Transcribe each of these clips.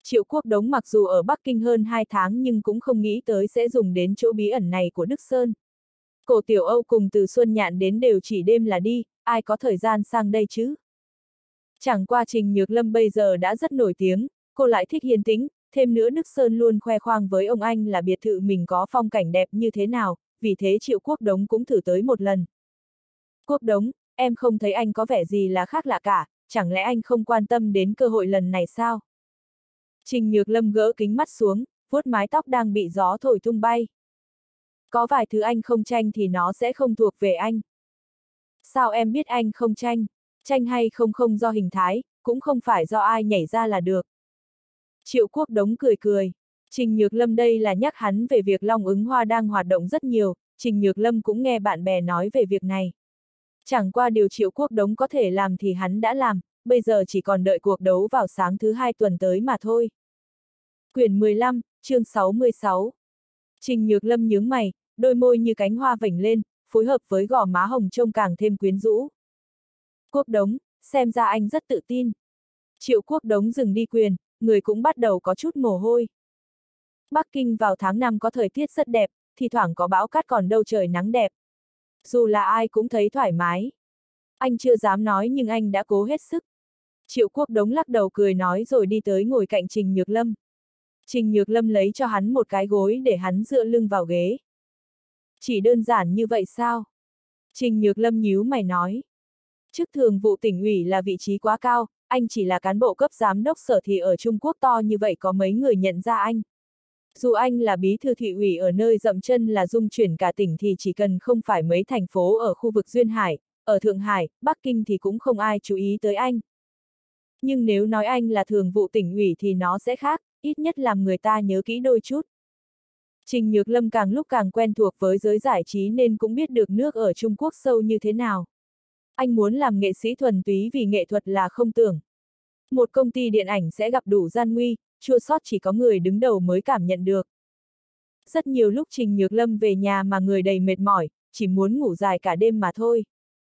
Triệu Quốc Đống mặc dù ở Bắc Kinh hơn 2 tháng nhưng cũng không nghĩ tới sẽ dùng đến chỗ bí ẩn này của Đức Sơn. Cổ Tiểu Âu cùng Từ Xuân Nhạn đến đều chỉ đêm là đi, ai có thời gian sang đây chứ? Chẳng qua Trình Nhược Lâm bây giờ đã rất nổi tiếng, cô lại thích yên tĩnh, thêm nữa Đức Sơn luôn khoe khoang với ông anh là biệt thự mình có phong cảnh đẹp như thế nào, vì thế Triệu Quốc Đống cũng thử tới một lần. Quốc Đống, em không thấy anh có vẻ gì là khác lạ cả, chẳng lẽ anh không quan tâm đến cơ hội lần này sao? Trình Nhược Lâm gỡ kính mắt xuống, vuốt mái tóc đang bị gió thổi tung bay. Có vài thứ anh không tranh thì nó sẽ không thuộc về anh. Sao em biết anh không tranh? Tranh hay không không do hình thái, cũng không phải do ai nhảy ra là được. Triệu Quốc Đống cười cười. Trình Nhược Lâm đây là nhắc hắn về việc Long Ứng Hoa đang hoạt động rất nhiều, Trình Nhược Lâm cũng nghe bạn bè nói về việc này. Chẳng qua điều Triệu Quốc Đống có thể làm thì hắn đã làm, bây giờ chỉ còn đợi cuộc đấu vào sáng thứ 2 tuần tới mà thôi. Quyển 15, chương 66. Trình Nhược Lâm nhướng mày, đôi môi như cánh hoa vểnh lên, phối hợp với gò má hồng trông càng thêm quyến rũ. Quốc Đống, xem ra anh rất tự tin. Triệu Quốc Đống dừng đi quyền, người cũng bắt đầu có chút mồ hôi. Bắc Kinh vào tháng 5 có thời tiết rất đẹp, thi thoảng có bão cát còn đâu trời nắng đẹp. Dù là ai cũng thấy thoải mái. Anh chưa dám nói nhưng anh đã cố hết sức. Triệu Quốc Đống lắc đầu cười nói rồi đi tới ngồi cạnh Trình Nhược Lâm. Trình Nhược Lâm lấy cho hắn một cái gối để hắn dựa lưng vào ghế. Chỉ đơn giản như vậy sao? Trình Nhược Lâm nhíu mày nói. Chức thường vụ tỉnh ủy là vị trí quá cao, anh chỉ là cán bộ cấp giám đốc sở thì ở Trung Quốc to như vậy có mấy người nhận ra anh. Dù anh là bí thư thị ủy ở nơi dậm chân là dung chuyển cả tỉnh thì chỉ cần không phải mấy thành phố ở khu vực Duyên Hải, ở Thượng Hải, Bắc Kinh thì cũng không ai chú ý tới anh. Nhưng nếu nói anh là thường vụ tỉnh ủy thì nó sẽ khác, ít nhất làm người ta nhớ kỹ đôi chút. Trình Nhược Lâm càng lúc càng quen thuộc với giới giải trí nên cũng biết được nước ở Trung Quốc sâu như thế nào. Anh muốn làm nghệ sĩ thuần túy vì nghệ thuật là không tưởng. Một công ty điện ảnh sẽ gặp đủ gian nguy, chua xót chỉ có người đứng đầu mới cảm nhận được. Rất nhiều lúc Trình Nhược Lâm về nhà mà người đầy mệt mỏi, chỉ muốn ngủ dài cả đêm mà thôi.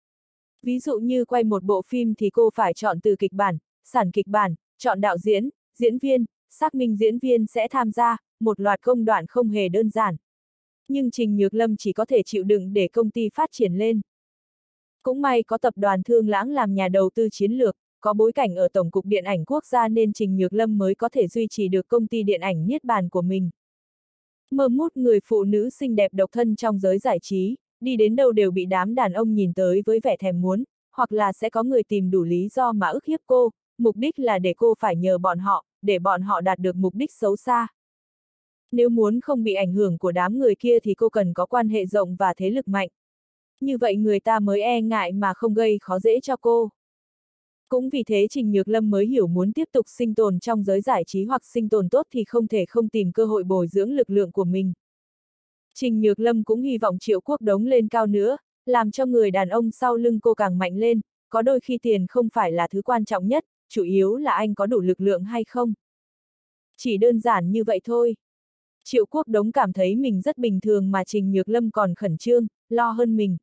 Ví dụ như quay một bộ phim thì cô phải chọn từ kịch bản, sản kịch bản, chọn đạo diễn, diễn viên, xác minh diễn viên sẽ tham gia, một loạt công đoạn không hề đơn giản. Nhưng Trình Nhược Lâm chỉ có thể chịu đựng để công ty phát triển lên. Cũng may có tập đoàn Thương Lãng làm nhà đầu tư chiến lược, có bối cảnh ở Tổng cục Điện ảnh Quốc gia nên Trình Nhược Lâm mới có thể duy trì được công ty điện ảnh Niết Bàn của mình. Mơ mút người phụ nữ xinh đẹp độc thân trong giới giải trí, đi đến đâu đều bị đám đàn ông nhìn tới với vẻ thèm muốn, hoặc là sẽ có người tìm đủ lý do mà ức hiếp cô, mục đích là để cô phải nhờ bọn họ, để bọn họ đạt được mục đích xấu xa. Nếu muốn không bị ảnh hưởng của đám người kia thì cô cần có quan hệ rộng và thế lực mạnh. Như vậy người ta mới e ngại mà không gây khó dễ cho cô. Cũng vì thế Trình Nhược Lâm mới hiểu muốn tiếp tục sinh tồn trong giới giải trí hoặc sinh tồn tốt thì không thể không tìm cơ hội bồi dưỡng lực lượng của mình. Trình Nhược Lâm cũng hy vọng Triệu Quốc Đống lên cao nữa, làm cho người đàn ông sau lưng cô càng mạnh lên, có đôi khi tiền không phải là thứ quan trọng nhất, chủ yếu là anh có đủ lực lượng hay không. Chỉ đơn giản như vậy thôi. Triệu Quốc Đống cảm thấy mình rất bình thường mà Trình Nhược Lâm còn khẩn trương, lo hơn mình.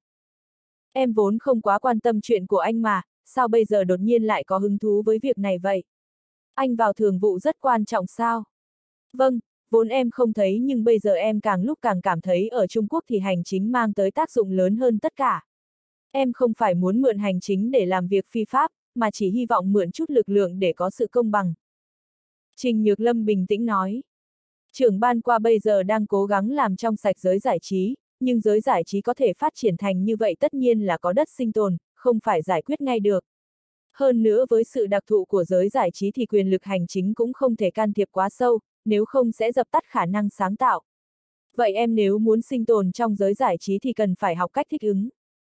Em vốn không quá quan tâm chuyện của anh mà, sao bây giờ đột nhiên lại có hứng thú với việc này vậy? Anh vào thường vụ rất quan trọng sao? Vâng, vốn em không thấy nhưng bây giờ em càng lúc càng cảm thấy ở Trung Quốc thì hành chính mang tới tác dụng lớn hơn tất cả. Em không phải muốn mượn hành chính để làm việc phi pháp, mà chỉ hy vọng mượn chút lực lượng để có sự công bằng. Trình Nhược Lâm bình tĩnh nói. Trưởng ban qua bây giờ đang cố gắng làm trong sạch giới giải trí, nhưng giới giải trí có thể phát triển thành như vậy tất nhiên là có đất sinh tồn, không phải giải quyết ngay được. Hơn nữa với sự đặc thù của giới giải trí thì quyền lực hành chính cũng không thể can thiệp quá sâu, nếu không sẽ dập tắt khả năng sáng tạo. Vậy em nếu muốn sinh tồn trong giới giải trí thì cần phải học cách thích ứng.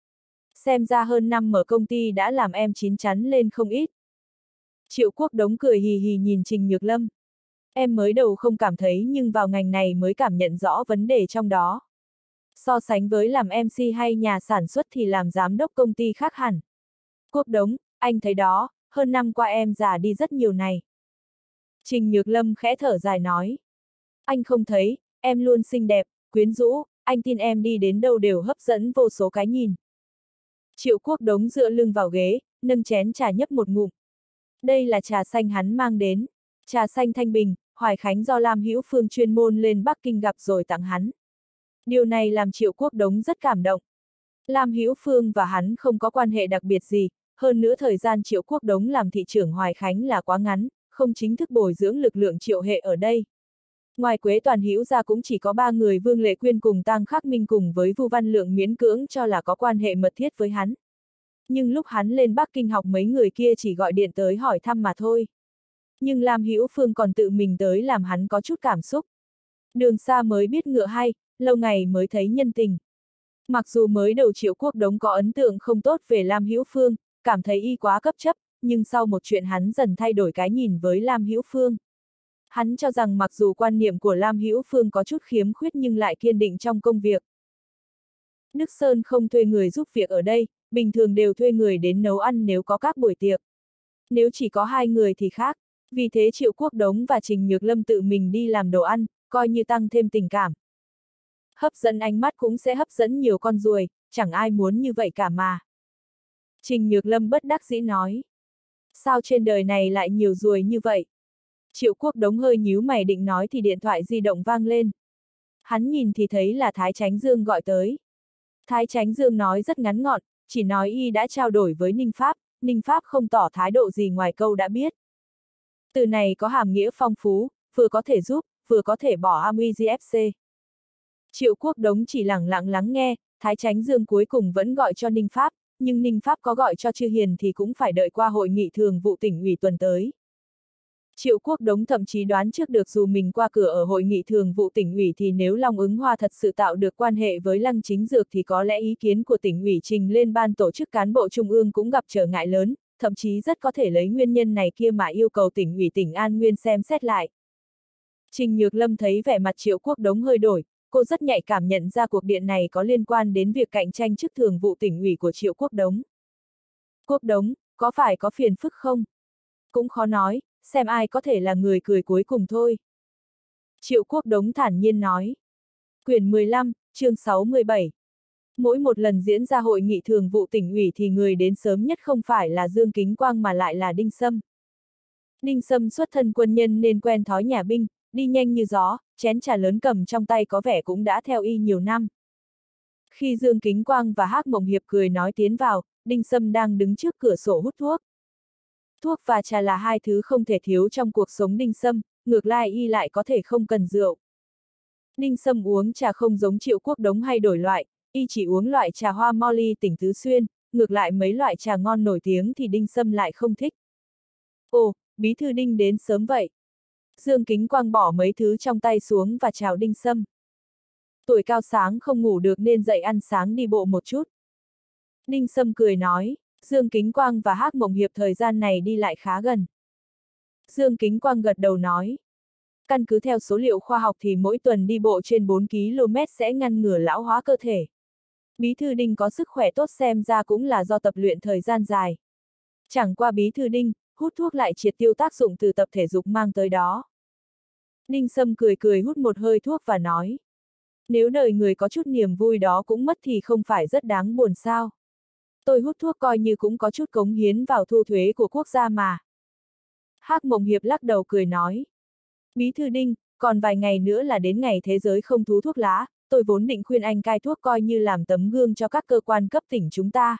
Xem ra hơn năm mở công ty đã làm em chín chắn lên không ít. Triệu Quốc Đống cười hì hì nhìn Trình Nhược Lâm. Em mới đầu không cảm thấy nhưng vào ngành này mới cảm nhận rõ vấn đề trong đó. So sánh với làm MC hay nhà sản xuất thì làm giám đốc công ty khác hẳn. Quốc Đống, anh thấy đó, hơn năm qua em già đi rất nhiều này. Trình Nhược Lâm khẽ thở dài nói. Anh không thấy, em luôn xinh đẹp, quyến rũ, anh tin em đi đến đâu đều hấp dẫn vô số cái nhìn. Triệu Quốc Đống dựa lưng vào ghế, nâng chén trà nhấp một ngụm. Đây là trà xanh hắn mang đến. Trà xanh thanh bình, Hoài Khánh do Lam Hữu Phương chuyên môn lên Bắc Kinh gặp rồi tặng hắn. Điều này làm Triệu Quốc Đống rất cảm động. Lam Hữu Phương và hắn không có quan hệ đặc biệt gì, hơn nữa thời gian Triệu Quốc Đống làm thị trưởng Hoài Khánh là quá ngắn, không chính thức bồi dưỡng lực lượng Triệu hệ ở đây. Ngoài Quế Toàn Hữu ra cũng chỉ có 3 người Vương Lệ Quyên cùng Tang Khắc Minh cùng với Vu Văn Lượng miễn cưỡng cho là có quan hệ mật thiết với hắn. Nhưng lúc hắn lên Bắc Kinh học mấy người kia chỉ gọi điện tới hỏi thăm mà thôi. Nhưng Lam Hữu Phương còn tự mình tới làm hắn có chút cảm xúc. Đường xa mới biết ngựa hay, lâu ngày mới thấy nhân tình. Mặc dù mới đầu Triệu Quốc Đống có ấn tượng không tốt về Lam Hữu Phương, cảm thấy y quá cấp chấp, nhưng sau một chuyện hắn dần thay đổi cái nhìn với Lam Hữu Phương. Hắn cho rằng mặc dù quan niệm của Lam Hữu Phương có chút khiếm khuyết nhưng lại kiên định trong công việc. Đức Sơn không thuê người giúp việc ở đây, bình thường đều thuê người đến nấu ăn nếu có các buổi tiệc. Nếu chỉ có 2 người thì khác, vì thế Triệu Quốc Đống và Trình Nhược Lâm tự mình đi làm đồ ăn, coi như tăng thêm tình cảm. Hấp dẫn ánh mắt cũng sẽ hấp dẫn nhiều con ruồi, chẳng ai muốn như vậy cả mà. Trình Nhược Lâm bất đắc dĩ nói. Sao trên đời này lại nhiều ruồi như vậy? Triệu Quốc Đống hơi nhíu mày định nói thì điện thoại di động vang lên. Hắn nhìn thì thấy là Thái Chánh Dương gọi tới. Thái Chánh Dương nói rất ngắn gọn, chỉ nói y đã trao đổi với Ninh Pháp không tỏ thái độ gì ngoài câu đã biết. Từ này có hàm nghĩa phong phú, vừa có thể giúp, vừa có thể bỏ AMIGFC. Triệu Quốc Đống chỉ lẳng lặng lắng nghe, Thái Chánh Dương cuối cùng vẫn gọi cho Ninh Pháp, nhưng Ninh Pháp có gọi cho Chư Hiền thì cũng phải đợi qua hội nghị thường vụ tỉnh ủy tuần tới. Triệu Quốc Đống thậm chí đoán trước được dù mình qua cửa ở hội nghị thường vụ tỉnh ủy thì nếu Long Ứng Hoa thật sự tạo được quan hệ với Lăng Chính Dược thì có lẽ ý kiến của tỉnh ủy trình lên ban tổ chức cán bộ trung ương cũng gặp trở ngại lớn, thậm chí rất có thể lấy nguyên nhân này kia mà yêu cầu tỉnh ủy tỉnh An Nguyên xem xét lại. Trình Nhược Lâm thấy vẻ mặt Triệu Quốc Đống hơi đổi, cô rất nhạy cảm nhận ra cuộc điện này có liên quan đến việc cạnh tranh chức thường vụ tỉnh ủy của Triệu Quốc Đống. Quốc Đống, có phải có phiền phức không? Cũng khó nói, xem ai có thể là người cười cuối cùng thôi. Triệu Quốc Đống thản nhiên nói. Quyển 15, chương 6-17. Mỗi một lần diễn ra hội nghị thường vụ tỉnh ủy thì người đến sớm nhất không phải là Dương Kính Quang mà lại là Đinh Sâm. Đinh Sâm xuất thân quân nhân nên quen thói nhà binh, đi nhanh như gió, chén trà lớn cầm trong tay có vẻ cũng đã theo y nhiều năm. Khi Dương Kính Quang và Hắc Mộng Hiệp cười nói tiến vào, Đinh Sâm đang đứng trước cửa sổ hút thuốc. Thuốc và trà là hai thứ không thể thiếu trong cuộc sống Đinh Sâm, ngược lại y lại có thể không cần rượu. Đinh Sâm uống trà không giống Triệu Quốc Đống hay đổi loại, y chỉ uống loại trà hoa Molly tỉnh Tứ Xuyên, ngược lại mấy loại trà ngon nổi tiếng thì Đinh Sâm lại không thích. Ồ, bí thư Đinh đến sớm vậy. Dương Kính Quang bỏ mấy thứ trong tay xuống và chào Đinh Sâm. Tuổi cao sáng không ngủ được nên dậy ăn sáng đi bộ một chút. Đinh Sâm cười nói, Dương Kính Quang và Hắc Mộng Hiệp thời gian này đi lại khá gần. Dương Kính Quang gật đầu nói. Căn cứ theo số liệu khoa học thì mỗi tuần đi bộ trên 4 km sẽ ngăn ngừa lão hóa cơ thể. Bí thư Đinh có sức khỏe tốt xem ra cũng là do tập luyện thời gian dài. Chẳng qua bí thư Đinh, hút thuốc lại triệt tiêu tác dụng từ tập thể dục mang tới đó. Đinh Sâm cười cười hút một hơi thuốc và nói. Nếu đời người có chút niềm vui đó cũng mất thì không phải rất đáng buồn sao. Tôi hút thuốc coi như cũng có chút cống hiến vào thu thuế của quốc gia mà. Hắc Mộng Hiệp lắc đầu cười nói. Bí thư Đinh, còn vài ngày nữa là đến ngày thế giới không thú thuốc lá, tôi vốn định khuyên anh cai thuốc coi như làm tấm gương cho các cơ quan cấp tỉnh chúng ta.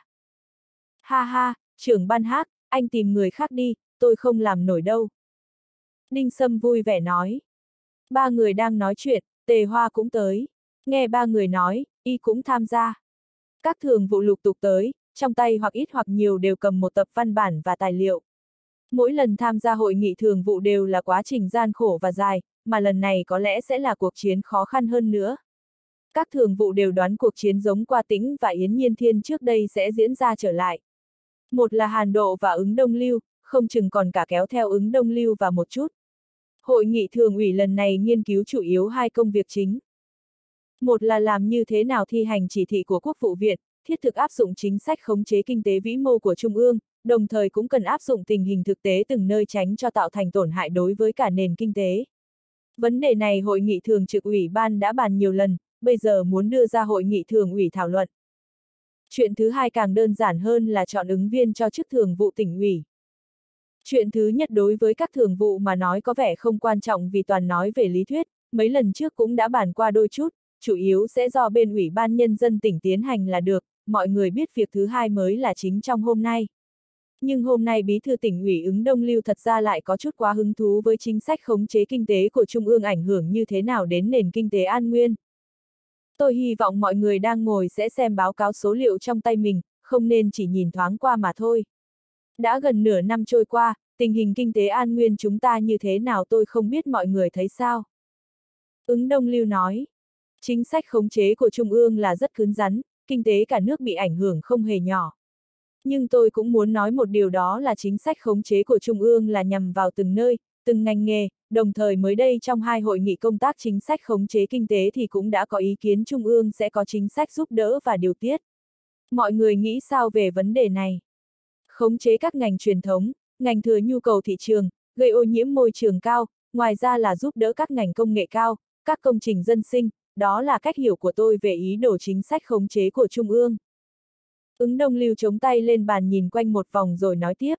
Ha ha, trưởng ban Hắc, anh tìm người khác đi, tôi không làm nổi đâu. Đinh Sâm vui vẻ nói. Ba người đang nói chuyện, Tề Hoa cũng tới. Nghe ba người nói, y cũng tham gia. Các thường vụ lục tục tới, trong tay hoặc ít hoặc nhiều đều cầm một tập văn bản và tài liệu. Mỗi lần tham gia hội nghị thường vụ đều là quá trình gian khổ và dài, mà lần này có lẽ sẽ là cuộc chiến khó khăn hơn nữa. Các thường vụ đều đoán cuộc chiến giống Qua Tĩnh và Yến Nhiên Thiên trước đây sẽ diễn ra trở lại. Một là Hàn Độ và Ứng Đông Lưu, không chừng còn cả kéo theo Ứng Đông Lưu và một chút. Hội nghị thường ủy lần này nghiên cứu chủ yếu hai công việc chính. Một là làm như thế nào thi hành chỉ thị của Quốc vụ viện, thiết thực áp dụng chính sách khống chế kinh tế vĩ mô của Trung ương, đồng thời cũng cần áp dụng tình hình thực tế từng nơi tránh cho tạo thành tổn hại đối với cả nền kinh tế. Vấn đề này hội nghị thường trực ủy ban đã bàn nhiều lần, bây giờ muốn đưa ra hội nghị thường ủy thảo luận. Chuyện thứ hai càng đơn giản hơn là chọn ứng viên cho chức thường vụ tỉnh ủy. Chuyện thứ nhất đối với các thường vụ mà nói có vẻ không quan trọng vì toàn nói về lý thuyết, mấy lần trước cũng đã bàn qua đôi chút, chủ yếu sẽ do bên Ủy ban Nhân dân tỉnh tiến hành là được, mọi người biết việc thứ hai mới là chính trong hôm nay. Nhưng hôm nay Bí thư tỉnh ủy Ứng Đông Lưu thật ra lại có chút quá hứng thú với chính sách khống chế kinh tế của Trung ương ảnh hưởng như thế nào đến nền kinh tế An Nguyên. Tôi hy vọng mọi người đang ngồi sẽ xem báo cáo số liệu trong tay mình, không nên chỉ nhìn thoáng qua mà thôi. Đã gần nửa năm trôi qua, tình hình kinh tế An Nguyên chúng ta như thế nào tôi không biết mọi người thấy sao. Ứng Đông Lưu nói, chính sách khống chế của Trung ương là rất cứng rắn, kinh tế cả nước bị ảnh hưởng không hề nhỏ. Nhưng tôi cũng muốn nói một điều đó là chính sách khống chế của Trung ương là nhằm vào từng nơi, từng ngành nghề, đồng thời mới đây trong hai hội nghị công tác chính sách khống chế kinh tế thì cũng đã có ý kiến Trung ương sẽ có chính sách giúp đỡ và điều tiết. Mọi người nghĩ sao về vấn đề này? Khống chế các ngành truyền thống, ngành thừa nhu cầu thị trường, gây ô nhiễm môi trường cao, ngoài ra là giúp đỡ các ngành công nghệ cao, các công trình dân sinh, đó là cách hiểu của tôi về ý đồ chính sách khống chế của Trung ương. Ứng Đông Lưu chống tay lên bàn nhìn quanh một vòng rồi nói tiếp.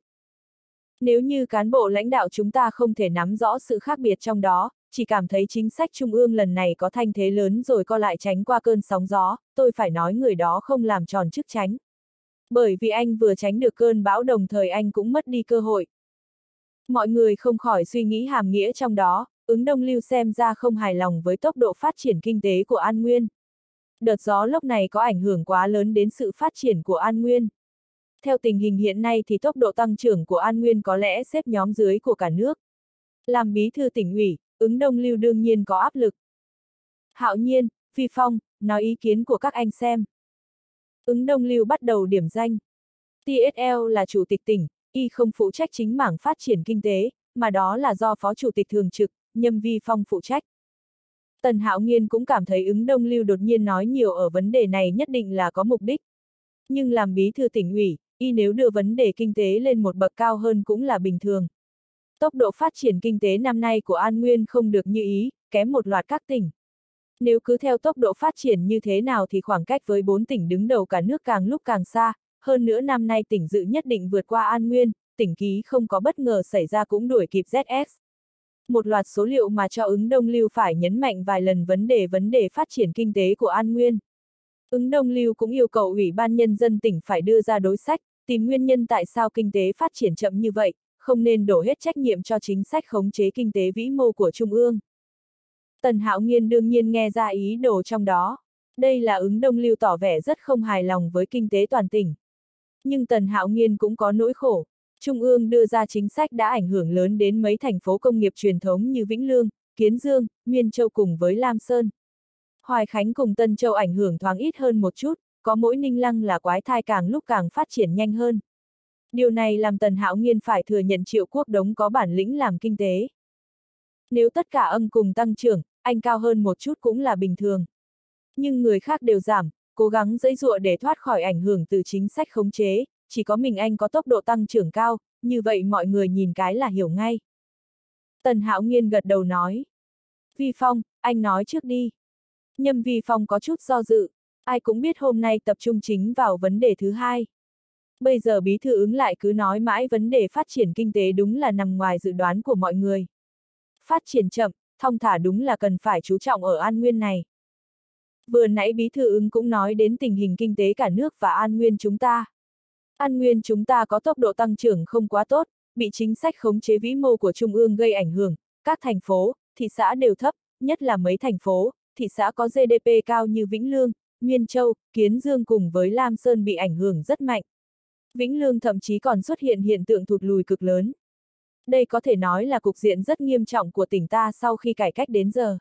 Nếu như cán bộ lãnh đạo chúng ta không thể nắm rõ sự khác biệt trong đó, chỉ cảm thấy chính sách Trung ương lần này có thanh thế lớn rồi co lại tránh qua cơn sóng gió, tôi phải nói người đó không làm tròn chức tránh. Bởi vì anh vừa tránh được cơn bão đồng thời anh cũng mất đi cơ hội. Mọi người không khỏi suy nghĩ hàm nghĩa trong đó, Ứng Đông Lưu xem ra không hài lòng với tốc độ phát triển kinh tế của An Nguyên. Đợt gió lốc này có ảnh hưởng quá lớn đến sự phát triển của An Nguyên. Theo tình hình hiện nay thì tốc độ tăng trưởng của An Nguyên có lẽ xếp nhóm dưới của cả nước. Làm bí thư tỉnh ủy, Ứng Đông Lưu đương nhiên có áp lực. Hạo Nhiên, Phi Phong, nói ý kiến của các anh xem. Ứng Đông Lưu bắt đầu điểm danh. TSL là chủ tịch tỉnh, y không phụ trách chính mảng phát triển kinh tế, mà đó là do phó chủ tịch thường trực, Nhâm Vi Phong phụ trách. Tần Hạo Nghiên cũng cảm thấy Ứng Đông Lưu đột nhiên nói nhiều ở vấn đề này nhất định là có mục đích. Nhưng làm bí thư tỉnh ủy, y nếu đưa vấn đề kinh tế lên một bậc cao hơn cũng là bình thường. Tốc độ phát triển kinh tế năm nay của An Nguyên không được như ý, kém một loạt các tỉnh. Nếu cứ theo tốc độ phát triển như thế nào thì khoảng cách với 4 tỉnh đứng đầu cả nước càng lúc càng xa, hơn nữa năm nay tỉnh Dự nhất định vượt qua An Nguyên, tỉnh Ký không có bất ngờ xảy ra cũng đuổi kịp ZS. Một loạt số liệu mà cho Ứng Đông Lưu phải nhấn mạnh vài lần vấn đề phát triển kinh tế của An Nguyên. Ứng Đông Lưu cũng yêu cầu Ủy ban Nhân dân tỉnh phải đưa ra đối sách, tìm nguyên nhân tại sao kinh tế phát triển chậm như vậy, không nên đổ hết trách nhiệm cho chính sách khống chế kinh tế vĩ mô của Trung ương. Tần Hạo Nghiên đương nhiên nghe ra ý đồ trong đó. Đây là Ứng Đông Lưu tỏ vẻ rất không hài lòng với kinh tế toàn tỉnh. Nhưng Tần Hạo Nghiên cũng có nỗi khổ. Trung ương đưa ra chính sách đã ảnh hưởng lớn đến mấy thành phố công nghiệp truyền thống như Vĩnh Lương, Kiến Dương, Miên Châu cùng với Lam Sơn. Hoài Khánh cùng Tân Châu ảnh hưởng thoáng ít hơn một chút, có mỗi Ninh Lăng là quái thai càng lúc càng phát triển nhanh hơn. Điều này làm Tần Hạo Nghiên phải thừa nhận Triệu Quốc Đống có bản lĩnh làm kinh tế. Nếu tất cả cùng tăng trưởng, anh cao hơn một chút cũng là bình thường. Nhưng người khác đều giảm, cố gắng giãy giụa để thoát khỏi ảnh hưởng từ chính sách khống chế, chỉ có mình anh có tốc độ tăng trưởng cao, như vậy mọi người nhìn cái là hiểu ngay. Tần Hạo Nghiên gật đầu nói. Vi Phong, anh nói trước đi. Nhâm Vi Phong có chút do dự, ai cũng biết hôm nay tập trung chính vào vấn đề thứ hai. Bây giờ bí thư Ứng lại cứ nói mãi vấn đề phát triển kinh tế đúng là nằm ngoài dự đoán của mọi người. Phát triển chậm, thong thả đúng là cần phải chú trọng ở An Nguyên này. Vừa nãy bí thư Ứng cũng nói đến tình hình kinh tế cả nước và An Nguyên chúng ta. An Nguyên chúng ta có tốc độ tăng trưởng không quá tốt, bị chính sách khống chế vĩ mô của Trung ương gây ảnh hưởng, các thành phố, thị xã đều thấp, nhất là mấy thành phố, thị xã có GDP cao như Vĩnh Lương, Miên Châu, Kiến Dương cùng với Lam Sơn bị ảnh hưởng rất mạnh. Vĩnh Lương thậm chí còn xuất hiện hiện tượng thụt lùi cực lớn. Đây có thể nói là cục diện rất nghiêm trọng của tỉnh ta sau khi cải cách đến giờ.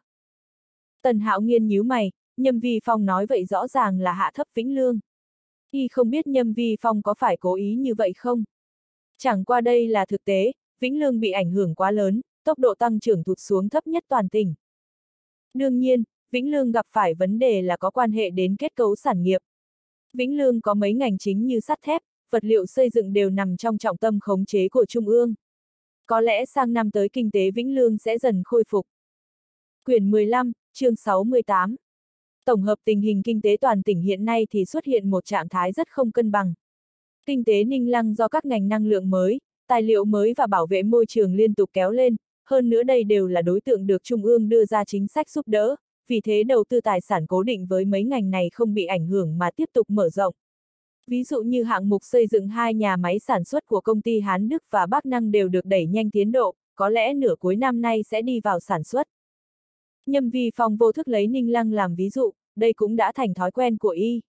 Tần Hạo Nghiên nhíu mày, Nhâm Vi Phong nói vậy rõ ràng là hạ thấp Vĩnh Lương. Y không biết Nhâm Vi Phong có phải cố ý như vậy không? Chẳng qua đây là thực tế, Vĩnh Lương bị ảnh hưởng quá lớn, tốc độ tăng trưởng thụt xuống thấp nhất toàn tỉnh. Đương nhiên, Vĩnh Lương gặp phải vấn đề là có quan hệ đến kết cấu sản nghiệp. Vĩnh Lương có mấy ngành chính như sắt thép, vật liệu xây dựng đều nằm trong trọng tâm khống chế của Trung ương. Có lẽ sang năm tới kinh tế Vĩnh Lương sẽ dần khôi phục. Quyển 15, chương 68. Tổng hợp tình hình kinh tế toàn tỉnh hiện nay thì xuất hiện một trạng thái rất không cân bằng. Kinh tế Ninh Lăng do các ngành năng lượng mới, tài liệu mới và bảo vệ môi trường liên tục kéo lên, hơn nữa đây đều là đối tượng được Trung ương đưa ra chính sách giúp đỡ, vì thế đầu tư tài sản cố định với mấy ngành này không bị ảnh hưởng mà tiếp tục mở rộng. Ví dụ như hạng mục xây dựng 2 nhà máy sản xuất của công ty Hán Đức và Bắc Năng đều được đẩy nhanh tiến độ, có lẽ nửa cuối năm nay sẽ đi vào sản xuất. Nhâm Vi Phong vô thức lấy Ninh Lăng làm ví dụ, đây cũng đã thành thói quen của y.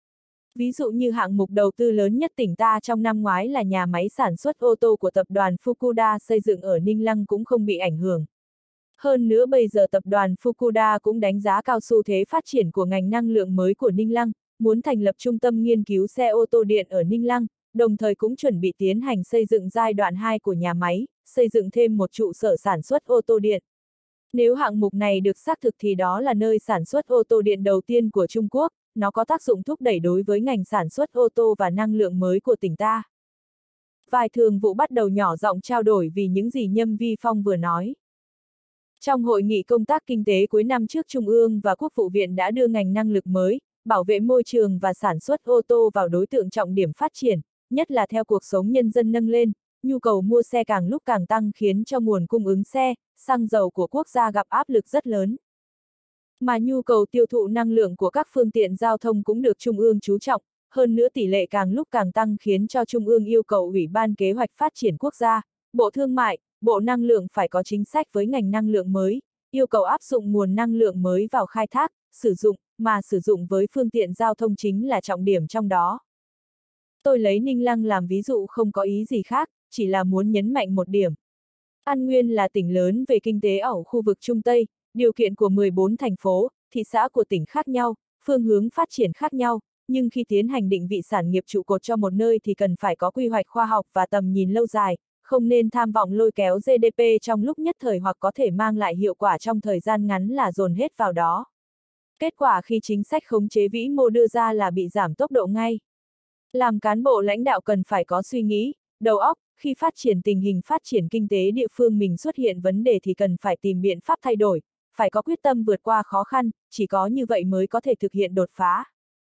Ví dụ như hạng mục đầu tư lớn nhất tỉnh ta trong năm ngoái là nhà máy sản xuất ô tô của tập đoàn Fukuda xây dựng ở Ninh Lăng cũng không bị ảnh hưởng. Hơn nữa bây giờ tập đoàn Fukuda cũng đánh giá cao xu thế phát triển của ngành năng lượng mới của Ninh Lăng, muốn thành lập trung tâm nghiên cứu xe ô tô điện ở Ninh Lăng, đồng thời cũng chuẩn bị tiến hành xây dựng giai đoạn 2 của nhà máy, xây dựng thêm một trụ sở sản xuất ô tô điện. Nếu hạng mục này được xác thực thì đó là nơi sản xuất ô tô điện đầu tiên của Trung Quốc, nó có tác dụng thúc đẩy đối với ngành sản xuất ô tô và năng lượng mới của tỉnh ta. Vài thường vụ bắt đầu nhỏ giọng trao đổi vì những gì Nhâm Vi Phong vừa nói. Trong hội nghị công tác kinh tế cuối năm trước Trung ương và Quốc vụ viện đã đưa ngành năng lực mới, bảo vệ môi trường và sản xuất ô tô vào đối tượng trọng điểm phát triển, nhất là theo cuộc sống nhân dân nâng lên, nhu cầu mua xe càng lúc càng tăng khiến cho nguồn cung ứng xe, xăng dầu của quốc gia gặp áp lực rất lớn. Mà nhu cầu tiêu thụ năng lượng của các phương tiện giao thông cũng được Trung ương chú trọng, hơn nữa tỷ lệ càng lúc càng tăng khiến cho Trung ương yêu cầu Ủy ban Kế hoạch Phát triển Quốc gia, Bộ Thương mại, Bộ Năng lượng phải có chính sách với ngành năng lượng mới, yêu cầu áp dụng nguồn năng lượng mới vào khai thác, sử dụng, mà sử dụng với phương tiện giao thông chính là trọng điểm trong đó. Tôi lấy Ninh Lăng làm ví dụ không có ý gì khác, chỉ là muốn nhấn mạnh một điểm. An Nguyên là tỉnh lớn về kinh tế ở khu vực Trung Tây, điều kiện của 14 thành phố, thị xã của tỉnh khác nhau, phương hướng phát triển khác nhau, nhưng khi tiến hành định vị sản nghiệp trụ cột cho một nơi thì cần phải có quy hoạch khoa học và tầm nhìn lâu dài, không nên tham vọng lôi kéo GDP trong lúc nhất thời hoặc có thể mang lại hiệu quả trong thời gian ngắn là dồn hết vào đó. Kết quả khi chính sách khống chế vĩ mô đưa ra là bị giảm tốc độ ngay. Làm cán bộ lãnh đạo cần phải có suy nghĩ, đầu óc, khi phát triển tình hình phát triển kinh tế địa phương mình xuất hiện vấn đề thì cần phải tìm biện pháp thay đổi, phải có quyết tâm vượt qua khó khăn, chỉ có như vậy mới có thể thực hiện đột phá.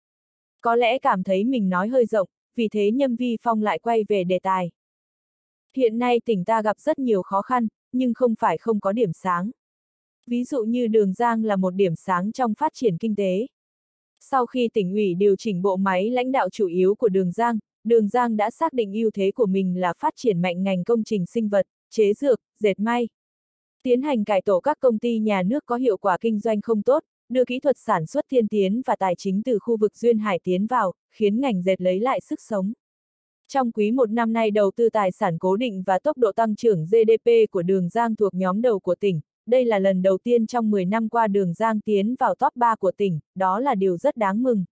Có lẽ cảm thấy mình nói hơi rộng, vì thế Nhâm Vi Phong lại quay về đề tài. Hiện nay tỉnh ta gặp rất nhiều khó khăn, nhưng không phải không có điểm sáng. Ví dụ như Đường Giang là một điểm sáng trong phát triển kinh tế. Sau khi tỉnh ủy điều chỉnh bộ máy lãnh đạo chủ yếu của Đường Giang đã xác định ưu thế của mình là phát triển mạnh ngành công trình sinh vật, chế dược, dệt may. Tiến hành cải tổ các công ty nhà nước có hiệu quả kinh doanh không tốt, đưa kỹ thuật sản xuất tiên tiến và tài chính từ khu vực duyên hải tiến vào, khiến ngành dệt lấy lại sức sống. Trong quý 1 năm nay đầu tư tài sản cố định và tốc độ tăng trưởng GDP của Đường Giang thuộc nhóm đầu của tỉnh, đây là lần đầu tiên trong 10 năm qua Đường Giang tiến vào top 3 của tỉnh, đó là điều rất đáng mừng.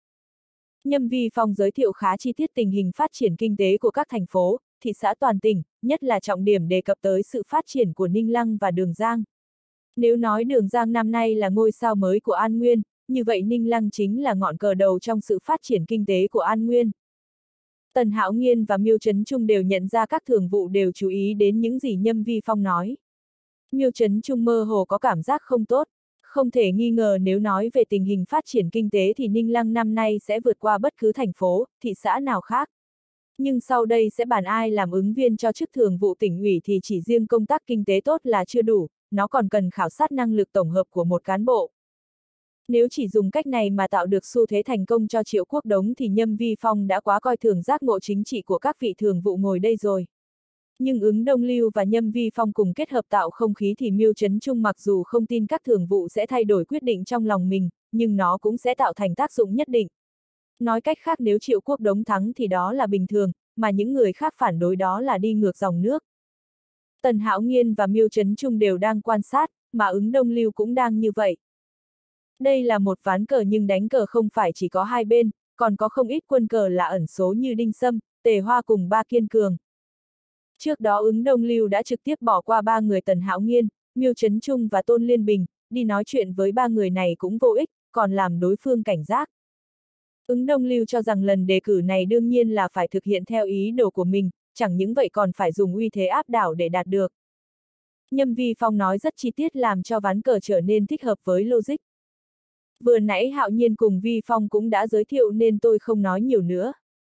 Nhâm Vi Phong giới thiệu khá chi tiết tình hình phát triển kinh tế của các thành phố, thị xã toàn tỉnh, nhất là trọng điểm đề cập tới sự phát triển của Ninh Lăng và Đường Giang. Nếu nói Đường Giang năm nay là ngôi sao mới của An Nguyên, như vậy Ninh Lăng chính là ngọn cờ đầu trong sự phát triển kinh tế của An Nguyên. Tần Hạo Nghiên và Miêu Trấn Trung đều nhận ra các thường vụ đều chú ý đến những gì Nhâm Vi Phong nói. Miêu Trấn Trung mơ hồ có cảm giác không tốt, không thể nghi ngờ nếu nói về tình hình phát triển kinh tế thì Ninh Lăng năm nay sẽ vượt qua bất cứ thành phố, thị xã nào khác. Nhưng sau đây sẽ bàn ai làm ứng viên cho chức thường vụ tỉnh ủy thì chỉ riêng công tác kinh tế tốt là chưa đủ, nó còn cần khảo sát năng lực tổng hợp của một cán bộ. Nếu chỉ dùng cách này mà tạo được xu thế thành công cho Triệu Quốc Đống thì Nhâm Vi Phong đã quá coi thường giác ngộ chính trị của các vị thường vụ ngồi đây rồi. Nhưng Ứng Đông Lưu và Nhâm Vi Phong cùng kết hợp tạo không khí thì Miêu Trấn Trung mặc dù không tin các thường vụ sẽ thay đổi quyết định trong lòng mình, nhưng nó cũng sẽ tạo thành tác dụng nhất định. Nói cách khác nếu Triệu Quốc Đống thắng thì đó là bình thường, mà những người khác phản đối đó là đi ngược dòng nước. Tần Hạo Nghiên và Miêu Trấn Trung đều đang quan sát, mà Ứng Đông Lưu cũng đang như vậy. Đây là một ván cờ nhưng đánh cờ không phải chỉ có hai bên, còn có không ít quân cờ là ẩn số như Đinh Sâm, Tề Hoa cùng Ba Kiên Cường. Trước đó Ứng Đông Lưu đã trực tiếp bỏ qua ba người Tần Hạo Nghiên, Miêu Trấn Trung và Tôn Liên Bình, đi nói chuyện với ba người này cũng vô ích, còn làm đối phương cảnh giác. Ứng Đông Lưu cho rằng lần đề cử này đương nhiên là phải thực hiện theo ý đồ của mình, chẳng những vậy còn phải dùng uy thế áp đảo để đạt được. Nhâm Vi Phong nói rất chi tiết làm cho ván cờ trở nên thích hợp với logic. Vừa nãy Hạo Nhiên cùng Vi Phong cũng đã giới thiệu nên tôi không nói nhiều nữa.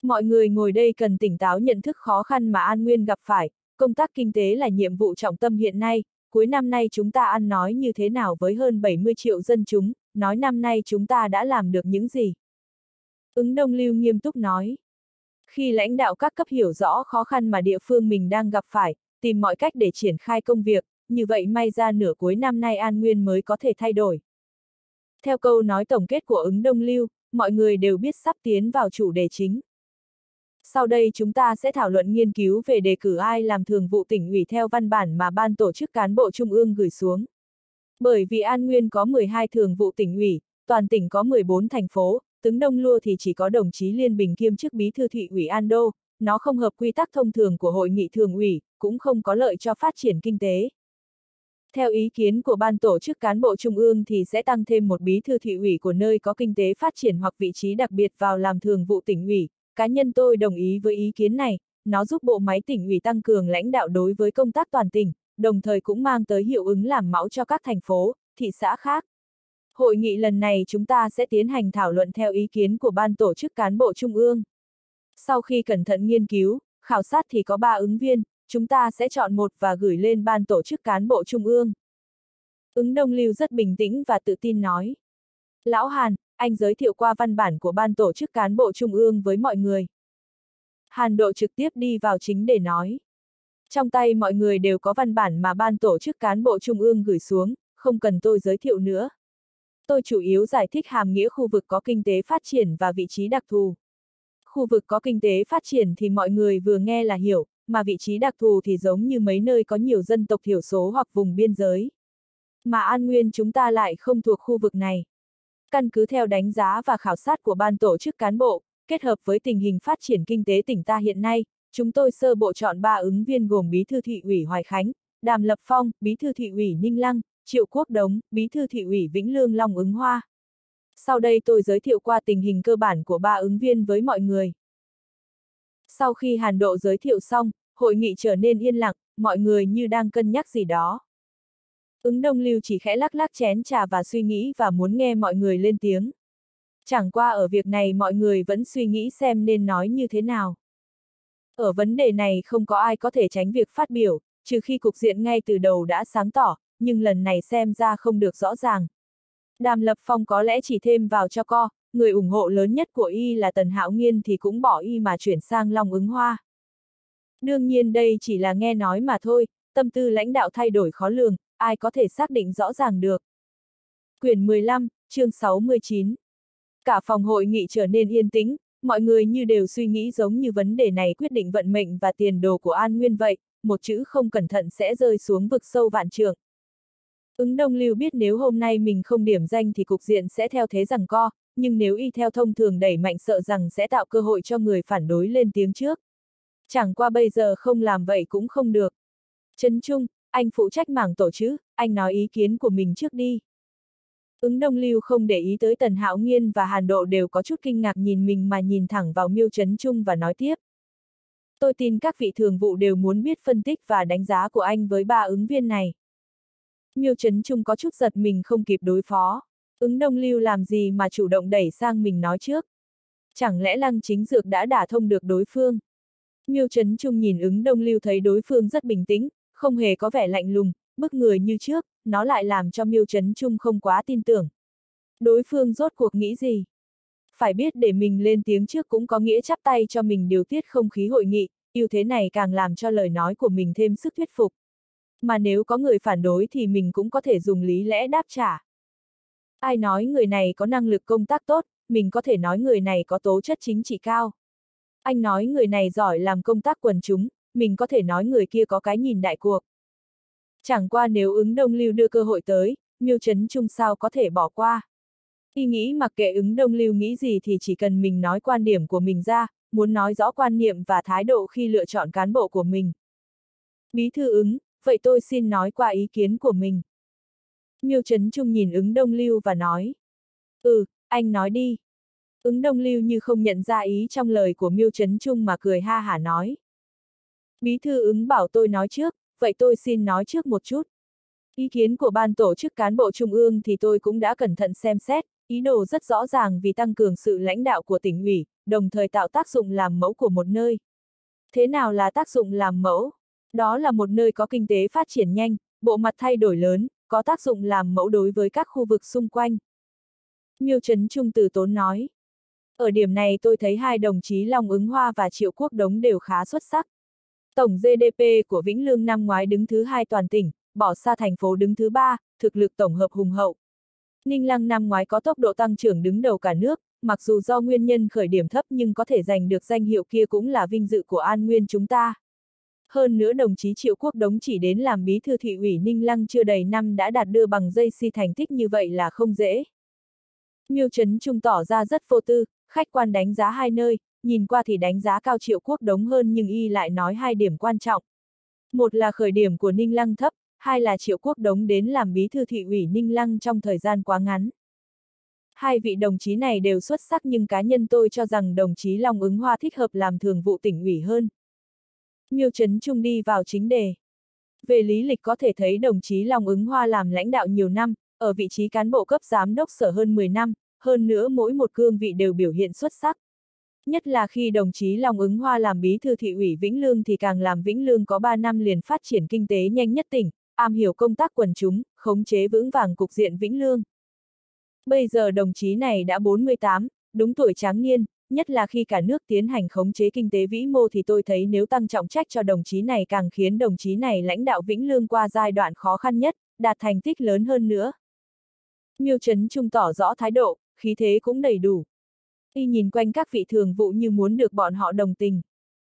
Mọi người ngồi đây cần tỉnh táo nhận thức khó khăn mà An Nguyên gặp phải, công tác kinh tế là nhiệm vụ trọng tâm hiện nay, cuối năm nay chúng ta ăn nói như thế nào với hơn 70 triệu dân chúng, nói năm nay chúng ta đã làm được những gì. Ứng Đông Lưu nghiêm túc nói. Khi lãnh đạo các cấp hiểu rõ khó khăn mà địa phương mình đang gặp phải, tìm mọi cách để triển khai công việc, như vậy may ra nửa cuối năm nay An Nguyên mới có thể thay đổi. Theo câu nói tổng kết của Ứng Đông Lưu, mọi người đều biết sắp tiến vào chủ đề chính. Sau đây chúng ta sẽ thảo luận nghiên cứu về đề cử ai làm thường vụ tỉnh ủy theo văn bản mà Ban tổ chức cán bộ Trung ương gửi xuống. Bởi vì An Nguyên có 12 thường vụ tỉnh ủy, toàn tỉnh có 14 thành phố, Tướng Đông Lua thì chỉ có đồng chí Liên Bình kiêm chức bí thư thị ủy An Đô, nó không hợp quy tắc thông thường của hội nghị thường ủy, cũng không có lợi cho phát triển kinh tế. Theo ý kiến của Ban tổ chức cán bộ Trung ương thì sẽ tăng thêm một bí thư thị ủy của nơi có kinh tế phát triển hoặc vị trí đặc biệt vào làm thường vụ tỉnh ủy. Cá nhân tôi đồng ý với ý kiến này, nó giúp bộ máy tỉnh ủy tăng cường lãnh đạo đối với công tác toàn tỉnh, đồng thời cũng mang tới hiệu ứng làm mẫu cho các thành phố, thị xã khác. Hội nghị lần này chúng ta sẽ tiến hành thảo luận theo ý kiến của Ban tổ chức cán bộ Trung ương. Sau khi cẩn thận nghiên cứu, khảo sát thì có 3 ứng viên, chúng ta sẽ chọn một và gửi lên Ban tổ chức cán bộ Trung ương. Ứng Đông Lưu rất bình tĩnh và tự tin nói. Lão Hàn, anh giới thiệu qua văn bản của Ban tổ chức cán bộ Trung ương với mọi người. Hàn Độ trực tiếp đi vào chính để nói. Trong tay mọi người đều có văn bản mà Ban tổ chức cán bộ Trung ương gửi xuống, không cần tôi giới thiệu nữa. Tôi chủ yếu giải thích hàm nghĩa khu vực có kinh tế phát triển và vị trí đặc thù. Khu vực có kinh tế phát triển thì mọi người vừa nghe là hiểu, mà vị trí đặc thù thì giống như mấy nơi có nhiều dân tộc thiểu số hoặc vùng biên giới. Mà An Nguyên chúng ta lại không thuộc khu vực này. Căn cứ theo đánh giá và khảo sát của Ban tổ chức cán bộ, kết hợp với tình hình phát triển kinh tế tỉnh ta hiện nay, chúng tôi sơ bộ chọn 3 ứng viên gồm Bí thư thị ủy Hoài Khánh, Đàm Lập Phong, Bí thư thị ủy Ninh Lăng, Triệu Quốc Đống, Bí thư thị ủy Vĩnh Lương Long Ứng Hoa. Sau đây tôi giới thiệu qua tình hình cơ bản của 3 ứng viên với mọi người. Sau khi Hàn Độ giới thiệu xong, hội nghị trở nên yên lặng, mọi người như đang cân nhắc gì đó. Ứng Đông Lưu chỉ khẽ lắc lắc chén trà và suy nghĩ và muốn nghe mọi người lên tiếng. Chẳng qua ở việc này mọi người vẫn suy nghĩ xem nên nói như thế nào. Ở vấn đề này không có ai có thể tránh việc phát biểu, trừ khi cục diện ngay từ đầu đã sáng tỏ, nhưng lần này xem ra không được rõ ràng. Đàm Lập Phong có lẽ chỉ thêm vào cho co, người ủng hộ lớn nhất của y là Tần Hạo Nghiên thì cũng bỏ y mà chuyển sang Long Ứng Hoa. Đương nhiên đây chỉ là nghe nói mà thôi, tâm tư lãnh đạo thay đổi khó lường, ai có thể xác định rõ ràng được. Quyển 15, chương 69. Cả phòng hội nghị trở nên yên tĩnh, mọi người như đều suy nghĩ giống như vấn đề này quyết định vận mệnh và tiền đồ của An Nguyên vậy, một chữ không cẩn thận sẽ rơi xuống vực sâu vạn trượng. Ứng Đông Lưu biết nếu hôm nay mình không điểm danh thì cục diện sẽ theo thế giằng co, nhưng nếu y theo thông thường đẩy mạnh sợ rằng sẽ tạo cơ hội cho người phản đối lên tiếng trước. Chẳng qua bây giờ không làm vậy cũng không được. Trấn Trung, anh phụ trách mảng tổ chứ, anh nói ý kiến của mình trước đi. Ứng Đông Lưu không để ý tới Tần Hạo Nghiên và Hàn Độ đều có chút kinh ngạc nhìn mình mà nhìn thẳng vào Miêu Trấn Trung và nói tiếp. Tôi tin các vị thường vụ đều muốn biết phân tích và đánh giá của anh với 3 ứng viên này. Miêu Trấn Trung có chút giật mình không kịp đối phó. Ứng Đông Lưu làm gì mà chủ động đẩy sang mình nói trước? Chẳng lẽ Lăng Chính Dược đã đả thông được đối phương? Miêu Trấn Trung nhìn Ứng Đông Lưu thấy đối phương rất bình tĩnh, không hề có vẻ lạnh lùng, bức người như trước, nó lại làm cho Miêu Trấn Trung không quá tin tưởng. Đối phương rốt cuộc nghĩ gì? Phải biết để mình lên tiếng trước cũng có nghĩa chắp tay cho mình điều tiết không khí hội nghị, ưu thế này càng làm cho lời nói của mình thêm sức thuyết phục. Mà nếu có người phản đối thì mình cũng có thể dùng lý lẽ đáp trả. Ai nói người này có năng lực công tác tốt, mình có thể nói người này có tố chất chính trị cao. Anh nói người này giỏi làm công tác quần chúng, mình có thể nói người kia có cái nhìn đại cuộc. Chẳng qua nếu Ứng Đông Lưu đưa cơ hội tới, Miêu Trấn Trung sao có thể bỏ qua. Y nghĩ mặc kệ Ứng Đông Lưu nghĩ gì thì chỉ cần mình nói quan điểm của mình ra, muốn nói rõ quan niệm và thái độ khi lựa chọn cán bộ của mình. Bí thư Ứng, vậy tôi xin nói qua ý kiến của mình. Miêu Trấn Trung nhìn Ứng Đông Lưu và nói. Anh nói đi. Ứng Đông Lưu như không nhận ra ý trong lời của Miêu Trấn Trung mà cười ha hả nói. Bí thư Ứng bảo tôi nói trước, vậy tôi xin nói trước một chút. Ý kiến của Ban tổ chức cán bộ Trung ương thì tôi cũng đã cẩn thận xem xét, Ý đồ rất rõ ràng vì tăng cường sự lãnh đạo của tỉnh ủy, đồng thời tạo tác dụng làm mẫu của một nơi. Thế nào là tác dụng làm mẫu? Đó là một nơi có kinh tế phát triển nhanh, bộ mặt thay đổi lớn, có tác dụng làm mẫu đối với các khu vực xung quanh. Miêu Trấn Trung từ tốn nói. Ở điểm này tôi thấy hai đồng chí Long Ứng Hoa và Triệu Quốc Đống đều khá xuất sắc. Tổng GDP của Vĩnh Lương năm ngoái đứng thứ 2 toàn tỉnh, bỏ xa thành phố đứng thứ 3, thực lực tổng hợp hùng hậu. Ninh Lăng năm ngoái có tốc độ tăng trưởng đứng đầu cả nước, mặc dù do nguyên nhân khởi điểm thấp nhưng có thể giành được danh hiệu kia cũng là vinh dự của An Nguyên chúng ta. Hơn nữa đồng chí Triệu Quốc Đống chỉ đến làm bí thư thị ủy Ninh Lăng chưa đầy năm đã đạt đưa bằng dây si thành tích như vậy là không dễ. Miêu Trấn Trung tỏ ra rất vô tư, khách quan đánh giá hai nơi, nhìn qua thì đánh giá cao Triệu Quốc Đống hơn nhưng y lại nói hai điểm quan trọng. Một là khởi điểm của Ninh Lăng thấp, hai là Triệu Quốc Đống đến làm bí thư thị ủy Ninh Lăng trong thời gian quá ngắn. Hai vị đồng chí này đều xuất sắc nhưng cá nhân tôi cho rằng đồng chí Long Ứng Hoa thích hợp làm thường vụ tỉnh ủy hơn. Miêu Trấn Trung đi vào chính đề. Về lý lịch có thể thấy đồng chí Long Ứng Hoa làm lãnh đạo nhiều năm, ở vị trí cán bộ cấp giám đốc sở hơn 10 năm, hơn nữa mỗi một cương vị đều biểu hiện xuất sắc. Nhất là khi đồng chí Long Ứng Hoa làm bí thư thị ủy Vĩnh Lương thì càng làm Vĩnh Lương có 3 năm liền phát triển kinh tế nhanh nhất tỉnh, am hiểu công tác quần chúng, khống chế vững vàng cục diện Vĩnh Lương. Bây giờ đồng chí này đã 48, đúng tuổi tráng niên, nhất là khi cả nước tiến hành khống chế kinh tế vĩ mô thì tôi thấy nếu tăng trọng trách cho đồng chí này càng khiến đồng chí này lãnh đạo Vĩnh Lương qua giai đoạn khó khăn nhất, đạt thành tích lớn hơn nữa. Miêu Trấn Trung tỏ rõ thái độ, khí thế cũng đầy đủ. Y nhìn quanh các vị thường vụ như muốn được bọn họ đồng tình.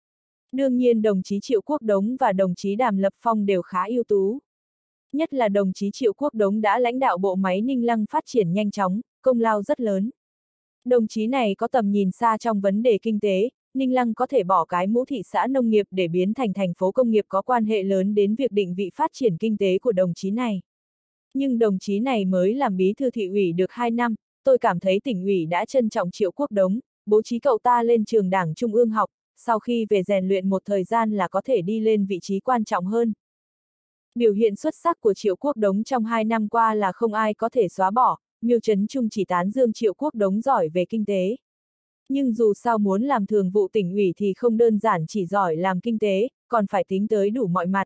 Đương nhiên đồng chí Triệu Quốc Đống và đồng chí Đàm Lập Phong đều khá ưu tú. Nhất là đồng chí Triệu Quốc Đống đã lãnh đạo bộ máy Ninh Lăng phát triển nhanh chóng, công lao rất lớn. Đồng chí này có tầm nhìn xa trong vấn đề kinh tế, Ninh Lăng có thể bỏ cái mũ thị xã nông nghiệp để biến thành thành phố công nghiệp có quan hệ lớn đến việc định vị phát triển kinh tế của đồng chí này. Nhưng đồng chí này mới làm bí thư thị ủy được 2 năm, tôi cảm thấy tỉnh ủy đã trân trọng Triệu Quốc Đống, bố trí cậu ta lên trường Đảng Trung ương học, sau khi về rèn luyện một thời gian là có thể đi lên vị trí quan trọng hơn. Biểu hiện xuất sắc của Triệu Quốc Đống trong 2 năm qua là không ai có thể xóa bỏ, Miêu Trấn Trung chỉ tán dương Triệu Quốc Đống giỏi về kinh tế. Nhưng dù sao muốn làm thường vụ tỉnh ủy thì không đơn giản chỉ giỏi làm kinh tế, còn phải tính tới đủ mọi mặt.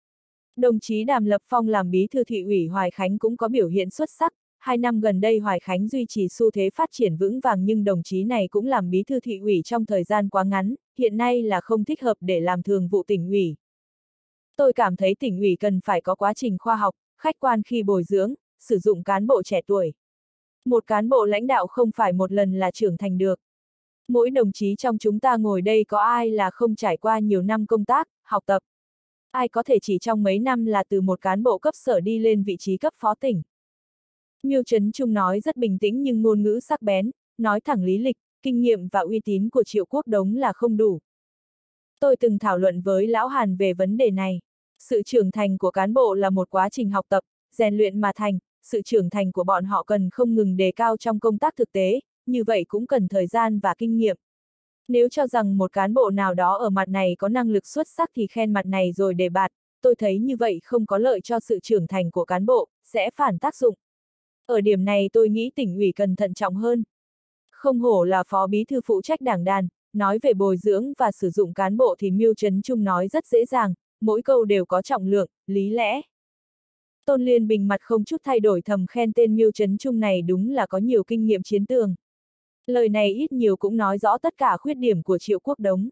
Đồng chí Đàm Lập Phong làm bí thư thị ủy Hoài Khánh cũng có biểu hiện xuất sắc, 2 năm gần đây Hoài Khánh duy trì xu thế phát triển vững vàng nhưng đồng chí này cũng làm bí thư thị ủy trong thời gian quá ngắn, hiện nay là không thích hợp để làm thường vụ tỉnh ủy. Tôi cảm thấy tỉnh ủy cần phải có quá trình khoa học, khách quan khi bồi dưỡng, sử dụng cán bộ trẻ tuổi. Một cán bộ lãnh đạo không phải một lần là trưởng thành được. Mỗi đồng chí trong chúng ta ngồi đây có ai là không trải qua nhiều năm công tác, học tập. Ai có thể chỉ trong mấy năm là từ một cán bộ cấp sở đi lên vị trí cấp phó tỉnh. Miêu Trấn Trung nói rất bình tĩnh nhưng ngôn ngữ sắc bén, nói thẳng lý lịch, kinh nghiệm và uy tín của Triệu Quốc Đống là không đủ. Tôi từng thảo luận với Lão Hàn về vấn đề này. Sự trưởng thành của cán bộ là một quá trình học tập, rèn luyện mà thành, sự trưởng thành của bọn họ cần không ngừng đề cao trong công tác thực tế, như vậy cũng cần thời gian và kinh nghiệm. Nếu cho rằng một cán bộ nào đó ở mặt này có năng lực xuất sắc thì khen mặt này rồi đề bạt, tôi thấy như vậy không có lợi cho sự trưởng thành của cán bộ, sẽ phản tác dụng. Ở điểm này tôi nghĩ tỉnh ủy cần thận trọng hơn. Không hổ là phó bí thư phụ trách đảng đoàn, nói về bồi dưỡng và sử dụng cán bộ thì Miêu Trấn Trung nói rất dễ dàng, mỗi câu đều có trọng lượng, lý lẽ. Tôn Liên Bình mặt không chút thay đổi thầm khen tên Miêu Trấn Trung này đúng là có nhiều kinh nghiệm chiến tường. Lời này ít nhiều cũng nói rõ tất cả khuyết điểm của Triệu Quốc Đống.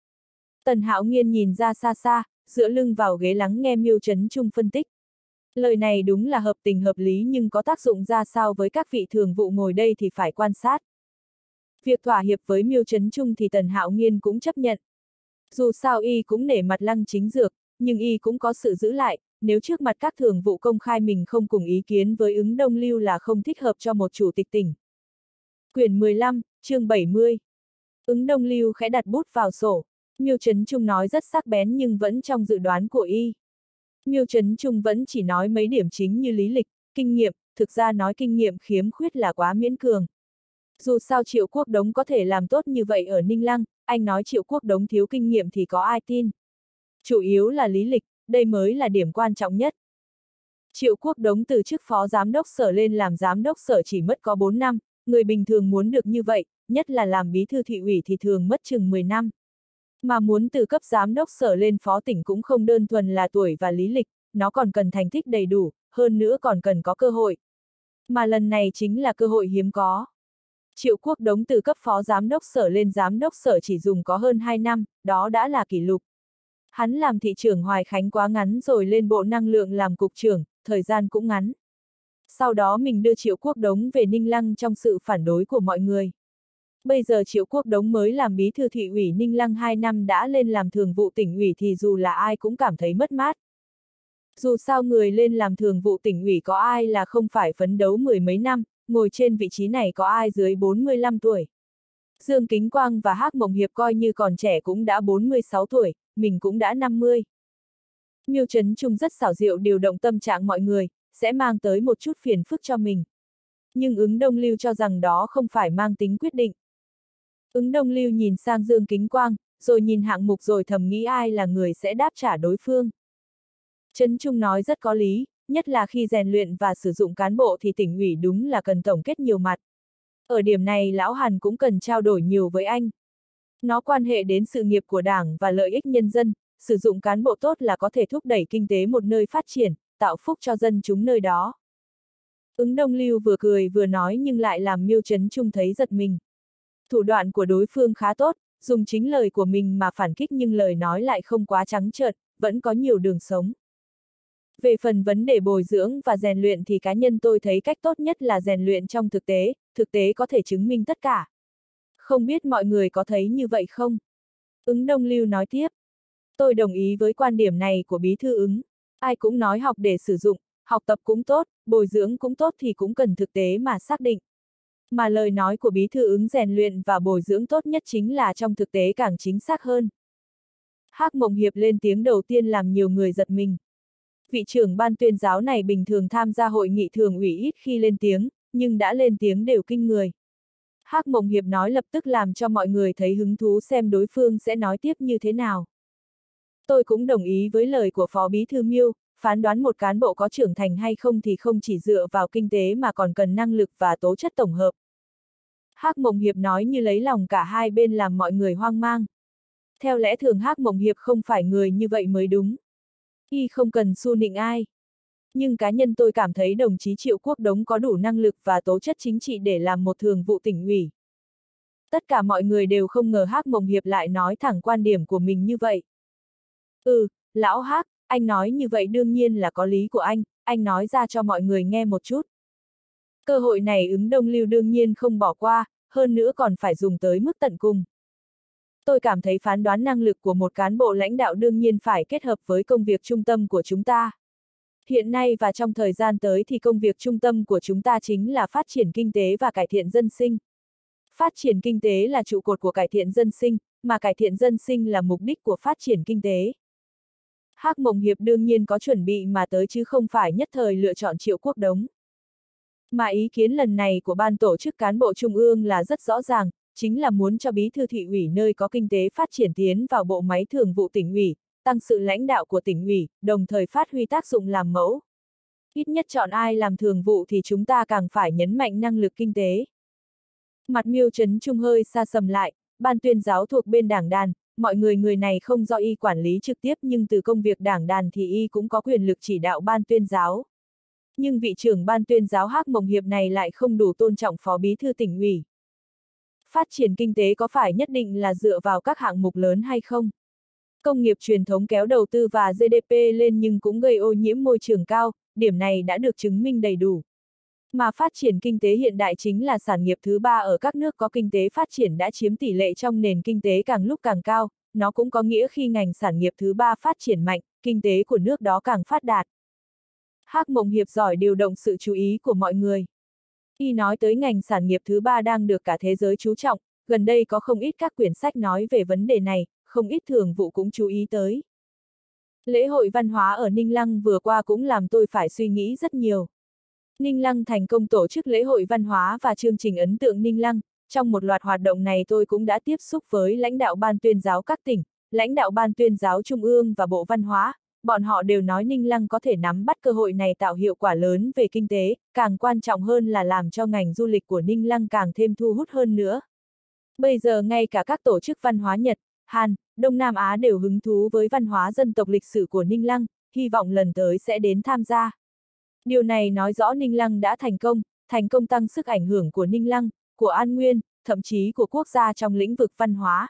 Tần Hạo Nghiên nhìn ra xa xa, dựa lưng vào ghế lắng nghe Miêu Trấn Trung phân tích. Lời này đúng là hợp tình hợp lý nhưng có tác dụng ra sao với các vị thường vụ ngồi đây thì phải quan sát. Việc thỏa hiệp với Miêu Trấn Trung thì Tần Hạo Nghiên cũng chấp nhận. Dù sao y cũng nể mặt Lăng Chính Dược, nhưng y cũng có sự giữ lại, nếu trước mặt các thường vụ công khai mình không cùng ý kiến với Ứng Đông Lưu là không thích hợp cho một chủ tịch tỉnh. Quyển 15, chương 70. Ứng Đông Lưu khẽ đặt bút vào sổ. Miêu Trấn Trung nói rất sắc bén nhưng vẫn trong dự đoán của y. Miêu Trấn Trung vẫn chỉ nói mấy điểm chính như lý lịch, kinh nghiệm, thực ra nói kinh nghiệm khiếm khuyết là quá miễn cường. Dù sao Triệu Quốc Đống có thể làm tốt như vậy ở Ninh Lăng, anh nói Triệu Quốc Đống thiếu kinh nghiệm thì có ai tin. Chủ yếu là lý lịch, đây mới là điểm quan trọng nhất. Triệu Quốc Đống từ chức phó giám đốc sở lên làm giám đốc sở chỉ mất có 4 năm, người bình thường muốn được như vậy, nhất là làm bí thư thị ủy thì thường mất chừng 10 năm. Mà muốn từ cấp giám đốc sở lên phó tỉnh cũng không đơn thuần là tuổi và lý lịch, nó còn cần thành tích đầy đủ, hơn nữa còn cần có cơ hội. Mà lần này chính là cơ hội hiếm có. Triệu Quốc Đống từ cấp phó giám đốc sở lên giám đốc sở chỉ dùng có hơn 2 năm, đó đã là kỷ lục. Hắn làm thị trưởng Hoài Khánh quá ngắn rồi lên Bộ Năng lượng làm cục trưởng, thời gian cũng ngắn. Sau đó mình đưa Triệu Quốc Đống về Ninh Lăng trong sự phản đối của mọi người. Bây giờ Triệu Quốc Đống mới làm bí thư thị ủy Ninh Lăng 2 năm đã lên làm thường vụ tỉnh ủy thì dù là ai cũng cảm thấy mất mát. Dù sao người lên làm thường vụ tỉnh ủy có ai là không phải phấn đấu mười mấy năm, ngồi trên vị trí này có ai dưới 45 tuổi. Dương Kính Quang và Hắc Mộng Hiệp coi như còn trẻ cũng đã 46 tuổi, mình cũng đã 50. Miêu Trấn Trung rất xảo diệu điều động tâm trạng mọi người, sẽ mang tới một chút phiền phức cho mình. Nhưng Ứng Đông Lưu cho rằng đó không phải mang tính quyết định. Ứng Đông Lưu nhìn sang Dương Kính Quang, rồi nhìn hạng mục rồi thầm nghĩ ai là người sẽ đáp trả đối phương. Trấn Trung nói rất có lý, nhất là khi rèn luyện và sử dụng cán bộ thì tỉnh ủy đúng là cần tổng kết nhiều mặt. Ở điểm này Lão Hàn cũng cần trao đổi nhiều với anh. Nó quan hệ đến sự nghiệp của Đảng và lợi ích nhân dân, sử dụng cán bộ tốt là có thể thúc đẩy kinh tế một nơi phát triển, tạo phúc cho dân chúng nơi đó. Ứng Đông Lưu vừa cười vừa nói nhưng lại làm Miêu Trấn Trung thấy giật mình. Thủ đoạn của đối phương khá tốt, dùng chính lời của mình mà phản kích nhưng lời nói lại không quá trắng trợn, vẫn có nhiều đường sống. Về phần vấn đề bồi dưỡng và rèn luyện thì cá nhân tôi thấy cách tốt nhất là rèn luyện trong thực tế có thể chứng minh tất cả. Không biết mọi người có thấy như vậy không? Ứng Đông Lưu nói tiếp. Tôi đồng ý với quan điểm này của Bí thư Ứng. Ai cũng nói học để sử dụng, học tập cũng tốt, bồi dưỡng cũng tốt thì cũng cần thực tế mà xác định. Mà lời nói của Bí thư Ứng rèn luyện và bồi dưỡng tốt nhất chính là trong thực tế càng chính xác hơn. Hắc Mộng Hiệp lên tiếng đầu tiên làm nhiều người giật mình. Vị trưởng ban tuyên giáo này bình thường tham gia hội nghị thường ủy ít khi lên tiếng, nhưng đã lên tiếng đều kinh người. Hắc Mộng Hiệp nói lập tức làm cho mọi người thấy hứng thú xem đối phương sẽ nói tiếp như thế nào. Tôi cũng đồng ý với lời của Phó Bí thư Miêu, phán đoán một cán bộ có trưởng thành hay không thì không chỉ dựa vào kinh tế mà còn cần năng lực và tố chất tổng hợp. Hắc Mộng Hiệp nói như lấy lòng cả hai bên làm mọi người hoang mang. Theo lẽ thường Hắc Mộng Hiệp không phải người như vậy mới đúng. Y không cần su nịnh ai. Nhưng cá nhân tôi cảm thấy đồng chí Triệu Quốc Đống có đủ năng lực và tố chất chính trị để làm một thường vụ tỉnh ủy. Tất cả mọi người đều không ngờ Hắc Mộng Hiệp lại nói thẳng quan điểm của mình như vậy. Lão Hắc, anh nói như vậy đương nhiên là có lý của anh nói ra cho mọi người nghe một chút. Cơ hội này Ứng Đông Lưu đương nhiên không bỏ qua, hơn nữa còn phải dùng tới mức tận cùng. Tôi cảm thấy phán đoán năng lực của một cán bộ lãnh đạo đương nhiên phải kết hợp với công việc trung tâm của chúng ta. Hiện nay và trong thời gian tới thì công việc trung tâm của chúng ta chính là phát triển kinh tế và cải thiện dân sinh. Phát triển kinh tế là trụ cột của cải thiện dân sinh, mà cải thiện dân sinh là mục đích của phát triển kinh tế. Hắc Mộng Hiệp đương nhiên có chuẩn bị mà tới chứ không phải nhất thời lựa chọn Triệu Quốc Đống. Mà ý kiến lần này của ban tổ chức cán bộ trung ương là rất rõ ràng, chính là muốn cho bí thư thị ủy nơi có kinh tế phát triển tiến vào bộ máy thường vụ tỉnh ủy, tăng sự lãnh đạo của tỉnh ủy, đồng thời phát huy tác dụng làm mẫu. Ít nhất chọn ai làm thường vụ thì chúng ta càng phải nhấn mạnh năng lực kinh tế. Mặt Miêu Trấn Trung hơi xa sầm lại, ban tuyên giáo thuộc bên đảng đàn, mọi người này không do y quản lý trực tiếp nhưng từ công việc đảng đàn thì y cũng có quyền lực chỉ đạo ban tuyên giáo. Nhưng vị trưởng ban tuyên giáo Hắc Mộng Hiệp này lại không đủ tôn trọng phó bí thư tỉnh ủy. Phát triển kinh tế có phải nhất định là dựa vào các hạng mục lớn hay không? Công nghiệp truyền thống kéo đầu tư và GDP lên nhưng cũng gây ô nhiễm môi trường cao, điểm này đã được chứng minh đầy đủ. Mà phát triển kinh tế hiện đại chính là sản nghiệp thứ ba ở các nước có kinh tế phát triển đã chiếm tỷ lệ trong nền kinh tế càng lúc càng cao, nó cũng có nghĩa khi ngành sản nghiệp thứ ba phát triển mạnh, kinh tế của nước đó càng phát đạt. Hắc Mộng Hiệp giỏi điều động sự chú ý của mọi người. Y nói tới ngành sản nghiệp thứ ba đang được cả thế giới chú trọng, gần đây có không ít các quyển sách nói về vấn đề này, không ít thường vụ cũng chú ý tới. Lễ hội văn hóa ở Ninh Lăng vừa qua cũng làm tôi phải suy nghĩ rất nhiều. Ninh Lăng thành công tổ chức lễ hội văn hóa và chương trình ấn tượng Ninh Lăng, trong một loạt hoạt động này tôi cũng đã tiếp xúc với lãnh đạo ban tuyên giáo các tỉnh, lãnh đạo ban tuyên giáo trung ương và Bộ Văn hóa, bọn họ đều nói Ninh Lăng có thể nắm bắt cơ hội này tạo hiệu quả lớn về kinh tế, càng quan trọng hơn là làm cho ngành du lịch của Ninh Lăng càng thêm thu hút hơn nữa. Bây giờ ngay cả các tổ chức văn hóa Nhật, Hàn, Đông Nam Á đều hứng thú với văn hóa dân tộc lịch sử của Ninh Lăng, hy vọng lần tới sẽ đến tham gia. Điều này nói rõ Ninh Lăng đã thành công tăng sức ảnh hưởng của Ninh Lăng, của An Nguyên, thậm chí của quốc gia trong lĩnh vực văn hóa.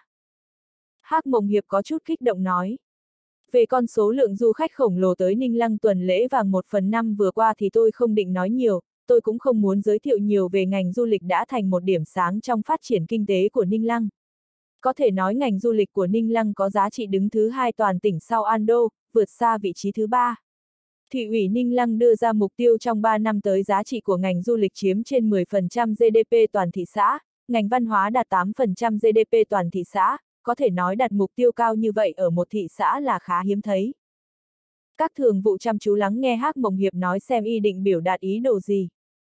Hắc Mộng Hiệp có chút kích động nói. Về con số lượng du khách khổng lồ tới Ninh Lăng tuần lễ vàng 1/5 vừa qua thì tôi không định nói nhiều, tôi cũng không muốn giới thiệu nhiều về ngành du lịch đã thành một điểm sáng trong phát triển kinh tế của Ninh Lăng. Có thể nói ngành du lịch của Ninh Lăng có giá trị đứng thứ 2 toàn tỉnh sau An Đô, vượt xa vị trí thứ 3. Thị ủy Ninh Lăng đưa ra mục tiêu trong 3 năm tới giá trị của ngành du lịch chiếm trên 10% GDP toàn thị xã, ngành văn hóa đạt 8% GDP toàn thị xã, có thể nói đặt mục tiêu cao như vậy ở một thị xã là khá hiếm thấy. Các thường vụ chăm chú lắng nghe Hắc Mộng Hiệp nói xem y định biểu đạt ý đồ gì.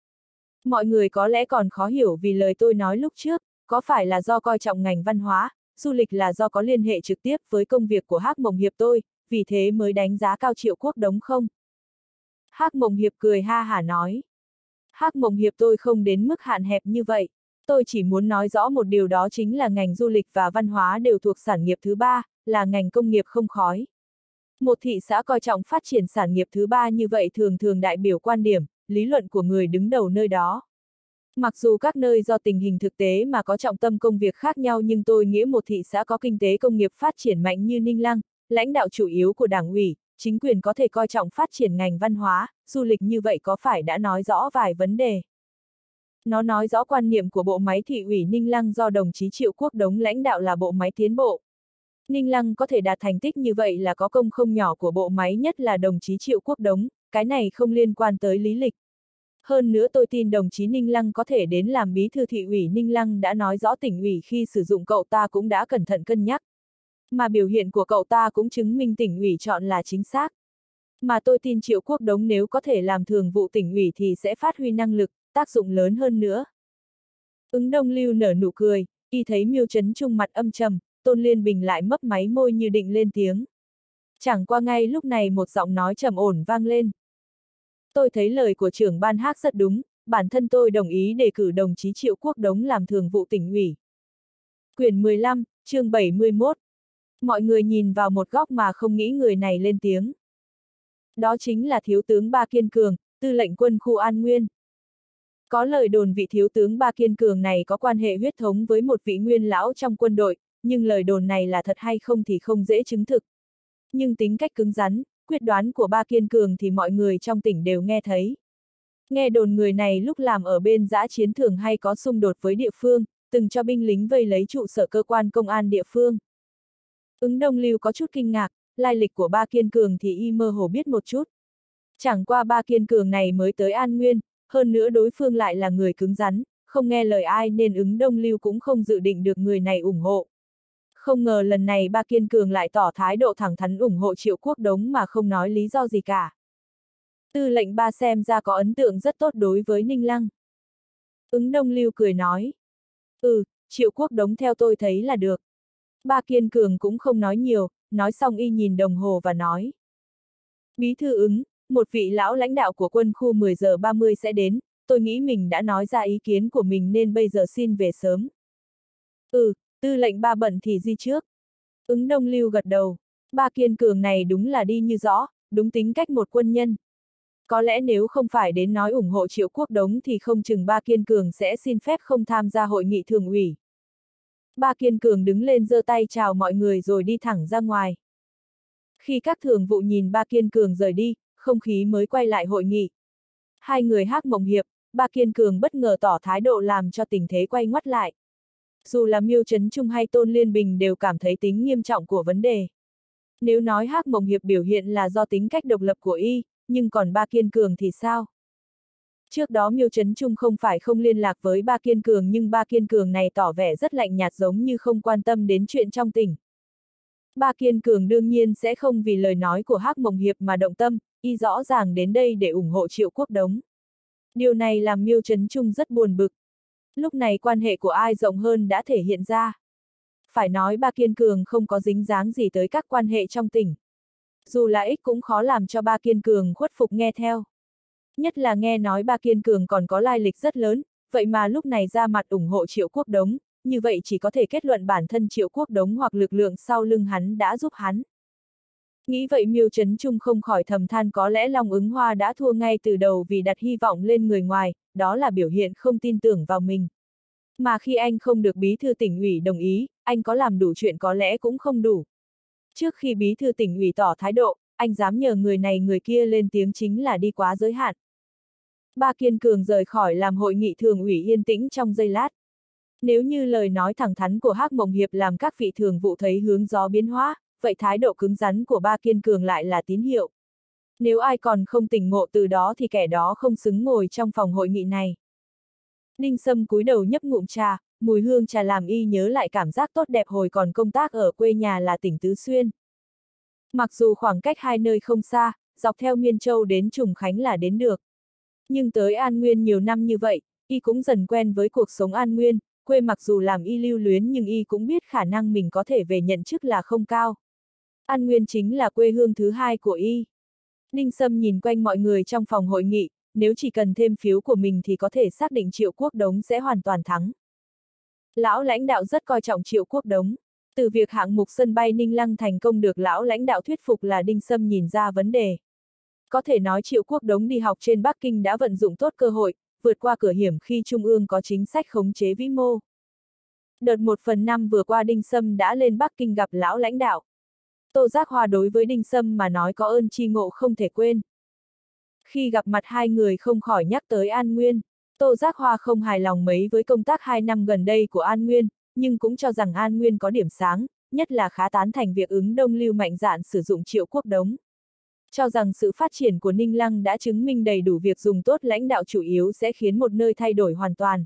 Mọi người có lẽ còn khó hiểu vì lời tôi nói lúc trước, có phải là do coi trọng ngành văn hóa, du lịch là do có liên hệ trực tiếp với công việc của Hắc Mộng Hiệp tôi, vì thế mới đánh giá cao Triệu Quốc Đống không? Hắc Mộng Hiệp cười ha hả nói. Hắc Mộng Hiệp tôi không đến mức hạn hẹp như vậy. Tôi chỉ muốn nói rõ một điều đó chính là ngành du lịch và văn hóa đều thuộc sản nghiệp thứ 3, là ngành công nghiệp không khói. Một thị xã coi trọng phát triển sản nghiệp thứ 3 như vậy thường thường đại biểu quan điểm, lý luận của người đứng đầu nơi đó. Mặc dù các nơi do tình hình thực tế mà có trọng tâm công việc khác nhau nhưng tôi nghĩ một thị xã có kinh tế công nghiệp phát triển mạnh như Ninh Lăng, lãnh đạo chủ yếu của Đảng ủy, chính quyền có thể coi trọng phát triển ngành văn hóa, du lịch như vậy có phải đã nói rõ vài vấn đề. Nó nói rõ quan niệm của bộ máy thị ủy Ninh Lăng do đồng chí Triệu Quốc Đống lãnh đạo là bộ máy tiến bộ. Ninh Lăng có thể đạt thành tích như vậy là có công không nhỏ của bộ máy nhất là đồng chí Triệu Quốc Đống, cái này không liên quan tới lý lịch. Hơn nữa tôi tin đồng chí Ninh Lăng có thể đến làm bí thư thị ủy Ninh Lăng đã nói rõ tỉnh ủy khi sử dụng cậu ta cũng đã cẩn thận cân nhắc. Mà biểu hiện của cậu ta cũng chứng minh tỉnh ủy chọn là chính xác. Mà tôi tin Triệu Quốc Đống nếu có thể làm thường vụ tỉnh ủy thì sẽ phát huy năng lực, tác dụng lớn hơn nữa. Ứng Đông Lưu nở nụ cười, y thấy Miêu Trấn Trung mặt âm trầm, Tôn Liên Bình lại mấp máy môi như định lên tiếng. Chẳng qua ngay lúc này một giọng nói trầm ổn vang lên. Tôi thấy lời của trưởng ban Hắc rất đúng, bản thân tôi đồng ý đề cử đồng chí Triệu Quốc Đống làm thường vụ tỉnh ủy. Quyển 15, chương 71. Mọi người nhìn vào một góc mà không nghĩ người này lên tiếng. Đó chính là Thiếu tướng Ba Kiên Cường, tư lệnh quân khu An Nguyên. Có lời đồn vị Thiếu tướng Ba Kiên Cường này có quan hệ huyết thống với một vị nguyên lão trong quân đội, nhưng lời đồn này là thật hay không thì không dễ chứng thực. Nhưng tính cách cứng rắn, quyết đoán của Ba Kiên Cường thì mọi người trong tỉnh đều nghe thấy. Nghe đồn người này lúc làm ở bên dã chiến thường hay có xung đột với địa phương, từng cho binh lính vây lấy trụ sở cơ quan công an địa phương. Ứng Đông Lưu có chút kinh ngạc, lai lịch của Ba Kiên Cường thì y mơ hồ biết một chút. Chẳng qua Ba Kiên Cường này mới tới An Nguyên, hơn nữa đối phương lại là người cứng rắn, không nghe lời ai nên Ứng Đông Lưu cũng không dự định được người này ủng hộ. Không ngờ lần này Ba Kiên Cường lại tỏ thái độ thẳng thắn ủng hộ Triệu Quốc Đống mà không nói lý do gì cả. Tư lệnh Ba xem ra có ấn tượng rất tốt đối với Ninh Lăng. Ứng Đông Lưu cười nói. Triệu Quốc Đống theo tôi thấy là được. Ba Kiên Cường cũng không nói nhiều, nói xong y nhìn đồng hồ và nói. Bí thư Ứng, một vị lão lãnh đạo của quân khu 10 giờ 30 sẽ đến, tôi nghĩ mình đã nói ra ý kiến của mình nên bây giờ xin về sớm. Tư lệnh Ba bận thì đi trước. Ứng Đông Lưu gật đầu, Ba Kiên Cường này đúng là đi như rõ, đúng tính cách một quân nhân. Có lẽ nếu không phải đến nói ủng hộ Triệu Quốc Đống thì không chừng Ba Kiên Cường sẽ xin phép không tham gia hội nghị thường ủy. Ba Kiên Cường đứng lên giơ tay chào mọi người rồi đi thẳng ra ngoài. Khi các thường vụ nhìn Ba Kiên Cường rời đi, không khí mới quay lại hội nghị. Hai người Hắc Mộng Hiệp, Ba Kiên Cường bất ngờ tỏ thái độ làm cho tình thế quay ngoắt lại. Dù là Miêu Trấn Trung hay Tôn Liên Bình đều cảm thấy tính nghiêm trọng của vấn đề. Nếu nói Hắc Mộng Hiệp biểu hiện là do tính cách độc lập của y, nhưng còn Ba Kiên Cường thì sao? Trước đó Miêu Trấn Trung không phải không liên lạc với Ba Kiên Cường nhưng Ba Kiên Cường này tỏ vẻ rất lạnh nhạt giống như không quan tâm đến chuyện trong tỉnh. Ba Kiên Cường đương nhiên sẽ không vì lời nói của Hắc Mộng Hiệp mà động tâm, y rõ ràng đến đây để ủng hộ Triệu Quốc Đống. Điều này làm Miêu Trấn Trung rất buồn bực. Lúc này quan hệ của ai rộng hơn đã thể hiện ra. Phải nói Ba Kiên Cường không có dính dáng gì tới các quan hệ trong tỉnh. Dù là ích cũng khó làm cho Ba Kiên Cường khuất phục nghe theo. Nhất là nghe nói Ba Kiên Cường còn có lai lịch rất lớn, vậy mà lúc này ra mặt ủng hộ Triệu Quốc Đống, như vậy chỉ có thể kết luận bản thân Triệu Quốc Đống hoặc lực lượng sau lưng hắn đã giúp hắn. Nghĩ vậy Miêu Trấn Trung không khỏi thầm than có lẽ Long Ứng Hoa đã thua ngay từ đầu vì đặt hy vọng lên người ngoài, đó là biểu hiện không tin tưởng vào mình. Mà khi anh không được bí thư tỉnh ủy đồng ý, anh có làm đủ chuyện có lẽ cũng không đủ. Trước khi bí thư tỉnh ủy tỏ thái độ, anh dám nhờ người này người kia lên tiếng chính là đi quá giới hạn. Ba Kiên Cường rời khỏi làm hội nghị thường ủy yên tĩnh trong giây lát. Nếu như lời nói thẳng thắn của Hắc Mộng Hiệp làm các vị thường vụ thấy hướng gió biến hóa, vậy thái độ cứng rắn của Ba Kiên Cường lại là tín hiệu. Nếu ai còn không tỉnh ngộ từ đó thì kẻ đó không xứng ngồi trong phòng hội nghị này. Đinh Sâm cúi đầu nhấp ngụm trà, mùi hương trà làm y nhớ lại cảm giác tốt đẹp hồi còn công tác ở quê nhà là tỉnh Tứ Xuyên. Mặc dù khoảng cách hai nơi không xa, dọc theo Miên Châu đến Trùng Khánh là đến được. Nhưng tới An Nguyên nhiều năm như vậy, y cũng dần quen với cuộc sống An Nguyên, quê mặc dù làm y lưu luyến nhưng y cũng biết khả năng mình có thể về nhận chức là không cao. An Nguyên chính là quê hương thứ hai của y. Đinh Sâm nhìn quanh mọi người trong phòng hội nghị, nếu chỉ cần thêm phiếu của mình thì có thể xác định Triệu Quốc Đống sẽ hoàn toàn thắng. Lão lãnh đạo rất coi trọng Triệu Quốc Đống. Từ việc hạng mục sân bay Ninh Lăng thành công được lão lãnh đạo thuyết phục là Đinh Sâm nhìn ra vấn đề. Có thể nói Triệu Quốc Đống đi học trên Bắc Kinh đã vận dụng tốt cơ hội, vượt qua cửa hiểm khi Trung ương có chính sách khống chế vĩ mô. Đợt 1/5 vừa qua Đinh Sâm đã lên Bắc Kinh gặp lão lãnh đạo. Tô Giác Hoa đối với Đinh Sâm mà nói có ơn tri ngộ không thể quên. Khi gặp mặt hai người không khỏi nhắc tới An Nguyên. Tô Giác Hoa không hài lòng mấy với công tác 2 năm gần đây của An Nguyên, nhưng cũng cho rằng An Nguyên có điểm sáng, nhất là khá tán thành việc ứng Đông Lưu mạnh dạn sử dụng Triệu Quốc Đống. Cho rằng sự phát triển của Ninh Lăng đã chứng minh đầy đủ việc dùng tốt lãnh đạo chủ yếu sẽ khiến một nơi thay đổi hoàn toàn.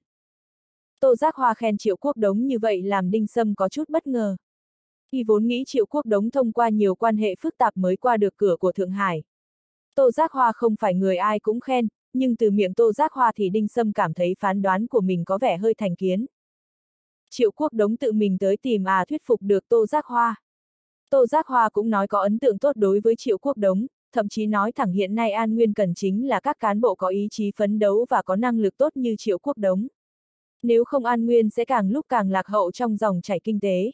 Tô Giác Hoa khen Triệu Quốc Đống như vậy làm Đinh Sâm có chút bất ngờ. Y vốn nghĩ Triệu Quốc Đống thông qua nhiều quan hệ phức tạp mới qua được cửa của Thượng Hải. Tô Giác Hoa không phải người ai cũng khen, nhưng từ miệng Tô Giác Hoa thì Đinh Sâm cảm thấy phán đoán của mình có vẻ hơi thành kiến. Triệu Quốc Đống tự mình tới tìm thuyết phục được Tô Giác Hoa. Tô Giác Hoa cũng nói có ấn tượng tốt đối với Triệu Quốc Đống, thậm chí nói thẳng hiện nay An Nguyên cần chính là các cán bộ có ý chí phấn đấu và có năng lực tốt như Triệu Quốc Đống. Nếu không An Nguyên sẽ càng lúc càng lạc hậu trong dòng chảy kinh tế.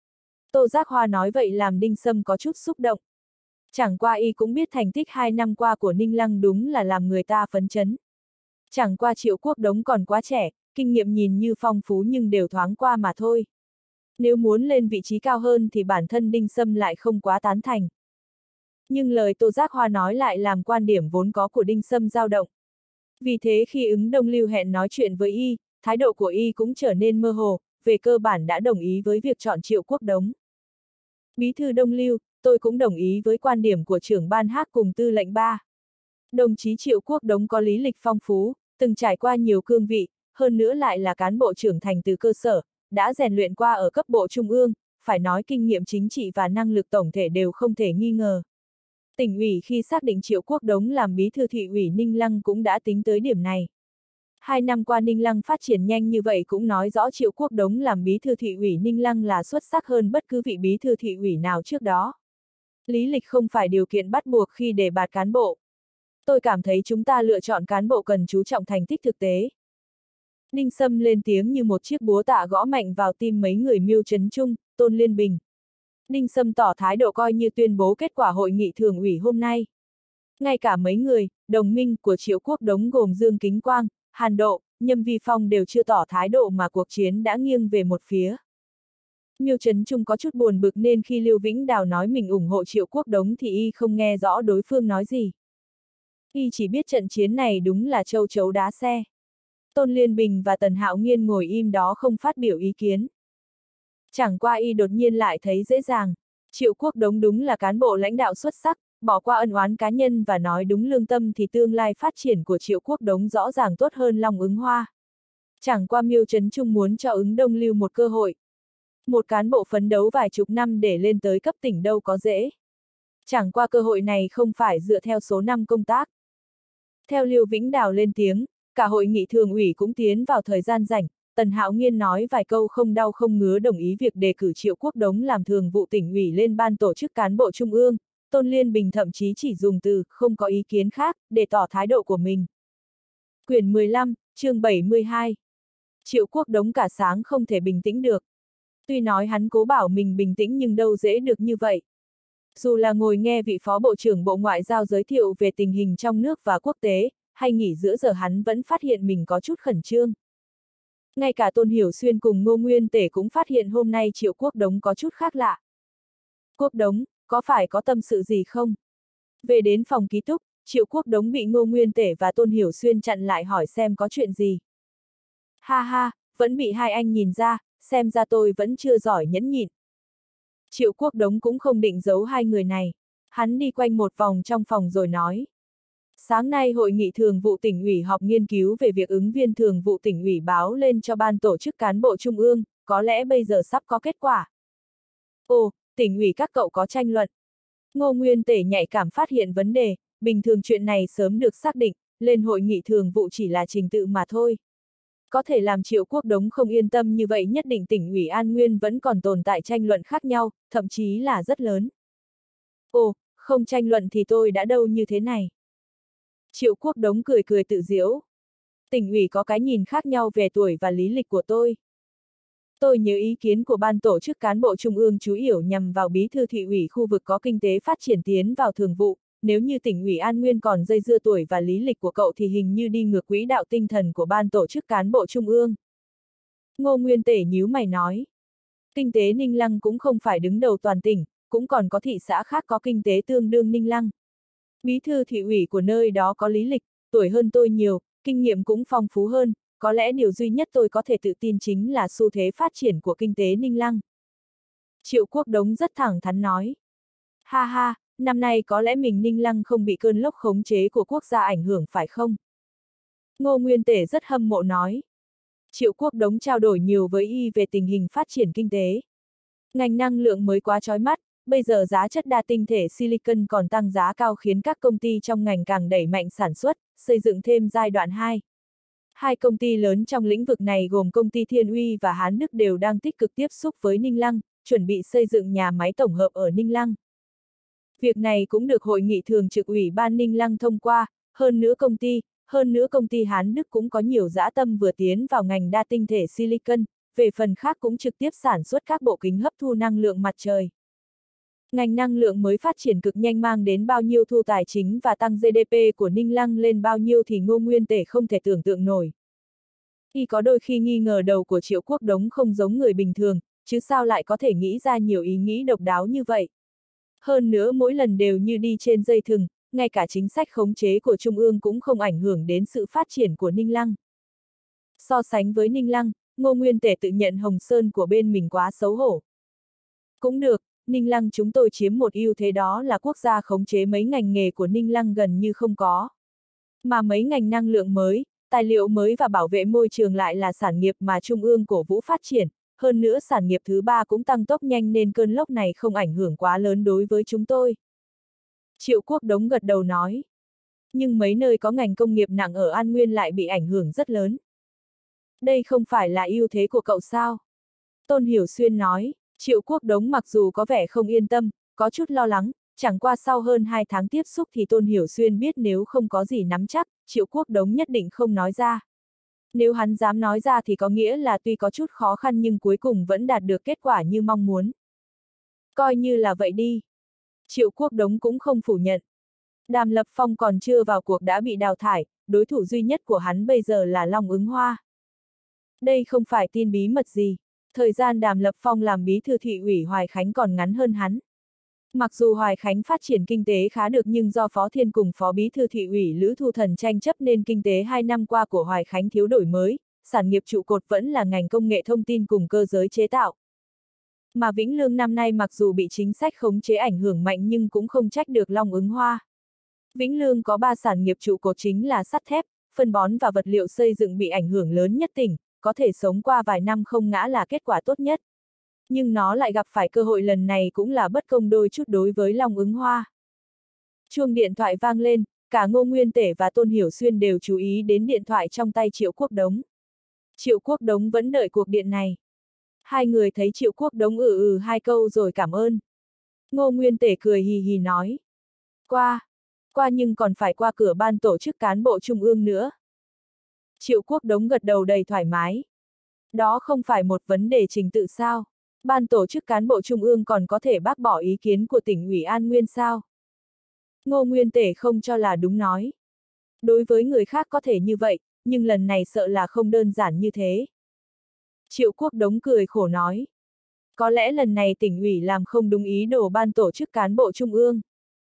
Tô Giác Hoa nói vậy làm Đinh Sâm có chút xúc động. Chẳng qua y cũng biết thành tích 2 năm qua của Ninh Lăng đúng là làm người ta phấn chấn. Chẳng qua Triệu Quốc Đống còn quá trẻ, kinh nghiệm nhìn như phong phú nhưng đều thoáng qua mà thôi. Nếu muốn lên vị trí cao hơn thì bản thân Đinh Sâm lại không quá tán thành. Nhưng lời Tô Giác Hoa nói lại làm quan điểm vốn có của Đinh Sâm dao động. Vì thế khi ứng Đông Lưu hẹn nói chuyện với y, thái độ của y cũng trở nên mơ hồ, về cơ bản đã đồng ý với việc chọn Triệu Quốc Đống. Bí thư Đông Lưu, tôi cũng đồng ý với quan điểm của trưởng ban Hắc cùng tư lệnh 3. Đồng chí Triệu Quốc Đống có lý lịch phong phú, từng trải qua nhiều cương vị, hơn nữa lại là cán bộ trưởng thành từ cơ sở, đã rèn luyện qua ở cấp bộ trung ương, phải nói kinh nghiệm chính trị và năng lực tổng thể đều không thể nghi ngờ. Tỉnh ủy khi xác định Triệu Quốc Đống làm bí thư thị ủy Ninh Lăng cũng đã tính tới điểm này. 2 năm qua Ninh Lăng phát triển nhanh như vậy cũng nói rõ Triệu Quốc Đống làm bí thư thị ủy Ninh Lăng là xuất sắc hơn bất cứ vị bí thư thị ủy nào trước đó. Lý lịch không phải điều kiện bắt buộc khi đề bạt cán bộ. Tôi cảm thấy chúng ta lựa chọn cán bộ cần chú trọng thành tích thực tế. Đinh Sâm lên tiếng như một chiếc búa tạ gõ mạnh vào tim mấy người Miêu Trấn Trung, Tôn Liên Bình. Đinh Sâm tỏ thái độ coi như tuyên bố kết quả hội nghị thường ủy hôm nay. Ngay cả mấy người, đồng minh của Triệu Quốc Đống gồm Dương Kính Quang, Hàn Độ, Nhâm Vi Phong đều chưa tỏ thái độ mà cuộc chiến đã nghiêng về một phía. Miêu Trấn Trung có chút buồn bực nên khi Lưu Vĩnh Đào nói mình ủng hộ Triệu Quốc Đống thì y không nghe rõ đối phương nói gì. Y chỉ biết trận chiến này đúng là châu chấu đá xe. Tôn Liên Bình và Tần Hạo Nghiên ngồi im đó không phát biểu ý kiến. Chẳng qua y đột nhiên lại thấy dễ dàng. Triệu Quốc Đống đúng là cán bộ lãnh đạo xuất sắc, bỏ qua ân oán cá nhân và nói đúng lương tâm thì tương lai phát triển của Triệu Quốc Đống rõ ràng tốt hơn Long Ứng Hoa. Chẳng qua Miêu Trấn Trung muốn cho ứng Đông Lưu một cơ hội. Một cán bộ phấn đấu vài chục năm để lên tới cấp tỉnh đâu có dễ. Chẳng qua cơ hội này không phải dựa theo số năm công tác. Theo Lưu Vĩnh Đào lên tiếng, cả hội nghị thường ủy cũng tiến vào thời gian rảnh, Tần Hạo Nghiên nói vài câu không đau không ngứa đồng ý việc đề cử Triệu Quốc Đống làm thường vụ tỉnh ủy lên ban tổ chức cán bộ trung ương, Tôn Liên Bình thậm chí chỉ dùng từ không có ý kiến khác để tỏ thái độ của mình. Quyển 15, chương 72. Triệu Quốc Đống cả sáng không thể bình tĩnh được. Tuy nói hắn cố bảo mình bình tĩnh nhưng đâu dễ được như vậy. Dù là ngồi nghe vị Phó Bộ trưởng Bộ Ngoại giao giới thiệu về tình hình trong nước và quốc tế, hay nghỉ giữa giờ hắn vẫn phát hiện mình có chút khẩn trương. Ngay cả Tôn Hiểu Xuyên cùng Ngô Nguyên Tể cũng phát hiện hôm nay Triệu Quốc Đống có chút khác lạ. Quốc Đống, có phải có tâm sự gì không? Về đến phòng ký túc, Triệu Quốc Đống bị Ngô Nguyên Tể và Tôn Hiểu Xuyên chặn lại hỏi xem có chuyện gì. Ha ha, vẫn bị hai anh nhìn ra, xem ra tôi vẫn chưa giỏi nhẫn nhịn. Triệu Quốc Đống cũng không định giấu hai người này. Hắn đi quanh một vòng trong phòng rồi nói. Sáng nay hội nghị thường vụ tỉnh ủy họp nghiên cứu về việc ứng viên thường vụ tỉnh ủy báo lên cho ban tổ chức cán bộ trung ương, có lẽ bây giờ sắp có kết quả. Ồ, tỉnh ủy các cậu có tranh luận. Ngô Nguyên Tể nhạy cảm phát hiện vấn đề, bình thường chuyện này sớm được xác định, lên hội nghị thường vụ chỉ là trình tự mà thôi. Có thể làm Triệu Quốc Đống không yên tâm như vậy nhất định tỉnh ủy An Nguyên vẫn còn tồn tại tranh luận khác nhau, thậm chí là rất lớn. Ồ, không tranh luận thì tôi đã đâu như thế này. Triệu Quốc Đống cười cười tự giễu. Tỉnh ủy có cái nhìn khác nhau về tuổi và lý lịch của tôi. Tôi nhớ ý kiến của ban tổ chức cán bộ trung ương chủ yếu nhằm vào bí thư thị ủy khu vực có kinh tế phát triển tiến vào thường vụ, nếu như tỉnh ủy An Nguyên còn dây dưa tuổi và lý lịch của cậu thì hình như đi ngược quỹ đạo tinh thần của ban tổ chức cán bộ trung ương. Ngô Nguyên Tể nhíu mày nói. Kinh tế Ninh Lăng cũng không phải đứng đầu toàn tỉnh, cũng còn có thị xã khác có kinh tế tương đương Ninh Lăng. Bí thư thị ủy của nơi đó có lý lịch, tuổi hơn tôi nhiều, kinh nghiệm cũng phong phú hơn, có lẽ điều duy nhất tôi có thể tự tin chính là xu thế phát triển của kinh tế Ninh Lăng. Triệu Quốc Đống rất thẳng thắn nói. Ha ha, năm nay có lẽ mình Ninh Lăng không bị cơn lốc khống chế của quốc gia ảnh hưởng phải không? Ngô Nguyên Tể rất hâm mộ nói. Triệu Quốc Đống trao đổi nhiều với y về tình hình phát triển kinh tế. Ngành năng lượng mới quá chói mắt, bây giờ giá chất đa tinh thể silicon còn tăng giá cao khiến các công ty trong ngành càng đẩy mạnh sản xuất, xây dựng thêm giai đoạn 2. Hai công ty lớn trong lĩnh vực này gồm công ty Thiên Uy và Hán Đức đều đang tích cực tiếp xúc với Ninh Lăng, chuẩn bị xây dựng nhà máy tổng hợp ở Ninh Lăng. Việc này cũng được hội nghị thường trực ủy ban Ninh Lăng thông qua, hơn nữa công ty Hán Đức cũng có nhiều dã tâm vừa tiến vào ngành đa tinh thể silicon, về phần khác cũng trực tiếp sản xuất các bộ kính hấp thu năng lượng mặt trời. Ngành năng lượng mới phát triển cực nhanh mang đến bao nhiêu thu tài chính và tăng GDP của Ninh Lăng lên bao nhiêu thì Ngô Nguyên Tể không thể tưởng tượng nổi. Y có đôi khi nghi ngờ đầu của Triệu Quốc Đống không giống người bình thường, chứ sao lại có thể nghĩ ra nhiều ý nghĩ độc đáo như vậy. Hơn nữa mỗi lần đều như đi trên dây thừng, ngay cả chính sách khống chế của Trung ương cũng không ảnh hưởng đến sự phát triển của Ninh Lăng. So sánh với Ninh Lăng, Ngô Nguyên Tể tự nhận Hồng Sơn của bên mình quá xấu hổ. Cũng được, Ninh Lăng chúng tôi chiếm một ưu thế đó là quốc gia khống chế mấy ngành nghề của Ninh Lăng gần như không có. Mà mấy ngành năng lượng mới, tài liệu mới và bảo vệ môi trường lại là sản nghiệp mà Trung ương cổ vũ phát triển, hơn nữa sản nghiệp thứ ba cũng tăng tốc nhanh nên cơn lốc này không ảnh hưởng quá lớn đối với chúng tôi. Triệu Quốc Đống gật đầu nói. Nhưng mấy nơi có ngành công nghiệp nặng ở An Nguyên lại bị ảnh hưởng rất lớn. Đây không phải là ưu thế của cậu sao? Tôn Hiểu Xuyên nói. Triệu Quốc Đống mặc dù có vẻ không yên tâm, có chút lo lắng, chẳng qua sau hơn 2 tháng tiếp xúc thì Tôn Hiểu Xuyên biết nếu không có gì nắm chắc, Triệu Quốc Đống nhất định không nói ra. Nếu hắn dám nói ra thì có nghĩa là tuy có chút khó khăn nhưng cuối cùng vẫn đạt được kết quả như mong muốn. Coi như là vậy đi. Triệu Quốc Đống cũng không phủ nhận. Đàm Lập Phong còn chưa vào cuộc đã bị đào thải, đối thủ duy nhất của hắn bây giờ là Long Ứng Hoa. Đây không phải tin bí mật gì. Thời gian Đàm Lập Phong làm bí thư thị ủy Hoài Khánh còn ngắn hơn hắn. Mặc dù Hoài Khánh phát triển kinh tế khá được nhưng do Phó Thiên cùng Phó bí thư thị ủy Lữ Thu Thần tranh chấp nên kinh tế 2 năm qua của Hoài Khánh thiếu đổi mới, sản nghiệp trụ cột vẫn là ngành công nghệ thông tin cùng cơ giới chế tạo. Mà Vĩnh Lương năm nay mặc dù bị chính sách khống chế ảnh hưởng mạnh nhưng cũng không trách được Long Ứng Hoa. Vĩnh Lương có 3 sản nghiệp trụ cột chính là sắt thép, phân bón và vật liệu xây dựng bị ảnh hưởng lớn nhất tỉnh, có thể sống qua vài năm không ngã là kết quả tốt nhất. Nhưng nó lại gặp phải cơ hội lần này cũng là bất công đôi chút đối với Long Ứng Hoa. Chuông điện thoại vang lên, cả Ngô Nguyên Tể và Tôn Hiểu Xuyên đều chú ý đến điện thoại trong tay Triệu Quốc Đống. Triệu Quốc Đống vẫn đợi cuộc điện này. Hai người thấy Triệu Quốc Đống hai câu rồi cảm ơn. Ngô Nguyên Tể cười hì hì nói. Qua nhưng còn phải qua cửa ban tổ chức cán bộ trung ương nữa. Triệu Quốc Đống gật đầu đầy thoải mái. Đó không phải một vấn đề trình tự sao? Ban tổ chức cán bộ trung ương còn có thể bác bỏ ý kiến của tỉnh ủy An Nguyên sao? Ngô Nguyên Tể không cho là đúng nói. Đối với người khác có thể như vậy, nhưng lần này sợ là không đơn giản như thế. Triệu Quốc Đống cười khổ nói. Có lẽ lần này tỉnh ủy làm không đúng ý đồ ban tổ chức cán bộ trung ương.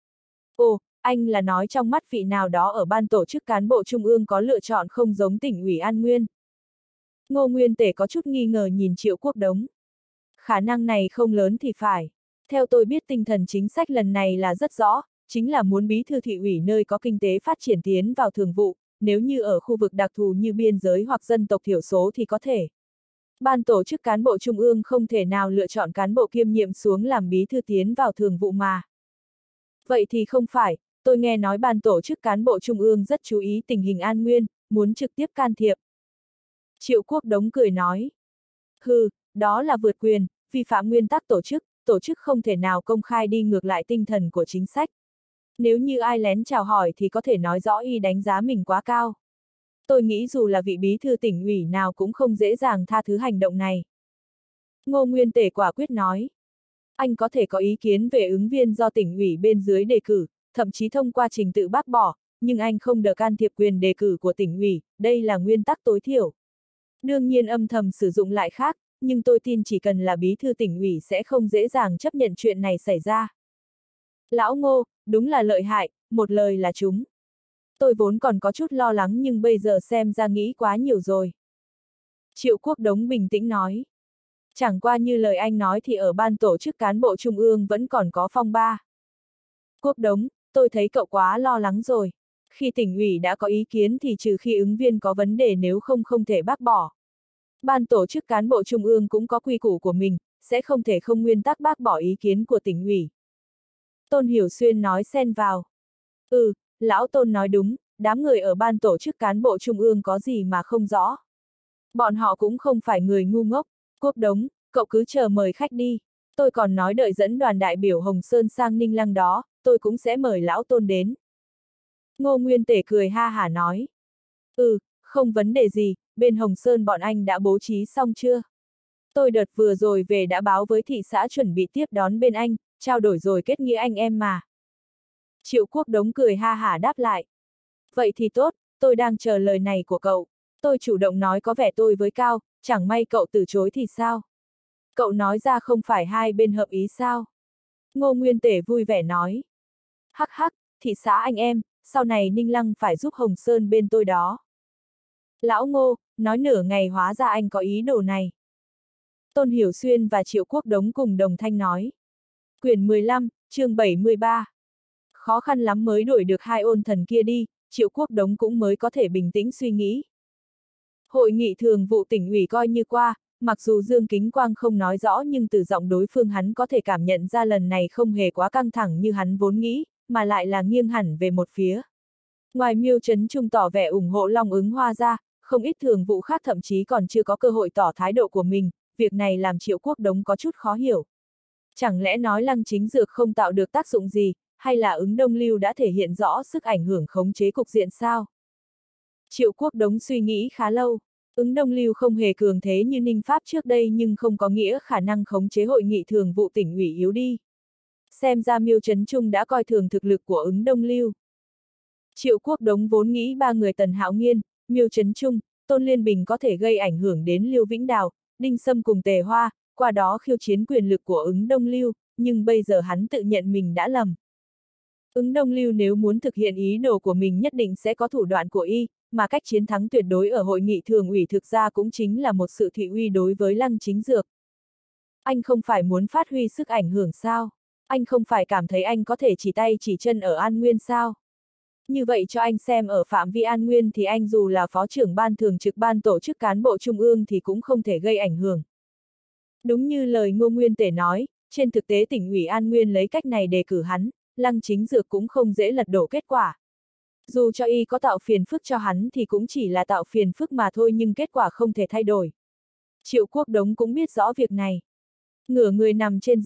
Ồ, anh là nói trong mắt vị nào đó ở ban tổ chức cán bộ trung ương có lựa chọn không giống tỉnh ủy An Nguyên. Ngô Nguyên Tể có chút nghi ngờ nhìn Triệu Quốc Đống. Khả năng này không lớn thì phải. Theo tôi biết tinh thần chính sách lần này là rất rõ, chính là muốn bí thư thị ủy nơi có kinh tế phát triển tiến vào thường vụ, nếu như ở khu vực đặc thù như biên giới hoặc dân tộc thiểu số thì có thể. Ban tổ chức cán bộ trung ương không thể nào lựa chọn cán bộ kiêm nhiệm xuống làm bí thư tiến vào thường vụ mà. Vậy thì không phải, tôi nghe nói ban tổ chức cán bộ trung ương rất chú ý tình hình An Nguyên, muốn trực tiếp can thiệp. Triệu Quốc Đống cười nói. Hừ, đó là vượt quyền, vi phạm nguyên tắc tổ chức không thể nào công khai đi ngược lại tinh thần của chính sách. Nếu như ai lén chào hỏi thì có thể nói rõ y đánh giá mình quá cao. Tôi nghĩ dù là vị bí thư tỉnh ủy nào cũng không dễ dàng tha thứ hành động này. Ngô Nguyên Tể quả quyết nói. Anh có thể có ý kiến về ứng viên do tỉnh ủy bên dưới đề cử, thậm chí thông qua trình tự bác bỏ, nhưng anh không được can thiệp quyền đề cử của tỉnh ủy, đây là nguyên tắc tối thiểu. Đương nhiên âm thầm sử dụng lại khác, nhưng tôi tin chỉ cần là bí thư tỉnh ủy sẽ không dễ dàng chấp nhận chuyện này xảy ra. Lão Ngô, đúng là lợi hại, một lời là trúng. Tôi vốn còn có chút lo lắng nhưng bây giờ xem ra nghĩ quá nhiều rồi. Triệu Quốc Đống bình tĩnh nói. Chẳng qua như lời anh nói thì ở ban tổ chức cán bộ trung ương vẫn còn có phong ba. Quốc Đống, tôi thấy cậu quá lo lắng rồi. Khi tỉnh ủy đã có ý kiến thì trừ khi ứng viên có vấn đề nếu không thể bác bỏ. Ban tổ chức cán bộ trung ương cũng có quy củ của mình, sẽ không thể không nguyên tắc bác bỏ ý kiến của tỉnh ủy. Tôn Hiểu Xuyên nói xen vào. Lão Tôn nói đúng, đám người ở ban tổ chức cán bộ trung ương có gì mà không rõ. Bọn họ cũng không phải người ngu ngốc. Quốc Đống, cậu cứ chờ mời khách đi. Tôi còn nói đợi dẫn đoàn đại biểu Hồng Sơn sang Ninh Lăng đó, tôi cũng sẽ mời Lão Tôn đến. Ngô Nguyên Tể cười ha hả nói. Không vấn đề gì, bên Hồng Sơn bọn anh đã bố trí xong chưa? Tôi đợt vừa rồi về đã báo với thị xã chuẩn bị tiếp đón bên anh, trao đổi rồi kết nghĩa anh em mà. Triệu Quốc Đống cười ha hả đáp lại. Vậy thì tốt, tôi đang chờ lời này của cậu. Tôi chủ động nói có vẻ tôi với Cao, chẳng may cậu từ chối thì sao? Cậu nói ra không phải hai bên hợp ý sao? Ngô Nguyên Tể vui vẻ nói. Hắc hắc, thị xã anh em, sau này Ninh Lăng phải giúp Hồng Sơn bên tôi đó. Lão Ngô, nói nửa ngày hóa ra anh có ý đồ này. Tôn Hiểu Xuyên và Triệu Quốc Đống cùng đồng thanh nói. Quyển 15, chương 73. Khó khăn lắm mới đuổi được hai ôn thần kia đi, Triệu Quốc Đống cũng mới có thể bình tĩnh suy nghĩ. Hội nghị thường vụ tỉnh ủy coi như qua, mặc dù Dương Kính Quang không nói rõ nhưng từ giọng đối phương hắn có thể cảm nhận ra lần này không hề quá căng thẳng như hắn vốn nghĩ, mà lại là nghiêng hẳn về một phía. Ngoài Miêu Trấn Trung tỏ vẻ ủng hộ Long Ứng Hoa ra, không ít thường vụ khác thậm chí còn chưa có cơ hội tỏ thái độ của mình, việc này làm Triệu Quốc Đống có chút khó hiểu. Chẳng lẽ nói Lăng Chính Dược không tạo được tác dụng gì, hay là Ứng Đông Lưu đã thể hiện rõ sức ảnh hưởng khống chế cục diện sao? Triệu Quốc Đống suy nghĩ khá lâu. Ứng Đông Lưu không hề cường thế như Ninh Pháp trước đây nhưng không có nghĩa khả năng khống chế hội nghị thường vụ tỉnh ủy yếu đi. Xem ra Miêu Trấn Trung đã coi thường thực lực của Ứng Đông Lưu. Triệu Quốc Đống vốn nghĩ ba người Tần Hạo Nghiên, Miêu Trấn Trung, Tôn Liên Bình có thể gây ảnh hưởng đến Liêu Vĩnh Đào, Đinh Sâm cùng Tề Hoa, qua đó khiêu chiến quyền lực của Ứng Đông Lưu, nhưng bây giờ hắn tự nhận mình đã lầm. Ứng Đông Lưu nếu muốn thực hiện ý đồ của mình nhất định sẽ có thủ đoạn của y, mà cách chiến thắng tuyệt đối ở hội nghị thường ủy thực ra cũng chính là một sự thị uy đối với Lăng Chính Dược. Anh không phải muốn phát huy sức ảnh hưởng sao? Anh không phải cảm thấy anh có thể chỉ tay chỉ chân ở An Nguyên sao? Như vậy cho anh xem ở phạm vi An Nguyên thì anh dù là phó trưởng ban thường trực ban tổ chức cán bộ trung ương thì cũng không thể gây ảnh hưởng. Đúng như lời Ngô Nguyên Tể nói, trên thực tế tỉnh ủy An Nguyên lấy cách này đề cử hắn, Lăng Chính Dược cũng không dễ lật đổ kết quả. Dù cho y có tạo phiền phức cho hắn thì cũng chỉ là tạo phiền phức mà thôi nhưng kết quả không thể thay đổi. Triệu Quốc Đống cũng biết rõ việc này. Ngửa người nằm trên giường,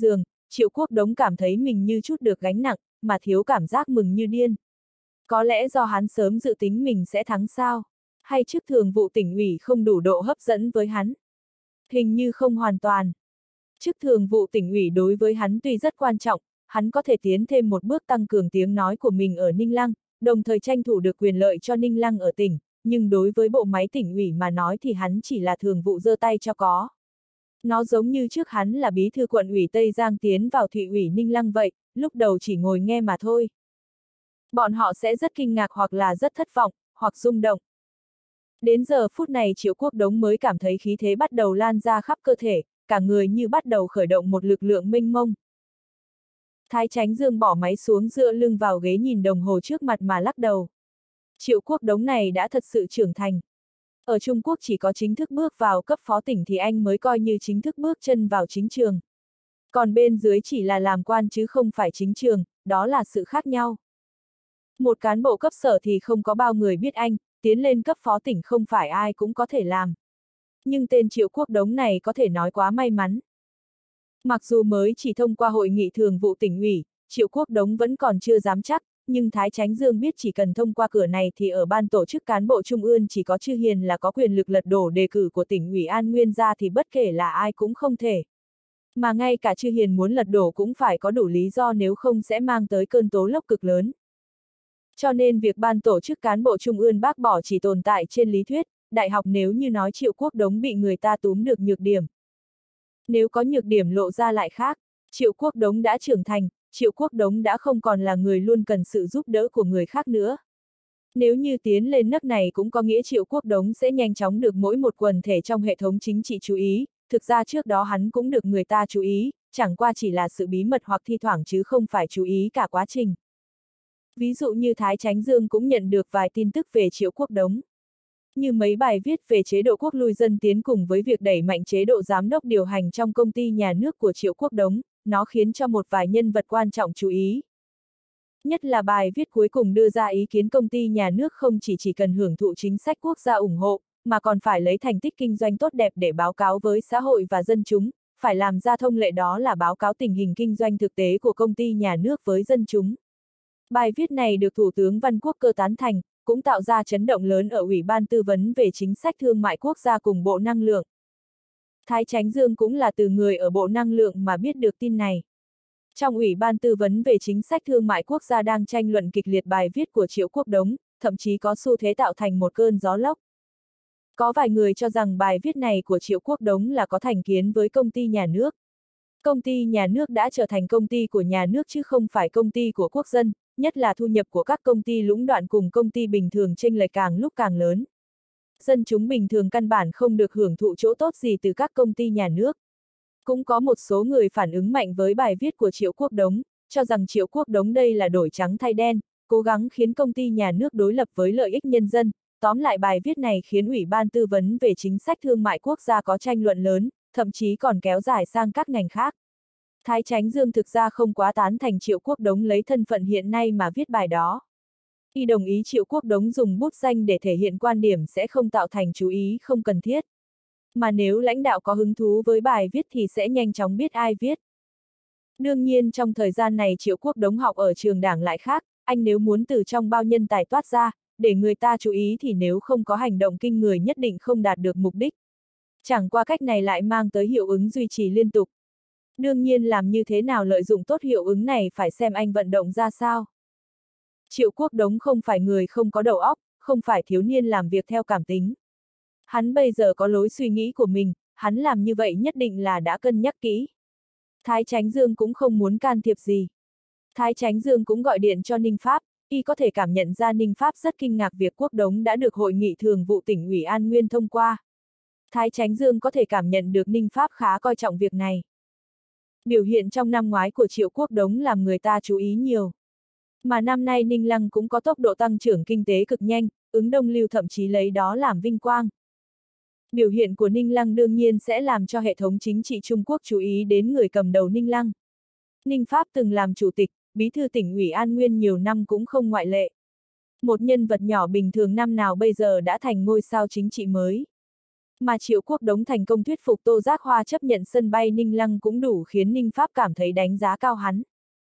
Triệu Quốc Đống cảm thấy mình như chút được gánh nặng, mà thiếu cảm giác mừng như điên. Có lẽ do hắn sớm dự tính mình sẽ thắng sao? Hay chức thường vụ tỉnh ủy không đủ độ hấp dẫn với hắn? Hình như không hoàn toàn. Chức thường vụ tỉnh ủy đối với hắn tuy rất quan trọng, hắn có thể tiến thêm một bước tăng cường tiếng nói của mình ở Ninh Lăng, đồng thời tranh thủ được quyền lợi cho Ninh Lăng ở tỉnh, nhưng đối với bộ máy tỉnh ủy mà nói thì hắn chỉ là thường vụ giơ tay cho có. Nó giống như trước hắn là bí thư quận ủy Tây Giang tiến vào thị ủy Ninh Lăng vậy, lúc đầu chỉ ngồi nghe mà thôi. Bọn họ sẽ rất kinh ngạc hoặc là rất thất vọng, hoặc rung động. Đến giờ phút này Triệu Quốc Đống mới cảm thấy khí thế bắt đầu lan ra khắp cơ thể, cả người như bắt đầu khởi động một lực lượng mênh mông. Thái Chánh Dương bỏ máy xuống dựa lưng vào ghế nhìn đồng hồ trước mặt mà lắc đầu. Triệu Quốc Đống này đã thật sự trưởng thành. Ở Trung Quốc chỉ có chính thức bước vào cấp phó tỉnh thì anh mới coi như chính thức bước chân vào chính trường. Còn bên dưới chỉ là làm quan chứ không phải chính trường, đó là sự khác nhau. Một cán bộ cấp sở thì không có bao người biết anh, tiến lên cấp phó tỉnh không phải ai cũng có thể làm. Nhưng tên Triệu Quốc Đống này có thể nói quá may mắn. Mặc dù mới chỉ thông qua hội nghị thường vụ tỉnh ủy, Triệu Quốc Đống vẫn còn chưa dám chắc, nhưng Thái Chánh Dương biết chỉ cần thông qua cửa này thì ở ban tổ chức cán bộ trung ương chỉ có Chư Hiền là có quyền lực lật đổ đề cử của tỉnh ủy An Nguyên ra thì bất kể là ai cũng không thể. Mà ngay cả Chư Hiền muốn lật đổ cũng phải có đủ lý do nếu không sẽ mang tới cơn tố lốc cực lớn. Cho nên việc ban tổ chức cán bộ trung ương bác bỏ chỉ tồn tại trên lý thuyết, đại học nếu như nói Triệu Quốc Đống bị người ta túm được nhược điểm. Nếu có nhược điểm lộ ra lại khác, Triệu Quốc Đống đã trưởng thành, Triệu Quốc Đống đã không còn là người luôn cần sự giúp đỡ của người khác nữa. Nếu như tiến lên nấc này cũng có nghĩa Triệu Quốc Đống sẽ nhanh chóng được mỗi một quần thể trong hệ thống chính trị chú ý, thực ra trước đó hắn cũng được người ta chú ý, chẳng qua chỉ là sự bí mật hoặc thi thoảng chứ không phải chú ý cả quá trình. Ví dụ như Thái Chánh Dương cũng nhận được vài tin tức về Triệu Quốc Đống. Như mấy bài viết về chế độ quốc lui dân tiến cùng với việc đẩy mạnh chế độ giám đốc điều hành trong công ty nhà nước của Triệu Quốc Đống, nó khiến cho một vài nhân vật quan trọng chú ý. Nhất là bài viết cuối cùng đưa ra ý kiến công ty nhà nước không chỉ cần hưởng thụ chính sách quốc gia ủng hộ, mà còn phải lấy thành tích kinh doanh tốt đẹp để báo cáo với xã hội và dân chúng, phải làm ra thông lệ đó là báo cáo tình hình kinh doanh thực tế của công ty nhà nước với dân chúng. Bài viết này được Thủ tướng Văn Quốc Cơ tán thành, cũng tạo ra chấn động lớn ở Ủy ban Tư vấn về chính sách thương mại quốc gia cùng Bộ Năng lượng. Thái Chánh Dương cũng là từ người ở Bộ Năng lượng mà biết được tin này. Trong Ủy ban Tư vấn về chính sách thương mại quốc gia đang tranh luận kịch liệt bài viết của Triệu Quốc Đống, thậm chí có xu thế tạo thành một cơn gió lốc. Có vài người cho rằng bài viết này của Triệu Quốc Đống là có thành kiến với công ty nhà nước. Công ty nhà nước đã trở thành công ty của nhà nước chứ không phải công ty của quốc dân, nhất là thu nhập của các công ty lũng đoạn cùng công ty bình thường chênh lệch càng lúc càng lớn. Dân chúng bình thường căn bản không được hưởng thụ chỗ tốt gì từ các công ty nhà nước. Cũng có một số người phản ứng mạnh với bài viết của Triệu Quốc Đống, cho rằng Triệu Quốc Đống đây là đổi trắng thay đen, cố gắng khiến công ty nhà nước đối lập với lợi ích nhân dân. Tóm lại bài viết này khiến Ủy ban Tư vấn về chính sách thương mại quốc gia có tranh luận lớn, thậm chí còn kéo dài sang các ngành khác. Thái Chánh Dương thực ra không quá tán thành Triệu Quốc Đống lấy thân phận hiện nay mà viết bài đó. Y đồng ý Triệu Quốc Đống dùng bút danh để thể hiện quan điểm sẽ không tạo thành chú ý không cần thiết. Mà nếu lãnh đạo có hứng thú với bài viết thì sẽ nhanh chóng biết ai viết. Đương nhiên trong thời gian này Triệu Quốc Đống học ở trường đảng lại khác, anh nếu muốn từ trong bao nhân tài toát ra, để người ta chú ý thì nếu không có hành động kinh người nhất định không đạt được mục đích. Chẳng qua cách này lại mang tới hiệu ứng duy trì liên tục. Đương nhiên làm như thế nào lợi dụng tốt hiệu ứng này phải xem anh vận động ra sao. Triệu Quốc Đống không phải người không có đầu óc, không phải thiếu niên làm việc theo cảm tính. Hắn bây giờ có lối suy nghĩ của mình, hắn làm như vậy nhất định là đã cân nhắc kỹ. Thái Chánh Dương cũng không muốn can thiệp gì. Thái Chánh Dương cũng gọi điện cho Ninh Pháp, y có thể cảm nhận ra Ninh Pháp rất kinh ngạc việc Quốc Đống đã được hội nghị thường vụ tỉnh ủy An Nguyên thông qua. Thái Chánh Dương có thể cảm nhận được Ninh Pháp khá coi trọng việc này. Biểu hiện trong năm ngoái của Triệu Quốc Đống làm người ta chú ý nhiều. Mà năm nay Ninh Lăng cũng có tốc độ tăng trưởng kinh tế cực nhanh, ứng Đông Lưu thậm chí lấy đó làm vinh quang. Biểu hiện của Ninh Lăng đương nhiên sẽ làm cho hệ thống chính trị Trung Quốc chú ý đến người cầm đầu Ninh Lăng. Ninh Pháp từng làm chủ tịch, bí thư tỉnh ủy An Nguyên nhiều năm cũng không ngoại lệ. Một nhân vật nhỏ bình thường năm nào bây giờ đã thành ngôi sao chính trị mới. Mà Triệu Quốc Đống thành công thuyết phục Tô Giác Hoa chấp nhận sân bay Ninh Lăng cũng đủ khiến Ninh Pháp cảm thấy đánh giá cao hắn.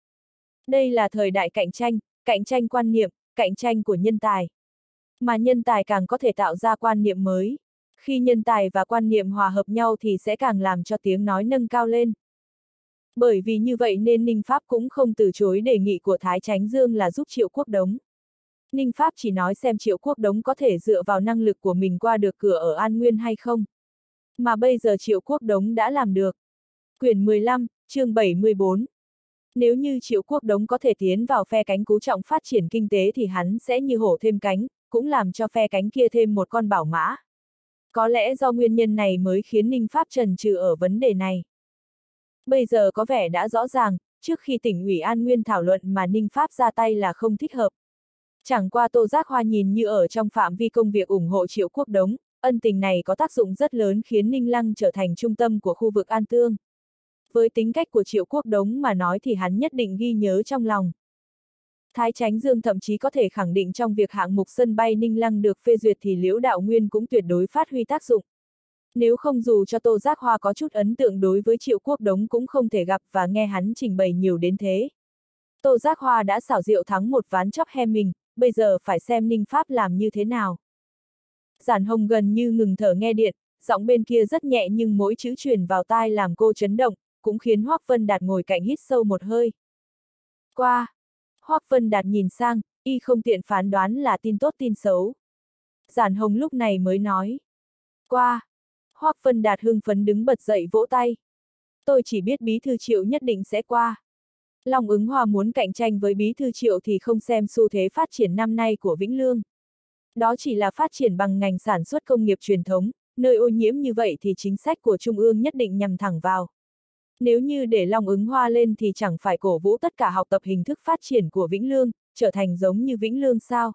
Đây là thời đại cạnh tranh quan niệm, cạnh tranh của nhân tài. Mà nhân tài càng có thể tạo ra quan niệm mới. Khi nhân tài và quan niệm hòa hợp nhau thì sẽ càng làm cho tiếng nói nâng cao lên. Bởi vì như vậy nên Ninh Pháp cũng không từ chối đề nghị của Thái Chánh Dương là giúp Triệu Quốc Đống. Ninh Pháp chỉ nói xem Triệu Quốc Đống có thể dựa vào năng lực của mình qua được cửa ở An Nguyên hay không. Mà bây giờ Triệu Quốc Đống đã làm được. Quyển 15, chương 74. Nếu như Triệu Quốc Đống có thể tiến vào phe cánh chú trọng phát triển kinh tế thì hắn sẽ như hổ thêm cánh, cũng làm cho phe cánh kia thêm một con bảo mã. Có lẽ do nguyên nhân này mới khiến Ninh Pháp chần chừ ở vấn đề này. Bây giờ có vẻ đã rõ ràng, trước khi tỉnh ủy An Nguyên thảo luận mà Ninh Pháp ra tay là không thích hợp. Chẳng qua Tô Giác Hoa nhìn như ở trong phạm vi công việc ủng hộ Triệu Quốc Đống, ân tình này có tác dụng rất lớn khiến Ninh Lăng trở thành trung tâm của khu vực An Tương. Với tính cách của Triệu Quốc Đống mà nói thì hắn nhất định ghi nhớ trong lòng. Thái Chánh Dương thậm chí có thể khẳng định trong việc hạng mục sân bay Ninh Lăng được phê duyệt thì Liễu Đạo Nguyên cũng tuyệt đối phát huy tác dụng. Nếu không dù cho Tô Giác Hoa có chút ấn tượng đối với Triệu Quốc Đống cũng không thể gặp và nghe hắn trình bày nhiều đến thế. Tô Giác Hoa đã xảo diệu thắng một ván chóp he mình, bây giờ phải xem Ninh Pháp làm như thế nào. Giản Hồng gần như ngừng thở nghe điện, giọng bên kia rất nhẹ nhưng mỗi chữ truyền vào tai làm cô chấn động, cũng khiến Hoắc Vân Đạt ngồi cạnh hít sâu một hơi. Qua. Hoắc Vân Đạt nhìn sang, y không tiện phán đoán là tin tốt tin xấu. Giản Hồng lúc này mới nói. Qua. Hoắc Vân Đạt hưng phấn đứng bật dậy vỗ tay. Tôi chỉ biết Bí thư Triệu nhất định sẽ qua. Long Ứng Hòa muốn cạnh tranh với Bí thư Triệu thì không xem xu thế phát triển năm nay của Vĩnh Lương. Đó chỉ là phát triển bằng ngành sản xuất công nghiệp truyền thống, nơi ô nhiễm như vậy thì chính sách của Trung ương nhất định nhằm thẳng vào. Nếu như để Long Ứng Hoa lên thì chẳng phải cổ vũ tất cả học tập hình thức phát triển của Vĩnh Lương, trở thành giống như Vĩnh Lương sao?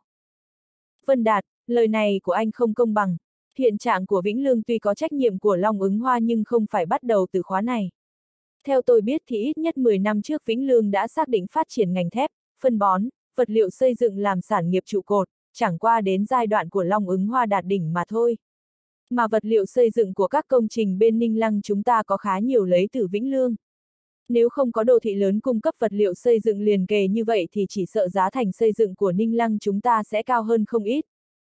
Vân Đạt, lời này của anh không công bằng. Hiện trạng của Vĩnh Lương tuy có trách nhiệm của Long Ứng Hoa nhưng không phải bắt đầu từ khóa này. Theo tôi biết thì ít nhất 10 năm trước Vĩnh Lương đã xác định phát triển ngành thép, phân bón, vật liệu xây dựng làm sản nghiệp trụ cột, chẳng qua đến giai đoạn của Long Ứng Hoa đạt đỉnh mà thôi. Mà vật liệu xây dựng của các công trình bên Ninh Lăng chúng ta có khá nhiều lấy từ Vĩnh Lương. Nếu không có đô thị lớn cung cấp vật liệu xây dựng liền kề như vậy thì chỉ sợ giá thành xây dựng của Ninh Lăng chúng ta sẽ cao hơn không ít.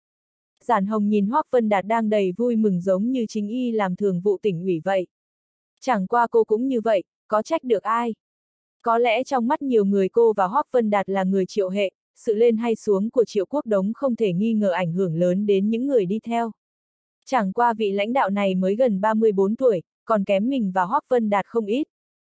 Giản Hồng nhìn Hoắc Vân Đạt đang đầy vui mừng giống như chính y làm thường vụ tỉnh ủy vậy. Chẳng qua cô cũng như vậy, có trách được ai? Có lẽ trong mắt nhiều người cô và Hoắc Vân Đạt là người Triệu hệ, sự lên hay xuống của Triệu Quốc Đống không thể nghi ngờ ảnh hưởng lớn đến những người đi theo. Chẳng qua vị lãnh đạo này mới gần 34 tuổi, còn kém mình và Hoắc Vân Đạt không ít.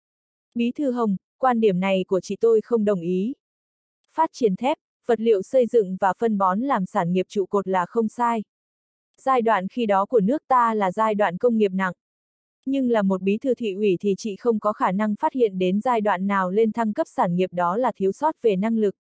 Bí thư Hồng, quan điểm này của chị tôi không đồng ý. Phát triển thép, vật liệu xây dựng và phân bón làm sản nghiệp trụ cột là không sai. Giai đoạn khi đó của nước ta là giai đoạn công nghiệp nặng. Nhưng là một bí thư thị ủy thì chị không có khả năng phát hiện đến giai đoạn nào lên thăng cấp sản nghiệp đó là thiếu sót về năng lực.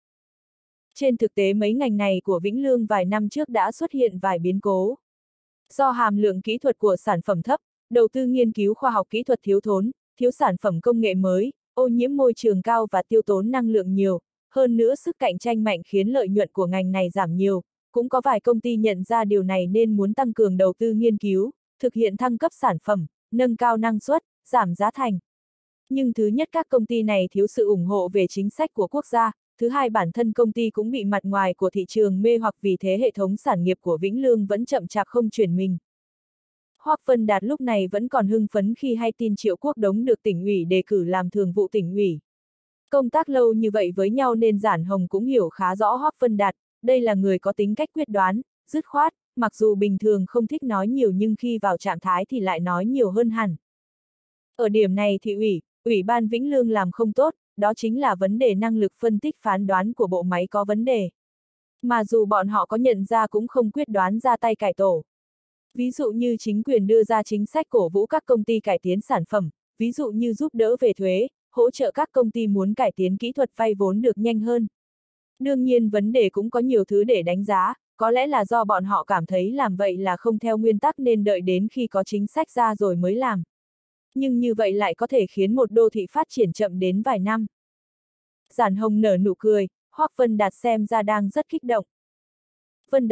Trên thực tế mấy ngành này của Vĩnh Lương vài năm trước đã xuất hiện vài biến cố. Do hàm lượng kỹ thuật của sản phẩm thấp, đầu tư nghiên cứu khoa học kỹ thuật thiếu thốn, thiếu sản phẩm công nghệ mới, ô nhiễm môi trường cao và tiêu tốn năng lượng nhiều, hơn nữa sức cạnh tranh mạnh khiến lợi nhuận của ngành này giảm nhiều, cũng có vài công ty nhận ra điều này nên muốn tăng cường đầu tư nghiên cứu, thực hiện thăng cấp sản phẩm, nâng cao năng suất, giảm giá thành. Nhưng thứ nhất các công ty này thiếu sự ủng hộ về chính sách của quốc gia, thứ hai bản thân công ty cũng bị mặt ngoài của thị trường mê hoặc vì thế hệ thống sản nghiệp của Vĩnh Lương vẫn chậm chạp không chuyển mình. Hoắc Vân Đạt lúc này vẫn còn hưng phấn khi hay tin Triệu Quốc Đống được tỉnh ủy đề cử làm thường vụ tỉnh ủy. Công tác lâu như vậy với nhau nên Giản Hồng cũng hiểu khá rõ Hoắc Vân Đạt, đây là người có tính cách quyết đoán, dứt khoát, mặc dù bình thường không thích nói nhiều nhưng khi vào trạng thái thì lại nói nhiều hơn hẳn. Ở điểm này thị ủy ban Vĩnh Lương làm không tốt, đó chính là vấn đề năng lực phân tích phán đoán của bộ máy có vấn đề. Mà dù bọn họ có nhận ra cũng không quyết đoán ra tay cải tổ. Ví dụ như chính quyền đưa ra chính sách cổ vũ các công ty cải tiến sản phẩm, ví dụ như giúp đỡ về thuế, hỗ trợ các công ty muốn cải tiến kỹ thuật vay vốn được nhanh hơn. Đương nhiên vấn đề cũng có nhiều thứ để đánh giá, có lẽ là do bọn họ cảm thấy làm vậy là không theo nguyên tắc nên đợi đến khi có chính sách ra rồi mới làm. Nhưng như vậy lại có thể khiến một đô thị phát triển chậm đến vài năm. Giản Hồng nở nụ cười, Hoắc Vân Đạt xem ra đang rất kích động. Vân Đạt,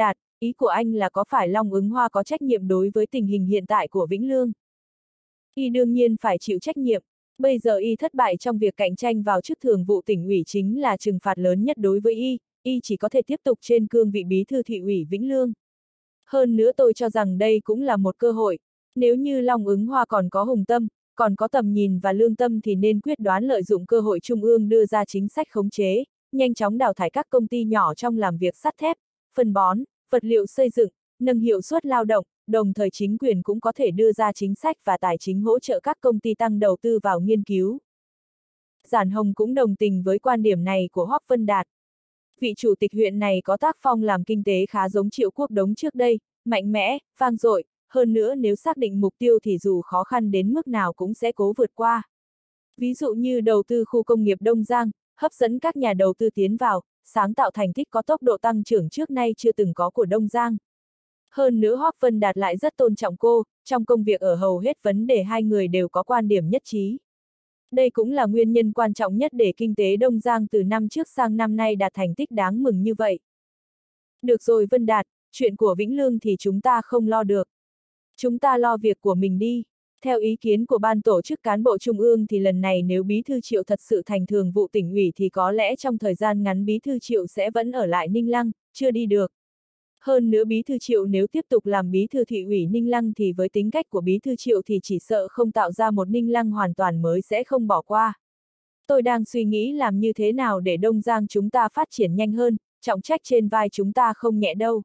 ý của anh là có phải Long Ứng Hoa có trách nhiệm đối với tình hình hiện tại của Vĩnh Lương? Y đương nhiên phải chịu trách nhiệm. Bây giờ Y thất bại trong việc cạnh tranh vào chức thường vụ tỉnh ủy chính là trừng phạt lớn nhất đối với Y chỉ có thể tiếp tục trên cương vị bí thư thị ủy Vĩnh Lương. Hơn nữa tôi cho rằng đây cũng là một cơ hội. Nếu như Long Ứng Hoa còn có hùng tâm, còn có tầm nhìn và lương tâm thì nên quyết đoán lợi dụng cơ hội Trung ương đưa ra chính sách khống chế, nhanh chóng đào thải các công ty nhỏ trong làm việc sắt thép, phân bón, vật liệu xây dựng, nâng hiệu suất lao động, đồng thời chính quyền cũng có thể đưa ra chính sách và tài chính hỗ trợ các công ty tăng đầu tư vào nghiên cứu. Giản Hồng cũng đồng tình với quan điểm này của Hoắc Vân Đạt. Vị chủ tịch huyện này có tác phong làm kinh tế khá giống Triệu Quốc Đống trước đây, mạnh mẽ, vang dội, hơn nữa nếu xác định mục tiêu thì dù khó khăn đến mức nào cũng sẽ cố vượt qua. Ví dụ như đầu tư khu công nghiệp Đông Giang, hấp dẫn các nhà đầu tư tiến vào, sáng tạo thành tích có tốc độ tăng trưởng trước nay chưa từng có của Đông Giang. Hơn nữa Hoắc Vân Đạt lại rất tôn trọng cô, trong công việc ở hầu hết vấn đề hai người đều có quan điểm nhất trí. Đây cũng là nguyên nhân quan trọng nhất để kinh tế Đông Giang từ năm trước sang năm nay đạt thành tích đáng mừng như vậy. Được rồi Vân Đạt, chuyện của Vĩnh Lương thì chúng ta không lo được. Chúng ta lo việc của mình đi. Theo ý kiến của ban tổ chức cán bộ trung ương thì lần này nếu Bí thư Triệu thật sự thành thường vụ tỉnh ủy thì có lẽ trong thời gian ngắn Bí thư Triệu sẽ vẫn ở lại Ninh Lăng, chưa đi được. Hơn nữa Bí thư Triệu nếu tiếp tục làm Bí thư thị ủy Ninh Lăng thì với tính cách của Bí thư Triệu thì chỉ sợ không tạo ra một Ninh Lăng hoàn toàn mới sẽ không bỏ qua. Tôi đang suy nghĩ làm như thế nào để Đông Giang chúng ta phát triển nhanh hơn, trọng trách trên vai chúng ta không nhẹ đâu.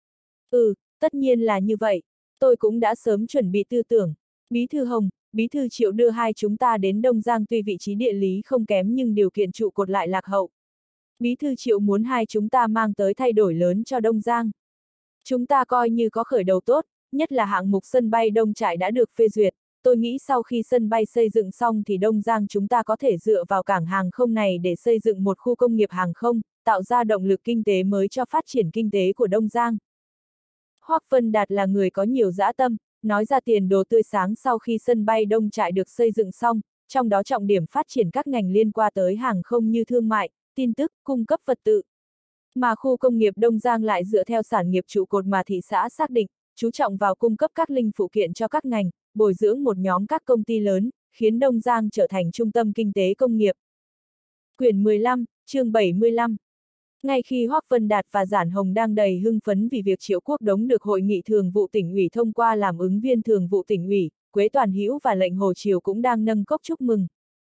Tất nhiên là như vậy. Tôi cũng đã sớm chuẩn bị tư tưởng. Bí thư Hồng, Bí thư Triệu đưa hai chúng ta đến Đông Giang tuy vị trí địa lý không kém nhưng điều kiện trụ cột lại lạc hậu. Bí thư Triệu muốn hai chúng ta mang tới thay đổi lớn cho Đông Giang. Chúng ta coi như có khởi đầu tốt, nhất là hạng mục sân bay Đông Trại đã được phê duyệt. Tôi nghĩ sau khi sân bay xây dựng xong thì Đông Giang chúng ta có thể dựa vào cảng hàng không này để xây dựng một khu công nghiệp hàng không, tạo ra động lực kinh tế mới cho phát triển kinh tế của Đông Giang. Hoắc Vân Đạt là người có nhiều dã tâm, nói ra tiền đồ tươi sáng sau khi sân bay Đông Trại được xây dựng xong, trong đó trọng điểm phát triển các ngành liên quan tới hàng không như thương mại, tin tức, cung cấp vật tư. Mà khu công nghiệp Đông Giang lại dựa theo sản nghiệp trụ cột mà thị xã xác định, chú trọng vào cung cấp các linh phụ kiện cho các ngành, bồi dưỡng một nhóm các công ty lớn, khiến Đông Giang trở thành trung tâm kinh tế công nghiệp. Quyển 15, chương 75. Ngay khi Hoắc Vân Đạt và Giản Hồng đang đầy hưng phấn vì việc Triệu Quốc Đống được Hội nghị Thường vụ tỉnh ủy thông qua làm ứng viên Thường vụ tỉnh ủy, Quế Toàn Hữu và Lệnh Hồ Triều cũng đang nâng cốc chúc mừng.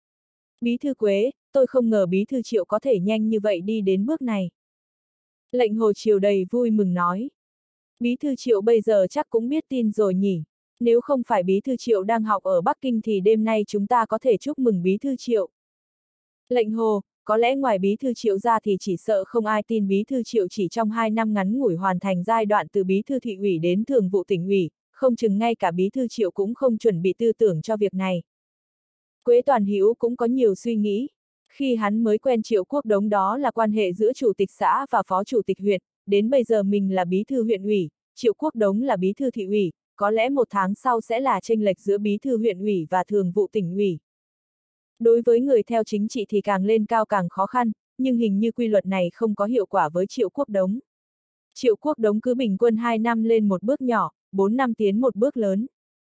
Bí thư Quế, tôi không ngờ Bí thư Triệu có thể nhanh như vậy đi đến bước này. Lệnh Hồ Triều đầy vui mừng nói. Bí thư Triệu bây giờ chắc cũng biết tin rồi nhỉ. Nếu không phải Bí thư Triệu đang học ở Bắc Kinh thì đêm nay chúng ta có thể chúc mừng Bí thư Triệu. Lệnh Hồ, có lẽ ngoài Bí thư Triệu ra thì chỉ sợ không ai tin Bí thư Triệu chỉ trong 2 năm ngắn ngủi hoàn thành giai đoạn từ Bí thư thị ủy đến Thường vụ tỉnh ủy, không chừng ngay cả Bí thư Triệu cũng không chuẩn bị tư tưởng cho việc này. Quế Toàn Hữu cũng có nhiều suy nghĩ. Khi hắn mới quen Triệu Quốc Đống đó là quan hệ giữa chủ tịch xã và phó chủ tịch huyện, đến bây giờ mình là bí thư huyện ủy, Triệu Quốc Đống là bí thư thị ủy, có lẽ 1 tháng sau sẽ là chênh lệch giữa bí thư huyện ủy và thường vụ tỉnh ủy. Đối với người theo chính trị thì càng lên cao càng khó khăn, nhưng hình như quy luật này không có hiệu quả với Triệu Quốc Đống. Triệu Quốc Đống cứ bình quân 2 năm lên một bước nhỏ, 4 năm tiến một bước lớn.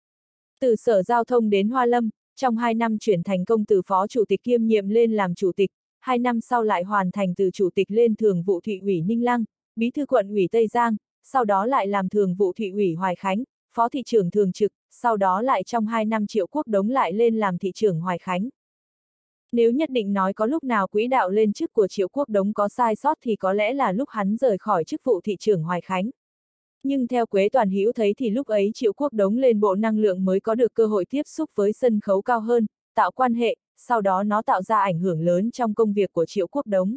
Từ Sở Giao thông đến Hoa Lâm, trong 2 năm chuyển thành công từ phó chủ tịch kiêm nhiệm lên làm chủ tịch, 2 năm sau lại hoàn thành từ chủ tịch lên thường vụ thị ủy Ninh Lăng, bí thư quận ủy Tây Giang, sau đó lại làm thường vụ thị ủy Hoài Khánh, phó thị trưởng thường trực, sau đó lại trong 2 năm Triệu Quốc Đống lại lên làm thị trưởng Hoài Khánh. Nếu nhất định nói có lúc nào quỹ đạo lên chức của Triệu Quốc Đống có sai sót thì có lẽ là lúc hắn rời khỏi chức vụ thị trưởng Hoài Khánh. Nhưng theo Quế Toàn Hữu thấy thì lúc ấy Triệu Quốc Đống lên Bộ Năng lượng mới có được cơ hội tiếp xúc với sân khấu cao hơn, tạo quan hệ, sau đó nó tạo ra ảnh hưởng lớn trong công việc của Triệu Quốc Đống.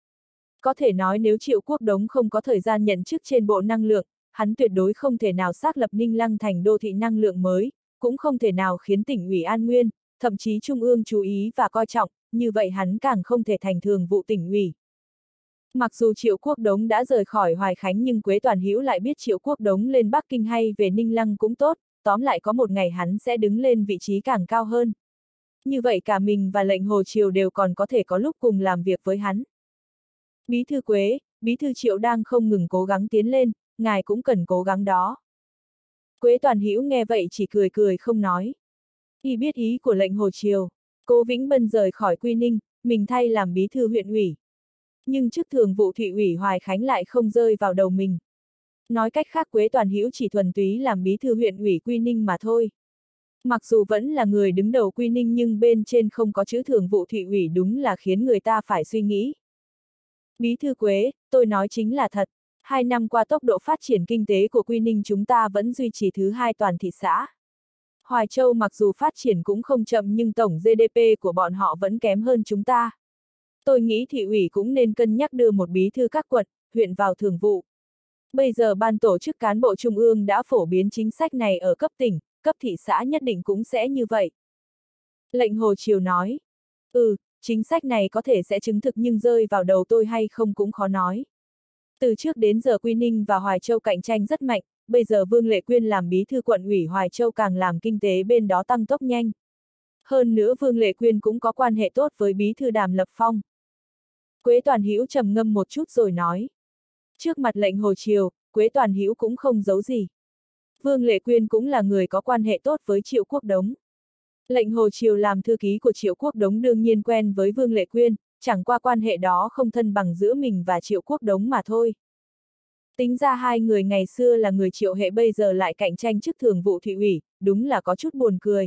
Có thể nói nếu Triệu Quốc Đống không có thời gian nhận chức trên Bộ Năng lượng, hắn tuyệt đối không thể nào xác lập Ninh Lăng thành đô thị năng lượng mới, cũng không thể nào khiến tỉnh ủy An Nguyên, thậm chí Trung ương chú ý và coi trọng, như vậy hắn càng không thể thành thường vụ tỉnh ủy. Mặc dù Triệu Quốc Đống đã rời khỏi Hoài Khánh nhưng Quế Toàn Hữu lại biết Triệu Quốc Đống lên Bắc Kinh hay về Ninh Lăng cũng tốt, tóm lại có một ngày hắn sẽ đứng lên vị trí càng cao hơn. Như vậy cả mình và Lệnh Hồ Triều đều còn có thể có lúc cùng làm việc với hắn. Bí thư Quế, Bí thư Triệu đang không ngừng cố gắng tiến lên, ngài cũng cần cố gắng đó. Quế Toàn Hữu nghe vậy chỉ cười cười không nói. Y biết ý của lệnh Hồ Triều, Cố Vĩnh Bân rời khỏi Quy Ninh, mình thay làm bí thư huyện ủy. Nhưng chức thường vụ thị ủy Hoài Khánh lại không rơi vào đầu mình. Nói cách khác Quế Toàn Hữu chỉ thuần túy làm bí thư huyện ủy Quy Ninh mà thôi. Mặc dù vẫn là người đứng đầu Quy Ninh nhưng bên trên không có chữ thường vụ thị ủy đúng là khiến người ta phải suy nghĩ. Bí thư Quế, tôi nói chính là thật. 2 năm qua tốc độ phát triển kinh tế của Quy Ninh chúng ta vẫn duy trì thứ 2 toàn thị xã. Hoài Châu mặc dù phát triển cũng không chậm nhưng tổng GDP của bọn họ vẫn kém hơn chúng ta. Tôi nghĩ thị ủy cũng nên cân nhắc đưa một bí thư các quận, huyện vào thường vụ. Bây giờ ban tổ chức cán bộ trung ương đã phổ biến chính sách này ở cấp tỉnh, cấp thị xã nhất định cũng sẽ như vậy. Lệnh Hồ Triều nói, chính sách này có thể sẽ chứng thực nhưng rơi vào đầu tôi hay không cũng khó nói. Từ trước đến giờ Quy Ninh và Hoài Châu cạnh tranh rất mạnh, bây giờ Vương Lệ Quyên làm bí thư quận ủy Hoài Châu càng làm kinh tế bên đó tăng tốc nhanh. Hơn nữa Vương Lệ Quyên cũng có quan hệ tốt với bí thư Đàm Lập Phong. Quế Toàn Hữu trầm ngâm một chút rồi nói. Trước mặt lệnh Hồ Triều, Quế Toàn Hữu cũng không giấu gì. Vương Lệ Quyên cũng là người có quan hệ tốt với Triệu Quốc Đống. Lệnh Hồ Triều làm thư ký của Triệu Quốc Đống đương nhiên quen với Vương Lệ Quyên, chẳng qua quan hệ đó không thân bằng giữa mình và Triệu Quốc Đống mà thôi. Tính ra hai người ngày xưa là người Triệu hệ bây giờ lại cạnh tranh chức thường vụ thị ủy, đúng là có chút buồn cười.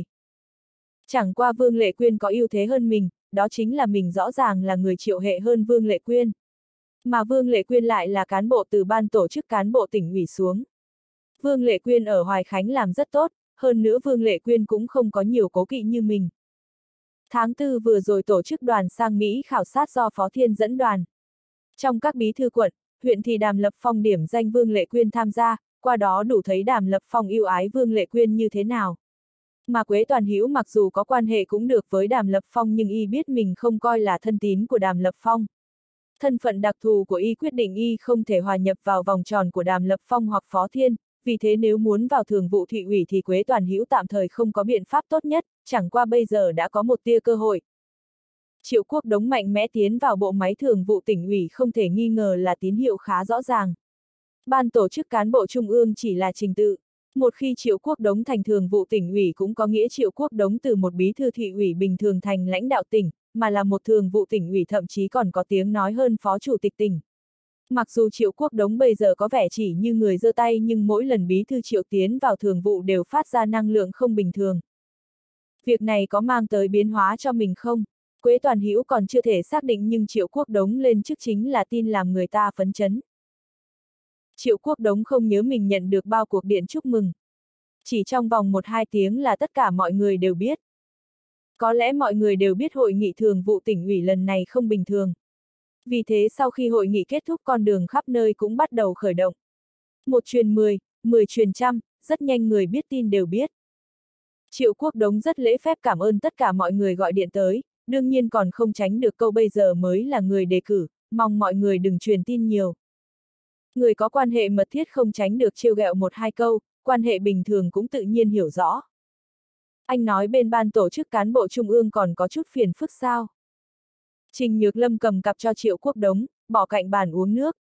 Chẳng qua Vương Lệ Quyên có ưu thế hơn mình, đó chính là mình rõ ràng là người Triệu hệ hơn Vương Lệ Quyên. Mà Vương Lệ Quyên lại là cán bộ từ ban tổ chức cán bộ tỉnh ủy xuống. Vương Lệ Quyên ở Hoài Khánh làm rất tốt, hơn nữa Vương Lệ Quyên cũng không có nhiều cố kỵ như mình. Tháng 4 vừa rồi tổ chức đoàn sang Mỹ khảo sát do Phó Thiên dẫn đoàn. Trong các bí thư quận, huyện thì Đàm Lập Phong điểm danh Vương Lệ Quyên tham gia, qua đó đủ thấy Đàm Lập Phong yêu ái Vương Lệ Quyên như thế nào. Mà Quế Toàn Hữu mặc dù có quan hệ cũng được với Đàm Lập Phong nhưng y biết mình không coi là thân tín của Đàm Lập Phong. Thân phận đặc thù của y quyết định y không thể hòa nhập vào vòng tròn của Đàm Lập Phong hoặc Phó Thiên, vì thế nếu muốn vào thường vụ thị ủy thì Quế Toàn Hữu tạm thời không có biện pháp tốt nhất, chẳng qua bây giờ đã có một tia cơ hội. Triệu Quốc Đống mạnh mẽ tiến vào bộ máy thường vụ tỉnh ủy không thể nghi ngờ là tín hiệu khá rõ ràng. Ban tổ chức cán bộ trung ương chỉ là trình tự. Một khi Triệu Quốc Đống thành thường vụ tỉnh ủy cũng có nghĩa Triệu Quốc Đống từ một bí thư thị ủy bình thường thành lãnh đạo tỉnh, mà là một thường vụ tỉnh ủy thậm chí còn có tiếng nói hơn phó chủ tịch tỉnh. Mặc dù Triệu Quốc Đống bây giờ có vẻ chỉ như người giơ tay nhưng mỗi lần bí thư Triệu tiến vào thường vụ đều phát ra năng lượng không bình thường. Việc này có mang tới biến hóa cho mình không? Quế Toàn Hữu còn chưa thể xác định nhưng Triệu Quốc Đống lên chức chính là tin làm người ta phấn chấn. Triệu Quốc Đống không nhớ mình nhận được bao cuộc điện chúc mừng. Chỉ trong vòng 1-2 tiếng là tất cả mọi người đều biết. Có lẽ mọi người đều biết hội nghị thường vụ tỉnh ủy lần này không bình thường. Vì thế sau khi hội nghị kết thúc con đường khắp nơi cũng bắt đầu khởi động. 1 truyền 10, 10 truyền trăm, rất nhanh người biết tin đều biết. Triệu Quốc Đống rất lễ phép cảm ơn tất cả mọi người gọi điện tới, đương nhiên còn không tránh được câu bây giờ mới là người đề cử, mong mọi người đừng truyền tin nhiều. Người có quan hệ mật thiết không tránh được trêu ghẹo 1-2 câu, quan hệ bình thường cũng tự nhiên hiểu rõ. Anh nói bên ban tổ chức cán bộ trung ương còn có chút phiền phức sao? Trình Nhược Lâm cầm cặp cho Triệu Quốc Đống, bỏ cạnh bàn uống nước.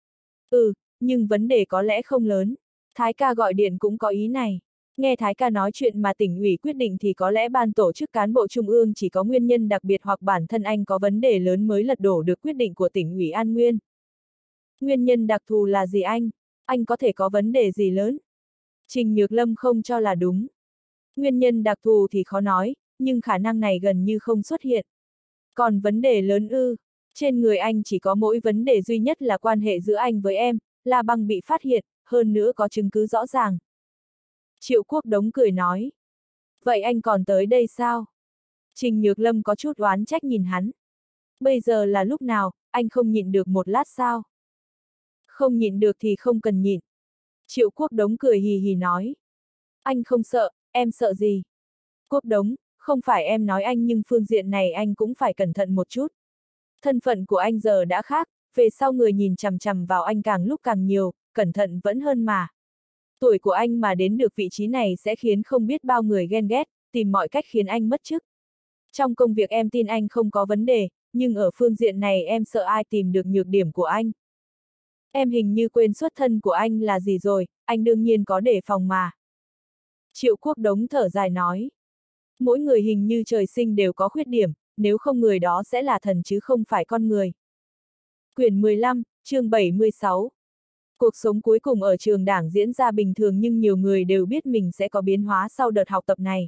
Nhưng vấn đề có lẽ không lớn. Thái ca gọi điện cũng có ý này. Nghe Thái ca nói chuyện mà tỉnh ủy quyết định thì có lẽ ban tổ chức cán bộ trung ương chỉ có nguyên nhân đặc biệt hoặc bản thân anh có vấn đề lớn mới lật đổ được quyết định của tỉnh ủy An Nguyên. Nguyên nhân đặc thù là gì anh? Anh có thể có vấn đề gì lớn? Trình Nhược Lâm không cho là đúng. Nguyên nhân đặc thù thì khó nói, nhưng khả năng này gần như không xuất hiện. Còn vấn đề lớn trên người anh chỉ có mỗi vấn đề duy nhất là quan hệ giữa anh với em, La Băng bị phát hiện, hơn nữa có chứng cứ rõ ràng. Triệu Quốc Đống cười nói. Vậy anh còn tới đây sao? Trình Nhược Lâm có chút oán trách nhìn hắn. Bây giờ là lúc nào, anh không nhịn được một lát sao? Không nhịn được thì không cần nhịn. Triệu Quốc Đống cười hì hì nói. Anh không sợ, em sợ gì? Quốc Đống, không phải em nói anh nhưng phương diện này anh cũng phải cẩn thận một chút. Thân phận của anh giờ đã khác, về sau người nhìn chằm chằm vào anh càng lúc càng nhiều, cẩn thận vẫn hơn mà. Tuổi của anh mà đến được vị trí này sẽ khiến không biết bao người ghen ghét, tìm mọi cách khiến anh mất chức. Trong công việc em tin anh không có vấn đề, nhưng ở phương diện này em sợ ai tìm được nhược điểm của anh. Em hình như quên xuất thân của anh là gì rồi, anh đương nhiên có đề phòng mà. Triệu Quốc Đống thở dài nói. Mỗi người hình như trời sinh đều có khuyết điểm, nếu không người đó sẽ là thần chứ không phải con người. Quyển 15, chương 76. Cuộc sống cuối cùng ở trường đảng diễn ra bình thường nhưng nhiều người đều biết mình sẽ có biến hóa sau đợt học tập này.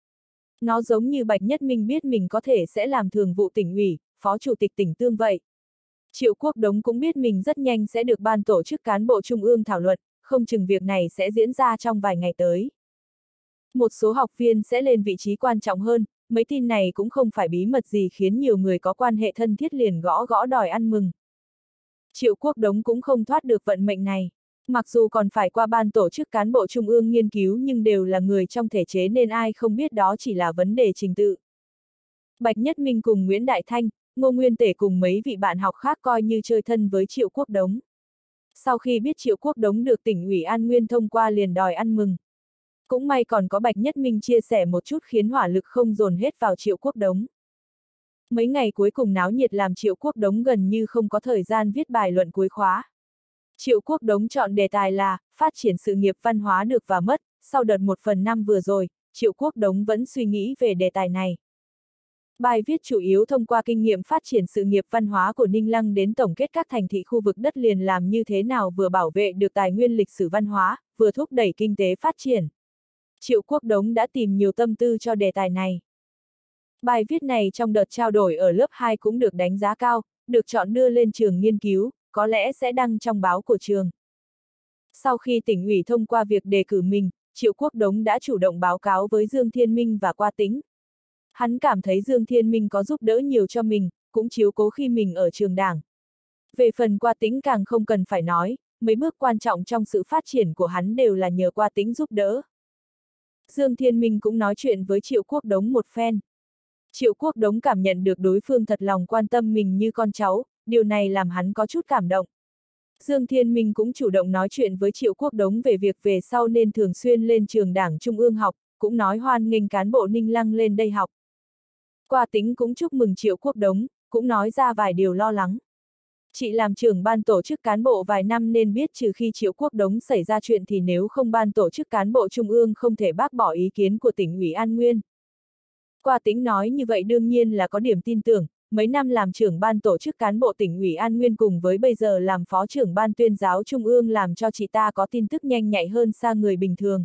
Nó giống như Bạch Nhất Minh biết mình có thể sẽ làm thường vụ tỉnh ủy, phó chủ tịch tỉnh Tương vậy. Triệu Quốc Đống cũng biết mình rất nhanh sẽ được ban tổ chức cán bộ trung ương thảo luận, không chừng việc này sẽ diễn ra trong vài ngày tới. Một số học viên sẽ lên vị trí quan trọng hơn, mấy tin này cũng không phải bí mật gì khiến nhiều người có quan hệ thân thiết liền gõ gõ đòi ăn mừng. Triệu Quốc Đống cũng không thoát được vận mệnh này. Mặc dù còn phải qua ban tổ chức cán bộ trung ương nghiên cứu nhưng đều là người trong thể chế nên ai không biết đó chỉ là vấn đề trình tự. Bạch Nhất Minh cùng Nguyễn Đại Thanh, Ngô Nguyên Tể cùng mấy vị bạn học khác coi như chơi thân với Triệu Quốc Đống. Sau khi biết Triệu Quốc Đống được tỉnh ủy An Nguyên thông qua liền đòi ăn mừng. Cũng may còn có Bạch Nhất Minh chia sẻ một chút khiến hỏa lực không dồn hết vào Triệu Quốc Đống. Mấy ngày cuối cùng náo nhiệt làm Triệu Quốc Đống gần như không có thời gian viết bài luận cuối khóa. Triệu Quốc Đống chọn đề tài là phát triển sự nghiệp văn hóa được và mất. Sau đợt 1/5 vừa rồi, Triệu Quốc Đống vẫn suy nghĩ về đề tài này. Bài viết chủ yếu thông qua kinh nghiệm phát triển sự nghiệp văn hóa của Ninh Lăng đến tổng kết các thành thị khu vực đất liền làm như thế nào vừa bảo vệ được tài nguyên lịch sử văn hóa, vừa thúc đẩy kinh tế phát triển. Triệu Quốc Đống đã tìm nhiều tâm tư cho đề tài này. Bài viết này trong đợt trao đổi ở lớp 2 cũng được đánh giá cao, được chọn đưa lên trường nghiên cứu, có lẽ sẽ đăng trong báo của trường. Sau khi tỉnh ủy thông qua việc đề cử mình, Triệu Quốc Đống đã chủ động báo cáo với Dương Thiên Minh và Qua Tĩnh. Hắn cảm thấy Dương Thiên Minh có giúp đỡ nhiều cho mình, cũng chiếu cố khi mình ở trường đảng. Về phần Qua Tĩnh càng không cần phải nói, mấy bước quan trọng trong sự phát triển của hắn đều là nhờ Qua Tĩnh giúp đỡ. Dương Thiên Minh cũng nói chuyện với Triệu Quốc Đống một phen. Triệu Quốc Đống cảm nhận được đối phương thật lòng quan tâm mình như con cháu, điều này làm hắn có chút cảm động. Dương Thiên Minh cũng chủ động nói chuyện với Triệu Quốc Đống về việc về sau nên thường xuyên lên trường đảng trung ương học, cũng nói hoan nghênh cán bộ Ninh Lăng lên đây học. Qua Tĩnh cũng chúc mừng Triệu Quốc Đống, cũng nói ra vài điều lo lắng. Chị làm trưởng ban tổ chức cán bộ vài năm nên biết trừ khi Triệu Quốc Đống xảy ra chuyện thì nếu không ban tổ chức cán bộ trung ương không thể bác bỏ ý kiến của tỉnh ủy An Nguyên. Qua Tĩnh nói như vậy đương nhiên là có điểm tin tưởng, mấy năm làm trưởng ban tổ chức cán bộ tỉnh ủy An Nguyên cùng với bây giờ làm phó trưởng ban tuyên giáo trung ương làm cho chị ta có tin tức nhanh nhạy hơn xa người bình thường.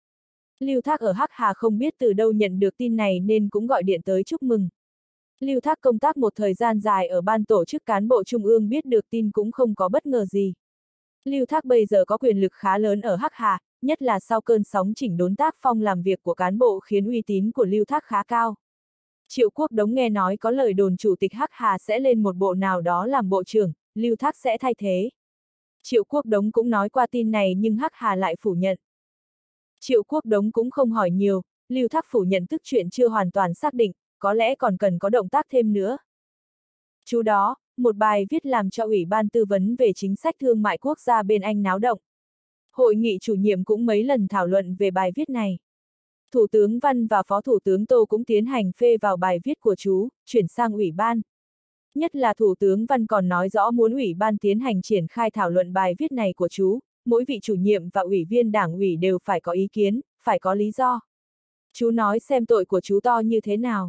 Lưu Thác ở Hắc Hà không biết từ đâu nhận được tin này nên cũng gọi điện tới chúc mừng. Lưu Thác công tác một thời gian dài ở ban tổ chức cán bộ trung ương biết được tin cũng không có bất ngờ gì. Lưu Thác bây giờ có quyền lực khá lớn ở Hắc Hà, nhất là sau cơn sóng chỉnh đốn tác phong làm việc của cán bộ khiến uy tín của Lưu Thác khá cao. Triệu Quốc Đống nghe nói có lời đồn chủ tịch Hắc Hà sẽ lên một bộ nào đó làm bộ trưởng, Lưu Thác sẽ thay thế. Triệu Quốc Đống cũng nói qua tin này nhưng Hắc Hà lại phủ nhận. Triệu Quốc Đống cũng không hỏi nhiều, Lưu Thác phủ nhận tức chuyện chưa hoàn toàn xác định, có lẽ còn cần có động tác thêm nữa. Chú đó, một bài viết làm cho Ủy ban tư vấn về chính sách thương mại quốc gia bên Anh náo động. Hội nghị chủ nhiệm cũng mấy lần thảo luận về bài viết này. Thủ tướng Văn và Phó Thủ tướng Tô cũng tiến hành phê vào bài viết của chú, chuyển sang Ủy ban. Nhất là Thủ tướng Văn còn nói rõ muốn Ủy ban tiến hành triển khai thảo luận bài viết này của chú, mỗi vị chủ nhiệm và ủy viên đảng ủy đều phải có ý kiến, phải có lý do. Chú nói xem tội của chú to như thế nào.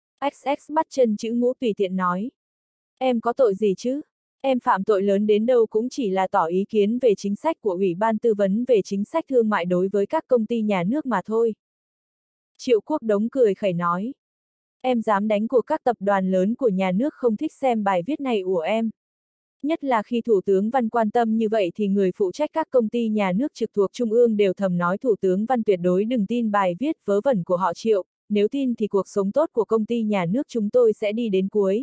XX bắt chân chữ Ngũ tùy tiện nói. Em có tội gì chứ? Em phạm tội lớn đến đâu cũng chỉ là tỏ ý kiến về chính sách của Ủy ban tư vấn về chính sách thương mại đối với các công ty nhà nước mà thôi. Triệu Quốc Đống cười khẩy nói. Em dám đánh cuộc các tập đoàn lớn của nhà nước không thích xem bài viết này của em. Nhất là khi Thủ tướng Văn quan tâm như vậy thì người phụ trách các công ty nhà nước trực thuộc Trung ương đều thầm nói Thủ tướng Văn tuyệt đối đừng tin bài viết vớ vẩn của họ Triệu, nếu tin thì cuộc sống tốt của công ty nhà nước chúng tôi sẽ đi đến cuối.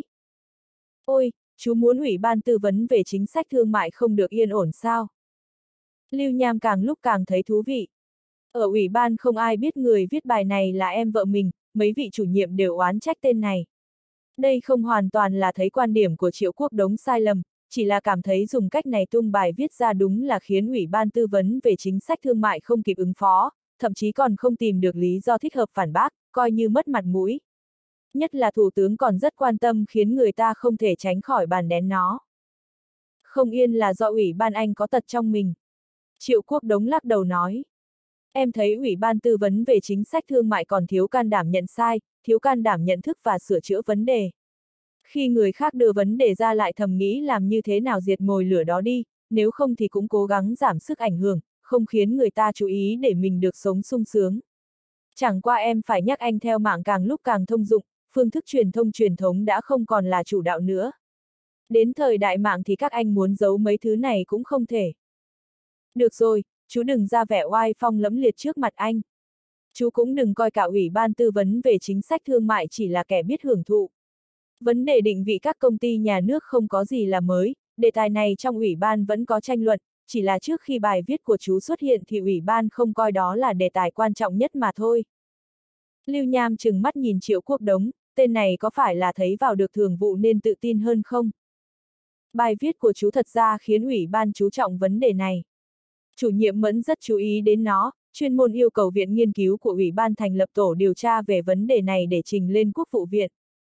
Ôi, chú muốn Ủy ban tư vấn về chính sách thương mại không được yên ổn sao? Lưu Nham càng lúc càng thấy thú vị. Ở Ủy ban không ai biết người viết bài này là em vợ mình, mấy vị chủ nhiệm đều oán trách tên này. Đây không hoàn toàn là thấy quan điểm của Triệu Quốc Đống sai lầm, chỉ là cảm thấy dùng cách này tung bài viết ra đúng là khiến Ủy ban tư vấn về chính sách thương mại không kịp ứng phó, thậm chí còn không tìm được lý do thích hợp phản bác, coi như mất mặt mũi. Nhất là Thủ tướng còn rất quan tâm khiến người ta không thể tránh khỏi bàn đén nó. Không yên là do ủy ban anh có tật trong mình. Triệu Quốc Đống lắc đầu nói. Em thấy ủy ban tư vấn về chính sách thương mại còn thiếu can đảm nhận sai, thiếu can đảm nhận thức và sửa chữa vấn đề. Khi người khác đưa vấn đề ra lại thầm nghĩ làm như thế nào diệt mồi lửa đó đi, nếu không thì cũng cố gắng giảm sức ảnh hưởng, không khiến người ta chú ý để mình được sống sung sướng. Chẳng qua em phải nhắc anh theo mạng càng lúc càng thông dụng, phương thức truyền thông truyền thống đã không còn là chủ đạo nữa. Đến thời đại mạng thì các anh muốn giấu mấy thứ này cũng không thể. Được rồi, chú đừng ra vẻ oai phong lẫm liệt trước mặt anh. Chú cũng đừng coi cả ủy ban tư vấn về chính sách thương mại chỉ là kẻ biết hưởng thụ. Vấn đề định vị các công ty nhà nước không có gì là mới, đề tài này trong ủy ban vẫn có tranh luận, chỉ là trước khi bài viết của chú xuất hiện thì ủy ban không coi đó là đề tài quan trọng nhất mà thôi. Lưu Nham trừng mắt nhìn Triệu Quốc Đống, tên này có phải là thấy vào được thường vụ nên tự tin hơn không? Bài viết của chú thật ra khiến ủy ban chú trọng vấn đề này. Chủ nhiệm Mẫn rất chú ý đến nó, chuyên môn yêu cầu viện nghiên cứu của ủy ban thành lập tổ điều tra về vấn đề này để trình lên Quốc vụ viện.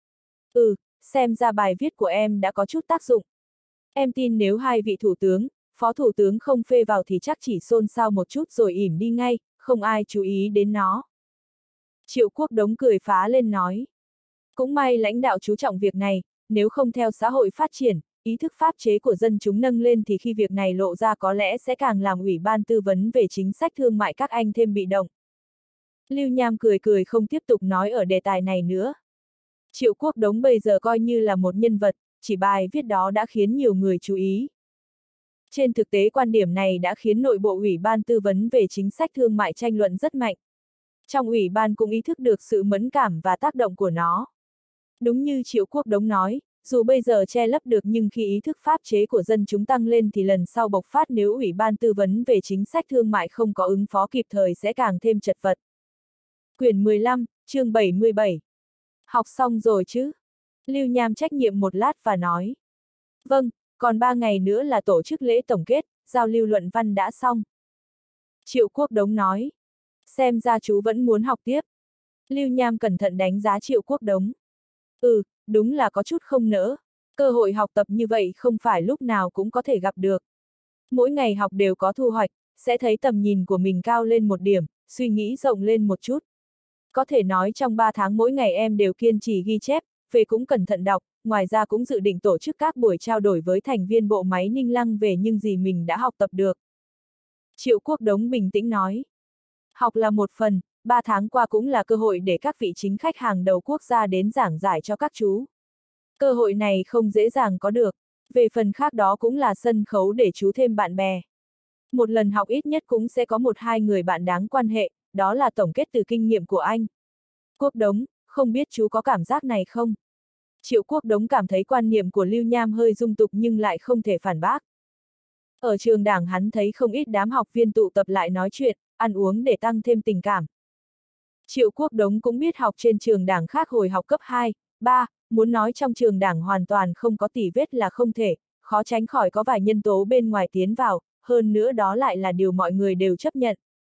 Xem ra bài viết của em đã có chút tác dụng. Em tin nếu hai vị thủ tướng, phó thủ tướng không phê vào thì chắc chỉ xôn xao một chút rồi ỉm đi ngay, không ai chú ý đến nó. Triệu Quốc Đống cười phá lên nói. Cũng may lãnh đạo chú trọng việc này, nếu không theo xã hội phát triển, ý thức pháp chế của dân chúng nâng lên thì khi việc này lộ ra có lẽ sẽ càng làm ủy ban tư vấn về chính sách thương mại các anh thêm bị động. Lưu Nham cười cười không tiếp tục nói ở đề tài này nữa. Triệu Quốc Đống bây giờ coi như là một nhân vật, chỉ bài viết đó đã khiến nhiều người chú ý. Trên thực tế quan điểm này đã khiến nội bộ ủy ban tư vấn về chính sách thương mại tranh luận rất mạnh. Trong ủy ban cũng ý thức được sự mẫn cảm và tác động của nó. Đúng như Triệu Quốc Đống nói, dù bây giờ che lấp được nhưng khi ý thức pháp chế của dân chúng tăng lên thì lần sau bộc phát nếu ủy ban tư vấn về chính sách thương mại không có ứng phó kịp thời sẽ càng thêm chật vật. Quyển 15, chương 77. Học xong rồi chứ? Lưu Nham trách nhiệm một lát và nói. Vâng, còn 3 ngày nữa là tổ chức lễ tổng kết, giao lưu luận văn đã xong. Triệu Quốc Đống nói. Xem ra chú vẫn muốn học tiếp. Lưu Nham cẩn thận đánh giá Triệu Quốc Đống. Đúng là có chút không nỡ. Cơ hội học tập như vậy không phải lúc nào cũng có thể gặp được. Mỗi ngày học đều có thu hoạch, sẽ thấy tầm nhìn của mình cao lên một điểm, suy nghĩ rộng lên một chút. Có thể nói trong 3 tháng mỗi ngày em đều kiên trì ghi chép, về cũng cẩn thận đọc, ngoài ra cũng dự định tổ chức các buổi trao đổi với thành viên bộ máy Ninh Lăng về những gì mình đã học tập được. Triệu Quốc Đống bình tĩnh nói. Học là một phần, 3 tháng qua cũng là cơ hội để các vị chính khách hàng đầu quốc gia đến giảng giải cho các chú. Cơ hội này không dễ dàng có được, về phần khác đó cũng là sân khấu để chú thêm bạn bè. Một lần học ít nhất cũng sẽ có 1-2 người bạn đáng quan hệ, đó là tổng kết từ kinh nghiệm của anh. Quốc Đống, không biết chú có cảm giác này không? Triệu Quốc Đống cảm thấy quan niệm của Lưu Nham hơi dung tục nhưng lại không thể phản bác. Ở trường đảng hắn thấy không ít đám học viên tụ tập lại nói chuyện, ăn uống để tăng thêm tình cảm. Triệu Quốc Đống cũng biết học trên trường đảng khác hồi học cấp 2, 3, muốn nói trong trường đảng hoàn toàn không có tỉ vết là không thể, khó tránh khỏi có vài nhân tố bên ngoài tiến vào, hơn nữa đó lại là điều mọi người đều chấp nhận.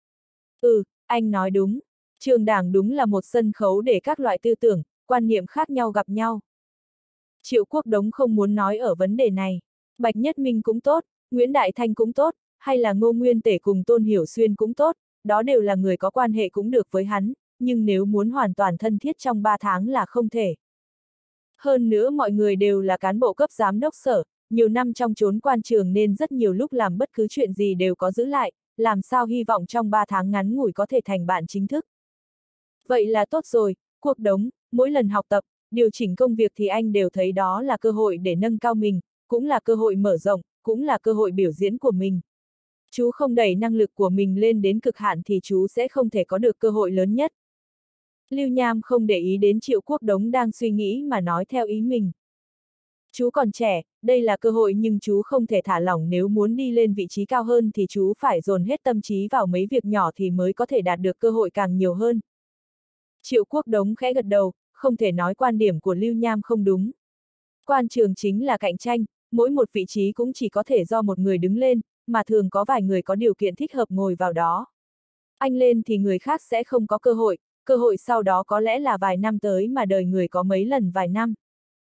Anh nói đúng. Trường đảng đúng là một sân khấu để các loại tư tưởng, quan niệm khác nhau gặp nhau. Triệu Quốc Đống không muốn nói ở vấn đề này. Bạch Nhất Minh cũng tốt, Nguyễn Đại Thanh cũng tốt, hay là Ngô Nguyên Tể cùng Tôn Hiểu Xuyên cũng tốt, đó đều là người có quan hệ cũng được với hắn, nhưng nếu muốn hoàn toàn thân thiết trong 3 tháng là không thể. Hơn nữa mọi người đều là cán bộ cấp giám đốc sở, nhiều năm trong chốn quan trường nên rất nhiều lúc làm bất cứ chuyện gì đều có giữ lại, làm sao hy vọng trong 3 tháng ngắn ngủi có thể thành bạn chính thức. Vậy là tốt rồi, Quốc Đống, mỗi lần học tập, điều chỉnh công việc thì anh đều thấy đó là cơ hội để nâng cao mình, cũng là cơ hội mở rộng, cũng là cơ hội biểu diễn của mình. Chú không đẩy năng lực của mình lên đến cực hạn thì chú sẽ không thể có được cơ hội lớn nhất. Lưu Nham không để ý đến Triệu Quốc Đống đang suy nghĩ mà nói theo ý mình. Chú còn trẻ, đây là cơ hội nhưng chú không thể thả lỏng, nếu muốn đi lên vị trí cao hơn thì chú phải dồn hết tâm trí vào mấy việc nhỏ thì mới có thể đạt được cơ hội càng nhiều hơn. Triệu Quốc Đống khẽ gật đầu, không thể nói quan điểm của Lưu Nham không đúng. Quan trường chính là cạnh tranh, mỗi một vị trí cũng chỉ có thể do một người đứng lên, mà thường có vài người có điều kiện thích hợp ngồi vào đó. Anh lên thì người khác sẽ không có cơ hội sau đó có lẽ là vài năm tới mà đời người có mấy lần vài năm.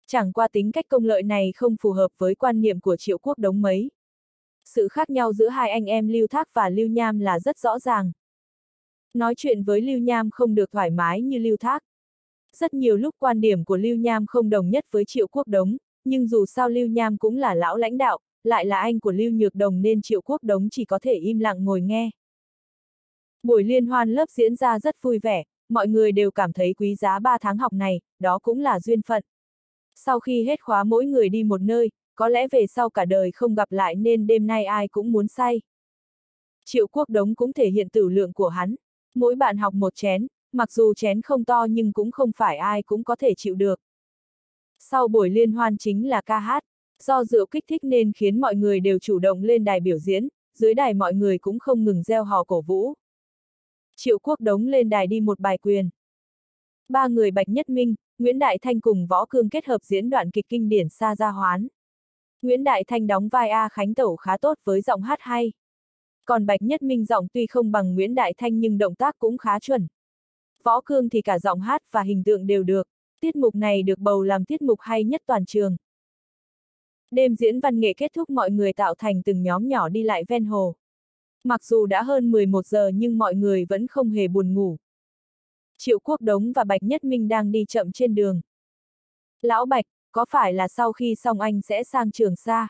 Chẳng qua tính cách công lợi này không phù hợp với quan niệm của Triệu Quốc Đống mấy. Sự khác nhau giữa hai anh em Lưu Thác và Lưu Nham là rất rõ ràng. Nói chuyện với Lưu Nham không được thoải mái như Lưu Thác. Rất nhiều lúc quan điểm của Lưu Nham không đồng nhất với Triệu Quốc Đống, nhưng dù sao Lưu Nham cũng là lão lãnh đạo, lại là anh của Lưu Nhược Đồng nên Triệu Quốc Đống chỉ có thể im lặng ngồi nghe. Buổi liên hoan lớp diễn ra rất vui vẻ, mọi người đều cảm thấy quý giá 3 tháng học này, đó cũng là duyên phận. Sau khi hết khóa mỗi người đi một nơi, có lẽ về sau cả đời không gặp lại nên đêm nay ai cũng muốn say. Triệu Quốc Đống cũng thể hiện tửu lượng của hắn. Mỗi bạn học một chén, mặc dù chén không to nhưng cũng không phải ai cũng có thể chịu được. Sau buổi liên hoan chính là ca hát. Do rượu kích thích nên khiến mọi người đều chủ động lên đài biểu diễn, dưới đài mọi người cũng không ngừng reo hò cổ vũ. Triệu Quốc Đống lên đài đi một bài quyền. Ba người Bạch Nhất Minh, Nguyễn Đại Thanh cùng Võ Cương kết hợp diễn đoạn kịch kinh điển Sa Gia Hoán. Nguyễn Đại Thanh đóng vai A Khánh Tẩu khá tốt với giọng hát hay. Còn Bạch Nhất Minh giọng tuy không bằng Nguyễn Đại Thanh nhưng động tác cũng khá chuẩn. Võ Cương thì cả giọng hát và hình tượng đều được. Tiết mục này được bầu làm tiết mục hay nhất toàn trường. Đêm diễn văn nghệ kết thúc, mọi người tạo thành từng nhóm nhỏ đi lại ven hồ. Mặc dù đã hơn 11 giờ nhưng mọi người vẫn không hề buồn ngủ. Triệu Quốc Đống và Bạch Nhất Minh đang đi chậm trên đường. Lão Bạch, có phải là sau khi xong anh sẽ sang Trường Sa?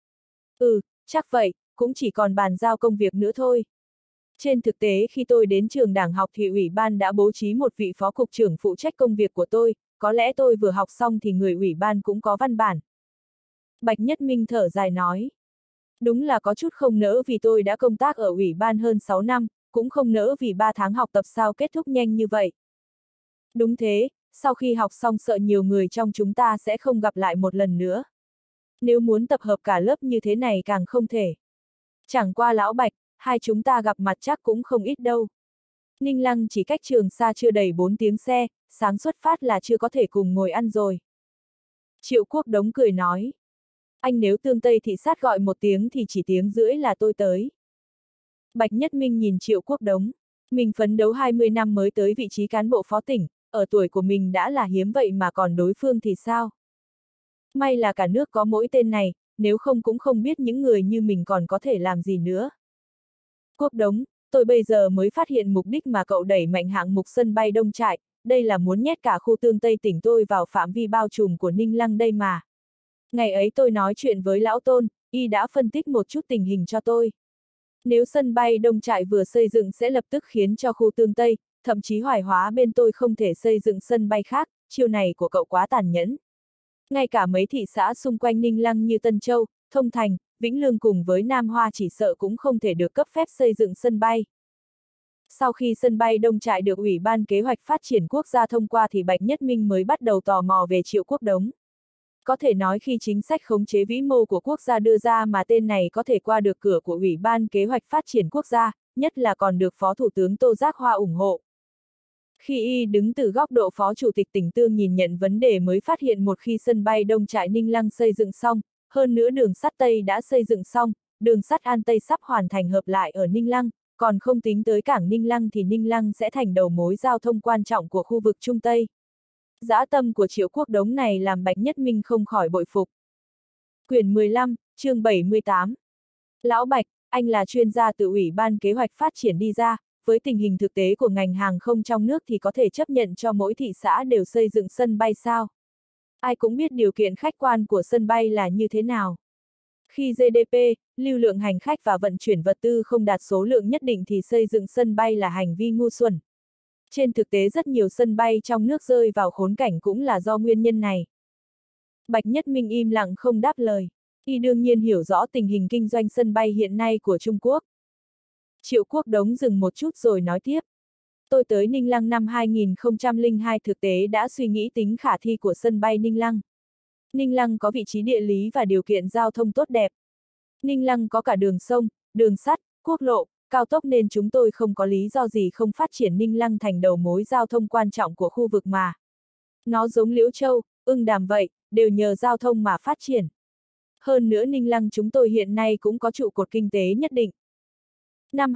Ừ, chắc vậy, cũng chỉ còn bàn giao công việc nữa thôi. Trên thực tế khi tôi đến trường đảng học thì ủy ban đã bố trí một vị phó cục trưởng phụ trách công việc của tôi, có lẽ tôi vừa học xong thì người ủy ban cũng có văn bản. Bạch Nhất Minh thở dài nói. Đúng là có chút không nỡ vì tôi đã công tác ở ủy ban hơn 6 năm, cũng không nỡ vì 3 tháng học tập sao kết thúc nhanh như vậy. Đúng thế, sau khi học xong sợ nhiều người trong chúng ta sẽ không gặp lại một lần nữa. Nếu muốn tập hợp cả lớp như thế này càng không thể. Chẳng qua lão Bạch, hai chúng ta gặp mặt chắc cũng không ít đâu. Ninh Lăng chỉ cách Trường Sa chưa đầy 4 tiếng xe, sáng xuất phát là chưa có thể cùng ngồi ăn rồi. Triệu Quốc Đống cười nói. Anh nếu Tương Tây thị sát gọi 1 tiếng thì chỉ tiếng rưỡi là tôi tới. Bạch Nhất Minh nhìn Triệu Quốc Đống. Mình phấn đấu 20 năm mới tới vị trí cán bộ phó tỉnh, ở tuổi của mình đã là hiếm vậy mà còn đối phương thì sao? May là cả nước có mỗi tên này, nếu không cũng không biết những người như mình còn có thể làm gì nữa. Quốc Đống, tôi bây giờ mới phát hiện mục đích mà cậu đẩy mạnh hạng mục sân bay Đông Trại, đây là muốn nhét cả khu Tương Tây tỉnh tôi vào phạm vi bao trùm của Ninh Lăng đây mà. Ngày ấy tôi nói chuyện với Lão Tôn, y đã phân tích một chút tình hình cho tôi. Nếu sân bay Đông Trại vừa xây dựng sẽ lập tức khiến cho khu Tương Tây, thậm chí Hoài Hóa bên tôi không thể xây dựng sân bay khác, chiêu này của cậu quá tàn nhẫn. Ngay cả mấy thị xã xung quanh Ninh Lăng như Tân Châu, Thông Thành, Vĩnh Lương cùng với Nam Hoa chỉ sợ cũng không thể được cấp phép xây dựng sân bay. Sau khi sân bay Đông Trại được Ủy ban Kế hoạch Phát triển Quốc gia thông qua thì Bạch Nhất Minh mới bắt đầu tò mò về Triệu Quốc Đống. Có thể nói khi chính sách khống chế vĩ mô của quốc gia đưa ra mà tên này có thể qua được cửa của Ủy ban Kế hoạch Phát triển Quốc gia, nhất là còn được Phó Thủ tướng Tô Giác Hoa ủng hộ. Khi y đứng từ góc độ Phó Chủ tịch tỉnh Tương nhìn nhận vấn đề mới phát hiện một khi sân bay Đông Trại Ninh Lăng xây dựng xong, hơn nữa đường sắt Tây đã xây dựng xong, đường sắt An Tây sắp hoàn thành hợp lại ở Ninh Lăng, còn không tính tới cảng Ninh Lăng thì Ninh Lăng sẽ thành đầu mối giao thông quan trọng của khu vực Trung Tây. Dã tâm của Triệu Quốc Đống này làm Bạch Nhất Minh không khỏi bội phục. Quyển 15, chương 78. Lão Bạch, anh là chuyên gia từ Ủy ban Kế hoạch Phát triển đi ra, với tình hình thực tế của ngành hàng không trong nước thì có thể chấp nhận cho mỗi thị xã đều xây dựng sân bay sao? Ai cũng biết điều kiện khách quan của sân bay là như thế nào. Khi GDP, lưu lượng hành khách và vận chuyển vật tư không đạt số lượng nhất định thì xây dựng sân bay là hành vi ngu xuẩn. Trên thực tế rất nhiều sân bay trong nước rơi vào khốn cảnh cũng là do nguyên nhân này. Bạch Nhất Minh im lặng không đáp lời. Y đương nhiên hiểu rõ tình hình kinh doanh sân bay hiện nay của Trung Quốc. Triệu Quốc Đống dừng một chút rồi nói tiếp. Tôi tới Ninh Lăng năm 2002 thực tế đã suy nghĩ tính khả thi của sân bay Ninh Lăng. Ninh Lăng có vị trí địa lý và điều kiện giao thông tốt đẹp. Ninh Lăng có cả đường sông, đường sắt, quốc lộ, cao tốc nên chúng tôi không có lý do gì không phát triển Ninh Lăng thành đầu mối giao thông quan trọng của khu vực mà. Nó giống Liễu Châu, Ưng Đàm vậy, đều nhờ giao thông mà phát triển. Hơn nữa Ninh Lăng chúng tôi hiện nay cũng có trụ cột kinh tế nhất định. Năm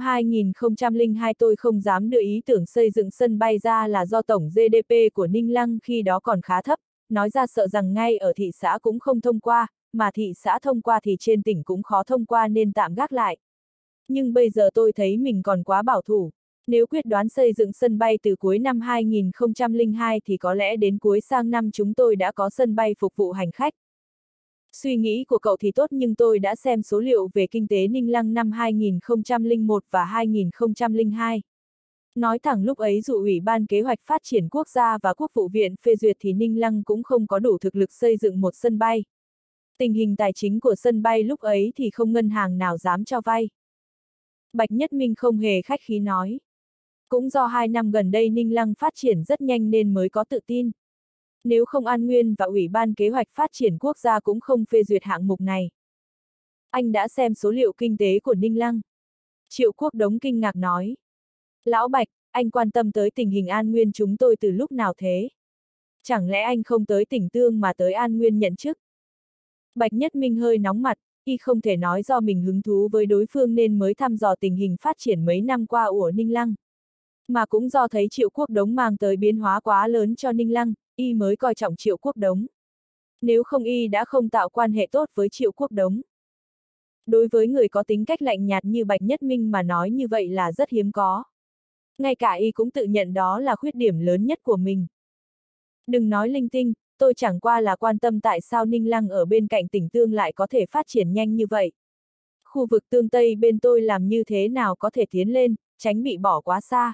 2002 tôi không dám đưa ý tưởng xây dựng sân bay ra là do tổng GDP của Ninh Lăng khi đó còn khá thấp, nói ra sợ rằng ngay ở thị xã cũng không thông qua, mà thị xã thông qua thì trên tỉnh cũng khó thông qua nên tạm gác lại. Nhưng bây giờ tôi thấy mình còn quá bảo thủ. Nếu quyết đoán xây dựng sân bay từ cuối năm 2002 thì có lẽ đến cuối sang năm chúng tôi đã có sân bay phục vụ hành khách. Suy nghĩ của cậu thì tốt nhưng tôi đã xem số liệu về kinh tế Ninh Lăng năm 2001 và 2002. Nói thẳng lúc ấy dù Ủy ban Kế hoạch Phát triển Quốc gia và Quốc vụ viện phê duyệt thì Ninh Lăng cũng không có đủ thực lực xây dựng một sân bay. Tình hình tài chính của sân bay lúc ấy thì không ngân hàng nào dám cho vay. Bạch Nhất Minh không hề khách khí nói. Cũng do 2 năm gần đây Ninh Lăng phát triển rất nhanh nên mới có tự tin. Nếu không An Nguyên và Ủy ban Kế hoạch Phát triển Quốc gia cũng không phê duyệt hạng mục này. Anh đã xem số liệu kinh tế của Ninh Lăng. Triệu Quốc Đống kinh ngạc nói. Lão Bạch, anh quan tâm tới tình hình An Nguyên chúng tôi từ lúc nào thế? Chẳng lẽ anh không tới tỉnh Tương mà tới An Nguyên nhận chức? Bạch Nhất Minh hơi nóng mặt, y không thể nói do mình hứng thú với đối phương nên mới thăm dò tình hình phát triển mấy năm qua của Ninh Lăng. Mà cũng do thấy Triệu Quốc Đống mang tới biến hóa quá lớn cho Ninh Lăng, y mới coi trọng Triệu Quốc Đống. Nếu không y đã không tạo quan hệ tốt với Triệu Quốc Đống. Đối với người có tính cách lạnh nhạt như Bạch Nhất Minh mà nói như vậy là rất hiếm có. Ngay cả y cũng tự nhận đó là khuyết điểm lớn nhất của mình. Đừng nói linh tinh, tôi chẳng qua là quan tâm tại sao Ninh Lăng ở bên cạnh tỉnh Tương lại có thể phát triển nhanh như vậy. Khu vực Tương Tây bên tôi làm như thế nào có thể tiến lên, tránh bị bỏ quá xa.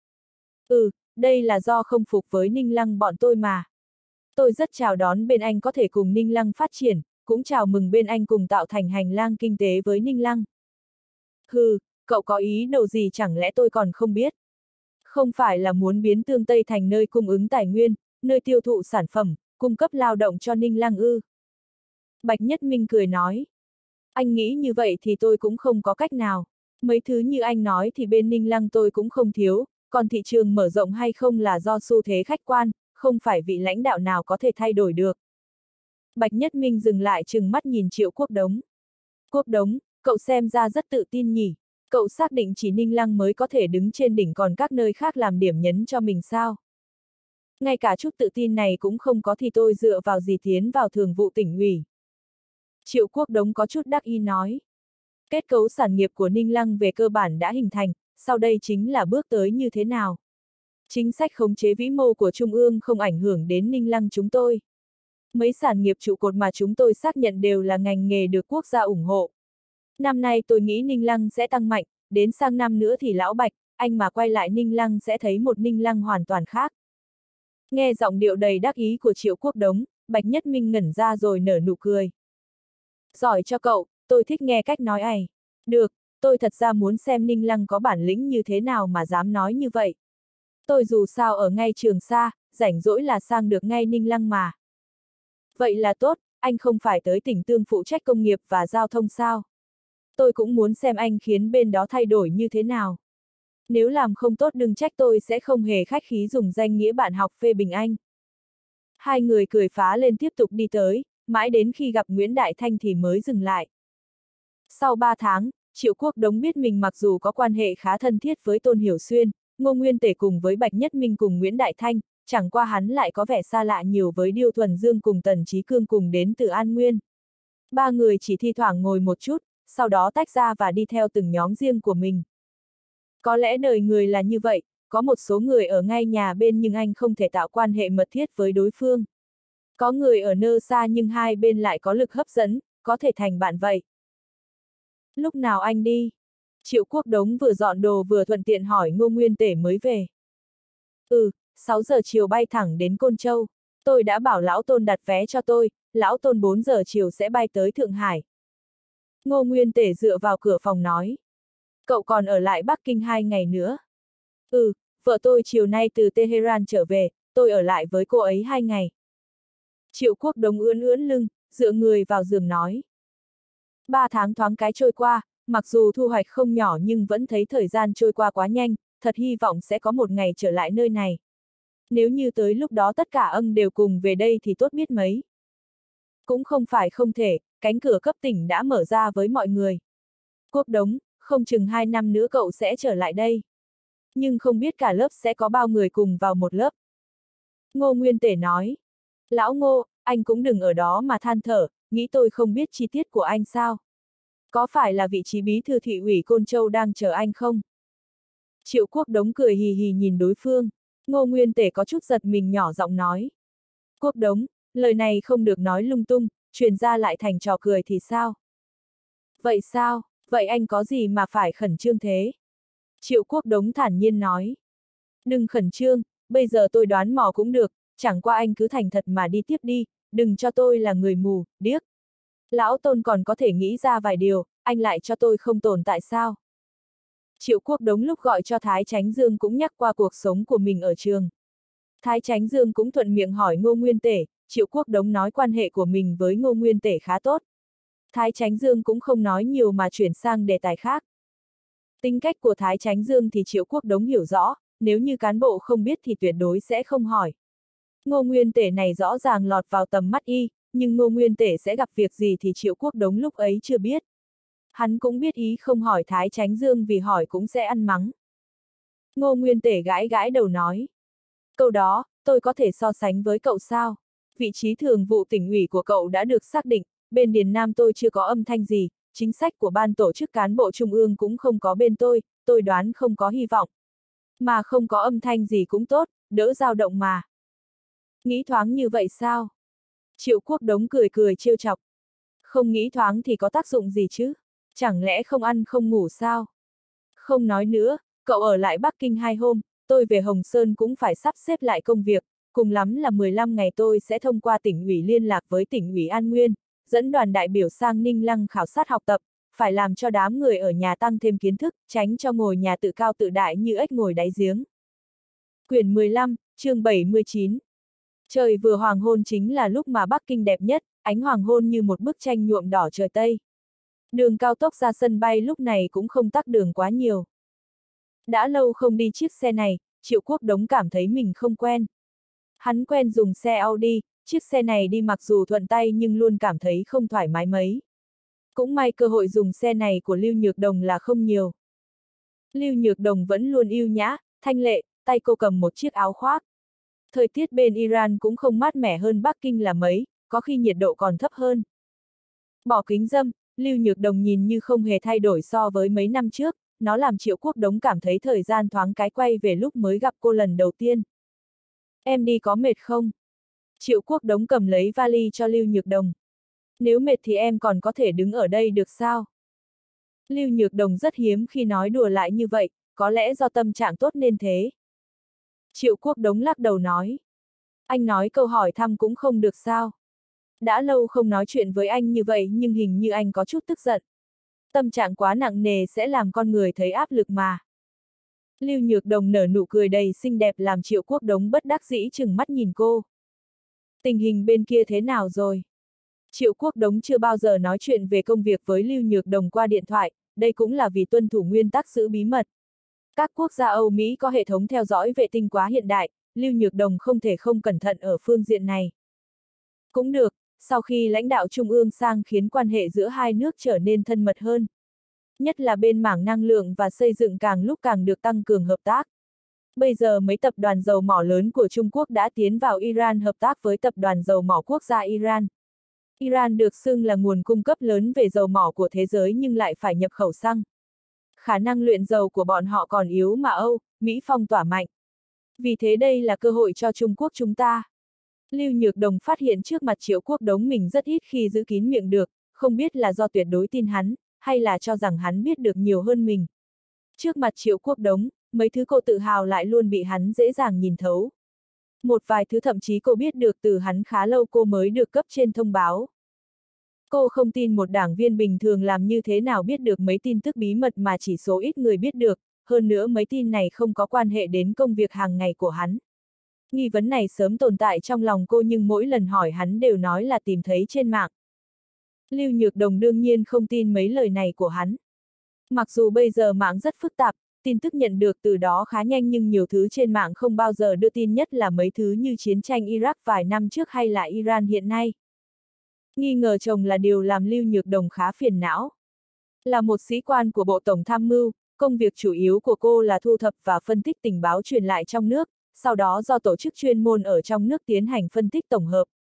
Đây là do không phục với Ninh Lăng bọn tôi mà. Tôi rất chào đón bên anh có thể cùng Ninh Lăng phát triển, cũng chào mừng bên anh cùng tạo thành hành lang kinh tế với Ninh Lăng. Cậu có ý đồ gì chẳng lẽ tôi còn không biết? Không phải là muốn biến Tương Tây thành nơi cung ứng tài nguyên, nơi tiêu thụ sản phẩm, cung cấp lao động cho Ninh Lăng ư? Bạch Nhất Minh cười nói. Anh nghĩ như vậy thì tôi cũng không có cách nào. Mấy thứ như anh nói thì bên Ninh Lăng tôi cũng không thiếu, còn thị trường mở rộng hay không là do xu thế khách quan, không phải vị lãnh đạo nào có thể thay đổi được. Bạch Nhất Minh dừng lại trừng mắt nhìn Triệu Quốc Đống. Quốc Đống, cậu xem ra rất tự tin nhỉ? Cậu xác định chỉ Ninh Lăng mới có thể đứng trên đỉnh còn các nơi khác làm điểm nhấn cho mình sao? Ngay cả chút tự tin này cũng không có thì tôi dựa vào gì tiến vào thường vụ tỉnh ủy. Triệu Quốc Đống có chút đắc ý nói. Kết cấu sản nghiệp của Ninh Lăng về cơ bản đã hình thành, sau đây chính là bước tới như thế nào. Chính sách khống chế vĩ mô của Trung ương không ảnh hưởng đến Ninh Lăng chúng tôi. Mấy sản nghiệp trụ cột mà chúng tôi xác nhận đều là ngành nghề được quốc gia ủng hộ. Năm nay tôi nghĩ Ninh Lăng sẽ tăng mạnh, đến sang năm nữa thì lão Bạch, anh mà quay lại Ninh Lăng sẽ thấy một Ninh Lăng hoàn toàn khác. Nghe giọng điệu đầy đắc ý của Triệu Quốc Đống, Bạch Nhất Minh ngẩn ra rồi nở nụ cười. Giỏi cho cậu, tôi thích nghe cách nói này. Được, tôi thật ra muốn xem Ninh Lăng có bản lĩnh như thế nào mà dám nói như vậy. Tôi dù sao ở ngay Trường Sa, rảnh rỗi là sang được ngay Ninh Lăng mà. Vậy là tốt, anh không phải tới tỉnh Tương phụ trách công nghiệp và giao thông sao? Tôi cũng muốn xem anh khiến bên đó thay đổi như thế nào. Nếu làm không tốt đừng trách tôi sẽ không hề khách khí dùng danh nghĩa bạn học phê bình anh. Hai người cười phá lên tiếp tục đi tới, mãi đến khi gặp Nguyễn Đại Thanh thì mới dừng lại. Sau 3 tháng, Triệu Quốc Đống biết mình mặc dù có quan hệ khá thân thiết với Tôn Hiểu Xuyên, Ngô Nguyên Tể cùng với Bạch Nhất Minh cùng Nguyễn Đại Thanh, chẳng qua hắn lại có vẻ xa lạ nhiều với Điêu Thuần Dương cùng Tần Chí Cương cùng đến từ An Nguyên. Ba người chỉ thi thoảng ngồi một chút, sau đó tách ra và đi theo từng nhóm riêng của mình. Có lẽ đời người là như vậy, có một số người ở ngay nhà bên nhưng anh không thể tạo quan hệ mật thiết với đối phương. Có người ở nơi xa nhưng hai bên lại có lực hấp dẫn, có thể thành bạn vậy. Lúc nào anh đi? Triệu Quốc Đống vừa dọn đồ vừa thuận tiện hỏi Ngô Nguyên Tể mới về. 6 giờ chiều bay thẳng đến Côn Châu. Tôi đã bảo lão Tôn đặt vé cho tôi, lão Tôn 4 giờ chiều sẽ bay tới Thượng Hải. Ngô Nguyên Tể dựa vào cửa phòng nói. Cậu còn ở lại Bắc Kinh 2 ngày nữa. Vợ tôi chiều nay từ Tehran trở về, tôi ở lại với cô ấy 2 ngày. Triệu Quốc Đống ưỡn lưng, dựa người vào giường nói. 3 tháng thoáng cái trôi qua, mặc dù thu hoạch không nhỏ nhưng vẫn thấy thời gian trôi qua quá nhanh, thật hy vọng sẽ có một ngày trở lại nơi này. Nếu như tới lúc đó tất cả âng đều cùng về đây thì tốt biết mấy. Cũng không phải không thể, cánh cửa cấp tỉnh đã mở ra với mọi người. Quốc Đống, không chừng 2 năm nữa cậu sẽ trở lại đây. Nhưng không biết cả lớp sẽ có bao người cùng vào một lớp. Ngô Nguyên Tể nói. Lão Ngô, anh cũng đừng ở đó mà than thở, nghĩ tôi không biết chi tiết của anh sao? Có phải là vị trí bí thư thị ủy Côn Châu đang chờ anh không? Triệu Quốc Đống cười hì hì nhìn đối phương. Ngô Nguyên Tể có chút giật mình nhỏ giọng nói. Quốc Đống, lời này không được nói lung tung, truyền ra lại thành trò cười thì sao? Vậy sao, vậy anh có gì mà phải khẩn trương thế? Triệu Quốc Đống thản nhiên nói. Đừng khẩn trương, bây giờ tôi đoán mò cũng được, chẳng qua anh cứ thành thật mà đi tiếp đi, đừng cho tôi là người mù, điếc. Lão Tôn còn có thể nghĩ ra vài điều, anh lại cho tôi không tồn tại sao? Triệu Quốc Đống lúc gọi cho Thái Chánh Dương cũng nhắc qua cuộc sống của mình ở trường. Thái Chánh Dương cũng thuận miệng hỏi Ngô Nguyên Tể, Triệu Quốc Đống nói quan hệ của mình với Ngô Nguyên Tể khá tốt. Thái Chánh Dương cũng không nói nhiều mà chuyển sang đề tài khác. Tính cách của Thái Chánh Dương thì Triệu Quốc Đống hiểu rõ, nếu như cán bộ không biết thì tuyệt đối sẽ không hỏi. Ngô Nguyên Tể này rõ ràng lọt vào tầm mắt y, nhưng Ngô Nguyên Tể sẽ gặp việc gì thì Triệu Quốc Đống lúc ấy chưa biết. Hắn cũng biết ý không hỏi Thái Chánh Dương vì hỏi cũng sẽ ăn mắng. Ngô Nguyên Tể gãi gãi đầu nói. Câu đó, tôi có thể so sánh với cậu sao? Vị trí thường vụ tỉnh ủy của cậu đã được xác định, bên Điền Nam tôi chưa có âm thanh gì, chính sách của ban tổ chức cán bộ trung ương cũng không có bên tôi đoán không có hy vọng. Mà không có âm thanh gì cũng tốt, đỡ dao động mà. Nghĩ thoáng như vậy sao? Triệu Quốc Đống cười cười trêu chọc. Không nghĩ thoáng thì có tác dụng gì chứ? Chẳng lẽ không ăn không ngủ sao? Không nói nữa, cậu ở lại Bắc Kinh 2 hôm, tôi về Hồng Sơn cũng phải sắp xếp lại công việc, cùng lắm là 15 ngày tôi sẽ thông qua tỉnh ủy liên lạc với tỉnh ủy An Nguyên, dẫn đoàn đại biểu sang Ninh Lăng khảo sát học tập, phải làm cho đám người ở nhà tăng thêm kiến thức, tránh cho ngồi nhà tự cao tự đại như ếch ngồi đáy giếng. Quyển 15, chương 79. Trời vừa hoàng hôn chính là lúc mà Bắc Kinh đẹp nhất, ánh hoàng hôn như một bức tranh nhuộm đỏ trời Tây. Đường cao tốc ra sân bay lúc này cũng không tắc đường quá nhiều. Đã lâu không đi chiếc xe này, Triệu Quốc Đống cảm thấy mình không quen. Hắn quen dùng xe Audi, chiếc xe này đi mặc dù thuận tay nhưng luôn cảm thấy không thoải mái mấy. Cũng may cơ hội dùng xe này của Lưu Nhược Đồng là không nhiều. Lưu Nhược Đồng vẫn luôn yêu nhã, thanh lệ, tay cô cầm một chiếc áo khoác. Thời tiết bên Iran cũng không mát mẻ hơn Bắc Kinh là mấy, có khi nhiệt độ còn thấp hơn. Bỏ kính râm, Lưu Nhược Đồng nhìn như không hề thay đổi so với mấy năm trước, nó làm Triệu Quốc Đống cảm thấy thời gian thoáng cái quay về lúc mới gặp cô lần đầu tiên. Em đi có mệt không? Triệu Quốc Đống cầm lấy vali cho Lưu Nhược Đồng. Nếu mệt thì em còn có thể đứng ở đây được sao? Lưu Nhược Đồng rất hiếm khi nói đùa lại như vậy, có lẽ do tâm trạng tốt nên thế. Triệu Quốc Đống lắc đầu nói. Anh nói câu hỏi thăm cũng không được sao? Đã lâu không nói chuyện với anh như vậy nhưng hình như anh có chút tức giận. Tâm trạng quá nặng nề sẽ làm con người thấy áp lực mà. Lưu Nhược Đồng nở nụ cười đầy xinh đẹp làm Triệu Quốc Đống bất đắc dĩ chừng mắt nhìn cô. Tình hình bên kia thế nào rồi? Triệu Quốc Đống chưa bao giờ nói chuyện về công việc với Lưu Nhược Đồng qua điện thoại, đây cũng là vì tuân thủ nguyên tắc giữ bí mật. Các quốc gia Âu Mỹ có hệ thống theo dõi vệ tinh quá hiện đại, Lưu Nhược Đồng không thể không cẩn thận ở phương diện này. Cũng được, sau khi lãnh đạo trung ương sang khiến quan hệ giữa hai nước trở nên thân mật hơn. Nhất là bên mảng năng lượng và xây dựng càng lúc càng được tăng cường hợp tác. Bây giờ mấy tập đoàn dầu mỏ lớn của Trung Quốc đã tiến vào Iran hợp tác với tập đoàn dầu mỏ quốc gia Iran. Iran được xưng là nguồn cung cấp lớn về dầu mỏ của thế giới nhưng lại phải nhập khẩu xăng. Khả năng luyện dầu của bọn họ còn yếu mà Âu, Mỹ phong tỏa mạnh. Vì thế đây là cơ hội cho Trung Quốc chúng ta. Lưu Nhược Đồng phát hiện trước mặt Triệu Quốc Đống mình rất ít khi giữ kín miệng được, không biết là do tuyệt đối tin hắn, hay là cho rằng hắn biết được nhiều hơn mình. Trước mặt Triệu Quốc Đống, mấy thứ cô tự hào lại luôn bị hắn dễ dàng nhìn thấu. Một vài thứ thậm chí cô biết được từ hắn khá lâu cô mới được cấp trên thông báo. Cô không tin một đảng viên bình thường làm như thế nào biết được mấy tin tức bí mật mà chỉ số ít người biết được, hơn nữa mấy tin này không có quan hệ đến công việc hàng ngày của hắn. Nghi vấn này sớm tồn tại trong lòng cô nhưng mỗi lần hỏi hắn đều nói là tìm thấy trên mạng. Lưu Nhược Đồng đương nhiên không tin mấy lời này của hắn. Mặc dù bây giờ mạng rất phức tạp, tin tức nhận được từ đó khá nhanh nhưng nhiều thứ trên mạng không bao giờ đưa tin nhất là mấy thứ như chiến tranh Iraq vài năm trước hay là Iran hiện nay. Nghi ngờ chồng là điều làm Lưu Nhược Đồng khá phiền não. Là một sĩ quan của Bộ Tổng Tham mưu, công việc chủ yếu của cô là thu thập và phân tích tình báo truyền lại trong nước, sau đó do tổ chức chuyên môn ở trong nước tiến hành phân tích tổng hợp,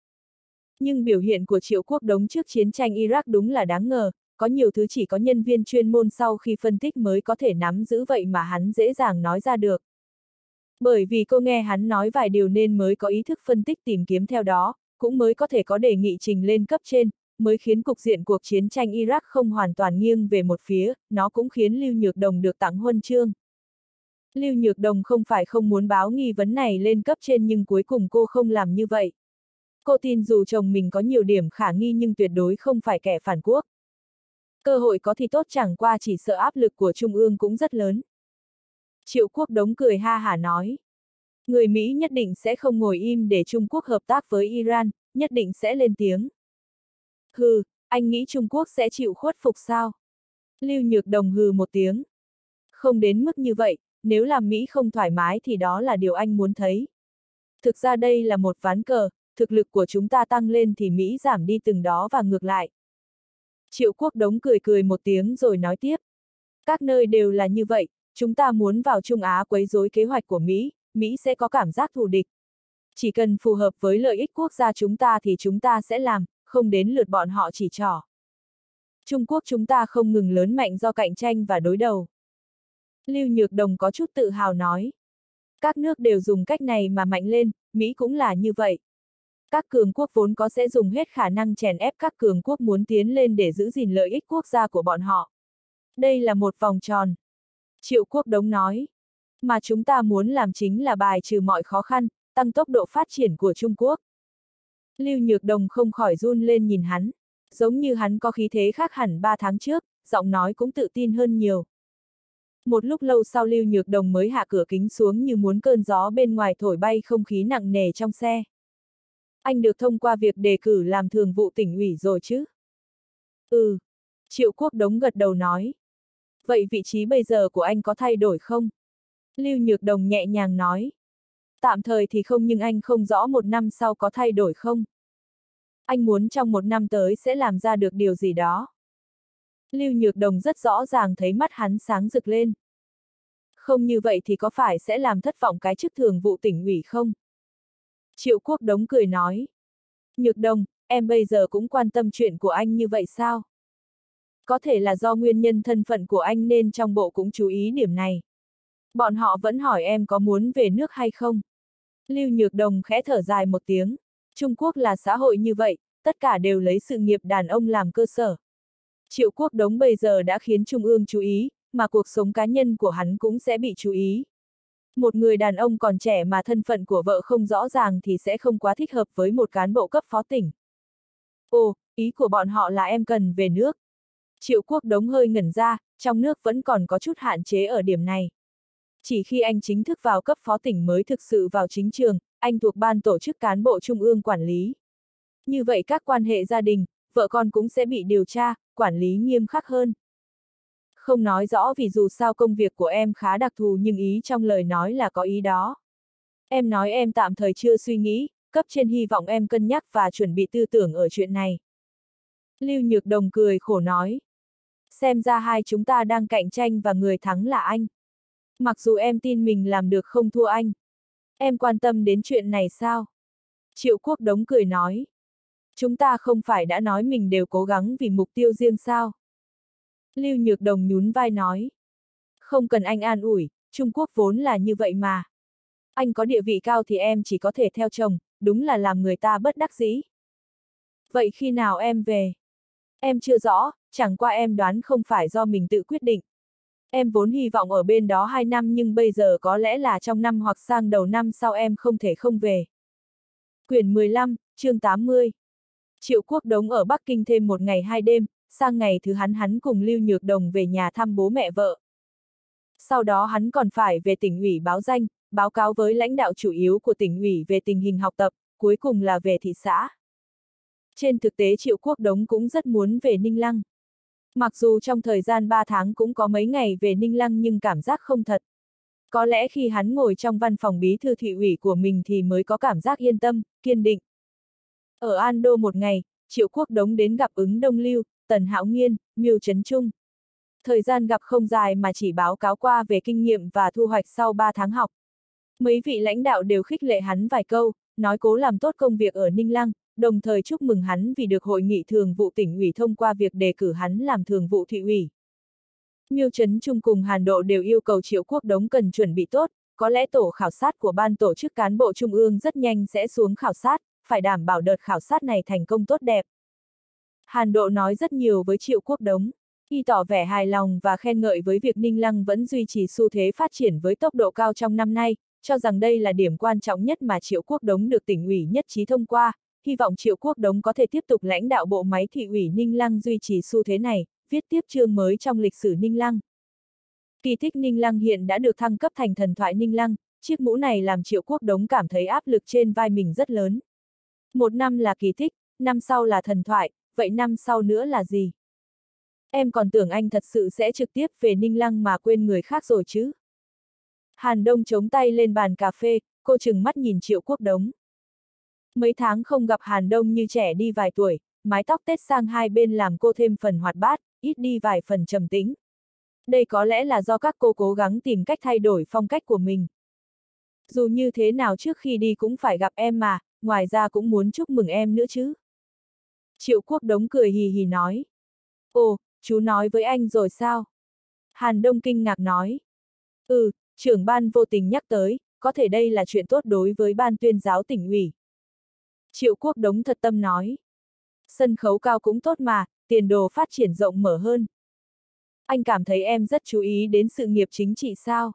Nhưng biểu hiện của Triệu Quốc Đống trước chiến tranh Iraq đúng là đáng ngờ, có nhiều thứ chỉ có nhân viên chuyên môn sau khi phân tích mới có thể nắm giữ vậy mà hắn dễ dàng nói ra được. Bởi vì cô nghe hắn nói vài điều nên mới có ý thức phân tích tìm kiếm theo đó, cũng mới có thể có đề nghị trình lên cấp trên, mới khiến cục diện cuộc chiến tranh Iraq không hoàn toàn nghiêng về một phía, nó cũng khiến Lưu Nhược Đồng được tặng huân chương. Lưu Nhược Đồng không phải không muốn báo nghi vấn này lên cấp trên nhưng cuối cùng cô không làm như vậy. Cô tin dù chồng mình có nhiều điểm khả nghi nhưng tuyệt đối không phải kẻ phản quốc. Cơ hội có thì tốt chẳng qua chỉ sợ áp lực của Trung ương cũng rất lớn. Triệu Quốc Đống cười ha hả nói. Người Mỹ nhất định sẽ không ngồi im để Trung Quốc hợp tác với Iran, nhất định sẽ lên tiếng. Hừ, anh nghĩ Trung Quốc sẽ chịu khuất phục sao? Lưu Nhược Đồng hừ một tiếng. Không đến mức như vậy, nếu làm Mỹ không thoải mái thì đó là điều anh muốn thấy. Thực ra đây là một ván cờ, thực lực của chúng ta tăng lên thì Mỹ giảm đi từng đó và ngược lại. Triệu Quốc Đống cười cười một tiếng rồi nói tiếp. Các nơi đều là như vậy, chúng ta muốn vào Trung Á quấy rối kế hoạch của Mỹ, Mỹ sẽ có cảm giác thù địch. Chỉ cần phù hợp với lợi ích quốc gia chúng ta thì chúng ta sẽ làm, không đến lượt bọn họ chỉ trỏ. Trung Quốc chúng ta không ngừng lớn mạnh do cạnh tranh và đối đầu. Lưu Nhược Đồng có chút tự hào nói. Các nước đều dùng cách này mà mạnh lên, Mỹ cũng là như vậy. Các cường quốc vốn có sẽ dùng hết khả năng chèn ép các cường quốc muốn tiến lên để giữ gìn lợi ích quốc gia của bọn họ. Đây là một vòng tròn. Triệu Quốc Đống nói. Mà chúng ta muốn làm chính là bài trừ mọi khó khăn, tăng tốc độ phát triển của Trung Quốc. Lưu Nhược Đồng không khỏi run lên nhìn hắn. Giống như hắn có khí thế khác hẳn 3 tháng trước, giọng nói cũng tự tin hơn nhiều. Một lúc lâu sau Lưu Nhược Đồng mới hạ cửa kính xuống như muốn cơn gió bên ngoài thổi bay không khí nặng nề trong xe. Anh được thông qua việc đề cử làm thường vụ tỉnh ủy rồi chứ? Ừ. Triệu Quốc Đống gật đầu nói. Vậy vị trí bây giờ của anh có thay đổi không? Lưu Nhược Đồng nhẹ nhàng nói. Tạm thời thì không nhưng anh không rõ 1 năm sau có thay đổi không? Anh muốn trong 1 năm tới sẽ làm ra được điều gì đó. Lưu Nhược Đồng rất rõ ràng thấy mắt hắn sáng rực lên. Không như vậy thì có phải sẽ làm thất vọng cái chức thường vụ tỉnh ủy không? Triệu Quốc Đống cười nói. Nhược Đồng, em bây giờ cũng quan tâm chuyện của anh như vậy sao? Có thể là do nguyên nhân thân phận của anh nên trong bộ cũng chú ý điểm này. Bọn họ vẫn hỏi em có muốn về nước hay không? Lưu Nhược Đồng khẽ thở dài một tiếng. Trung Quốc là xã hội như vậy, tất cả đều lấy sự nghiệp đàn ông làm cơ sở. Triệu Quốc Đống bây giờ đã khiến Trung ương chú ý, mà cuộc sống cá nhân của hắn cũng sẽ bị chú ý. Một người đàn ông còn trẻ mà thân phận của vợ không rõ ràng thì sẽ không quá thích hợp với một cán bộ cấp phó tỉnh. Ồ, ý của bọn họ là em cần về nước. Triệu Quốc Đống hơi ngẩn ra, trong nước vẫn còn có chút hạn chế ở điểm này. Chỉ khi anh chính thức vào cấp phó tỉnh mới thực sự vào chính trường, anh thuộc ban tổ chức cán bộ trung ương quản lý. Như vậy các quan hệ gia đình, vợ con cũng sẽ bị điều tra, quản lý nghiêm khắc hơn. Không nói rõ vì dù sao công việc của em khá đặc thù nhưng ý trong lời nói là có ý đó. Em nói em tạm thời chưa suy nghĩ, cấp trên hy vọng em cân nhắc và chuẩn bị tư tưởng ở chuyện này. Lưu Nhược Đồng cười khổ nói. Xem ra hai chúng ta đang cạnh tranh và người thắng là anh. Mặc dù em tin mình làm được không thua anh. Em quan tâm đến chuyện này sao? Triệu Quốc Đống cười nói. Chúng ta không phải đã nói mình đều cố gắng vì mục tiêu riêng sao? Lưu Nhược Đồng nhún vai nói. Không cần anh an ủi, Trung Quốc vốn là như vậy mà. Anh có địa vị cao thì em chỉ có thể theo chồng, đúng là làm người ta bất đắc dĩ. Vậy khi nào em về? Em chưa rõ, chẳng qua em đoán không phải do mình tự quyết định. Em vốn hy vọng ở bên đó 2 năm nhưng bây giờ có lẽ là trong năm hoặc sang đầu năm sau em không thể không về. Quyển 15, chương 80. Triệu Quốc Đống ở Bắc Kinh thêm 1 ngày 2 đêm, sang ngày thứ hắn cùng Lưu Nhược Đồng về nhà thăm bố mẹ vợ. Sau đó hắn còn phải về tỉnh ủy báo danh, báo cáo với lãnh đạo chủ yếu của tỉnh ủy về tình hình học tập, cuối cùng là về thị xã. Trên thực tế Triệu Quốc Đống cũng rất muốn về Ninh Lăng. Mặc dù trong thời gian 3 tháng cũng có mấy ngày về Ninh Lăng nhưng cảm giác không thật. Có lẽ khi hắn ngồi trong văn phòng bí thư thị ủy của mình thì mới có cảm giác yên tâm, kiên định. Ở An Đô 1 ngày, Triệu Quốc Đống đến gặp Ứng Đông Lưu, Tần Hạo Nghiên, Miêu Trấn Trung. Thời gian gặp không dài mà chỉ báo cáo qua về kinh nghiệm và thu hoạch sau 3 tháng học. Mấy vị lãnh đạo đều khích lệ hắn vài câu, nói cố làm tốt công việc ở Ninh Lăng, đồng thời chúc mừng hắn vì được Hội nghị Thường vụ Tỉnh ủy thông qua việc đề cử hắn làm Thường vụ Thị ủy. Miêu Trấn Trung cùng Hàn Độ đều yêu cầu Triệu Quốc Đống cần chuẩn bị tốt, có lẽ tổ khảo sát của ban tổ chức cán bộ trung ương rất nhanh sẽ xuống khảo sát, phải đảm bảo đợt khảo sát này thành công tốt đẹp. Hàn Độ nói rất nhiều với Triệu Quốc Đống, y tỏ vẻ hài lòng và khen ngợi với việc Ninh Lăng vẫn duy trì xu thế phát triển với tốc độ cao trong năm nay, cho rằng đây là điểm quan trọng nhất mà Triệu Quốc Đống được tỉnh ủy nhất trí thông qua, hy vọng Triệu Quốc Đống có thể tiếp tục lãnh đạo bộ máy thị ủy Ninh Lăng duy trì xu thế này, viết tiếp chương mới trong lịch sử Ninh Lăng. Kỳ tích Ninh Lăng hiện đã được thăng cấp thành thần thoại Ninh Lăng, chiếc mũ này làm Triệu Quốc Đống cảm thấy áp lực trên vai mình rất lớn. Một năm là kỳ tích, năm sau là thần thoại, vậy năm sau nữa là gì? Em còn tưởng anh thật sự sẽ trực tiếp về Ninh Lăng mà quên người khác rồi chứ? Hàn Đông chống tay lên bàn cà phê, cô trừng mắt nhìn Triệu Quốc Đống. Mấy tháng không gặp Hàn Đông như trẻ đi vài tuổi, mái tóc tết sang hai bên làm cô thêm phần hoạt bát, ít đi vài phần trầm tĩnh. Đây có lẽ là do các cô cố gắng tìm cách thay đổi phong cách của mình. Dù như thế nào trước khi đi cũng phải gặp em mà, ngoài ra cũng muốn chúc mừng em nữa chứ. Triệu Quốc Đống cười hì hì nói. Ồ, chú nói với anh rồi sao? Hàn Đông kinh ngạc nói. Ừ, trưởng ban vô tình nhắc tới, có thể đây là chuyện tốt đối với ban tuyên giáo tỉnh ủy. Triệu Quốc Đống thật tâm nói. Sân khấu cao cũng tốt mà, tiền đồ phát triển rộng mở hơn. Anh cảm thấy em rất chú ý đến sự nghiệp chính trị sao?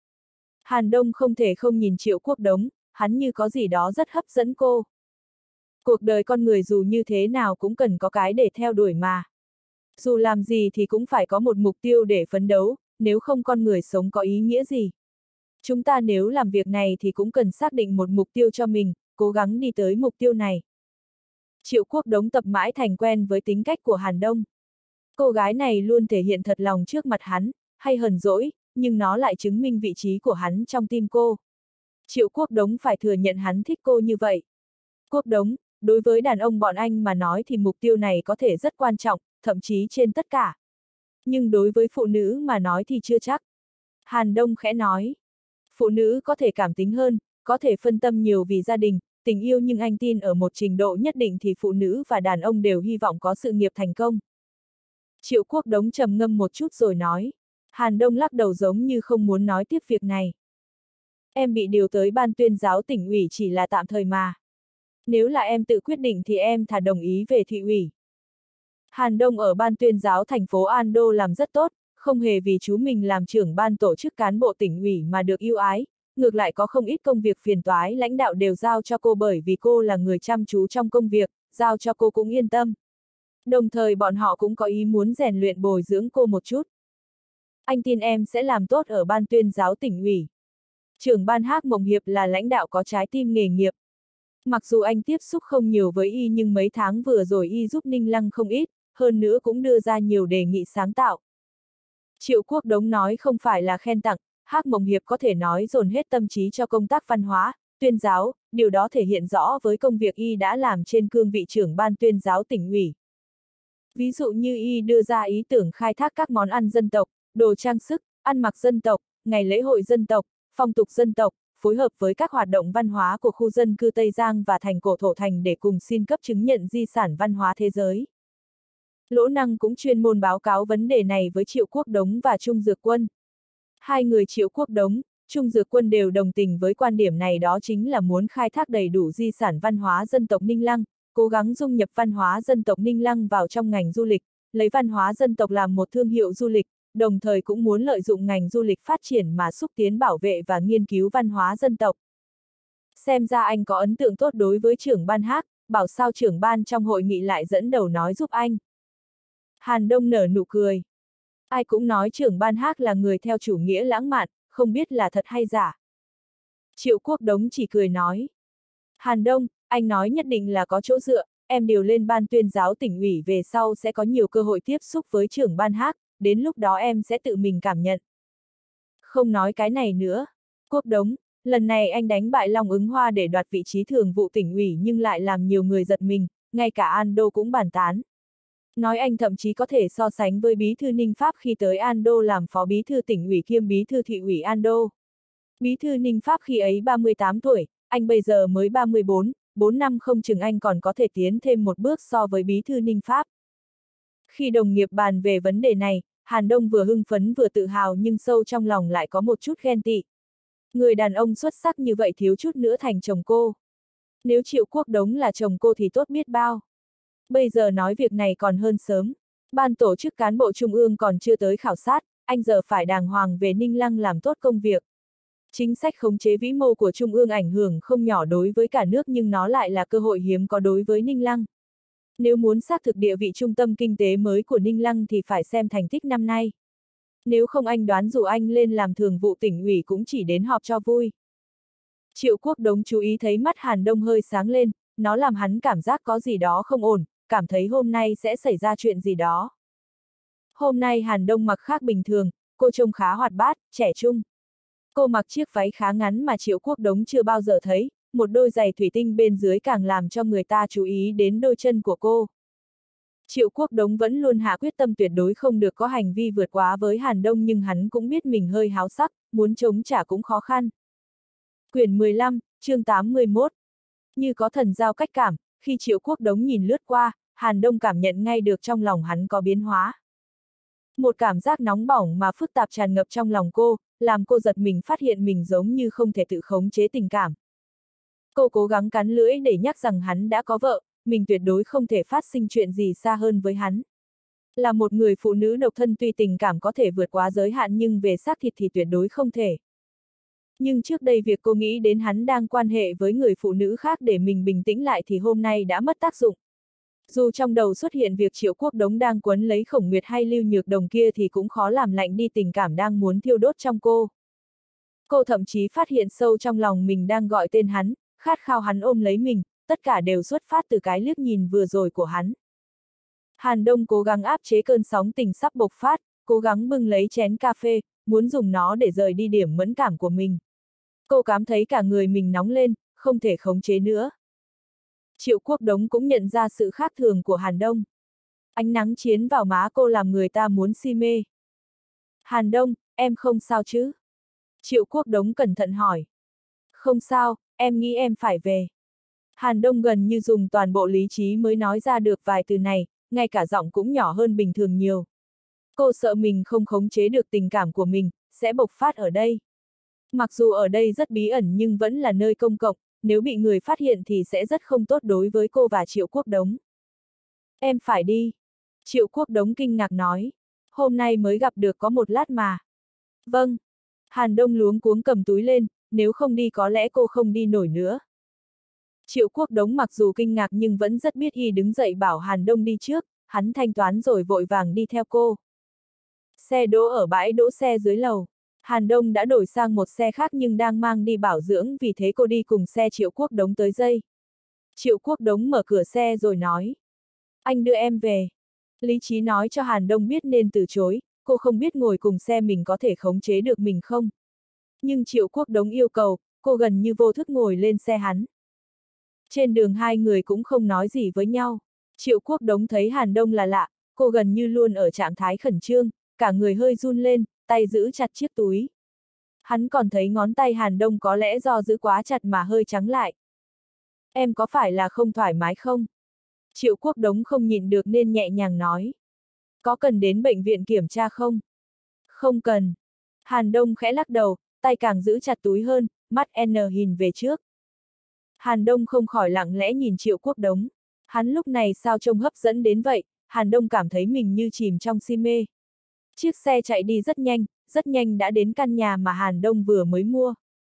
Hàn Đông không thể không nhìn Triệu Quốc Đống, hắn như có gì đó rất hấp dẫn cô. Cuộc đời con người dù như thế nào cũng cần có cái để theo đuổi mà. Dù làm gì thì cũng phải có một mục tiêu để phấn đấu, nếu không con người sống có ý nghĩa gì. Chúng ta nếu làm việc này thì cũng cần xác định một mục tiêu cho mình, cố gắng đi tới mục tiêu này. Triệu Quốc Đống tập mãi thành quen với tính cách của Hàn Đông. Cô gái này luôn thể hiện thật lòng trước mặt hắn, hay hờn dỗi, nhưng nó lại chứng minh vị trí của hắn trong tim cô. Triệu Quốc Đống phải thừa nhận hắn thích cô như vậy. Quốc Đống, đối với đàn ông bọn anh mà nói thì mục tiêu này có thể rất quan trọng, thậm chí trên tất cả. Nhưng đối với phụ nữ mà nói thì chưa chắc. Hàn Đông khẽ nói. Phụ nữ có thể cảm tính hơn, có thể phân tâm nhiều vì gia đình, tình yêu, nhưng anh tin ở một trình độ nhất định thì phụ nữ và đàn ông đều hy vọng có sự nghiệp thành công. Triệu Quốc Đống trầm ngâm một chút rồi nói. Hàn Đông lắc đầu giống như không muốn nói tiếp việc này. Em bị điều tới ban tuyên giáo tỉnh ủy chỉ là tạm thời mà. Nếu là em tự quyết định thì em thà đồng ý về thị ủy. Hàn Đông ở ban tuyên giáo thành phố Ando làm rất tốt, không hề vì chú mình làm trưởng ban tổ chức cán bộ tỉnh ủy mà được ưu ái, ngược lại có không ít công việc phiền toái lãnh đạo đều giao cho cô bởi vì cô là người chăm chú trong công việc, giao cho cô cũng yên tâm. Đồng thời bọn họ cũng có ý muốn rèn luyện bồi dưỡng cô một chút. Anh tin em sẽ làm tốt ở ban tuyên giáo tỉnh ủy. Trưởng ban Hác Mộng Hiệp là lãnh đạo có trái tim nghề nghiệp. Mặc dù anh tiếp xúc không nhiều với y nhưng mấy tháng vừa rồi y giúp Ninh Lăng không ít, hơn nữa cũng đưa ra nhiều đề nghị sáng tạo. Triệu Quốc Đống nói không phải là khen tặng, Hác Mộng Hiệp có thể nói dồn hết tâm trí cho công tác văn hóa, tuyên giáo, điều đó thể hiện rõ với công việc y đã làm trên cương vị trưởng ban tuyên giáo tỉnh ủy. Ví dụ như y đưa ra ý tưởng khai thác các món ăn dân tộc, đồ trang sức, ăn mặc dân tộc, ngày lễ hội dân tộc, phong tục dân tộc, phối hợp với các hoạt động văn hóa của khu dân cư Tây Giang và thành cổ Thổ Thành để cùng xin cấp chứng nhận di sản văn hóa thế giới. Lỗ Năng cũng chuyên môn báo cáo vấn đề này với Triệu Quốc Đống và Trung Dược Quân. Hai người Triệu Quốc Đống, Trung Dược Quân đều đồng tình với quan điểm này, đó chính là muốn khai thác đầy đủ di sản văn hóa dân tộc Ninh Lăng, cố gắng dung nhập văn hóa dân tộc Ninh Lăng vào trong ngành du lịch, lấy văn hóa dân tộc làm một thương hiệu du lịch, đồng thời cũng muốn lợi dụng ngành du lịch phát triển mà xúc tiến bảo vệ và nghiên cứu văn hóa dân tộc. Xem ra anh có ấn tượng tốt đối với trưởng ban Hác, bảo sao trưởng ban trong hội nghị lại dẫn đầu nói giúp anh. Hàn Đông nở nụ cười. Ai cũng nói trưởng ban Hác là người theo chủ nghĩa lãng mạn, không biết là thật hay giả. Triệu Quốc Đống chỉ cười nói. Hàn Đông, anh nói nhất định là có chỗ dựa, em điều lên ban tuyên giáo tỉnh ủy về sau sẽ có nhiều cơ hội tiếp xúc với trưởng ban Hác, đến lúc đó em sẽ tự mình cảm nhận. Không nói cái này nữa. Quốc Đống, lần này anh đánh bại Long Ứng Hoa để đoạt vị trí thường vụ tỉnh ủy nhưng lại làm nhiều người giật mình, ngay cả Ando cũng bàn tán. Nói anh thậm chí có thể so sánh với bí thư Ninh Pháp khi tới Ando làm phó bí thư tỉnh ủy kiêm bí thư thị ủy Ando. Bí thư Ninh Pháp khi ấy 38 tuổi, anh bây giờ mới 34, 4 năm không chừng anh còn có thể tiến thêm một bước so với bí thư Ninh Pháp. Khi đồng nghiệp bàn về vấn đề này, Hàn Đông vừa hưng phấn vừa tự hào nhưng sâu trong lòng lại có một chút ghen tị. Người đàn ông xuất sắc như vậy thiếu chút nữa thành chồng cô. Nếu Triệu Quốc Đống là chồng cô thì tốt biết bao. Bây giờ nói việc này còn hơn sớm. Ban tổ chức cán bộ trung ương còn chưa tới khảo sát, anh giờ phải đàng hoàng về Ninh Lăng làm tốt công việc. Chính sách khống chế vĩ mô của trung ương ảnh hưởng không nhỏ đối với cả nước nhưng nó lại là cơ hội hiếm có đối với Ninh Lăng. Nếu muốn xác thực địa vị trung tâm kinh tế mới của Ninh Lăng thì phải xem thành tích năm nay. Nếu không anh đoán dù anh lên làm thường vụ tỉnh ủy cũng chỉ đến họp cho vui. Triệu Quốc Đống chú ý thấy mắt Hàn Đông hơi sáng lên, nó làm hắn cảm giác có gì đó không ổn, cảm thấy hôm nay sẽ xảy ra chuyện gì đó. Hôm nay Hàn Đông mặc khác bình thường, cô trông khá hoạt bát, trẻ trung. Cô mặc chiếc váy khá ngắn mà Triệu Quốc Đống chưa bao giờ thấy, một đôi giày thủy tinh bên dưới càng làm cho người ta chú ý đến đôi chân của cô. Triệu Quốc Đống vẫn luôn hạ quyết tâm tuyệt đối không được có hành vi vượt quá với Hàn Đông nhưng hắn cũng biết mình hơi háo sắc, muốn chống trả cũng khó khăn. Quyển 15, chương 81. Như có thần giao cách cảm, khi Triệu Quốc Đống nhìn lướt qua, Hàn Đông cảm nhận ngay được trong lòng hắn có biến hóa. Một cảm giác nóng bỏng mà phức tạp tràn ngập trong lòng cô, làm cô giật mình phát hiện mình giống như không thể tự khống chế tình cảm. Cô cố gắng cắn lưỡi để nhắc rằng hắn đã có vợ, mình tuyệt đối không thể phát sinh chuyện gì xa hơn với hắn. Là một người phụ nữ độc thân tuy tình cảm có thể vượt quá giới hạn nhưng về xác thịt thì tuyệt đối không thể. Nhưng trước đây việc cô nghĩ đến hắn đang quan hệ với người phụ nữ khác để mình bình tĩnh lại thì hôm nay đã mất tác dụng. Dù trong đầu xuất hiện việc Triệu Quốc Đống đang quấn lấy Khổng Nguyệt hay Lưu Nhược Đồng kia thì cũng khó làm lạnh đi tình cảm đang muốn thiêu đốt trong cô. Cô thậm chí phát hiện sâu trong lòng mình đang gọi tên hắn, khát khao hắn ôm lấy mình, tất cả đều xuất phát từ cái liếc nhìn vừa rồi của hắn. Hàn Đông cố gắng áp chế cơn sóng tình sắp bộc phát, cố gắng bưng lấy chén cà phê, muốn dùng nó để rời đi điểm mẫn cảm của mình. Cô cảm thấy cả người mình nóng lên, không thể khống chế nữa. Triệu Quốc Đống cũng nhận ra sự khác thường của Hàn Đông. Ánh nắng chiếu vào má cô làm người ta muốn si mê. Hàn Đông, em không sao chứ? Triệu Quốc Đống cẩn thận hỏi. Không sao, em nghĩ em phải về. Hàn Đông gần như dùng toàn bộ lý trí mới nói ra được vài từ này, ngay cả giọng cũng nhỏ hơn bình thường nhiều. Cô sợ mình không khống chế được tình cảm của mình, sẽ bộc phát ở đây. Mặc dù ở đây rất bí ẩn nhưng vẫn là nơi công cộng, nếu bị người phát hiện thì sẽ rất không tốt đối với cô và Triệu Quốc Đống. Em phải đi. Triệu Quốc Đống kinh ngạc nói. Hôm nay mới gặp được có một lát mà. Vâng. Hàn Đông luống cuống cầm túi lên, nếu không đi có lẽ cô không đi nổi nữa. Triệu Quốc Đống mặc dù kinh ngạc nhưng vẫn rất biết ý đứng dậy bảo Hàn Đông đi trước, hắn thanh toán rồi vội vàng đi theo cô. Xe đỗ ở bãi đỗ xe dưới lầu. Hàn Đông đã đổi sang một xe khác nhưng đang mang đi bảo dưỡng vì thế cô đi cùng xe Triệu Quốc Đống tới giây. Triệu Quốc Đống mở cửa xe rồi nói. Anh đưa em về. Lý trí nói cho Hàn Đông biết nên từ chối, cô không biết ngồi cùng xe mình có thể khống chế được mình không. Nhưng Triệu Quốc Đống yêu cầu, cô gần như vô thức ngồi lên xe hắn. Trên đường hai người cũng không nói gì với nhau. Triệu Quốc Đống thấy Hàn Đông là lạ, cô gần như luôn ở trạng thái khẩn trương, cả người hơi run lên, tay giữ chặt chiếc túi. Hắn còn thấy ngón tay Hàn Đông có lẽ do giữ quá chặt mà hơi trắng lại. Em có phải là không thoải mái không? Triệu Quốc Đống không nhịn được nên nhẹ nhàng nói. Có cần đến bệnh viện kiểm tra không? Không cần. Hàn Đông khẽ lắc đầu, tay càng giữ chặt túi hơn, mắt nhìn về trước. Hàn Đông không khỏi lặng lẽ nhìn Triệu Quốc Đống. Hắn lúc này sao trông hấp dẫn đến vậy, Hàn Đông cảm thấy mình như chìm trong si mê. Chiếc xe chạy đi rất nhanh đã đến căn nhà mà Hàn Đông vừa mới mua.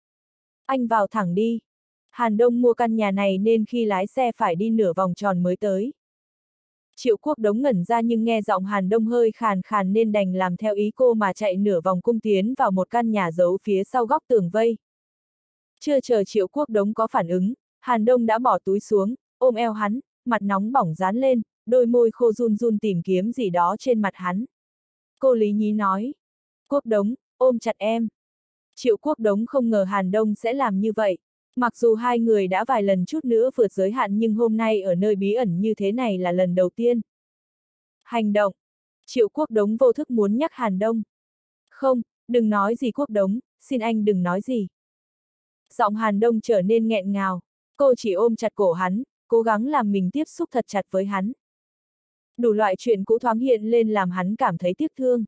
Anh vào thẳng đi. Hàn Đông mua căn nhà này nên khi lái xe phải đi nửa vòng tròn mới tới. Triệu Quốc Đống ngẩn ra nhưng nghe giọng Hàn Đông hơi khàn khàn nên đành làm theo ý cô mà chạy nửa vòng cung tiến vào một căn nhà giấu phía sau góc tường vây. Chưa chờ Triệu Quốc Đống có phản ứng, Hàn Đông đã bỏ túi xuống, ôm eo hắn, mặt nóng bỏng dán lên, đôi môi khô run run tìm kiếm gì đó trên mặt hắn. Cô lý nhí nói. Quốc Đống, ôm chặt em. Triệu Quốc Đống không ngờ Hàn Đông sẽ làm như vậy. Mặc dù hai người đã vài lần chút nữa vượt giới hạn nhưng hôm nay ở nơi bí ẩn như thế này là lần đầu tiên. Hành động. Triệu Quốc Đống vô thức muốn nhắc Hàn Đông. Không, đừng nói gì Quốc Đống, xin anh đừng nói gì. Giọng Hàn Đông trở nên nghẹn ngào. Cô chỉ ôm chặt cổ hắn, cố gắng làm mình tiếp xúc thật chặt với hắn. Đủ loại chuyện cũ thoáng hiện lên làm hắn cảm thấy tiếc thương.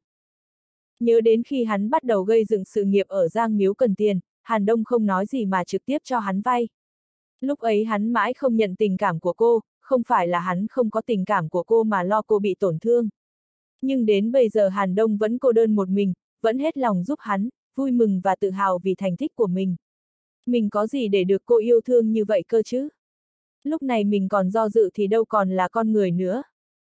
Nhớ đến khi hắn bắt đầu gây dựng sự nghiệp ở Giang Miếu cần tiền, Hàn Đông không nói gì mà trực tiếp cho hắn vay. Lúc ấy hắn mãi không nhận tình cảm của cô, không phải là hắn không có tình cảm của cô mà lo cô bị tổn thương. Nhưng đến bây giờ Hàn Đông vẫn cô đơn một mình, vẫn hết lòng giúp hắn, vui mừng và tự hào vì thành tích của mình. Mình có gì để được cô yêu thương như vậy cơ chứ? Lúc này mình còn do dự thì đâu còn là con người nữa.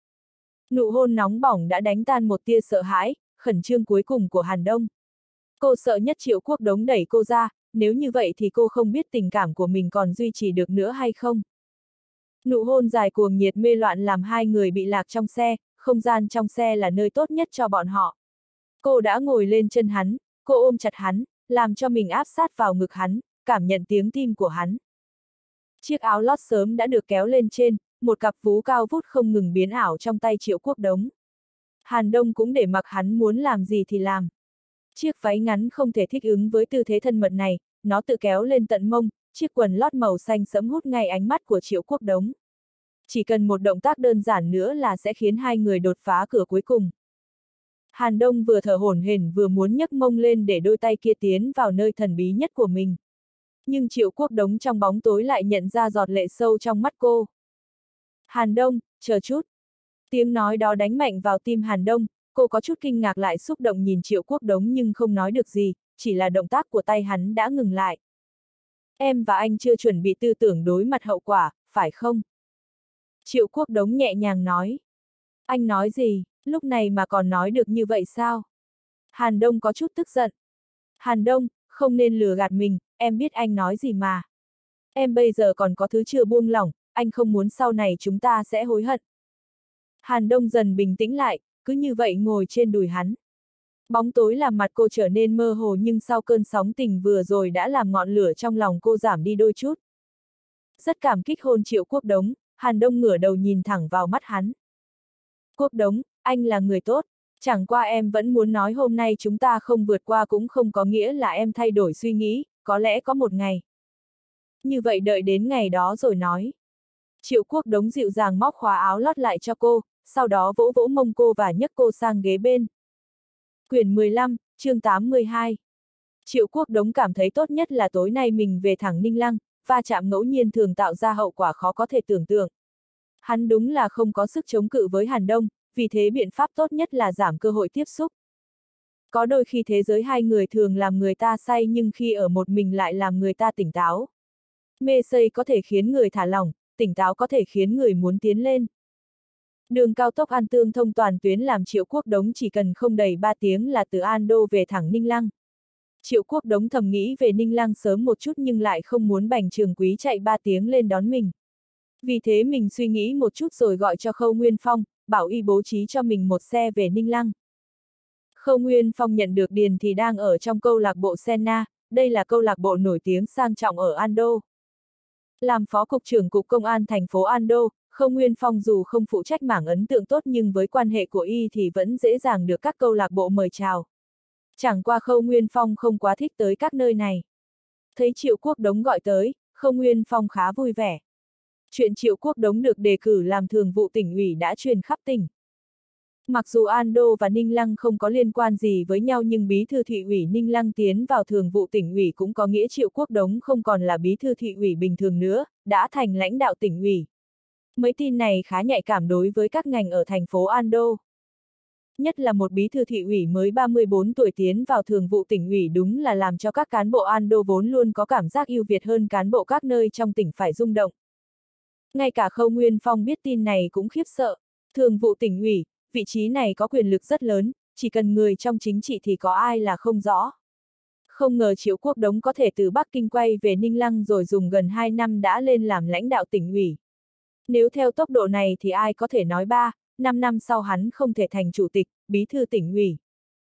Nụ hôn nóng bỏng đã đánh tan một tia sợ hãi, khẩn trương cuối cùng của Hàn Đông. Cô sợ nhất Triệu Quốc Đống đẩy cô ra, nếu như vậy thì cô không biết tình cảm của mình còn duy trì được nữa hay không. Nụ hôn dài cuồng nhiệt mê loạn làm hai người bị lạc trong xe, không gian trong xe là nơi tốt nhất cho bọn họ. Cô đã ngồi lên chân hắn, cô ôm chặt hắn, làm cho mình áp sát vào ngực hắn, cảm nhận tiếng tim của hắn. Chiếc áo lót sớm đã được kéo lên trên, một cặp vú cao vút không ngừng biến ảo trong tay Triệu Quốc Đống. Hàn Đông cũng để mặc hắn muốn làm gì thì làm. Chiếc váy ngắn không thể thích ứng với tư thế thân mật này, nó tự kéo lên tận mông, chiếc quần lót màu xanh sẫm hút ngay ánh mắt của Triệu Quốc Đống. Chỉ cần một động tác đơn giản nữa là sẽ khiến hai người đột phá cửa cuối cùng. Hàn Đông vừa thở hổn hển vừa muốn nhấc mông lên để đôi tay kia tiến vào nơi thần bí nhất của mình. Nhưng Triệu Quốc Đống trong bóng tối lại nhận ra giọt lệ sâu trong mắt cô. Hàn Đông, chờ chút. Tiếng nói đó đánh mạnh vào tim Hàn Đông, cô có chút kinh ngạc lại xúc động nhìn Triệu Quốc Đống nhưng không nói được gì, chỉ là động tác của tay hắn đã ngừng lại. Em và anh chưa chuẩn bị tư tưởng đối mặt hậu quả, phải không? Triệu Quốc Đống nhẹ nhàng nói. Anh nói gì, lúc này mà còn nói được như vậy sao? Hàn Đông có chút tức giận. Hàn Đông, không nên lừa gạt mình, em biết anh nói gì mà. Em bây giờ còn có thứ chưa buông lỏng, anh không muốn sau này chúng ta sẽ hối hận. Hàn Đông dần bình tĩnh lại, cứ như vậy ngồi trên đùi hắn. Bóng tối làm mặt cô trở nên mơ hồ nhưng sau cơn sóng tình vừa rồi đã làm ngọn lửa trong lòng cô giảm đi đôi chút. Rất cảm kích hôn Triệu Quốc Đống, Hàn Đông ngửa đầu nhìn thẳng vào mắt hắn. Quốc Đống, anh là người tốt, chẳng qua em vẫn muốn nói hôm nay chúng ta không vượt qua cũng không có nghĩa là em thay đổi suy nghĩ, có lẽ có một ngày. Như vậy đợi đến ngày đó rồi nói. Triệu Quốc Đống dịu dàng móc khóa áo lót lại cho cô, sau đó vỗ vỗ mông cô và nhấc cô sang ghế bên. Quyển 15, chương 82. Triệu Quốc Đống cảm thấy tốt nhất là tối nay mình về thẳng Ninh Lăng, va chạm ngẫu nhiên thường tạo ra hậu quả khó có thể tưởng tượng. Hắn đúng là không có sức chống cự với Hàn Đông, vì thế biện pháp tốt nhất là giảm cơ hội tiếp xúc. Có đôi khi thế giới hai người thường làm người ta say nhưng khi ở một mình lại làm người ta tỉnh táo. Mê say có thể khiến người thả lỏng, tỉnh táo có thể khiến người muốn tiến lên. Đường cao tốc An Tương thông toàn tuyến làm Triệu Quốc Đống chỉ cần không đầy 3 tiếng là từ An Đô về thẳng Ninh Lăng. Triệu Quốc Đống thầm nghĩ về Ninh Lăng sớm một chút nhưng lại không muốn Bành Trường Quý chạy 3 tiếng lên đón mình. Vì thế mình suy nghĩ một chút rồi gọi cho Khâu Nguyên Phong, bảo y bố trí cho mình một xe về Ninh Lăng. Khâu Nguyên Phong nhận được điền thì đang ở trong câu lạc bộ Senna, đây là câu lạc bộ nổi tiếng sang trọng ở An Đô. Làm phó cục trưởng cục công an thành phố An Đô, Khâu Nguyên Phong dù không phụ trách mảng ấn tượng tốt nhưng với quan hệ của y thì vẫn dễ dàng được các câu lạc bộ mời chào. Chẳng qua Khâu Nguyên Phong không quá thích tới các nơi này. Thấy Triệu Quốc Đống gọi tới, Khâu Nguyên Phong khá vui vẻ. Chuyện Triệu Quốc Đống được đề cử làm thường vụ tỉnh ủy đã truyền khắp tỉnh. Mặc dù An Đô và Ninh Lăng không có liên quan gì với nhau nhưng bí thư thị ủy Ninh Lăng tiến vào thường vụ tỉnh ủy cũng có nghĩa Triệu Quốc Đống không còn là bí thư thị ủy bình thường nữa, đã thành lãnh đạo tỉnh ủy. Mấy tin này khá nhạy cảm đối với các ngành ở thành phố An Đô. Nhất là một bí thư thị ủy mới 34 tuổi tiến vào thường vụ tỉnh ủy đúng là làm cho các cán bộ An Đô vốn luôn có cảm giác ưu việt hơn cán bộ các nơi trong tỉnh phải rung động. Ngay cả Khâu Nguyên Phong biết tin này cũng khiếp sợ. Thường vụ tỉnh ủy, vị trí này có quyền lực rất lớn, chỉ cần người trong chính trị thì có ai là không rõ. Không ngờ Triệu Quốc Đống có thể từ Bắc Kinh quay về Ninh Lăng rồi dùng gần 2 năm đã lên làm lãnh đạo tỉnh ủy. Nếu theo tốc độ này thì ai có thể nói 5 năm sau hắn không thể thành chủ tịch, bí thư tỉnh ủy.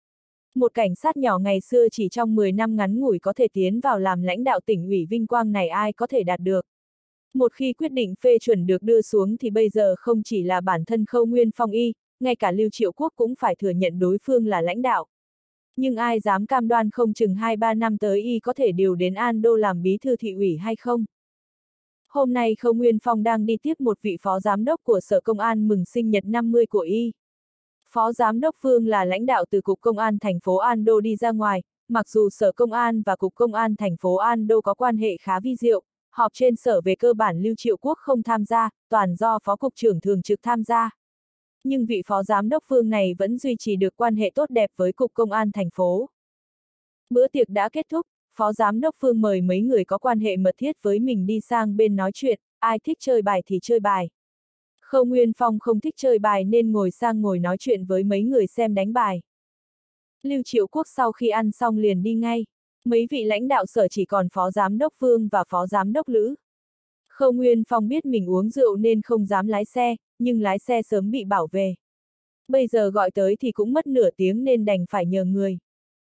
Một cảnh sát nhỏ ngày xưa chỉ trong 10 năm ngắn ngủi có thể tiến vào làm lãnh đạo tỉnh ủy vinh quang này ai có thể đạt được. Một khi quyết định phê chuẩn được đưa xuống thì bây giờ không chỉ là bản thân Khâu Nguyên Phong y, ngay cả Lưu Triệu Quốc cũng phải thừa nhận đối phương là lãnh đạo. Nhưng ai dám cam đoan không chừng 2-3 năm tới y có thể điều đến An Đô làm bí thư thị ủy hay không? Hôm nay Khâu Nguyên Phong đang đi tiếp một vị phó giám đốc của Sở Công an mừng sinh nhật 50 của y. Phó giám đốc Phương là lãnh đạo từ Cục Công an thành phố Ando đi ra ngoài, mặc dù Sở Công an và Cục Công an thành phố Ando có quan hệ khá vi diệu, họp trên sở về cơ bản Lưu Triệu Quốc không tham gia, toàn do Phó Cục trưởng thường trực tham gia. Nhưng vị phó giám đốc Phương này vẫn duy trì được quan hệ tốt đẹp với Cục Công an thành phố. Bữa tiệc đã kết thúc, Phó giám đốc Phương mời mấy người có quan hệ mật thiết với mình đi sang bên nói chuyện, ai thích chơi bài thì chơi bài. Khâu Nguyên Phong không thích chơi bài nên ngồi sang ngồi nói chuyện với mấy người xem đánh bài. Lưu Triệu Quốc sau khi ăn xong liền đi ngay. Mấy vị lãnh đạo sở chỉ còn phó giám đốc Phương và phó giám đốc Lữ. Khâu Nguyên Phong biết mình uống rượu nên không dám lái xe, nhưng lái xe sớm bị bảo vệ. Bây giờ gọi tới thì cũng mất nửa tiếng nên đành phải nhờ người.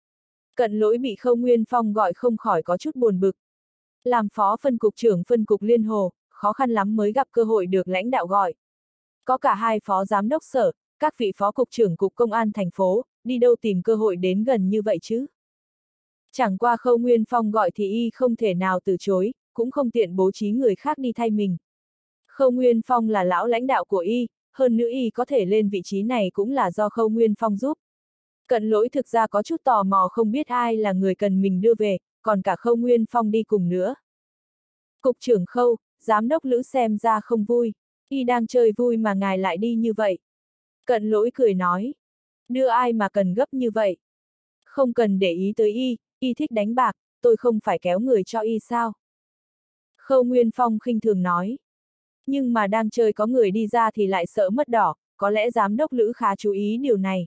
Cận Lỗi bị Khâu Nguyên Phong gọi không khỏi có chút buồn bực. Làm phó phân cục trưởng phân cục Liên Hồ, khó khăn lắm mới gặp cơ hội được lãnh đạo gọi. Có cả hai phó giám đốc sở, các vị phó cục trưởng Cục Công an thành phố, đi đâu tìm cơ hội đến gần như vậy chứ? Chẳng qua Khâu Nguyên Phong gọi thì y không thể nào từ chối, cũng không tiện bố trí người khác đi thay mình. Khâu Nguyên Phong là lão lãnh đạo của y, hơn nữa y có thể lên vị trí này cũng là do Khâu Nguyên Phong giúp. Cận Lỗi thực ra có chút tò mò không biết ai là người cần mình đưa về, còn cả Khâu Nguyên Phong đi cùng nữa. Cục trưởng Khâu, giám đốc Lữ xem ra không vui, y đang chơi vui mà ngài lại đi như vậy. Cận Lỗi cười nói, đưa ai mà cần gấp như vậy. Không cần để ý tới y thích đánh bạc, tôi không phải kéo người cho y sao. Khâu Nguyên Phong khinh thường nói, nhưng mà đang chơi có người đi ra thì lại sợ mất đỏ, có lẽ giám đốc Lữ khá chú ý điều này.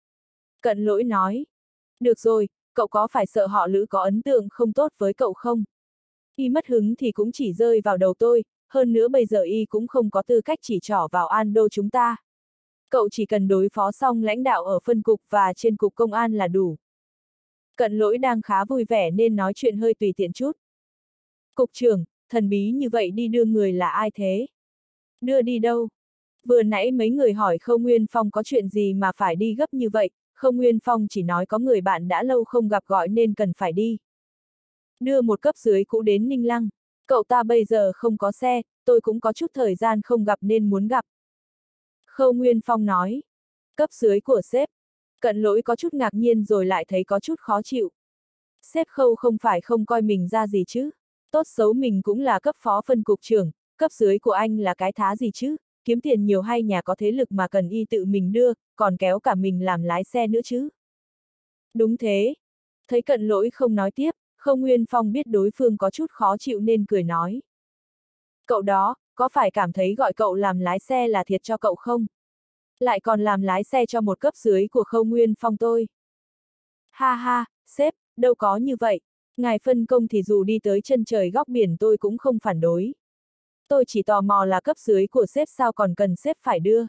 Cận Lỗi nói, được rồi, cậu có phải sợ họ Lữ có ấn tượng không tốt với cậu không? Y mất hứng thì cũng chỉ rơi vào đầu tôi, hơn nữa bây giờ y cũng không có tư cách chỉ trỏ vào Ando chúng ta. Cậu chỉ cần đối phó xong lãnh đạo ở phân cục và trên cục công an là đủ. Cận Lỗi đang khá vui vẻ nên nói chuyện hơi tùy tiện chút. Cục trưởng, thần bí như vậy đi đưa người là ai thế? Đưa đi đâu? Vừa nãy mấy người hỏi Khâu Nguyên Phong có chuyện gì mà phải đi gấp như vậy, Khâu Nguyên Phong chỉ nói có người bạn đã lâu không gặp gọi nên cần phải đi. Đưa một cấp dưới cũ đến Ninh Lăng. Cậu ta bây giờ không có xe, tôi cũng có chút thời gian không gặp nên muốn gặp. Khâu Nguyên Phong nói. Cấp dưới của sếp. Cận Lỗi có chút ngạc nhiên rồi lại thấy có chút khó chịu. Sếp Khâu không phải không coi mình ra gì chứ. Tốt xấu mình cũng là cấp phó phân cục trưởng, cấp dưới của anh là cái thá gì chứ, kiếm tiền nhiều hay nhà có thế lực mà cần y tự mình đưa, còn kéo cả mình làm lái xe nữa chứ. Đúng thế. Thấy Cận Lỗi không nói tiếp, Khâu Nguyên Phong biết đối phương có chút khó chịu nên cười nói. Cậu đó, có phải cảm thấy gọi cậu làm lái xe là thiệt cho cậu không? Lại còn làm lái xe cho một cấp dưới của Khâu Nguyên Phong tôi. Ha ha, sếp, đâu có như vậy. Ngài phân công thì dù đi tới chân trời góc biển tôi cũng không phản đối. Tôi chỉ tò mò là cấp dưới của sếp sao còn cần sếp phải đưa.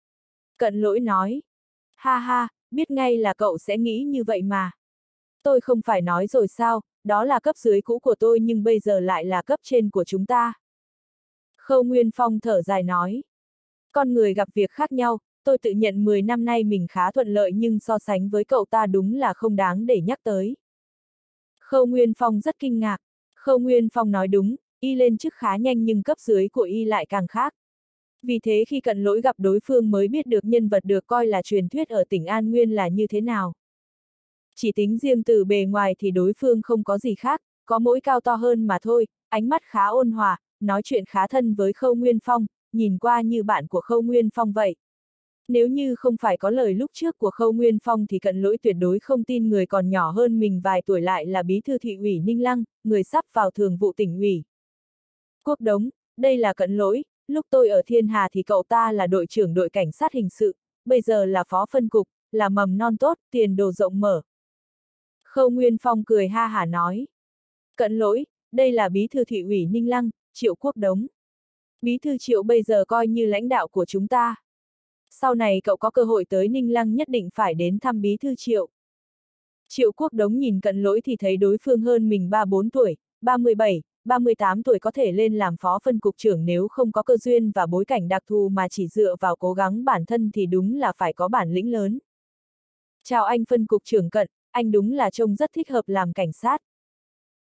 Cận Lỗi nói. Ha ha, biết ngay là cậu sẽ nghĩ như vậy mà. Tôi không phải nói rồi sao, đó là cấp dưới cũ của tôi nhưng bây giờ lại là cấp trên của chúng ta. Khâu Nguyên Phong thở dài nói. Con người gặp việc khác nhau, tôi tự nhận 10 năm nay mình khá thuận lợi nhưng so sánh với cậu ta đúng là không đáng để nhắc tới. Khâu Nguyên Phong rất kinh ngạc. Khâu Nguyên Phong nói đúng, y lên chức khá nhanh nhưng cấp dưới của y lại càng khác. Vì thế khi Cận Lỗi gặp đối phương mới biết được nhân vật được coi là truyền thuyết ở tỉnh An Nguyên là như thế nào. Chỉ tính riêng từ bề ngoài thì đối phương không có gì khác, có mỗi cao to hơn mà thôi, ánh mắt khá ôn hòa, nói chuyện khá thân với Khâu Nguyên Phong, nhìn qua như bạn của Khâu Nguyên Phong vậy. Nếu như không phải có lời lúc trước của Khâu Nguyên Phong thì Cận Lỗi tuyệt đối không tin người còn nhỏ hơn mình vài tuổi lại là bí thư thị ủy Ninh Lăng, người sắp vào thường vụ tỉnh ủy. Quốc Đống, đây là Cận Lỗi, lúc tôi ở Thiên Hà thì cậu ta là đội trưởng đội cảnh sát hình sự, bây giờ là phó phân cục, là mầm non tốt, tiền đồ rộng mở. Khâu Nguyên Phong cười ha hả nói. Cận Lỗi, đây là bí thư thị ủy Ninh Lăng, Triệu Quốc Đống. Bí thư Triệu bây giờ coi như lãnh đạo của chúng ta. Sau này cậu có cơ hội tới Ninh Lăng nhất định phải đến thăm bí thư Triệu. Triệu Quốc Đống nhìn Cận Lỗi thì thấy đối phương hơn mình 34 tuổi, 37, 38 tuổi có thể lên làm phó phân cục trưởng nếu không có cơ duyên và bối cảnh đặc thù mà chỉ dựa vào cố gắng bản thân thì đúng là phải có bản lĩnh lớn. Chào anh phân cục trưởng Cận, anh đúng là trông rất thích hợp làm cảnh sát.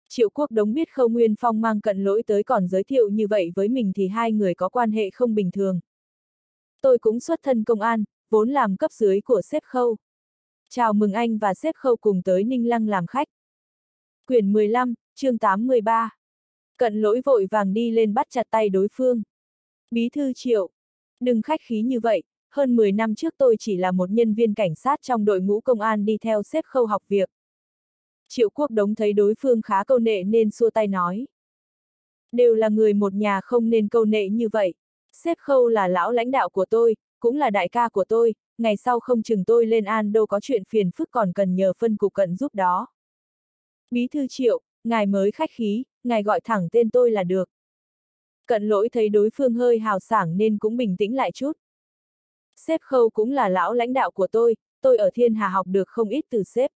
Triệu Quốc Đống biết Khâu Nguyên Phong mang Cận Lỗi tới còn giới thiệu như vậy với mình thì hai người có quan hệ không bình thường. Tôi cũng xuất thân công an, vốn làm cấp dưới của sếp Khâu. Chào mừng anh và sếp Khâu cùng tới Ninh Lăng làm khách. Quyển 15, chương 8-13. Cận Lỗi vội vàng đi lên bắt chặt tay đối phương. Bí thư Triệu, đừng khách khí như vậy, hơn 10 năm trước tôi chỉ là một nhân viên cảnh sát trong đội ngũ công an đi theo sếp Khâu học việc. Triệu Quốc Đống thấy đối phương khá câu nệ nên xua tay nói. Đều là người một nhà không nên câu nệ như vậy. Sếp Khâu là lão lãnh đạo của tôi, cũng là đại ca của tôi, ngày sau không chừng tôi lên An Đô có chuyện phiền phức còn cần nhờ phân cục Cận giúp đó. Bí thư Triệu, ngài mới khách khí, ngài gọi thẳng tên tôi là được. Cận Lỗi thấy đối phương hơi hào sảng nên cũng bình tĩnh lại chút. Sếp Khâu cũng là lão lãnh đạo của tôi ở Thiên Hà học được không ít từ sếp.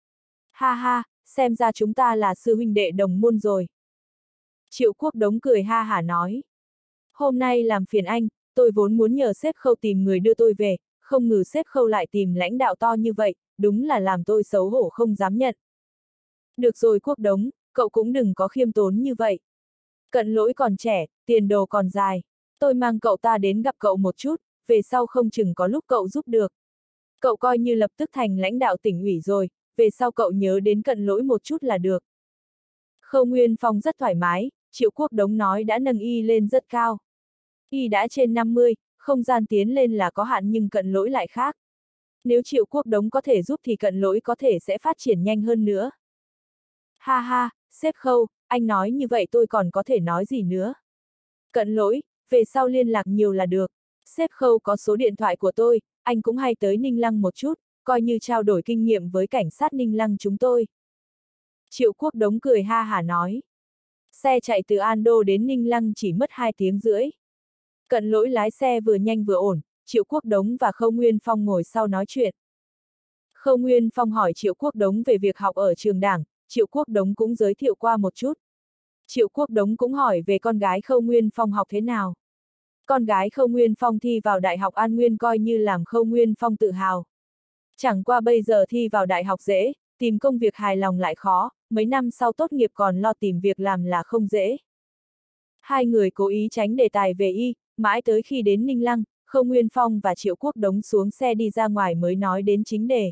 Ha ha, xem ra chúng ta là sư huynh đệ đồng môn rồi. Triệu Quốc Đống cười ha hả nói. Hôm nay làm phiền anh, tôi vốn muốn nhờ sếp Khâu tìm người đưa tôi về, không ngờ sếp Khâu lại tìm lãnh đạo to như vậy, đúng là làm tôi xấu hổ không dám nhận. Được rồi Quốc Đống, cậu cũng đừng có khiêm tốn như vậy. Cận Lỗi còn trẻ, tiền đồ còn dài. Tôi mang cậu ta đến gặp cậu một chút, về sau không chừng có lúc cậu giúp được. Cậu coi như lập tức thành lãnh đạo tỉnh ủy rồi, về sau cậu nhớ đến Cận Lỗi một chút là được. Khâu Nguyên Phong rất thoải mái, Triệu Quốc Đống nói đã nâng y lên rất cao. Y đã trên 50, không gian tiến lên là có hạn nhưng Cận Lỗi lại khác. Nếu Triệu Quốc Đống có thể giúp thì Cận Lỗi có thể sẽ phát triển nhanh hơn nữa. Ha ha, sếp Khâu, anh nói như vậy tôi còn có thể nói gì nữa. Cận Lỗi, về sau liên lạc nhiều là được. Sếp Khâu có số điện thoại của tôi, anh cũng hay tới Ninh Lăng một chút, coi như trao đổi kinh nghiệm với cảnh sát Ninh Lăng chúng tôi. Triệu Quốc Đống cười ha hả nói. Xe chạy từ An Đô đến Ninh Lăng chỉ mất 2 tiếng rưỡi. Cận Lỗi lái xe vừa nhanh vừa ổn, Triệu Quốc Đống và Khâu Nguyên Phong ngồi sau nói chuyện. Khâu Nguyên Phong hỏi Triệu Quốc Đống về việc học ở trường đảng, Triệu Quốc Đống cũng giới thiệu qua một chút. Triệu Quốc Đống cũng hỏi về con gái Khâu Nguyên Phong học thế nào. Con gái Khâu Nguyên Phong thi vào Đại học An Nguyên coi như làm Khâu Nguyên Phong tự hào. Chẳng qua bây giờ thi vào đại học dễ, tìm công việc hài lòng lại khó, mấy năm sau tốt nghiệp còn lo tìm việc làm là không dễ. Hai người cố ý tránh đề tài về y, mãi tới khi đến Ninh Lăng, Khâu Nguyên Phong và Triệu Quốc Đống xuống xe đi ra ngoài mới nói đến chính đề.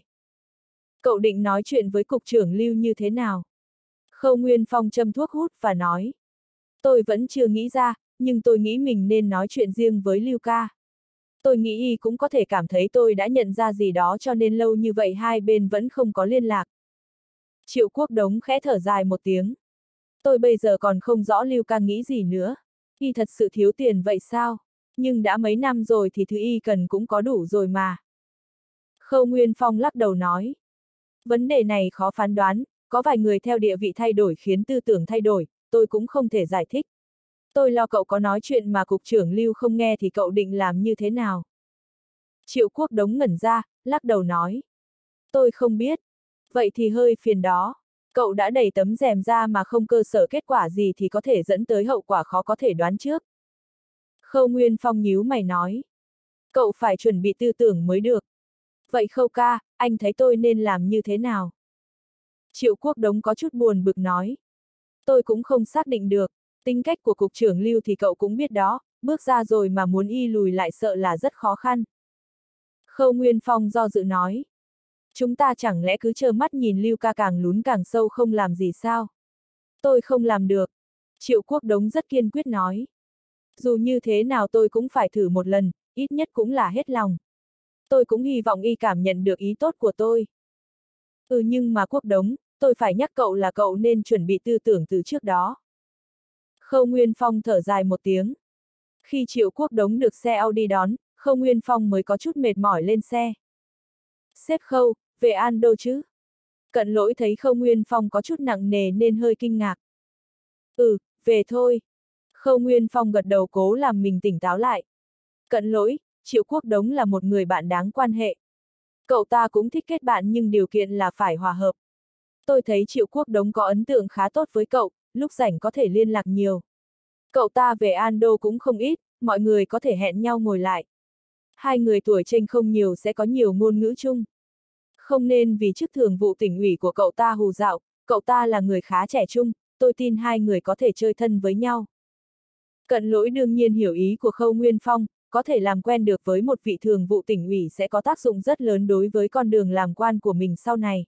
Cậu định nói chuyện với cục trưởng Lưu như thế nào? Khâu Nguyên Phong châm thuốc hút và nói. Tôi vẫn chưa nghĩ ra, nhưng tôi nghĩ mình nên nói chuyện riêng với Lưu ca. Tôi nghĩ y cũng có thể cảm thấy tôi đã nhận ra gì đó cho nên lâu như vậy hai bên vẫn không có liên lạc. Triệu Quốc Đống khẽ thở dài một tiếng. Tôi bây giờ còn không rõ Lưu ca nghĩ gì nữa. Y thật sự thiếu tiền vậy sao? Nhưng đã mấy năm rồi thì thứ y cần cũng có đủ rồi mà. Khâu Nguyên Phong lắc đầu nói. Vấn đề này khó phán đoán, có vài người theo địa vị thay đổi khiến tư tưởng thay đổi, tôi cũng không thể giải thích. Tôi lo cậu có nói chuyện mà cục trưởng Lưu không nghe thì cậu định làm như thế nào? Triệu Quốc Đống ngẩn ra, lắc đầu nói. Tôi không biết. Vậy thì hơi phiền đó. Cậu đã đẩy tấm rèm ra mà không cơ sở kết quả gì thì có thể dẫn tới hậu quả khó có thể đoán trước. Khâu Nguyên Phong nhíu mày nói. Cậu phải chuẩn bị tư tưởng mới được. Vậy Khâu ca, anh thấy tôi nên làm như thế nào? Triệu Quốc Đống có chút buồn bực nói. Tôi cũng không xác định được, tính cách của cục trưởng Lưu thì cậu cũng biết đó, bước ra rồi mà muốn y lùi lại sợ là rất khó khăn. Khâu Nguyên Phong do dự nói. Chúng ta chẳng lẽ cứ trơ mắt nhìn Lưu ca càng lún càng sâu không làm gì sao? Tôi không làm được. Triệu Quốc Đống rất kiên quyết nói. Dù như thế nào tôi cũng phải thử một lần, ít nhất cũng là hết lòng. Tôi cũng hy vọng y cảm nhận được ý tốt của tôi. Nhưng mà Quốc Đống, tôi phải nhắc cậu là cậu nên chuẩn bị tư tưởng từ trước đó. Khâu Nguyên Phong thở dài một tiếng. Khi Triệu Quốc Đống được xe Audi đón, Khâu Nguyên Phong mới có chút mệt mỏi lên xe. Sếp Khâu, về An Đô chứ? Cận Lỗi thấy Khâu Nguyên Phong có chút nặng nề nên hơi kinh ngạc. Về thôi. Khâu Nguyên Phong gật đầu cố làm mình tỉnh táo lại. Cận Lỗi, Triệu Quốc Đống là một người bạn đáng quan hệ. Cậu ta cũng thích kết bạn nhưng điều kiện là phải hòa hợp. Tôi thấy Triệu Quốc Đống có ấn tượng khá tốt với cậu, lúc rảnh có thể liên lạc nhiều. Cậu ta về An Đô cũng không ít, mọi người có thể hẹn nhau ngồi lại. Hai người tuổi chênh không nhiều sẽ có nhiều ngôn ngữ chung. Không nên vì chức thường vụ tỉnh ủy của cậu ta hù dạo, cậu ta là người khá trẻ trung, tôi tin hai người có thể chơi thân với nhau. Cận Lỗi đương nhiên hiểu ý của Khâu Nguyên Phong, có thể làm quen được với một vị thường vụ tỉnh ủy sẽ có tác dụng rất lớn đối với con đường làm quan của mình sau này.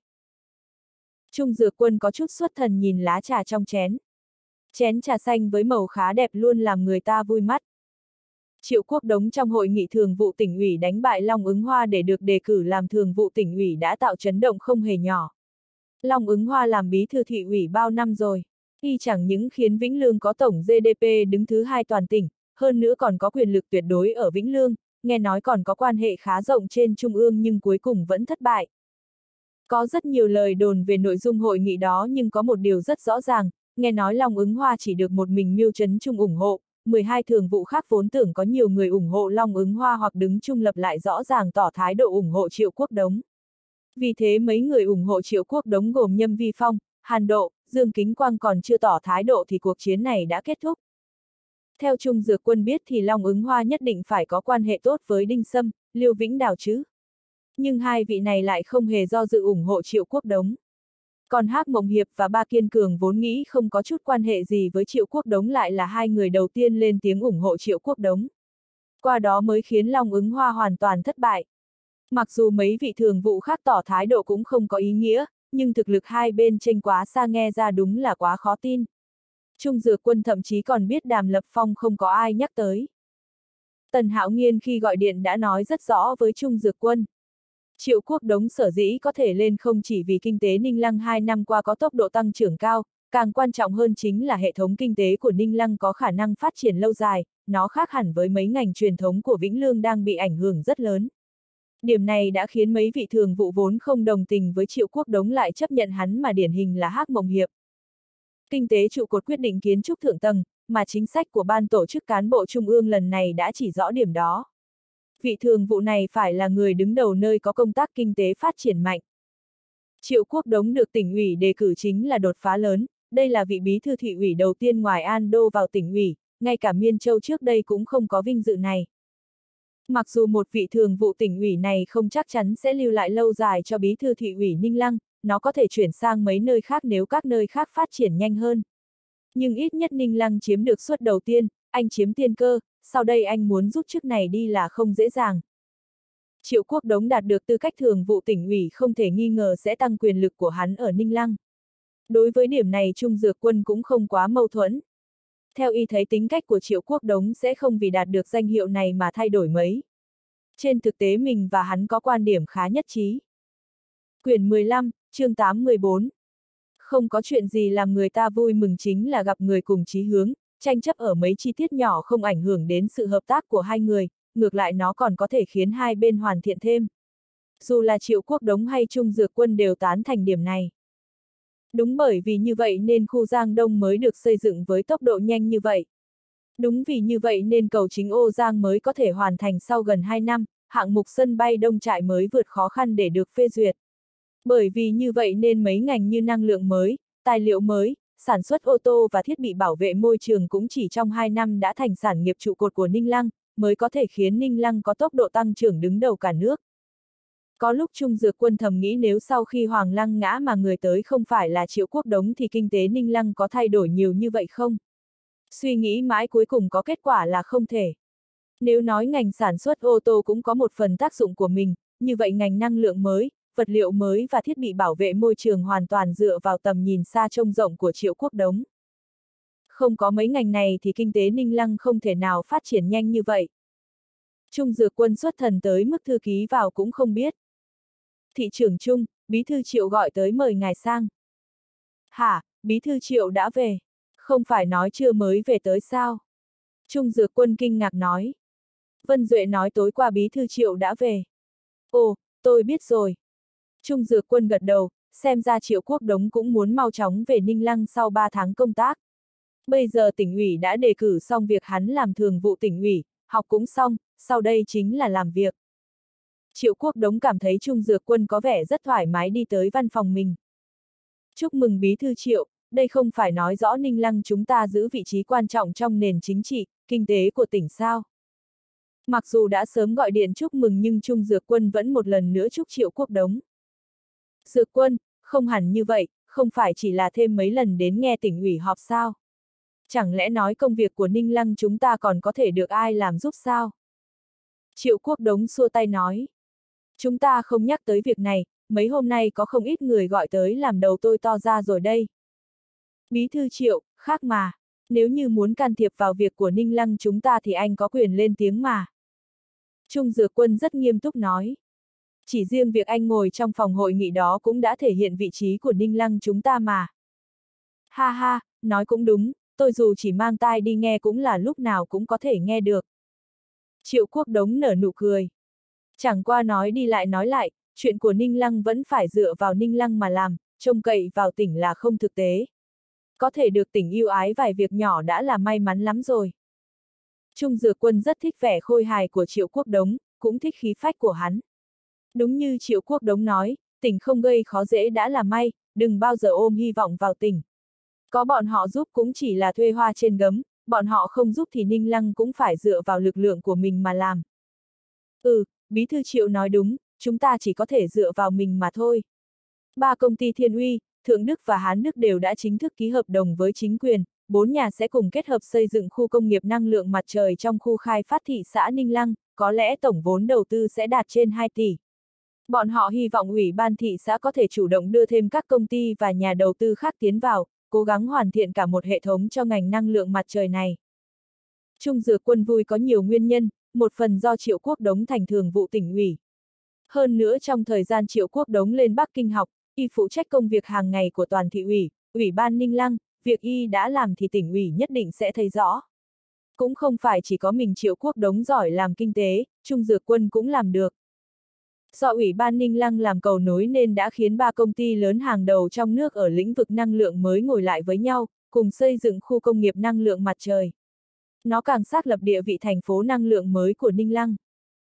Trung Dược Quân có chút xuất thần nhìn lá trà trong chén. Chén trà xanh với màu khá đẹp luôn làm người ta vui mắt. Triệu Quốc Đống trong hội nghị thường vụ tỉnh ủy đánh bại Long Ứng Hoa để được đề cử làm thường vụ tỉnh ủy đã tạo chấn động không hề nhỏ. Long Ứng Hoa làm bí thư thị ủy bao năm rồi, y chẳng những khiến Vĩnh Lương có tổng GDP đứng thứ 2 toàn tỉnh, hơn nữa còn có quyền lực tuyệt đối ở Vĩnh Lương, nghe nói còn có quan hệ khá rộng trên trung ương nhưng cuối cùng vẫn thất bại. Có rất nhiều lời đồn về nội dung hội nghị đó nhưng có một điều rất rõ ràng, nghe nói Long Ứng Hoa chỉ được một mình Miêu Trấn Trung ủng hộ, 12 thường vụ khác vốn tưởng có nhiều người ủng hộ Long Ứng Hoa hoặc đứng trung lập lại rõ ràng tỏ thái độ ủng hộ Triệu Quốc Đống. Vì thế mấy người ủng hộ Triệu Quốc Đống gồm Nhâm Vi Phong, Hàn Độ, Dương Kính Quang còn chưa tỏ thái độ thì cuộc chiến này đã kết thúc. Theo Trung Dược Quân biết thì Long Ứng Hoa nhất định phải có quan hệ tốt với Đinh Sâm, Liêu Vĩnh Đào chứ. Nhưng hai vị này lại không hề do dự ủng hộ Triệu Quốc Đống. Còn Hắc Mộng Hiệp và Ba Kiên Cường vốn nghĩ không có chút quan hệ gì với Triệu Quốc Đống lại là hai người đầu tiên lên tiếng ủng hộ Triệu Quốc Đống. Qua đó mới khiến Long Ứng Hoa hoàn toàn thất bại. Mặc dù mấy vị thường vụ khác tỏ thái độ cũng không có ý nghĩa, nhưng thực lực hai bên chênh quá xa nghe ra đúng là quá khó tin. Trung Dược Quân thậm chí còn biết Đàm Lập Phong không có ai nhắc tới. Tần Hạo Nghiên khi gọi điện đã nói rất rõ với Trung Dược Quân. Triệu Quốc Đống sở dĩ có thể lên không chỉ vì kinh tế Ninh Lăng 2 năm qua có tốc độ tăng trưởng cao, càng quan trọng hơn chính là hệ thống kinh tế của Ninh Lăng có khả năng phát triển lâu dài, nó khác hẳn với mấy ngành truyền thống của Vĩnh Lương đang bị ảnh hưởng rất lớn. Điểm này đã khiến mấy vị thường vụ vốn không đồng tình với Triệu Quốc Đống lại chấp nhận hắn mà điển hình là Hắc Mộng Hiệp. Kinh tế trụ cột quyết định kiến trúc thượng tầng, mà chính sách của ban tổ chức cán bộ trung ương lần này đã chỉ rõ điểm đó. Vị thường vụ này phải là người đứng đầu nơi có công tác kinh tế phát triển mạnh. Triệu Quốc Đống được tỉnh ủy đề cử chính là đột phá lớn, đây là vị bí thư thị ủy đầu tiên ngoài An Đô vào tỉnh ủy, ngay cả Miên Châu trước đây cũng không có vinh dự này. Mặc dù một vị thường vụ tỉnh ủy này không chắc chắn sẽ lưu lại lâu dài cho bí thư thị ủy Ninh Lăng, nó có thể chuyển sang mấy nơi khác nếu các nơi khác phát triển nhanh hơn. Nhưng ít nhất Ninh Lăng chiếm được suất đầu tiên, anh chiếm tiên cơ, sau đây anh muốn rút chức này đi là không dễ dàng. Triệu Quốc Đống đạt được tư cách thường vụ tỉnh ủy không thể nghi ngờ sẽ tăng quyền lực của hắn ở Ninh Lăng. Đối với điểm này Trung Dược Quân cũng không quá mâu thuẫn. Theo y thấy tính cách của Triệu Quốc Đống sẽ không vì đạt được danh hiệu này mà thay đổi mấy. Trên thực tế mình và hắn có quan điểm khá nhất trí. Quyển 15, chương 8-14. Không có chuyện gì làm người ta vui mừng chính là gặp người cùng chí hướng, tranh chấp ở mấy chi tiết nhỏ không ảnh hưởng đến sự hợp tác của hai người, ngược lại nó còn có thể khiến hai bên hoàn thiện thêm. Dù là Triệu Quốc Đống hay Trung Dược Quân đều tán thành điểm này. Đúng bởi vì như vậy nên khu Giang Đông mới được xây dựng với tốc độ nhanh như vậy. Đúng vì như vậy nên cầu chính Ô Giang mới có thể hoàn thành sau gần 2 năm, hạng mục sân bay Đông Trại mới vượt khó khăn để được phê duyệt. Bởi vì như vậy nên mấy ngành như năng lượng mới, tài liệu mới, sản xuất ô tô và thiết bị bảo vệ môi trường cũng chỉ trong 2 năm đã thành sản nghiệp trụ cột của Ninh Lăng, mới có thể khiến Ninh Lăng có tốc độ tăng trưởng đứng đầu cả nước. Có lúc Trung Dược Quân thầm nghĩ nếu sau khi Hoàng Lăng ngã mà người tới không phải là Triệu Quốc Đống thì kinh tế Ninh Lăng có thay đổi nhiều như vậy không? Suy nghĩ mãi cuối cùng có kết quả là không thể. Nếu nói ngành sản xuất ô tô cũng có một phần tác dụng của mình, như vậy ngành năng lượng mới, vật liệu mới và thiết bị bảo vệ môi trường hoàn toàn dựa vào tầm nhìn xa trông rộng của Triệu Quốc Đống. Không có mấy ngành này thì kinh tế Ninh Lăng không thể nào phát triển nhanh như vậy. Trung Dược Quân xuất thần tới mức thư ký vào cũng không biết. Thị trưởng Trung, bí thư Triệu gọi tới mời ngài sang. Hả, bí thư Triệu đã về? Không phải nói chưa mới về tới sao? Trung Dược Quân kinh ngạc nói. Vân Duệ nói tối qua bí thư Triệu đã về. Ồ, tôi biết rồi. Trung Dược Quân gật đầu, xem ra Triệu Quốc Đống cũng muốn mau chóng về Ninh Lăng sau 3 tháng công tác. Bây giờ tỉnh ủy đã đề cử xong việc hắn làm thường vụ tỉnh ủy, học cũng xong, sau đây chính là làm việc. Triệu Quốc Đống cảm thấy Trung Dược Quân có vẻ rất thoải mái đi tới văn phòng mình. Chúc mừng bí thư Triệu, đây không phải nói rõ Ninh Lăng chúng ta giữ vị trí quan trọng trong nền chính trị, kinh tế của tỉnh sao. Mặc dù đã sớm gọi điện chúc mừng nhưng Trung Dược Quân vẫn một lần nữa chúc Triệu Quốc Đống. Dược Quân, không hẳn như vậy, không phải chỉ là thêm mấy lần đến nghe tỉnh ủy họp sao? Chẳng lẽ nói công việc của Ninh Lăng chúng ta còn có thể được ai làm giúp sao? Triệu Quốc Đống xua tay nói. Chúng ta không nhắc tới việc này, mấy hôm nay có không ít người gọi tới làm đầu tôi to ra rồi đây. Bí thư Triệu, khác mà. Nếu như muốn can thiệp vào việc của Ninh Lăng chúng ta thì anh có quyền lên tiếng mà. Trung Dược Quân rất nghiêm túc nói. Chỉ riêng việc anh ngồi trong phòng hội nghị đó cũng đã thể hiện vị trí của Ninh Lăng chúng ta mà. Ha ha, nói cũng đúng, tôi dù chỉ mang tai đi nghe cũng là lúc nào cũng có thể nghe được. Triệu Quốc Đống nở nụ cười. Chẳng qua nói đi lại nói lại, chuyện của Ninh Lăng vẫn phải dựa vào Ninh Lăng mà làm, trông cậy vào tỉnh là không thực tế. Có thể được tỉnh ưu ái vài việc nhỏ đã là may mắn lắm rồi. Trung Dược Quân rất thích vẻ khôi hài của Triệu Quốc Đống, cũng thích khí phách của hắn. Đúng như Triệu Quốc Đống nói, tỉnh không gây khó dễ đã là may, đừng bao giờ ôm hy vọng vào tỉnh. Có bọn họ giúp cũng chỉ là thuê hoa trên gấm, bọn họ không giúp thì Ninh Lăng cũng phải dựa vào lực lượng của mình mà làm. Bí thư Triệu nói đúng, chúng ta chỉ có thể dựa vào mình mà thôi. 3 công ty Thiên Uy, Thượng Đức và Hán Đức đều đã chính thức ký hợp đồng với chính quyền, 4 nhà sẽ cùng kết hợp xây dựng khu công nghiệp năng lượng mặt trời trong khu khai phát thị xã Ninh Lăng, có lẽ tổng vốn đầu tư sẽ đạt trên 2 tỷ. Bọn họ hy vọng Ủy ban thị xã có thể chủ động đưa thêm các công ty và nhà đầu tư khác tiến vào, cố gắng hoàn thiện cả một hệ thống cho ngành năng lượng mặt trời này. Trung Dược Quân vui có nhiều nguyên nhân, một phần do Triệu Quốc Đống thành thường vụ tỉnh ủy. Hơn nữa trong thời gian Triệu Quốc Đống lên Bắc Kinh học, y phụ trách công việc hàng ngày của toàn thị ủy, Ủy ban Ninh Lăng, việc y đã làm thì tỉnh ủy nhất định sẽ thấy rõ. Cũng không phải chỉ có mình Triệu Quốc Đống giỏi làm kinh tế, Trung Dược Quân cũng làm được. Do Ủy ban Ninh Lăng làm cầu nối nên đã khiến 3 công ty lớn hàng đầu trong nước ở lĩnh vực năng lượng mới ngồi lại với nhau, cùng xây dựng khu công nghiệp năng lượng mặt trời. Nó càng xác lập địa vị thành phố năng lượng mới của Ninh Lăng.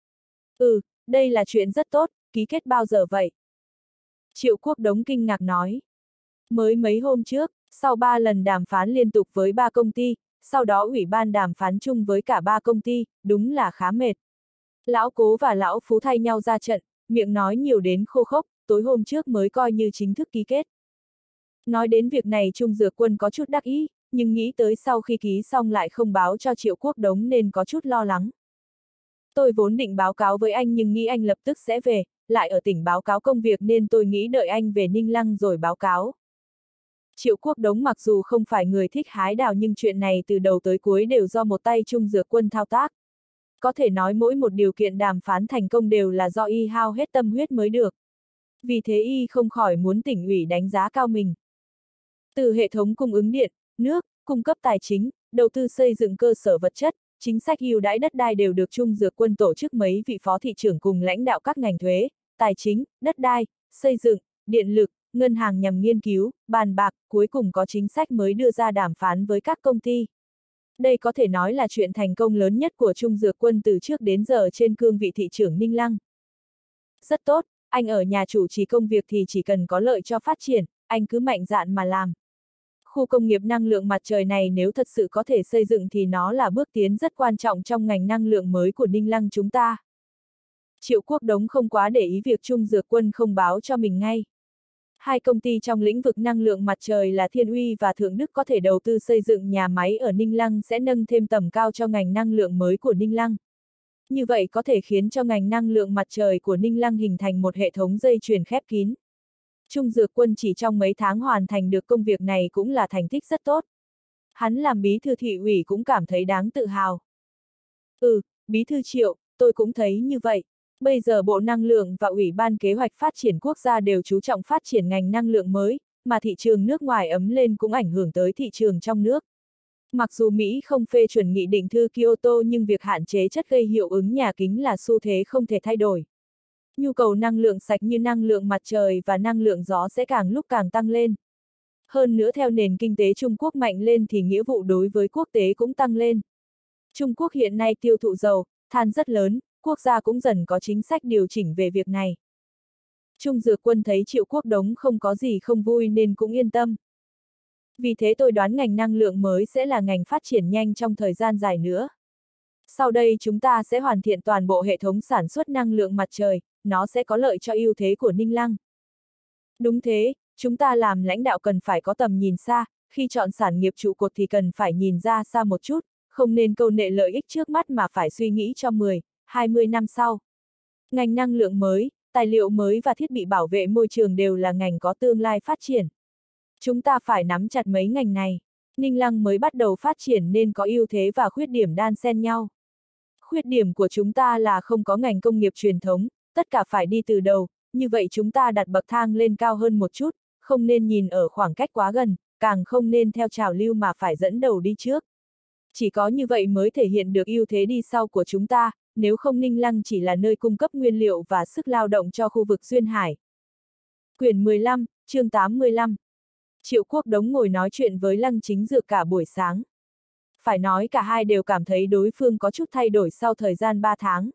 Đây là chuyện rất tốt, ký kết bao giờ vậy? Triệu Quốc Đống kinh ngạc nói. Mới mấy hôm trước, sau 3 lần đàm phán liên tục với 3 công ty, sau đó ủy ban đàm phán chung với cả 3 công ty, đúng là khá mệt. Lão Cố và Lão Phú thay nhau ra trận, miệng nói nhiều đến khô khốc, tối hôm trước mới coi như chính thức ký kết. Nói đến việc này Trung Dược Quân có chút đắc ý, nhưng nghĩ tới sau khi ký xong lại không báo cho Triệu Quốc Đống nên có chút lo lắng. Tôi vốn định báo cáo với anh nhưng nghĩ anh lập tức sẽ về, lại ở tỉnh báo cáo công việc nên tôi nghĩ đợi anh về Ninh Lăng rồi báo cáo. Triệu Quốc Đống mặc dù không phải người thích hái đào nhưng chuyện này từ đầu tới cuối đều do một tay Trung Dược Quân thao tác. Có thể nói mỗi một điều kiện đàm phán thành công đều là do y hao hết tâm huyết mới được. Vì thế y không khỏi muốn tỉnh ủy đánh giá cao mình. Từ hệ thống cung ứng điện, nước, cung cấp tài chính, đầu tư xây dựng cơ sở vật chất, chính sách ưu đãi đất đai đều được Trung Dược Quân tổ chức mấy vị phó thị trưởng cùng lãnh đạo các ngành thuế, tài chính, đất đai, xây dựng, điện lực, ngân hàng nhằm nghiên cứu, bàn bạc, cuối cùng có chính sách mới đưa ra đàm phán với các công ty. Đây có thể nói là chuyện thành công lớn nhất của Trung Dược Quân từ trước đến giờ trên cương vị thị trưởng Ninh Lăng. Rất tốt, anh ở nhà chủ trì công việc thì chỉ cần có lợi cho phát triển, anh cứ mạnh dạn mà làm. Khu công nghiệp năng lượng mặt trời này nếu thật sự có thể xây dựng thì nó là bước tiến rất quan trọng trong ngành năng lượng mới của Ninh Lăng chúng ta. Triệu Quốc Đống không quá để ý việc Trung Dược Quân không báo cho mình ngay. 2 công ty trong lĩnh vực năng lượng mặt trời là Thiên Uy và Thượng Đức có thể đầu tư xây dựng nhà máy ở Ninh Lăng sẽ nâng thêm tầm cao cho ngành năng lượng mới của Ninh Lăng. Như vậy có thể khiến cho ngành năng lượng mặt trời của Ninh Lăng hình thành một hệ thống dây chuyền khép kín. Trung Dược Quân chỉ trong mấy tháng hoàn thành được công việc này cũng là thành tích rất tốt. Hắn làm bí thư thị ủy cũng cảm thấy đáng tự hào. Bí thư Triệu, tôi cũng thấy như vậy. Bây giờ Bộ Năng lượng và Ủy ban Kế hoạch Phát triển Quốc gia đều chú trọng phát triển ngành năng lượng mới, mà thị trường nước ngoài ấm lên cũng ảnh hưởng tới thị trường trong nước. Mặc dù Mỹ không phê chuẩn nghị định thư Kyoto nhưng việc hạn chế chất gây hiệu ứng nhà kính là xu thế không thể thay đổi. Nhu cầu năng lượng sạch như năng lượng mặt trời và năng lượng gió sẽ càng lúc càng tăng lên. Hơn nữa theo nền kinh tế Trung Quốc mạnh lên thì nghĩa vụ đối với quốc tế cũng tăng lên. Trung Quốc hiện nay tiêu thụ dầu, than rất lớn, quốc gia cũng dần có chính sách điều chỉnh về việc này. Trung Dược Quân thấy Triệu Quốc Đống không có gì không vui nên cũng yên tâm. Vì thế tôi đoán ngành năng lượng mới sẽ là ngành phát triển nhanh trong thời gian dài nữa. Sau đây chúng ta sẽ hoàn thiện toàn bộ hệ thống sản xuất năng lượng mặt trời, nó sẽ có lợi cho ưu thế của Ninh Lăng. Đúng thế, Chúng ta làm lãnh đạo cần phải có tầm nhìn xa, khi chọn sản nghiệp trụ cột thì cần phải nhìn ra xa một chút, không nên câu nệ lợi ích trước mắt mà phải suy nghĩ cho 10, 20 năm sau. Ngành năng lượng mới, tài liệu mới và thiết bị bảo vệ môi trường đều là ngành có tương lai phát triển. Chúng ta phải nắm chặt mấy ngành này. Ninh Lăng mới bắt đầu phát triển nên có ưu thế và khuyết điểm đan xen nhau. Khuyết điểm của chúng ta là không có ngành công nghiệp truyền thống, tất cả phải đi từ đầu, như vậy chúng ta đặt bậc thang lên cao hơn một chút, không nên nhìn ở khoảng cách quá gần, càng không nên theo trào lưu mà phải dẫn đầu đi trước. Chỉ có như vậy mới thể hiện được ưu thế đi sau của chúng ta, nếu không Ninh Lăng chỉ là nơi cung cấp nguyên liệu và sức lao động cho khu vực duyên hải. Quyển 15, chương 85. Triệu Quốc Đống ngồi nói chuyện với Lăng Chính Dược cả buổi sáng. Phải nói cả hai đều cảm thấy đối phương có chút thay đổi sau thời gian 3 tháng.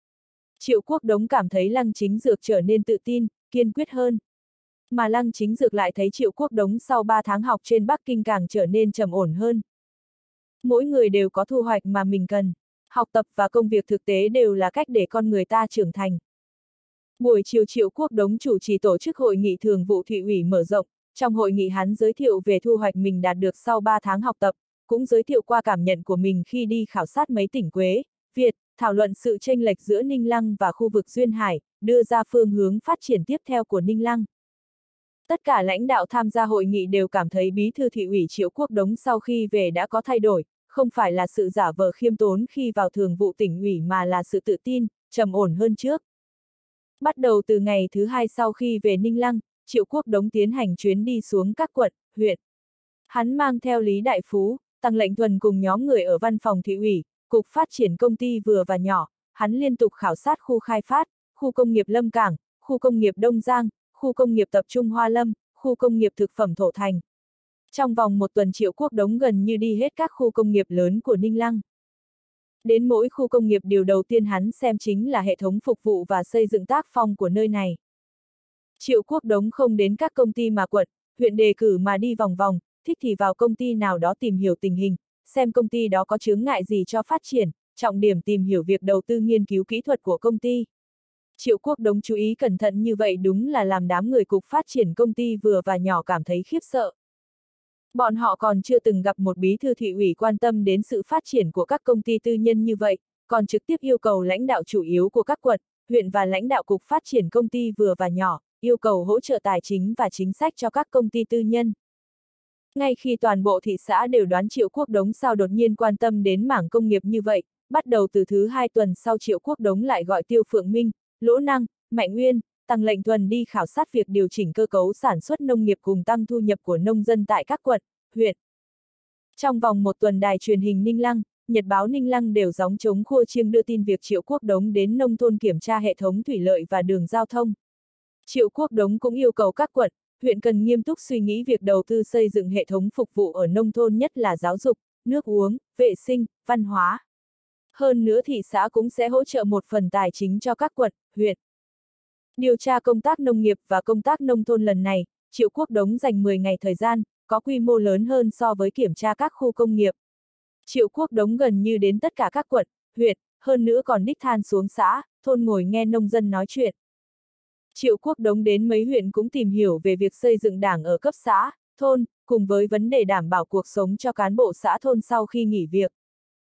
Triệu Quốc Đống cảm thấy Lăng Chính Dược trở nên tự tin, kiên quyết hơn. Mà Lăng Chính Dược lại thấy Triệu Quốc Đống sau 3 tháng học trên Bắc Kinh càng trở nên trầm ổn hơn. Mỗi người đều có thu hoạch mà mình cần. Học tập và công việc thực tế đều là cách để con người ta trưởng thành. Buổi chiều Triệu Quốc Đống chủ trì tổ chức hội nghị thường vụ Thị ủy mở rộng. Trong hội nghị hắn giới thiệu về thu hoạch mình đạt được sau 3 tháng học tập, cũng giới thiệu qua cảm nhận của mình khi đi khảo sát mấy tỉnh Quế, Việt, thảo luận sự chênh lệch giữa Ninh Lăng và khu vực duyên hải, đưa ra phương hướng phát triển tiếp theo của Ninh Lăng. Tất cả lãnh đạo tham gia hội nghị đều cảm thấy bí thư thị ủy Triệu Quốc Đống sau khi về đã có thay đổi, không phải là sự giả vờ khiêm tốn khi vào thường vụ tỉnh ủy mà là sự tự tin, trầm ổn hơn trước. Bắt đầu từ ngày thứ 2 sau khi về Ninh Lăng, Triệu Quốc Đống tiến hành chuyến đi xuống các quận, huyện. Hắn mang theo Lý Đại Phú, Tăng Lệnh Thuần cùng nhóm người ở văn phòng thị ủy, cục phát triển công ty vừa và nhỏ, hắn liên tục khảo sát khu khai phát, khu công nghiệp Lâm Cảng, khu công nghiệp Đông Giang, khu công nghiệp tập trung Hoa Lâm, khu công nghiệp thực phẩm Thổ Thành. Trong vòng một tuần Triệu Quốc Đống gần như đi hết các khu công nghiệp lớn của Ninh Lăng. Đến mỗi khu công nghiệp điều đầu tiên hắn xem chính là hệ thống phục vụ và xây dựng tác phong của nơi này. Triệu Quốc Đống không đến các công ty mà quận, huyện đề cử mà đi vòng vòng, thích thì vào công ty nào đó tìm hiểu tình hình, xem công ty đó có chướng ngại gì cho phát triển, trọng điểm tìm hiểu việc đầu tư nghiên cứu kỹ thuật của công ty. Triệu Quốc Đống chú ý cẩn thận như vậy đúng là làm đám người cục phát triển công ty vừa và nhỏ cảm thấy khiếp sợ. Bọn họ còn chưa từng gặp một bí thư thị ủy quan tâm đến sự phát triển của các công ty tư nhân như vậy, còn trực tiếp yêu cầu lãnh đạo chủ yếu của các quận, huyện và lãnh đạo cục phát triển công ty vừa và nhỏ, yêu cầu hỗ trợ tài chính và chính sách cho các công ty tư nhân. Ngay khi toàn bộ thị xã đều đoán Triệu Quốc Đống sao đột nhiên quan tâm đến mảng công nghiệp như vậy, bắt đầu từ thứ 2 tuần sau Triệu Quốc Đống lại gọi Tiêu Phượng Minh, Lỗ Năng, Mạnh Nguyên, Tăng Lệnh Thuần đi khảo sát việc điều chỉnh cơ cấu sản xuất nông nghiệp cùng tăng thu nhập của nông dân tại các quận, huyện. Trong vòng một tuần đài truyền hình Ninh Lăng, Nhật báo Ninh Lăng đều gióng trống khua chiêng đưa tin việc Triệu Quốc Đống đến nông thôn kiểm tra hệ thống thủy lợi và đường giao thông. Triệu Quốc Đống cũng yêu cầu các quận, huyện cần nghiêm túc suy nghĩ việc đầu tư xây dựng hệ thống phục vụ ở nông thôn nhất là giáo dục, nước uống, vệ sinh, văn hóa. Hơn nữa thị xã cũng sẽ hỗ trợ một phần tài chính cho các quận, huyện. Điều tra công tác nông nghiệp và công tác nông thôn lần này, Triệu Quốc Đống dành 10 ngày thời gian, có quy mô lớn hơn so với kiểm tra các khu công nghiệp. Triệu Quốc Đống gần như đến tất cả các quận, huyện, hơn nữa còn đích thân xuống xã, thôn ngồi nghe nông dân nói chuyện. Triệu Quốc Đống đến mấy huyện cũng tìm hiểu về việc xây dựng đảng ở cấp xã, thôn, cùng với vấn đề đảm bảo cuộc sống cho cán bộ xã thôn sau khi nghỉ việc.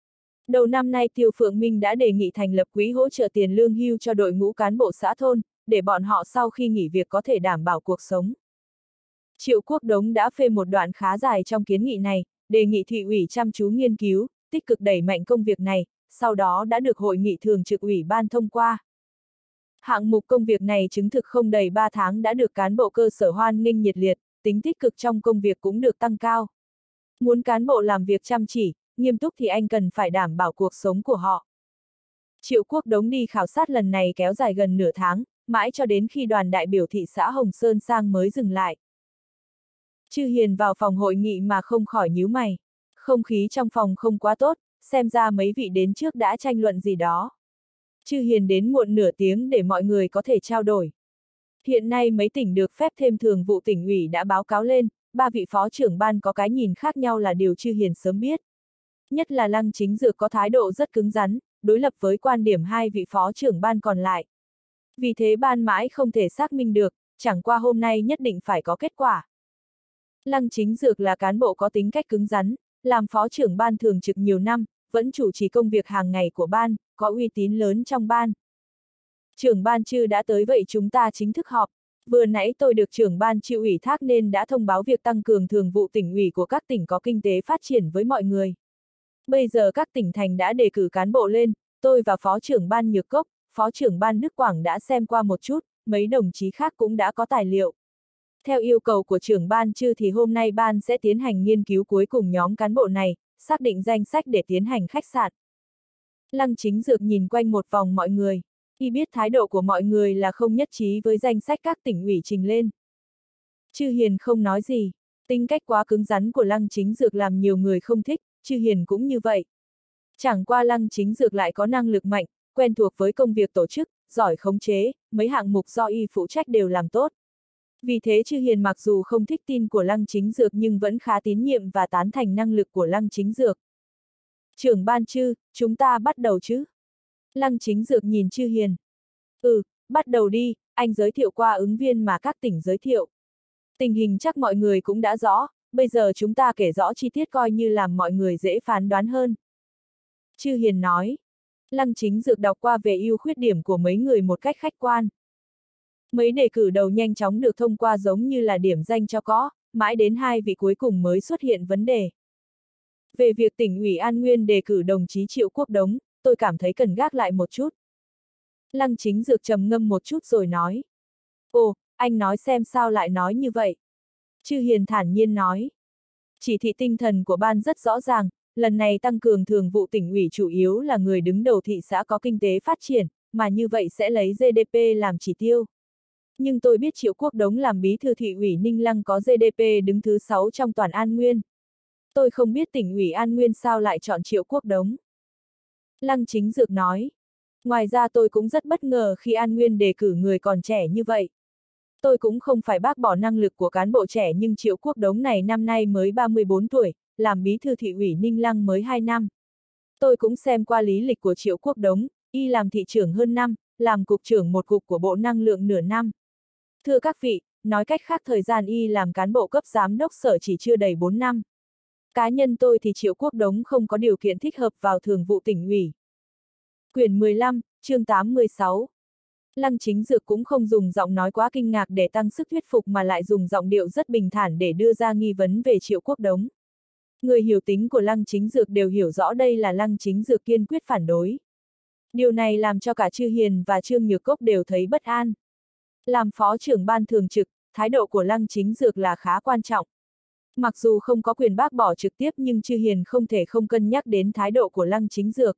Đầu năm nay Tiêu Phượng Minh đã đề nghị thành lập quỹ hỗ trợ tiền lương hưu cho đội ngũ cán bộ xã thôn, để bọn họ sau khi nghỉ việc có thể đảm bảo cuộc sống. Triệu Quốc Đống đã phê một đoạn khá dài trong kiến nghị này, đề nghị thị ủy chăm chú nghiên cứu, tích cực đẩy mạnh công việc này, sau đó đã được hội nghị thường trực ủy ban thông qua. Hạng mục công việc này chứng thực không đầy 3 tháng đã được cán bộ cơ sở hoan nghênh nhiệt liệt, tính tích cực trong công việc cũng được tăng cao. Muốn cán bộ làm việc chăm chỉ, nghiêm túc thì anh cần phải đảm bảo cuộc sống của họ. Triệu Quốc Đống đi khảo sát lần này kéo dài gần nửa tháng, mãi cho đến khi đoàn đại biểu thị xã Hồng Sơn sang mới dừng lại. Chư Hiền vào phòng hội nghị mà không khỏi nhíu mày. Không khí trong phòng không quá tốt, xem ra mấy vị đến trước đã tranh luận gì đó. Chư Hiền đến muộn nửa tiếng để mọi người có thể trao đổi. Hiện nay mấy tỉnh được phép thêm thường vụ tỉnh ủy đã báo cáo lên, 3 vị phó trưởng ban có cái nhìn khác nhau là điều Chư Hiền sớm biết. Nhất là Lăng Chính Dược có thái độ rất cứng rắn, đối lập với quan điểm 2 vị phó trưởng ban còn lại. Vì thế ban mãi không thể xác minh được, chẳng qua hôm nay nhất định phải có kết quả. Lăng Chính Dược là cán bộ có tính cách cứng rắn, làm phó trưởng ban thường trực nhiều năm, vẫn chủ trì công việc hàng ngày của ban, có uy tín lớn trong ban. Trưởng ban Chư đã tới vậy chúng ta chính thức họp. Vừa nãy tôi được trưởng ban Chư ủy thác nên đã thông báo việc tăng cường thường vụ tỉnh ủy của các tỉnh có kinh tế phát triển với mọi người. Bây giờ các tỉnh thành đã đề cử cán bộ lên, tôi và phó trưởng ban Nhược Cốc, phó trưởng ban Đức Quảng đã xem qua một chút, mấy đồng chí khác cũng đã có tài liệu. Theo yêu cầu của trưởng ban Chư thì hôm nay ban sẽ tiến hành nghiên cứu cuối cùng nhóm cán bộ này, xác định danh sách để tiến hành khách sạn. Lăng Chính Dược nhìn quanh một vòng mọi người, y biết thái độ của mọi người là không nhất trí với danh sách các tỉnh ủy trình lên. Chư Hiền không nói gì, tính cách quá cứng rắn của Lăng Chính Dược làm nhiều người không thích, Chư Hiền cũng như vậy. Chẳng qua Lăng Chính Dược lại có năng lực mạnh, quen thuộc với công việc tổ chức, giỏi khống chế, mấy hạng mục do y phụ trách đều làm tốt. Vì thế Chư Hiền mặc dù không thích tin của Lăng Chính Dược nhưng vẫn khá tín nhiệm và tán thành năng lực của Lăng Chính Dược. Trưởng ban Chư, chúng ta bắt đầu chứ? Lăng Chính Dược nhìn Chư Hiền. Bắt đầu đi, anh giới thiệu qua ứng viên mà các tỉnh giới thiệu. Tình hình chắc mọi người cũng đã rõ, bây giờ chúng ta kể rõ chi tiết coi như làm mọi người dễ phán đoán hơn. Chư Hiền nói. Lăng Chính Dược đọc qua về ưu khuyết điểm của mấy người một cách khách quan. Mấy đề cử đầu nhanh chóng được thông qua giống như là điểm danh cho có, mãi đến 2 vị cuối cùng mới xuất hiện vấn đề. Về việc tỉnh ủy An Nguyên đề cử đồng chí Triệu Quốc Đống, tôi cảm thấy cần gác lại một chút. Lăng Chính Dược trầm ngâm một chút rồi nói. Ồ, anh nói xem sao lại nói như vậy? Chư Hiền thản nhiên nói. Chỉ thị tinh thần của ban rất rõ ràng, lần này tăng cường thường vụ tỉnh ủy chủ yếu là người đứng đầu thị xã có kinh tế phát triển, mà như vậy sẽ lấy GDP làm chỉ tiêu. Nhưng tôi biết Triệu Quốc Đống làm bí thư thị ủy Ninh Lăng có GDP đứng thứ 6 trong toàn An Nguyên. Tôi không biết tỉnh ủy An Nguyên sao lại chọn Triệu Quốc Đống. Lăng Chính Dược nói. Ngoài ra tôi cũng rất bất ngờ khi An Nguyên đề cử người còn trẻ như vậy. Tôi cũng không phải bác bỏ năng lực của cán bộ trẻ nhưng Triệu Quốc Đống này năm nay mới 34 tuổi, làm bí thư thị ủy Ninh Lăng mới 2 năm. Tôi cũng xem qua lý lịch của Triệu Quốc Đống, y làm thị trưởng hơn năm, làm cục trưởng một cục của Bộ Năng lượng nửa năm. Thưa các vị, nói cách khác thời gian y làm cán bộ cấp giám đốc sở chỉ chưa đầy 4 năm. Cá nhân tôi thì Triệu Quốc Đống không có điều kiện thích hợp vào thường vụ tỉnh ủy. Quyển 15, chương 8-16. Lăng Chính Dược cũng không dùng giọng nói quá kinh ngạc để tăng sức thuyết phục mà lại dùng giọng điệu rất bình thản để đưa ra nghi vấn về Triệu Quốc Đống. Người hiểu tính của Lăng Chính Dược đều hiểu rõ đây là Lăng Chính Dược kiên quyết phản đối. Điều này làm cho cả Chư Hiền và Trương Nhược Cốc đều thấy bất an. Làm phó trưởng ban thường trực, thái độ của Lăng Chính Dược là khá quan trọng. Mặc dù không có quyền bác bỏ trực tiếp nhưng Chư Hiền không thể không cân nhắc đến thái độ của Lăng Chính Dược.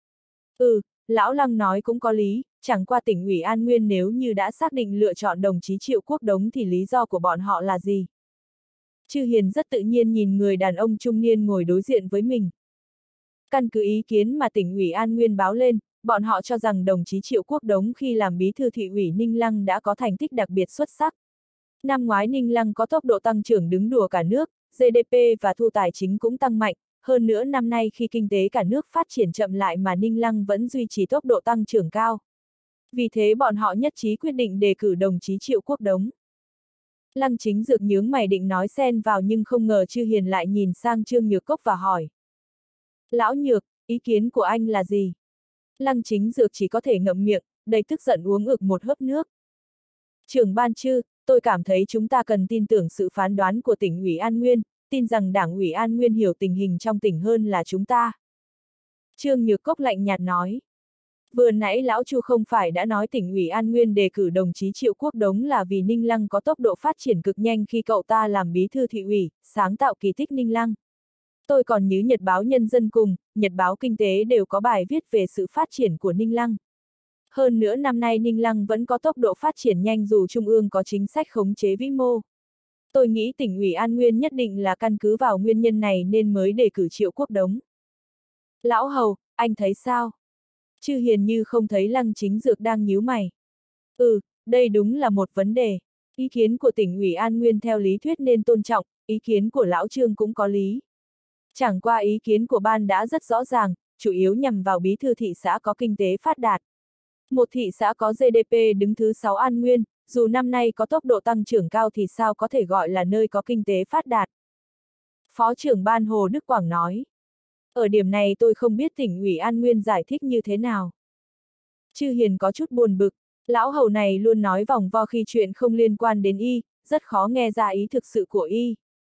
Lão Lăng nói cũng có lý, chẳng qua tỉnh ủy An Nguyên nếu như đã xác định lựa chọn đồng chí Triệu Quốc Đống thì lý do của bọn họ là gì? Chư Hiền rất tự nhiên nhìn người đàn ông trung niên ngồi đối diện với mình. Căn cứ ý kiến mà tỉnh ủy An Nguyên báo lên, bọn họ cho rằng đồng chí Triệu Quốc Đống khi làm bí thư thị ủy Ninh Lăng đã có thành tích đặc biệt xuất sắc. Năm ngoái Ninh Lăng có tốc độ tăng trưởng đứng đùa cả nước, GDP và thu tài chính cũng tăng mạnh. Hơn nữa năm nay khi kinh tế cả nước phát triển chậm lại mà Ninh Lăng vẫn duy trì tốc độ tăng trưởng cao. Vì thế bọn họ nhất trí quyết định đề cử đồng chí Triệu Quốc Đống. Lăng Chính Dược nhướng mày định nói xen vào nhưng không ngờ Chư Hiền lại nhìn sang Trương Nhược Cốc và hỏi. Lão Nhược, ý kiến của anh là gì? Lăng Chính Dược chỉ có thể ngậm miệng, đầy tức giận uống ực một hớp nước. Trưởng ban Chư, tôi cảm thấy chúng ta cần tin tưởng sự phán đoán của tỉnh ủy An Nguyên. Tin rằng Đảng ủy An Nguyên hiểu tình hình trong tỉnh hơn là chúng ta. Trương Nhược Cốc lạnh nhạt nói. Vừa nãy Lão Chu không phải đã nói tỉnh ủy An Nguyên đề cử đồng chí Triệu Quốc Đống là vì Ninh Lăng có tốc độ phát triển cực nhanh khi cậu ta làm bí thư thị ủy, sáng tạo kỳ tích Ninh Lăng. Tôi còn nhớ Nhật báo Nhân dân cùng, Nhật báo Kinh tế đều có bài viết về sự phát triển của Ninh Lăng. Hơn nữa năm nay Ninh Lăng vẫn có tốc độ phát triển nhanh dù Trung ương có chính sách khống chế vĩ mô. Tôi nghĩ tỉnh ủy An Nguyên nhất định là căn cứ vào nguyên nhân này nên mới đề cử Triệu Quốc Đống. Lão Hầu, anh thấy sao? Chư Hiền như không thấy Lăng Chính Dược đang nhíu mày. Đây đúng là một vấn đề. Ý kiến của tỉnh ủy An Nguyên theo lý thuyết nên tôn trọng, ý kiến của Lão Trương cũng có lý. Chẳng qua ý kiến của ban đã rất rõ ràng, chủ yếu nhằm vào bí thư thị xã có kinh tế phát đạt. Một thị xã có GDP đứng thứ 6 An Nguyên, dù năm nay có tốc độ tăng trưởng cao thì sao có thể gọi là nơi có kinh tế phát đạt. Phó trưởng ban Hồ Đức Quảng nói. Ở điểm này tôi không biết tỉnh ủy An Nguyên giải thích như thế nào. Chư Hiền có chút buồn bực, lão hầu này luôn nói vòng vo khi chuyện không liên quan đến y, rất khó nghe ra ý thực sự của y.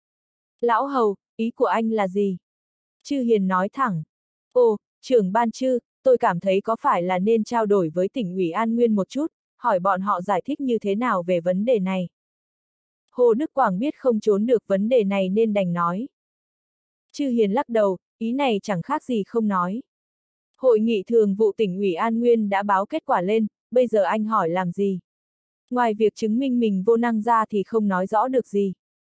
Lão hầu, ý của anh là gì? Chư Hiền nói thẳng. Ồ, trưởng ban Chư, tôi cảm thấy có phải là nên trao đổi với tỉnh ủy An Nguyên một chút, hỏi bọn họ giải thích như thế nào về vấn đề này. Hồ Đức Quảng biết không trốn được vấn đề này nên đành nói. Chư Hiền lắc đầu, ý này chẳng khác gì không nói. Hội nghị thường vụ tỉnh ủy An Nguyên đã báo kết quả lên, bây giờ anh hỏi làm gì? Ngoài việc chứng minh mình vô năng ra thì không nói rõ được gì.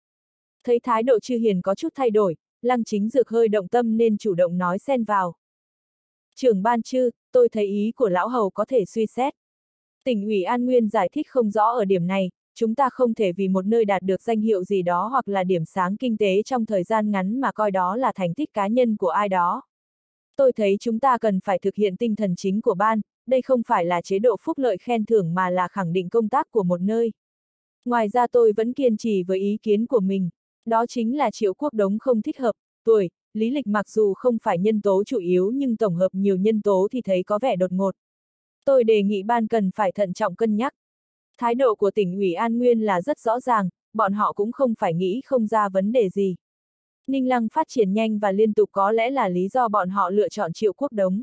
Thấy thái độ Chư Hiền có chút thay đổi, Lăng Chính Dược hơi động tâm nên chủ động nói xen vào. Trưởng ban Chư, tôi thấy ý của lão hầu có thể suy xét. Tỉnh ủy An Nguyên giải thích không rõ ở điểm này, chúng ta không thể vì một nơi đạt được danh hiệu gì đó hoặc là điểm sáng kinh tế trong thời gian ngắn mà coi đó là thành tích cá nhân của ai đó. Tôi thấy chúng ta cần phải thực hiện tinh thần chính của ban, đây không phải là chế độ phúc lợi khen thưởng mà là khẳng định công tác của một nơi. Ngoài ra tôi vẫn kiên trì với ý kiến của mình, đó chính là Triệu Quốc Đống không thích hợp, tuổi, lý lịch mặc dù không phải nhân tố chủ yếu nhưng tổng hợp nhiều nhân tố thì thấy có vẻ đột ngột. Tôi đề nghị ban cần phải thận trọng cân nhắc. Thái độ của tỉnh ủy An Nguyên là rất rõ ràng, bọn họ cũng không phải nghĩ không ra vấn đề gì. Ninh Lăng phát triển nhanh và liên tục có lẽ là lý do bọn họ lựa chọn Triệu Quốc Đống.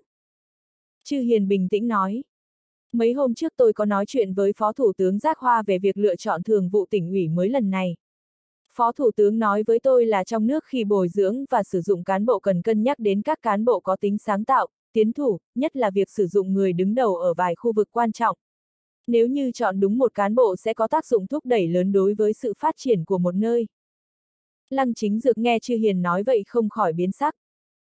Chư Hiền bình tĩnh nói. Mấy hôm trước tôi có nói chuyện với Phó Thủ tướng Giác Hoa về việc lựa chọn thường vụ tỉnh ủy mới lần này. Phó Thủ tướng nói với tôi là trong nước khi bồi dưỡng và sử dụng cán bộ cần cân nhắc đến các cán bộ có tính sáng tạo, tiến thủ, nhất là việc sử dụng người đứng đầu ở vài khu vực quan trọng. Nếu như chọn đúng một cán bộ sẽ có tác dụng thúc đẩy lớn đối với sự phát triển của một nơi. Lăng Chính Dược nghe Chư Hiền nói vậy không khỏi biến sắc.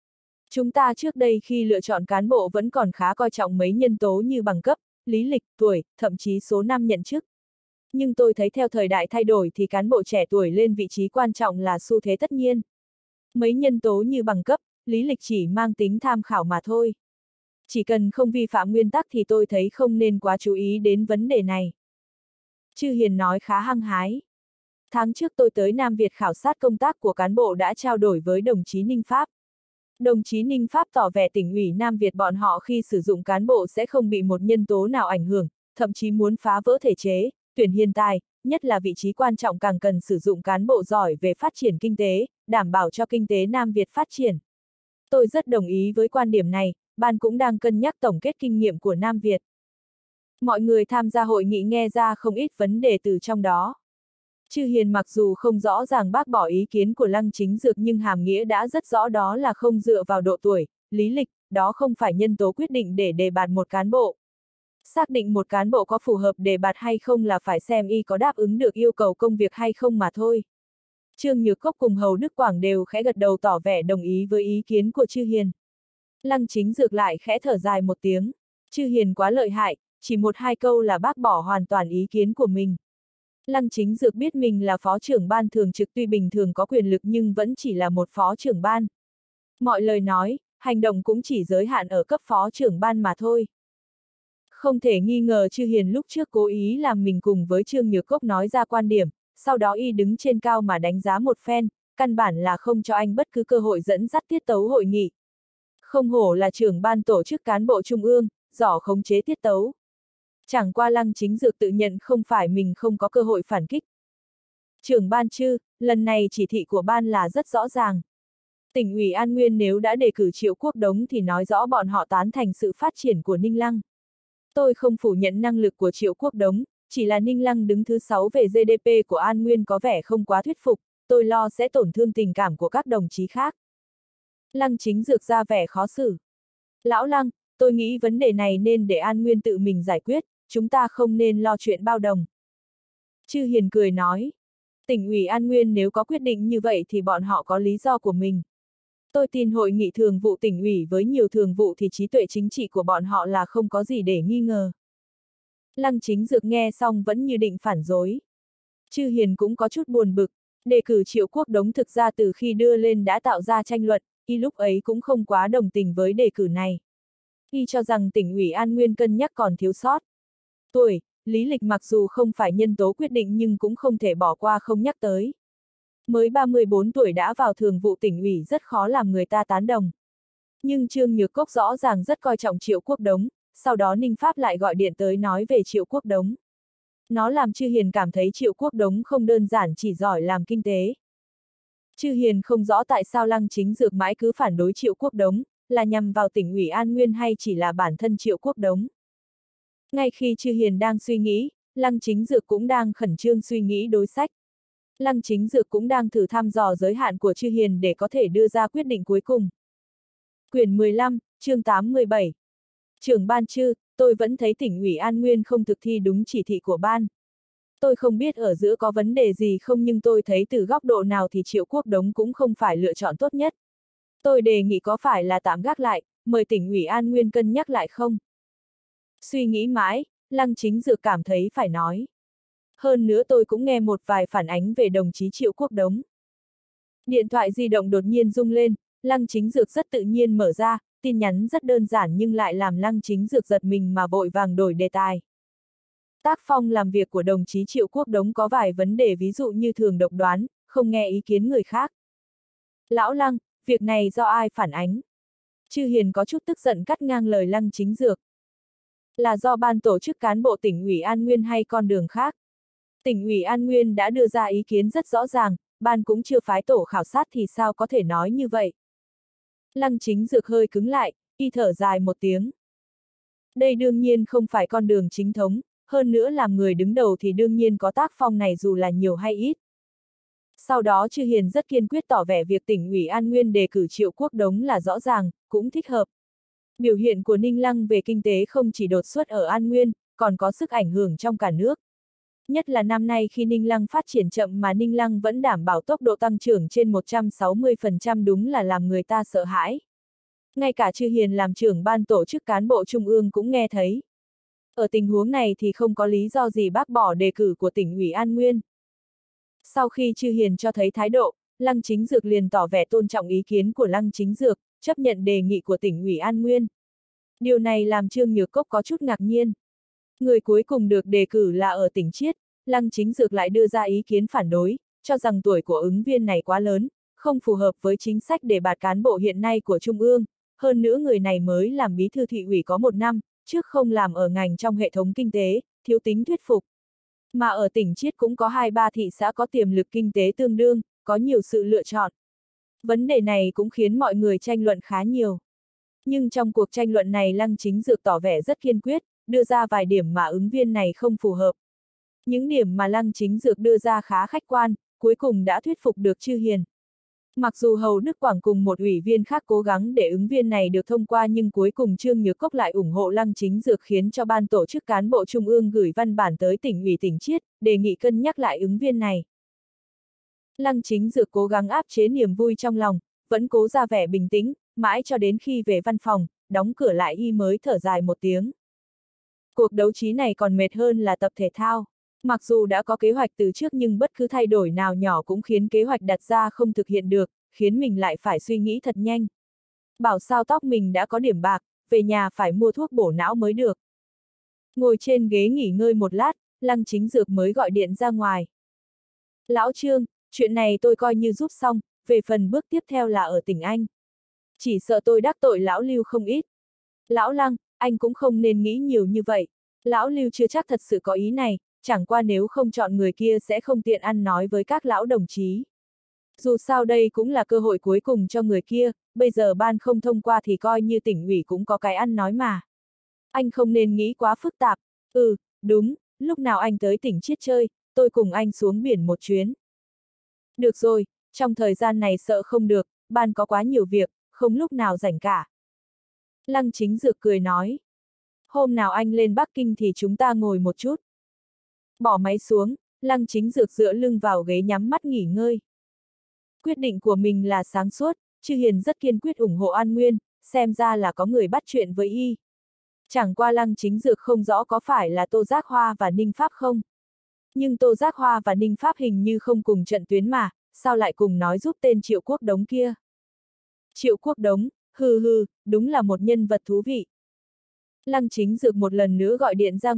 Chúng ta trước đây khi lựa chọn cán bộ vẫn còn khá coi trọng mấy nhân tố như bằng cấp, lý lịch, tuổi, thậm chí số năm nhận chức. Nhưng tôi thấy theo thời đại thay đổi thì cán bộ trẻ tuổi lên vị trí quan trọng là xu thế tất nhiên. Mấy nhân tố như bằng cấp, lý lịch chỉ mang tính tham khảo mà thôi. Chỉ cần không vi phạm nguyên tắc thì tôi thấy không nên quá chú ý đến vấn đề này. Chư Hiền nói khá hăng hái. Tháng trước tôi tới Nam Việt khảo sát công tác của cán bộ đã trao đổi với đồng chí Ninh Pháp. Đồng chí Ninh Pháp tỏ vẻ tỉnh ủy Nam Việt bọn họ khi sử dụng cán bộ sẽ không bị một nhân tố nào ảnh hưởng, thậm chí muốn phá vỡ thể chế, tuyển hiền tài, nhất là vị trí quan trọng càng cần sử dụng cán bộ giỏi về phát triển kinh tế, đảm bảo cho kinh tế Nam Việt phát triển. Tôi rất đồng ý với quan điểm này, ban cũng đang cân nhắc tổng kết kinh nghiệm của Nam Việt. Mọi người tham gia hội nghị nghe ra không ít vấn đề từ trong đó. Chư Hiền mặc dù không rõ ràng bác bỏ ý kiến của Lăng Chính Dược nhưng hàm nghĩa đã rất rõ đó là không dựa vào độ tuổi, lý lịch, đó không phải nhân tố quyết định để đề bạt một cán bộ. Xác định một cán bộ có phù hợp đề bạt hay không là phải xem y có đáp ứng được yêu cầu công việc hay không mà thôi. Trương Nhược Cốc cùng Hầu Đức Quảng đều khẽ gật đầu tỏ vẻ đồng ý với ý kiến của Chư Hiền. Lăng Chính Dược lại khẽ thở dài một tiếng. Chư Hiền quá lợi hại, chỉ một hai câu là bác bỏ hoàn toàn ý kiến của mình. Lăng Chính Dược biết mình là phó trưởng ban thường trực tuy bình thường có quyền lực nhưng vẫn chỉ là một phó trưởng ban. Mọi lời nói, hành động cũng chỉ giới hạn ở cấp phó trưởng ban mà thôi. Không thể nghi ngờ Chư Hiền lúc trước cố ý làm mình cùng với Trương Nhược Cốc nói ra quan điểm, sau đó y đứng trên cao mà đánh giá một phen, căn bản là không cho anh bất cứ cơ hội dẫn dắt tiết tấu hội nghị. Không hổ là trưởng ban tổ chức cán bộ trung ương, giỏi khống chế tiết tấu. Chẳng qua Lăng Chính Dược tự nhận không phải mình không có cơ hội phản kích. Trưởng ban Chư, lần này chỉ thị của ban là rất rõ ràng. Tỉnh ủy An Nguyên nếu đã đề cử Triệu Quốc Đống thì nói rõ bọn họ tán thành sự phát triển của Ninh Lăng. Tôi không phủ nhận năng lực của Triệu Quốc Đống, chỉ là Ninh Lăng đứng thứ 6 về GDP của An Nguyên có vẻ không quá thuyết phục, tôi lo sẽ tổn thương tình cảm của các đồng chí khác. Lăng Chính Dược ra vẻ khó xử. Lão Lăng, tôi nghĩ vấn đề này nên để An Nguyên tự mình giải quyết, chúng ta không nên lo chuyện bao đồng. Chư Hiền cười nói. Tỉnh ủy An Nguyên nếu có quyết định như vậy thì bọn họ có lý do của mình. Tôi tin hội nghị thường vụ tỉnh ủy với nhiều thường vụ thì trí tuệ chính trị của bọn họ là không có gì để nghi ngờ. Lăng Chính Dược nghe xong vẫn như định phản đối. Chư Hiền cũng có chút buồn bực, đề cử Triệu Quốc Đống thực ra từ khi đưa lên đã tạo ra tranh luận, y lúc ấy cũng không quá đồng tình với đề cử này. Y cho rằng tỉnh ủy An Nguyên cân nhắc còn thiếu sót. Tuổi, lý lịch mặc dù không phải nhân tố quyết định nhưng cũng không thể bỏ qua không nhắc tới. Mới 34 tuổi đã vào thường vụ tỉnh ủy rất khó làm người ta tán đồng. Nhưng Trương Nhược Cốc rõ ràng rất coi trọng Triệu Quốc Đống, sau đó Ninh Pháp lại gọi điện tới nói về Triệu Quốc Đống. Nó làm Chư Hiền cảm thấy Triệu Quốc Đống không đơn giản chỉ giỏi làm kinh tế. Chư Hiền không rõ tại sao Lăng Chính Dược mãi cứ phản đối Triệu Quốc Đống, là nhằm vào tỉnh ủy An Nguyên hay chỉ là bản thân Triệu Quốc Đống. Ngay khi Chư Hiền đang suy nghĩ, Lăng Chính Dược cũng đang khẩn trương suy nghĩ đối sách. Lăng Chính Dược cũng đang thử thăm dò giới hạn của Chư Hiền để có thể đưa ra quyết định cuối cùng. Quyển 15, chương 87. Trưởng ban Chư, tôi vẫn thấy tỉnh ủy An Nguyên không thực thi đúng chỉ thị của ban. Tôi không biết ở giữa có vấn đề gì không nhưng tôi thấy từ góc độ nào thì Triệu Quốc Đống cũng không phải lựa chọn tốt nhất. Tôi đề nghị có phải là tạm gác lại, mời tỉnh ủy An Nguyên cân nhắc lại không? Suy nghĩ mãi, Lăng Chính Dược cảm thấy phải nói. Hơn nữa tôi cũng nghe một vài phản ánh về đồng chí Triệu Quốc Đống. Điện thoại di động đột nhiên rung lên, Lăng Chính Dược rất tự nhiên mở ra, tin nhắn rất đơn giản nhưng lại làm Lăng Chính Dược giật mình mà vội vàng đổi đề tài. Tác phong làm việc của đồng chí Triệu Quốc Đống có vài vấn đề ví dụ như thường độc đoán, không nghe ý kiến người khác. Lão Lăng, việc này do ai phản ánh? Chư Hiền có chút tức giận cắt ngang lời Lăng Chính Dược. Là do ban tổ chức cán bộ tỉnh ủy An Nguyên hay con đường khác? Tỉnh ủy An Nguyên đã đưa ra ý kiến rất rõ ràng, ban cũng chưa phái tổ khảo sát thì sao có thể nói như vậy? Lăng Chính Dược hơi cứng lại, y thở dài một tiếng. Đây đương nhiên không phải con đường chính thống, hơn nữa làm người đứng đầu thì đương nhiên có tác phong này dù là nhiều hay ít. Sau đó Chư Hiền rất kiên quyết tỏ vẻ việc tỉnh ủy An Nguyên đề cử Triệu Quốc Đống là rõ ràng, cũng thích hợp. Biểu hiện của Ninh Lăng về kinh tế không chỉ đột xuất ở An Nguyên, còn có sức ảnh hưởng trong cả nước. Nhất là năm nay khi Ninh Lăng phát triển chậm mà Ninh Lăng vẫn đảm bảo tốc độ tăng trưởng trên 160% đúng là làm người ta sợ hãi. Ngay cả Chư Hiền làm trưởng ban tổ chức cán bộ trung ương cũng nghe thấy. Ở tình huống này thì không có lý do gì bác bỏ đề cử của tỉnh ủy An Nguyên. Sau khi Chư Hiền cho thấy thái độ, Lăng Chính Dược liền tỏ vẻ tôn trọng ý kiến của Lăng Chính Dược, chấp nhận đề nghị của tỉnh ủy An Nguyên. Điều này làm Trương Nhược Cốc có chút ngạc nhiên. Người cuối cùng được đề cử là ở tỉnh Chiết, Lăng Chính Dược lại đưa ra ý kiến phản đối, cho rằng tuổi của ứng viên này quá lớn, không phù hợp với chính sách đề bạt cán bộ hiện nay của Trung ương, hơn nữa người này mới làm bí thư thị ủy có 1 năm, trước không làm ở ngành trong hệ thống kinh tế, thiếu tính thuyết phục. Mà ở tỉnh Chiết cũng có 2-3 thị xã có tiềm lực kinh tế tương đương, có nhiều sự lựa chọn. Vấn đề này cũng khiến mọi người tranh luận khá nhiều. Nhưng trong cuộc tranh luận này Lăng Chính Dược tỏ vẻ rất kiên quyết, đưa ra vài điểm mà ứng viên này không phù hợp. Những điểm mà Lăng Chính Dược đưa ra khá khách quan, cuối cùng đã thuyết phục được Chư Hiền. Mặc dù Hầu Đức Quảng cùng một ủy viên khác cố gắng để ứng viên này được thông qua nhưng cuối cùng Trương Nhược Cốc lại ủng hộ Lăng Chính Dược khiến cho ban tổ chức cán bộ trung ương gửi văn bản tới tỉnh ủy tỉnh Chiết, đề nghị cân nhắc lại ứng viên này. Lăng Chính Dược cố gắng áp chế niềm vui trong lòng, vẫn cố ra vẻ bình tĩnh, mãi cho đến khi về văn phòng, đóng cửa lại y mới thở dài một tiếng. Cuộc đấu trí này còn mệt hơn là tập thể thao. Mặc dù đã có kế hoạch từ trước nhưng bất cứ thay đổi nào nhỏ cũng khiến kế hoạch đặt ra không thực hiện được, khiến mình lại phải suy nghĩ thật nhanh. Bảo sao tóc mình đã có điểm bạc, về nhà phải mua thuốc bổ não mới được. Ngồi trên ghế nghỉ ngơi một lát, Lăng Chính Dược mới gọi điện ra ngoài. Lão Trương, chuyện này tôi coi như giúp xong, về phần bước tiếp theo là ở tỉnh Anh. Chỉ sợ tôi đắc tội lão Lưu không ít. Lão Lăng, anh cũng không nên nghĩ nhiều như vậy. Lão Lưu chưa chắc thật sự có ý này, chẳng qua nếu không chọn người kia sẽ không tiện ăn nói với các lão đồng chí. Dù sao đây cũng là cơ hội cuối cùng cho người kia, bây giờ ban không thông qua thì coi như tỉnh ủy cũng có cái ăn nói mà. Anh không nên nghĩ quá phức tạp. Đúng, lúc nào anh tới tỉnh Chiết chơi, tôi cùng anh xuống biển một chuyến. Được rồi, trong thời gian này sợ không được, ban có quá nhiều việc, không lúc nào rảnh cả. Lăng Chính Dược cười nói. Hôm nào anh lên Bắc Kinh thì chúng ta ngồi một chút. Bỏ máy xuống, Lăng Chính Dược dựa lưng vào ghế nhắm mắt nghỉ ngơi. Quyết định của mình là sáng suốt, Chư Hiền rất kiên quyết ủng hộ An Nguyên, xem ra là có người bắt chuyện với y. Chẳng qua Lăng Chính Dược không rõ có phải là Tô Giác Hoa và Ninh Pháp không. Nhưng Tô Giác Hoa và Ninh Pháp hình như không cùng trận tuyến mà, sao lại cùng nói giúp tên Triệu Quốc Đống kia. Triệu Quốc Đống, đúng là một nhân vật thú vị. Lăng Chính Dược một lần nữa gọi điện ra ngoài,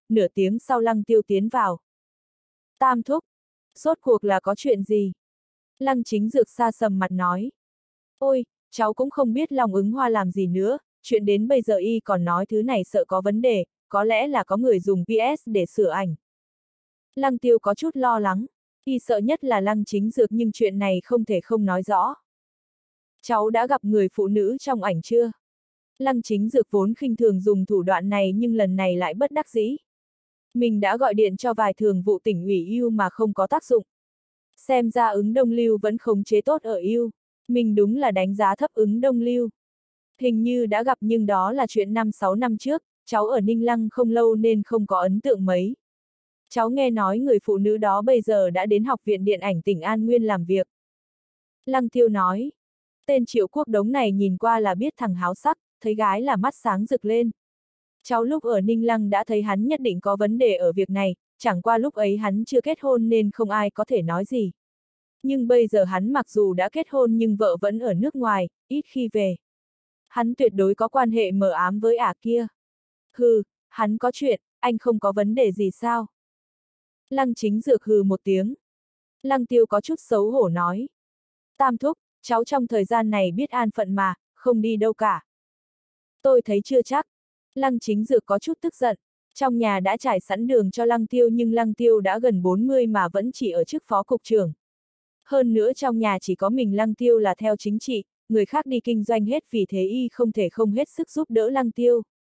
nửa tiếng sau Lăng Tiêu tiến vào. Tam thúc, rốt cuộc là có chuyện gì? Lăng Chính Dược xa sầm mặt nói. Ôi, cháu cũng không biết Long Ứng Hoa làm gì nữa, chuyện đến bây giờ y còn nói thứ này sợ có vấn đề, có lẽ là có người dùng PS để sửa ảnh. Lăng Tiêu có chút lo lắng, y sợ nhất là Lăng Chính Dược nhưng chuyện này không thể không nói rõ. Cháu đã gặp người phụ nữ trong ảnh chưa? Lăng Chính Dược vốn khinh thường dùng thủ đoạn này nhưng lần này lại bất đắc dĩ. Mình đã gọi điện cho vài thường vụ tỉnh ủy yêu mà không có tác dụng. Xem ra ứng Đông Lưu vẫn khống chế tốt ở yêu. Mình đúng là đánh giá thấp ứng Đông Lưu. Hình như đã gặp nhưng đó là chuyện 5-6 năm trước, cháu ở Ninh Lăng không lâu nên không có ấn tượng mấy. Cháu nghe nói người phụ nữ đó bây giờ đã đến Học viện Điện ảnh tỉnh An Nguyên làm việc. Lăng Tiêu nói, tên Triệu Quốc Đống này nhìn qua là biết thằng háo sắc, thấy gái là mắt sáng rực lên. Cháu lúc ở Ninh Lăng đã thấy hắn nhất định có vấn đề ở việc này, chẳng qua lúc ấy hắn chưa kết hôn nên không ai có thể nói gì. Nhưng bây giờ hắn mặc dù đã kết hôn nhưng vợ vẫn ở nước ngoài, ít khi về. Hắn tuyệt đối có quan hệ mờ ám với ả kia. Hừ, hắn có chuyện, anh không có vấn đề gì sao? Lăng Chính Dược hừ một tiếng. Lăng Tiêu có chút xấu hổ nói. Tam thúc, cháu trong thời gian này biết an phận mà, không đi đâu cả. Tôi thấy chưa chắc. Lăng Chính Dược có chút tức giận. Trong nhà đã trải sẵn đường cho Lăng Tiêu nhưng Lăng Tiêu đã gần 40 mà vẫn chỉ ở chức phó cục trưởng. Hơn nữa trong nhà chỉ có mình Lăng Tiêu là theo chính trị, người khác đi kinh doanh hết vì thế y không thể không hết sức giúp đỡ Lăng Tiêu.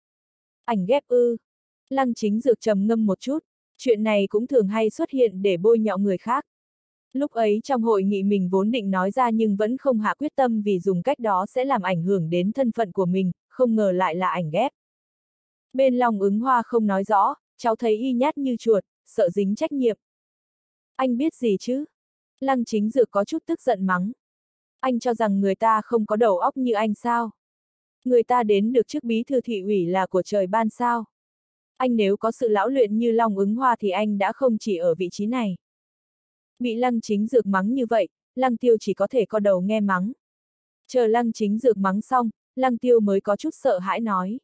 Ảnh ghép ư. Lăng Chính Dược trầm ngâm một chút, chuyện này cũng thường hay xuất hiện để bôi nhọ người khác. Lúc ấy trong hội nghị mình vốn định nói ra nhưng vẫn không hạ quyết tâm vì dùng cách đó sẽ làm ảnh hưởng đến thân phận của mình, không ngờ lại là ảnh ghép. Bên Long Ứng Hoa không nói rõ, cháu thấy y nhát như chuột, sợ dính trách nhiệm. Anh biết gì chứ? Lăng Chính Dược có chút tức giận mắng. Anh cho rằng người ta không có đầu óc như anh sao? Người ta đến được chức bí thư thị ủy là của trời ban sao? Anh nếu có sự lão luyện như Long Ứng Hoa thì anh đã không chỉ ở vị trí này. Bị Lăng Chính Dược mắng như vậy, Lăng Tiêu chỉ có thể co đầu nghe mắng. Chờ Lăng Chính Dược mắng xong, Lăng Tiêu mới có chút sợ hãi nói.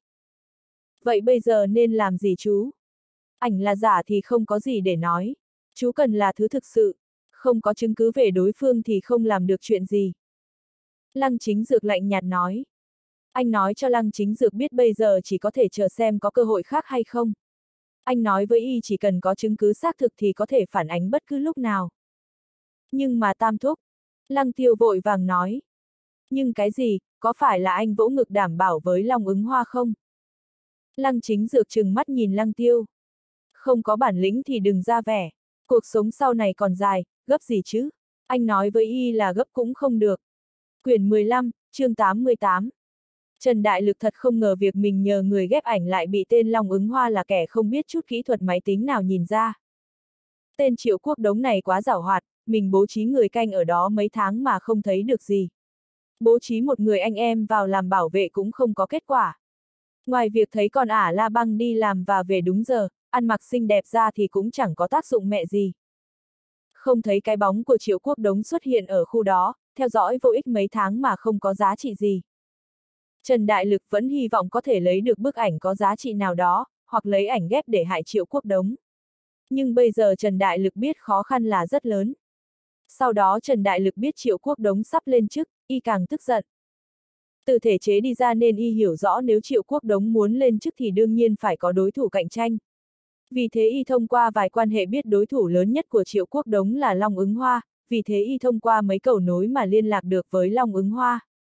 Vậy bây giờ nên làm gì chú? Ảnh là giả thì không có gì để nói. Chú cần là thứ thực sự. Không có chứng cứ về đối phương thì không làm được chuyện gì. Lăng Chính Dược lạnh nhạt nói. Anh nói cho Lăng Chính Dược biết bây giờ chỉ có thể chờ xem có cơ hội khác hay không. Anh nói với y chỉ cần có chứng cứ xác thực thì có thể phản ánh bất cứ lúc nào. Nhưng mà Tam thúc. Lăng Tiêu vội vàng nói. Nhưng cái gì, có phải là anh vỗ ngực đảm bảo với Long Ứng Hoa không? Lăng Chính Dược trừng mắt nhìn Lăng Tiêu. Không có bản lĩnh thì đừng ra vẻ. Cuộc sống sau này còn dài, gấp gì chứ? Anh nói với y là gấp cũng không được. Quyển 15, chương 88. Trần Đại Lực thật không ngờ việc mình nhờ người ghép ảnh lại bị tên Long Ứng Hoa là kẻ không biết chút kỹ thuật máy tính nào nhìn ra. Tên Triệu Quốc Đống này quá giảo hoạt, mình bố trí người canh ở đó mấy tháng mà không thấy được gì. Bố trí một người anh em vào làm bảo vệ cũng không có kết quả. Ngoài việc thấy con ả La Băng đi làm và về đúng giờ, ăn mặc xinh đẹp ra thì cũng chẳng có tác dụng mẹ gì. Không thấy cái bóng của Triệu Quốc Đống xuất hiện ở khu đó, theo dõi vô ích mấy tháng mà không có giá trị gì. Trần Đại Lực vẫn hy vọng có thể lấy được bức ảnh có giá trị nào đó, hoặc lấy ảnh ghép để hại Triệu Quốc Đống. Nhưng bây giờ Trần Đại Lực biết khó khăn là rất lớn. Sau đó Trần Đại Lực biết Triệu Quốc Đống sắp lên chức, y càng tức giận. Từ thể chế đi ra nên y hiểu rõ nếu Triệu Quốc Đống muốn lên chức thì đương nhiên phải có đối thủ cạnh tranh. Vì thế y thông qua vài quan hệ biết đối thủ lớn nhất của Triệu Quốc Đống là Long Ứng Hoa, vì thế y thông qua mấy cầu nối mà liên lạc được với Long Ứng Hoa.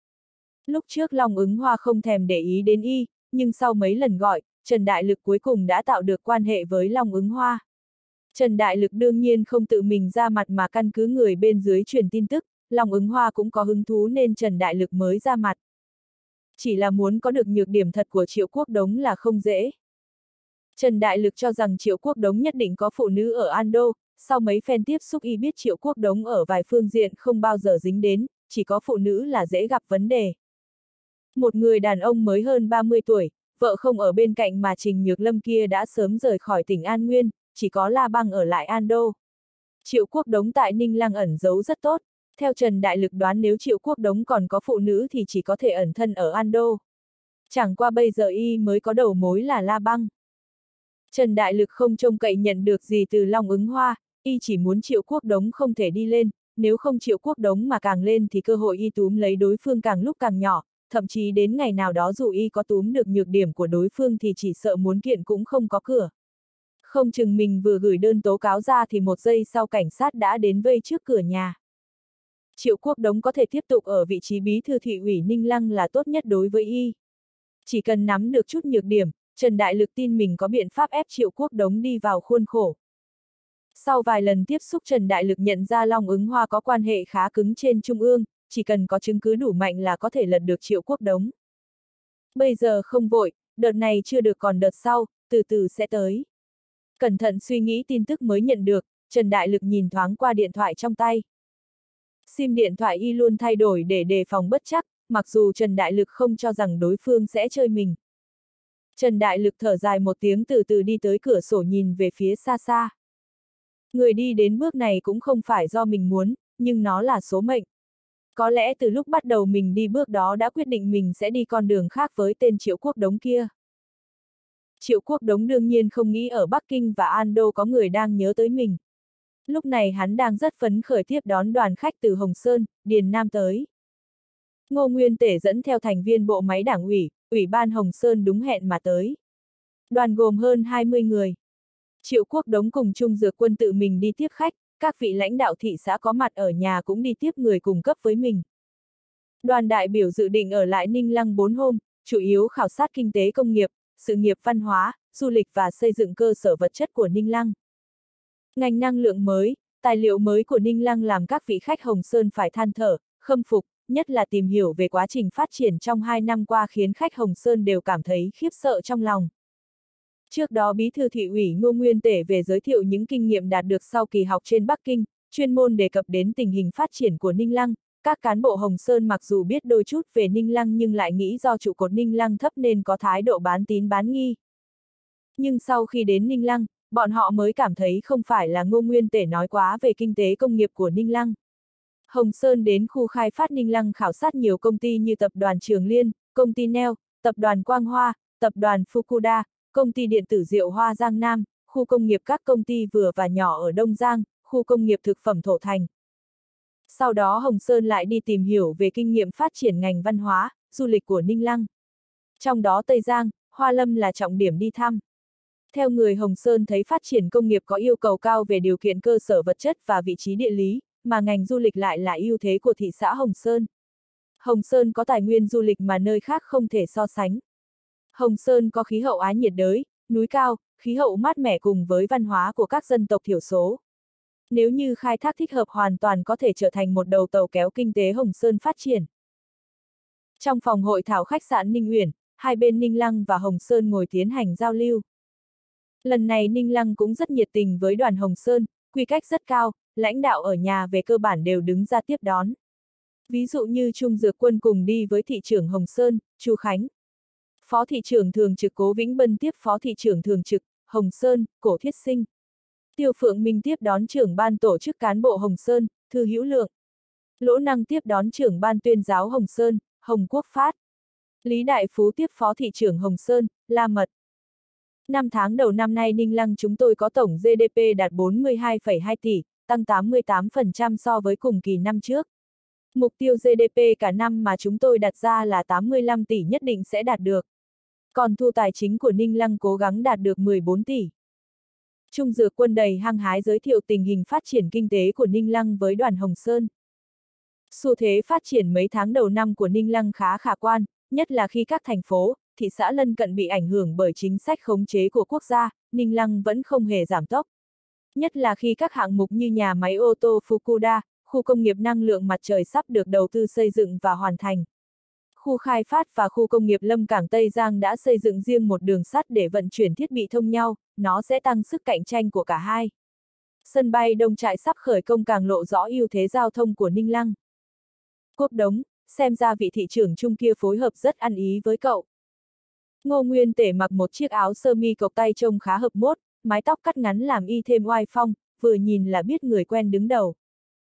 Lúc trước Long Ứng Hoa không thèm để ý đến y, nhưng sau mấy lần gọi, Trần Đại Lực cuối cùng đã tạo được quan hệ với Long Ứng Hoa. Trần Đại Lực đương nhiên không tự mình ra mặt mà căn cứ người bên dưới truyền tin tức, Long Ứng Hoa cũng có hứng thú nên Trần Đại Lực mới ra mặt. Chỉ là muốn có được nhược điểm thật của Triệu Quốc Đống là không dễ. Trần Đại Lực cho rằng Triệu Quốc Đống nhất định có phụ nữ ở An Đô, sau mấy phen tiếp xúc y biết Triệu Quốc Đống ở vài phương diện không bao giờ dính đến, chỉ có phụ nữ là dễ gặp vấn đề. Một người đàn ông mới hơn 30 tuổi, vợ không ở bên cạnh mà Trình Nhược Lâm kia đã sớm rời khỏi tỉnh An Nguyên, chỉ có La Băng ở lại An Đô. Triệu Quốc Đống tại Ninh Lăng ẩn giấu rất tốt, theo Trần Đại Lực đoán nếu Triệu Quốc Đống còn có phụ nữ thì chỉ có thể ẩn thân ở An Đô. Chẳng qua bây giờ y mới có đầu mối là La Băng. Trần Đại Lực không trông cậy nhận được gì từ Long Ứng Hoa, y chỉ muốn Triệu Quốc Đống không thể đi lên, nếu không Triệu Quốc Đống mà càng lên thì cơ hội y túm lấy đối phương càng lúc càng nhỏ, thậm chí đến ngày nào đó dù y có túm được nhược điểm của đối phương thì chỉ sợ muốn kiện cũng không có cửa. Không chừng mình vừa gửi đơn tố cáo ra thì một giây sau cảnh sát đã đến vây trước cửa nhà. Triệu Quốc Đống có thể tiếp tục ở vị trí bí thư thị ủy Ninh Lăng là tốt nhất đối với y. Chỉ cần nắm được chút nhược điểm, Trần Đại Lực tin mình có biện pháp ép Triệu Quốc Đống đi vào khuôn khổ. Sau vài lần tiếp xúc Trần Đại Lực nhận ra Long Ứng Hoa có quan hệ khá cứng trên trung ương, chỉ cần có chứng cứ đủ mạnh là có thể lật được Triệu Quốc Đống. Bây giờ không vội, đợt này chưa được còn đợt sau, từ từ sẽ tới. Cẩn thận suy nghĩ tin tức mới nhận được, Trần Đại Lực nhìn thoáng qua điện thoại trong tay. SIM điện thoại y luôn thay đổi để đề phòng bất trắc, mặc dù Trần Đại Lực không cho rằng đối phương sẽ chơi mình. Trần Đại Lực thở dài một tiếng từ từ đi tới cửa sổ nhìn về phía xa xa. Người đi đến bước này cũng không phải do mình muốn, nhưng nó là số mệnh. Có lẽ từ lúc bắt đầu mình đi bước đó đã quyết định mình sẽ đi con đường khác với tên Triệu Quốc Đống kia. Triệu Quốc Đống đương nhiên không nghĩ ở Bắc Kinh và An Đô có người đang nhớ tới mình. Lúc này hắn đang rất phấn khởi tiếp đón đoàn khách từ Hồng Sơn, Điền Nam tới. Ngô Nguyên Tể dẫn theo thành viên bộ máy đảng ủy, ủy ban Hồng Sơn đúng hẹn mà tới. Đoàn gồm hơn 20 người. Triệu Quốc Đống cùng Trung Dược Quân tự mình đi tiếp khách, các vị lãnh đạo thị xã có mặt ở nhà cũng đi tiếp người cùng cấp với mình. Đoàn đại biểu dự định ở lại Ninh Lăng 4 hôm, chủ yếu khảo sát kinh tế công nghiệp, sự nghiệp văn hóa, du lịch và xây dựng cơ sở vật chất của Ninh Lăng. Ngành năng lượng mới, tài liệu mới của Ninh Lăng làm các vị khách Hồng Sơn phải than thở, khâm phục, nhất là tìm hiểu về quá trình phát triển trong 2 năm qua khiến khách Hồng Sơn đều cảm thấy khiếp sợ trong lòng. Trước đó Bí thư thị ủy Ngô Nguyên Tể về giới thiệu những kinh nghiệm đạt được sau kỳ học trên Bắc Kinh, chuyên môn đề cập đến tình hình phát triển của Ninh Lăng. Các cán bộ Hồng Sơn mặc dù biết đôi chút về Ninh Lăng nhưng lại nghĩ do trụ cột Ninh Lăng thấp nên có thái độ bán tín bán nghi. Nhưng sau khi đến Ninh Lăng, bọn họ mới cảm thấy không phải là Ngô Nguyên Tể nói quá về kinh tế công nghiệp của Ninh Lăng. Hồng Sơn đến khu khai phát Ninh Lăng khảo sát nhiều công ty như tập đoàn Trường Liên, công ty Neo, tập đoàn Quang Hoa, tập đoàn Fukuda, công ty điện tử Diệu Hoa Giang Nam, khu công nghiệp các công ty vừa và nhỏ ở Đông Giang, khu công nghiệp thực phẩm Thổ Thành. Sau đó Hồng Sơn lại đi tìm hiểu về kinh nghiệm phát triển ngành văn hóa, du lịch của Ninh Lăng. Trong đó Tây Giang, Hoa Lâm là trọng điểm đi thăm. Theo người Hồng Sơn thấy phát triển công nghiệp có yêu cầu cao về điều kiện cơ sở vật chất và vị trí địa lý, mà ngành du lịch lại là ưu thế của thị xã Hồng Sơn. Hồng Sơn có tài nguyên du lịch mà nơi khác không thể so sánh. Hồng Sơn có khí hậu á nhiệt đới, núi cao, khí hậu mát mẻ cùng với văn hóa của các dân tộc thiểu số. Nếu như khai thác thích hợp hoàn toàn có thể trở thành một đầu tàu kéo kinh tế Hồng Sơn phát triển. Trong phòng hội thảo khách sạn Ninh Uyển, hai bên Ninh Lăng và Hồng Sơn ngồi tiến hành giao lưu. Lần này Ninh Lăng cũng rất nhiệt tình với đoàn Hồng Sơn, quy cách rất cao, lãnh đạo ở nhà về cơ bản đều đứng ra tiếp đón. Ví dụ như Trung Dược Quân cùng đi với thị trưởng Hồng Sơn, Chu Khánh. Phó thị trưởng thường trực Cố Vĩnh Bân tiếp phó thị trưởng thường trực, Hồng Sơn, Cổ Thiết Sinh. Tiêu Phượng Minh tiếp đón trưởng ban tổ chức cán bộ Hồng Sơn, Thư Hữu Lượng. Lỗ Năng tiếp đón trưởng ban tuyên giáo Hồng Sơn, Hồng Quốc Phát. Lý Đại Phú tiếp phó thị trưởng Hồng Sơn, La Mật. 5 tháng đầu năm nay Ninh Lăng chúng tôi có tổng GDP đạt 42,2 tỷ, tăng 88% so với cùng kỳ năm trước. Mục tiêu GDP cả năm mà chúng tôi đặt ra là 85 tỷ nhất định sẽ đạt được. Còn thu tài chính của Ninh Lăng cố gắng đạt được 14 tỷ. Trung Dược Quân đầy hăng hái giới thiệu tình hình phát triển kinh tế của Ninh Lăng với đoàn Hồng Sơn. Xu thế phát triển mấy tháng đầu năm của Ninh Lăng khá khả quan, nhất là khi các thành phố, thị xã lân cận bị ảnh hưởng bởi chính sách khống chế của quốc gia, Ninh Lăng vẫn không hề giảm tốc. Nhất là khi các hạng mục như nhà máy ô tô Fukuda, khu công nghiệp năng lượng mặt trời sắp được đầu tư xây dựng và hoàn thành. Khu khai phát và khu công nghiệp Lâm Cảng Tây Giang đã xây dựng riêng một đường sắt để vận chuyển thiết bị thông nhau, nó sẽ tăng sức cạnh tranh của cả hai. Sân bay Đông Trại sắp khởi công càng lộ rõ ưu thế giao thông của Ninh Lăng. Quốc Đống, xem ra vị thị trưởng Trung kia phối hợp rất ăn ý với cậu. Ngô Nguyên Tể mặc một chiếc áo sơ mi cộc tay trông khá hợp mốt, mái tóc cắt ngắn làm y thêm oai phong, vừa nhìn là biết người quen đứng đầu.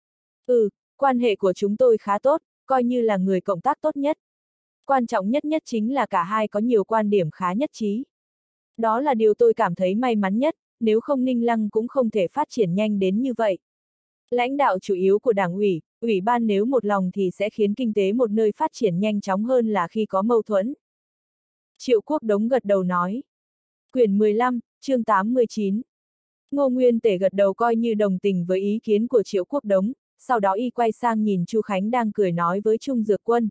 Quan hệ của chúng tôi khá tốt, coi như là người cộng tác tốt nhất. Quan trọng nhất chính là cả hai có nhiều quan điểm khá nhất trí. Đó là điều tôi cảm thấy may mắn nhất, nếu không Ninh Lăng cũng không thể phát triển nhanh đến như vậy. Lãnh đạo chủ yếu của Đảng ủy, ủy ban nếu một lòng thì sẽ khiến kinh tế một nơi phát triển nhanh chóng hơn là khi có mâu thuẫn. Triệu Quốc Đống gật đầu nói. Quyển 15, chương 89. Ngô Nguyên Tể gật đầu coi như đồng tình với ý kiến của Triệu Quốc Đống, sau đó y quay sang nhìn Chu Khánh đang cười nói với Trung Dược Quân.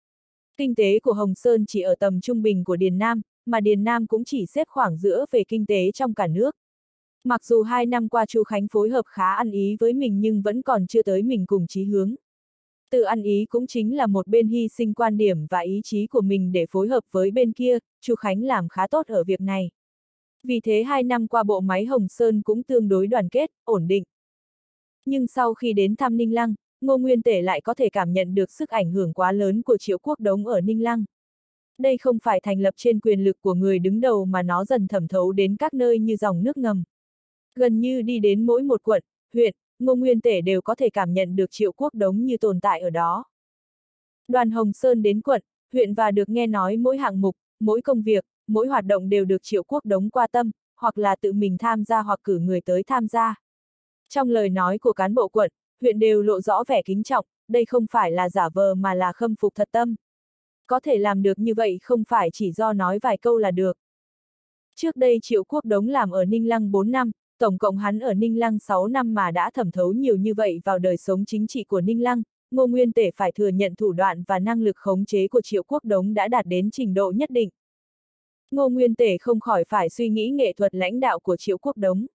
Kinh tế của Hồng Sơn chỉ ở tầm trung bình của Điền Nam, mà Điền Nam cũng chỉ xếp khoảng giữa về kinh tế trong cả nước. Mặc dù 2 năm qua Chu Khánh phối hợp khá ăn ý với mình nhưng vẫn còn chưa tới mình cùng chí hướng. Từ ăn ý cũng chính là một bên hy sinh quan điểm và ý chí của mình để phối hợp với bên kia, Chu Khánh làm khá tốt ở việc này. Vì thế 2 năm qua bộ máy Hồng Sơn cũng tương đối đoàn kết, ổn định. Nhưng sau khi đến thăm Ninh Lăng, Ngô Nguyên Tể lại có thể cảm nhận được sức ảnh hưởng quá lớn của Triệu Quốc Đống ở Ninh Lăng. Đây không phải thành lập trên quyền lực của người đứng đầu mà nó dần thẩm thấu đến các nơi như dòng nước ngầm. Gần như đi đến mỗi một quận, huyện, Ngô Nguyên Tể đều có thể cảm nhận được Triệu Quốc Đống như tồn tại ở đó. Đoàn Hồng Sơn đến quận, huyện và được nghe nói mỗi hạng mục, mỗi công việc, mỗi hoạt động đều được Triệu Quốc Đống quan tâm, hoặc là tự mình tham gia hoặc cử người tới tham gia. Trong lời nói của cán bộ quận, huyện đều lộ rõ vẻ kính trọng, đây không phải là giả vờ mà là khâm phục thật tâm. Có thể làm được như vậy không phải chỉ do nói vài câu là được. Trước đây Triệu Quốc Đống làm ở Ninh Lăng 4 năm, tổng cộng hắn ở Ninh Lăng 6 năm mà đã thẩm thấu nhiều như vậy vào đời sống chính trị của Ninh Lăng, Ngô Nguyên Tể phải thừa nhận thủ đoạn và năng lực khống chế của Triệu Quốc Đống đã đạt đến trình độ nhất định. Ngô Nguyên Tể không khỏi phải suy nghĩ nghệ thuật lãnh đạo của Triệu Quốc Đống.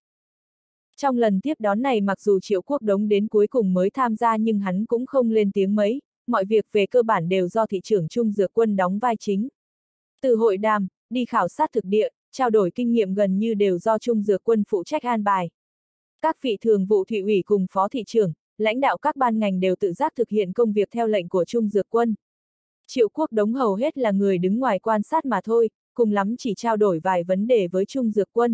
Trong lần tiếp đón này mặc dù Triệu Quốc Đống đến cuối cùng mới tham gia nhưng hắn cũng không lên tiếng mấy, mọi việc về cơ bản đều do thị trưởng Trung Dược Quân đóng vai chính. Từ hội đàm, đi khảo sát thực địa, trao đổi kinh nghiệm gần như đều do Trung Dược Quân phụ trách an bài. Các vị thường vụ thị ủy cùng phó thị trưởng, lãnh đạo các ban ngành đều tự giác thực hiện công việc theo lệnh của Trung Dược Quân. Triệu Quốc Đống hầu hết là người đứng ngoài quan sát mà thôi, cùng lắm chỉ trao đổi vài vấn đề với Trung Dược Quân.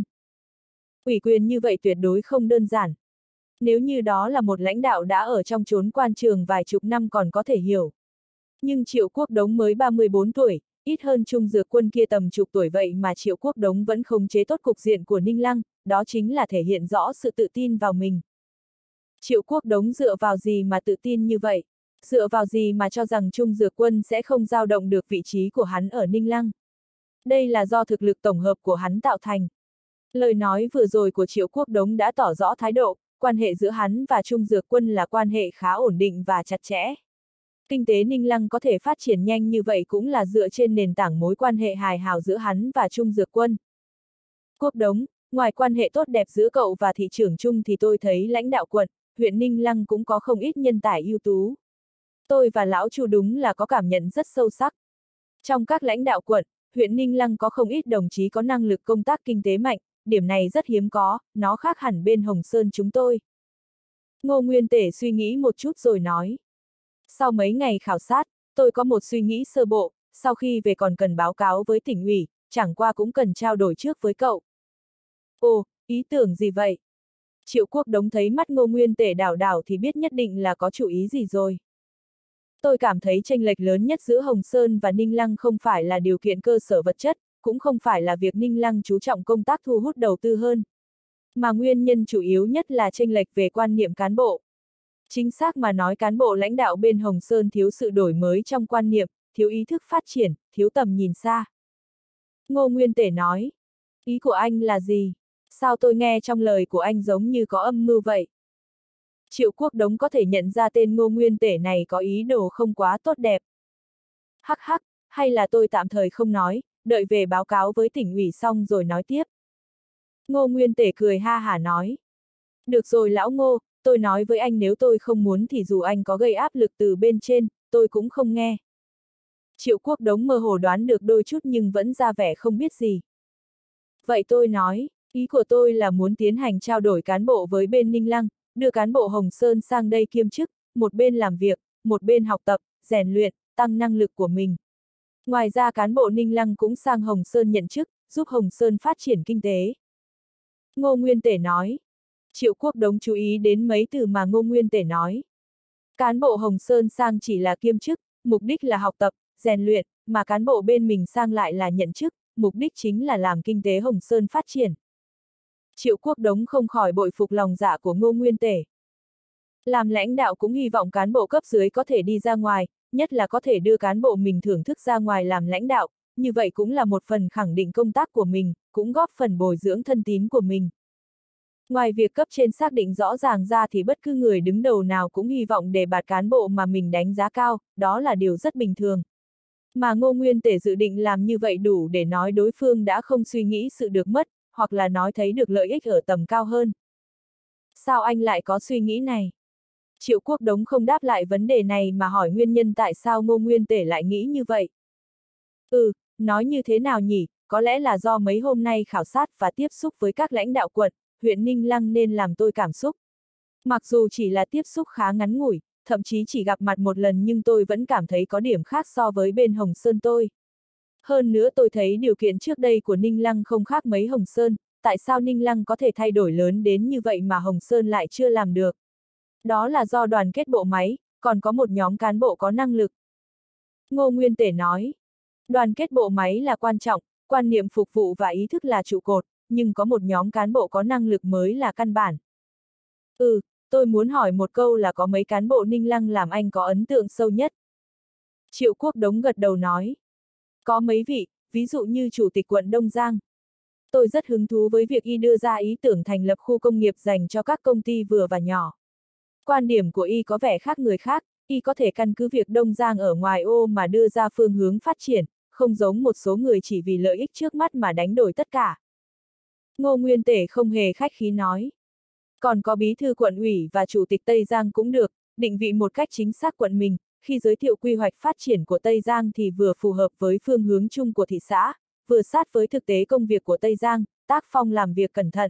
Ủy quyền như vậy tuyệt đối không đơn giản. Nếu như đó là một lãnh đạo đã ở trong chốn quan trường vài chục năm còn có thể hiểu. Nhưng Triệu Quốc Đống mới 34 tuổi, ít hơn Trung Dược Quân kia tầm chục tuổi vậy mà Triệu Quốc Đống vẫn khống chế tốt cục diện của Ninh Lăng, đó chính là thể hiện rõ sự tự tin vào mình. Triệu Quốc Đống dựa vào gì mà tự tin như vậy? Dựa vào gì mà cho rằng Trung Dược Quân sẽ không dao động được vị trí của hắn ở Ninh Lăng? Đây là do thực lực tổng hợp của hắn tạo thành. Lời nói vừa rồi của Triệu Quốc Đống đã tỏ rõ thái độ, quan hệ giữa hắn và Trung Dược Quân là quan hệ khá ổn định và chặt chẽ. Kinh tế Ninh Lăng có thể phát triển nhanh như vậy cũng là dựa trên nền tảng mối quan hệ hài hào giữa hắn và Trung Dược Quân. Quốc Đống, ngoài quan hệ tốt đẹp giữa cậu và thị trưởng Trung thì tôi thấy lãnh đạo quận, huyện Ninh Lăng cũng có không ít nhân tài ưu tú. Tôi và lão Chu đúng là có cảm nhận rất sâu sắc. Trong các lãnh đạo quận, huyện Ninh Lăng có không ít đồng chí có năng lực công tác kinh tế mạnh, điểm này rất hiếm có, nó khác hẳn bên Hồng Sơn chúng tôi. Ngô Nguyên Tể suy nghĩ một chút rồi nói. Sau mấy ngày khảo sát, tôi có một suy nghĩ sơ bộ, sau khi về còn cần báo cáo với tỉnh ủy, chẳng qua cũng cần trao đổi trước với cậu. Ồ, ý tưởng gì vậy? Triệu Quốc Đống thấy mắt Ngô Nguyên Tể đảo đảo thì biết nhất định là có chủ ý gì rồi. Tôi cảm thấy chênh lệch lớn nhất giữa Hồng Sơn và Ninh Lăng không phải là điều kiện cơ sở vật chất, cũng không phải là việc Ninh Lăng chú trọng công tác thu hút đầu tư hơn. Mà nguyên nhân chủ yếu nhất là chênh lệch về quan niệm cán bộ. Chính xác mà nói cán bộ lãnh đạo bên Hồng Sơn thiếu sự đổi mới trong quan niệm, thiếu ý thức phát triển, thiếu tầm nhìn xa. Ngô Nguyên Tể nói, ý của anh là gì? Sao tôi nghe trong lời của anh giống như có âm mưu vậy? Triệu Quốc Đống có thể nhận ra tên Ngô Nguyên Tể này có ý đồ không quá tốt đẹp. Hắc hắc, hay là tôi tạm thời không nói, đợi về báo cáo với tỉnh ủy xong rồi nói tiếp. Ngô Nguyên Tể cười ha hả nói. Được rồi lão Ngô, tôi nói với anh nếu tôi không muốn thì dù anh có gây áp lực từ bên trên, tôi cũng không nghe. Triệu Quốc Đống mơ hồ đoán được đôi chút nhưng vẫn ra vẻ không biết gì. Vậy tôi nói, ý của tôi là muốn tiến hành trao đổi cán bộ với bên Ninh Lăng, đưa cán bộ Hồng Sơn sang đây kiêm chức, một bên làm việc, một bên học tập, rèn luyện, tăng năng lực của mình. Ngoài ra cán bộ Ninh Lăng cũng sang Hồng Sơn nhận chức, giúp Hồng Sơn phát triển kinh tế. Ngô Nguyên Tể nói. Triệu Quốc Đống chú ý đến mấy từ mà Ngô Nguyên Tể nói. Cán bộ Hồng Sơn sang chỉ là kiêm chức, mục đích là học tập, rèn luyện, mà cán bộ bên mình sang lại là nhận chức, mục đích chính là làm kinh tế Hồng Sơn phát triển. Triệu Quốc Đống không khỏi bội phục lòng dạ của Ngô Nguyên Tể. Làm lãnh đạo cũng hy vọng cán bộ cấp dưới có thể đi ra ngoài, nhất là có thể đưa cán bộ mình thưởng thức ra ngoài làm lãnh đạo, như vậy cũng là một phần khẳng định công tác của mình, cũng góp phần bồi dưỡng thân tín của mình. Ngoài việc cấp trên xác định rõ ràng ra thì bất cứ người đứng đầu nào cũng hy vọng đề bạt cán bộ mà mình đánh giá cao, đó là điều rất bình thường. Mà Ngô Nguyên Tể dự định làm như vậy đủ để nói đối phương đã không suy nghĩ sự được mất, hoặc là nói thấy được lợi ích ở tầm cao hơn. Sao anh lại có suy nghĩ này? Triệu Quốc Đống không đáp lại vấn đề này mà hỏi nguyên nhân tại sao Ngô Nguyên Tể lại nghĩ như vậy. Nói như thế nào nhỉ, có lẽ là do mấy hôm nay khảo sát và tiếp xúc với các lãnh đạo quận, huyện Ninh Lăng nên làm tôi cảm xúc. Mặc dù chỉ là tiếp xúc khá ngắn ngủi, thậm chí chỉ gặp mặt một lần nhưng tôi vẫn cảm thấy có điểm khác so với bên Hồng Sơn tôi. Hơn nữa tôi thấy điều kiện trước đây của Ninh Lăng không khác mấy Hồng Sơn, tại sao Ninh Lăng có thể thay đổi lớn đến như vậy mà Hồng Sơn lại chưa làm được? Đó là do đoàn kết bộ máy, còn có một nhóm cán bộ có năng lực. Ngô Nguyên Tể nói, đoàn kết bộ máy là quan trọng, quan niệm phục vụ và ý thức là trụ cột, nhưng có một nhóm cán bộ có năng lực mới là căn bản. Tôi muốn hỏi một câu là có mấy cán bộ Ninh Lăng làm anh có ấn tượng sâu nhất? Triệu Quốc Đống gật đầu nói. Có mấy vị, ví dụ như Chủ tịch quận Đông Giang. Tôi rất hứng thú với việc y đưa ra ý tưởng thành lập khu công nghiệp dành cho các công ty vừa và nhỏ. Quan điểm của y có vẻ khác người khác, y có thể căn cứ việc Đông Giang ở ngoài ô mà đưa ra phương hướng phát triển, không giống một số người chỉ vì lợi ích trước mắt mà đánh đổi tất cả. Ngô Nguyên Tể không hề khách khí nói. Còn có bí thư quận ủy và chủ tịch Tây Giang cũng được, định vị một cách chính xác quận mình, khi giới thiệu quy hoạch phát triển của Tây Giang thì vừa phù hợp với phương hướng chung của thị xã, vừa sát với thực tế công việc của Tây Giang, tác phong làm việc cẩn thận.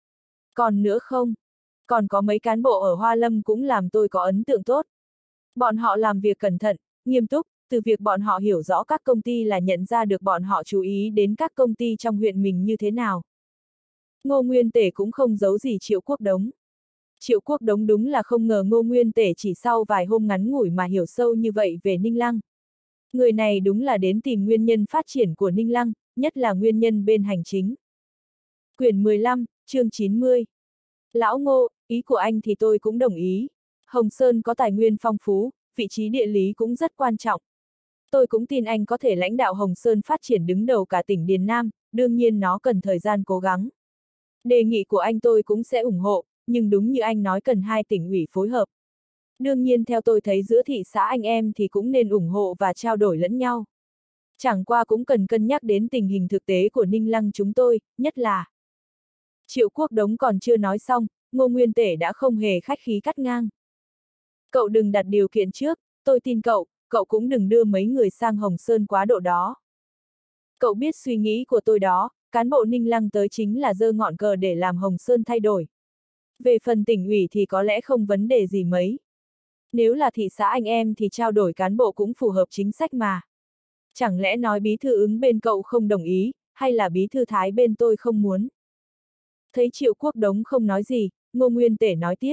Còn nữa không? Còn có mấy cán bộ ở Hoa Lâm cũng làm tôi có ấn tượng tốt. Bọn họ làm việc cẩn thận, nghiêm túc, từ việc bọn họ hiểu rõ các công ty là nhận ra được bọn họ chú ý đến các công ty trong huyện mình như thế nào. Ngô Nguyên Tể cũng không giấu gì Triệu Quốc Đống. Triệu Quốc Đống đúng là không ngờ Ngô Nguyên Tể chỉ sau vài hôm ngắn ngủi mà hiểu sâu như vậy về Ninh Lăng. Người này đúng là đến tìm nguyên nhân phát triển của Ninh Lăng, nhất là nguyên nhân bên hành chính. Quyển 15, chương 90. Lão Ngô, ý của anh thì tôi cũng đồng ý. Hồng Sơn có tài nguyên phong phú, vị trí địa lý cũng rất quan trọng. Tôi cũng tin anh có thể lãnh đạo Hồng Sơn phát triển đứng đầu cả tỉnh Điền Nam, đương nhiên nó cần thời gian cố gắng. Đề nghị của anh tôi cũng sẽ ủng hộ, nhưng đúng như anh nói cần hai tỉnh ủy phối hợp. Đương nhiên theo tôi thấy giữa thị xã anh em thì cũng nên ủng hộ và trao đổi lẫn nhau. Chẳng qua cũng cần cân nhắc đến tình hình thực tế của Ninh Lăng chúng tôi, nhất là. Triệu Quốc Đống còn chưa nói xong, Ngô Nguyên Tể đã không hề khách khí cắt ngang. Cậu đừng đặt điều kiện trước, tôi tin cậu cũng đừng đưa mấy người sang Hồng Sơn quá độ đó. Cậu biết suy nghĩ của tôi đó, cán bộ Ninh Lăng tới chính là giơ ngọn cờ để làm Hồng Sơn thay đổi. Về phần tỉnh ủy thì có lẽ không vấn đề gì mấy. Nếu là thị xã anh em thì trao đổi cán bộ cũng phù hợp chính sách mà. Chẳng lẽ nói bí thư Ứng bên cậu không đồng ý, hay là bí thư Thái bên tôi không muốn? Thấy Triệu Quốc Đống không nói gì, Ngô Nguyên Tể nói tiếp.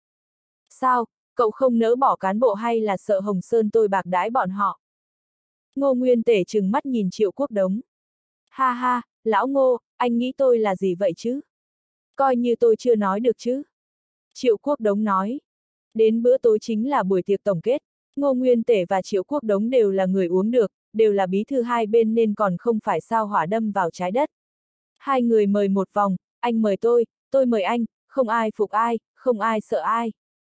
Sao, cậu không nỡ bỏ cán bộ hay là sợ Hồng Sơn tôi bạc đãi bọn họ? Ngô Nguyên Tể trừng mắt nhìn Triệu Quốc Đống. Ha ha, lão Ngô, anh nghĩ tôi là gì vậy chứ? Coi như tôi chưa nói được chứ. Triệu Quốc Đống nói. Đến bữa tối chính là buổi tiệc tổng kết. Ngô Nguyên Tể và Triệu Quốc Đống đều là người uống được, đều là bí thư hai bên nên còn không phải sao hỏa đâm vào trái đất. Hai người mời một vòng, anh mời tôi mời anh, không ai phục ai, không ai sợ ai.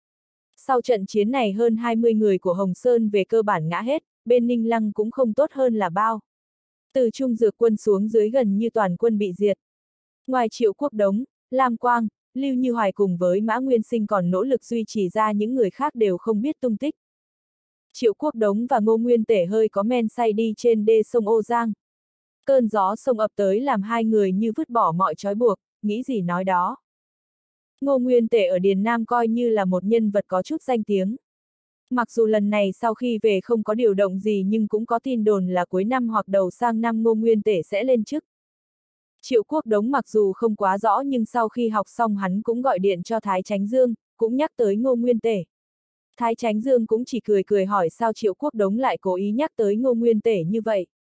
Sau trận chiến này hơn 20 người của Hồng Sơn về cơ bản ngã hết, bên Ninh Lăng cũng không tốt hơn là bao. Từ Trung Dược quân xuống dưới gần như toàn quân bị diệt. Ngoài Triệu Quốc Đống, Lam Quang, Lưu Như Hoài cùng với Mã Nguyên Sinh còn nỗ lực duy trì ra những người khác đều không biết tung tích. Triệu Quốc Đống và Ngô Nguyên Tể hơi có men say đi trên đê sông Ô Giang. Cơn gió sông ập tới làm hai người như vứt bỏ mọi trói buộc, nghĩ gì nói đó. Ngô Nguyên Tể ở Điền Nam coi như là một nhân vật có chút danh tiếng. Mặc dù lần này sau khi về không có điều động gì nhưng cũng có tin đồn là cuối năm hoặc đầu sang năm Ngô Nguyên Tể sẽ lên chức. Triệu Quốc Đống mặc dù không quá rõ nhưng sau khi học xong hắn cũng gọi điện cho Thái Chánh Dương, cũng nhắc tới Ngô Nguyên Tể. Thái Chánh Dương cũng chỉ cười cười hỏi sao Triệu Quốc Đống lại cố ý nhắc tới Ngô Nguyên Tể như vậy.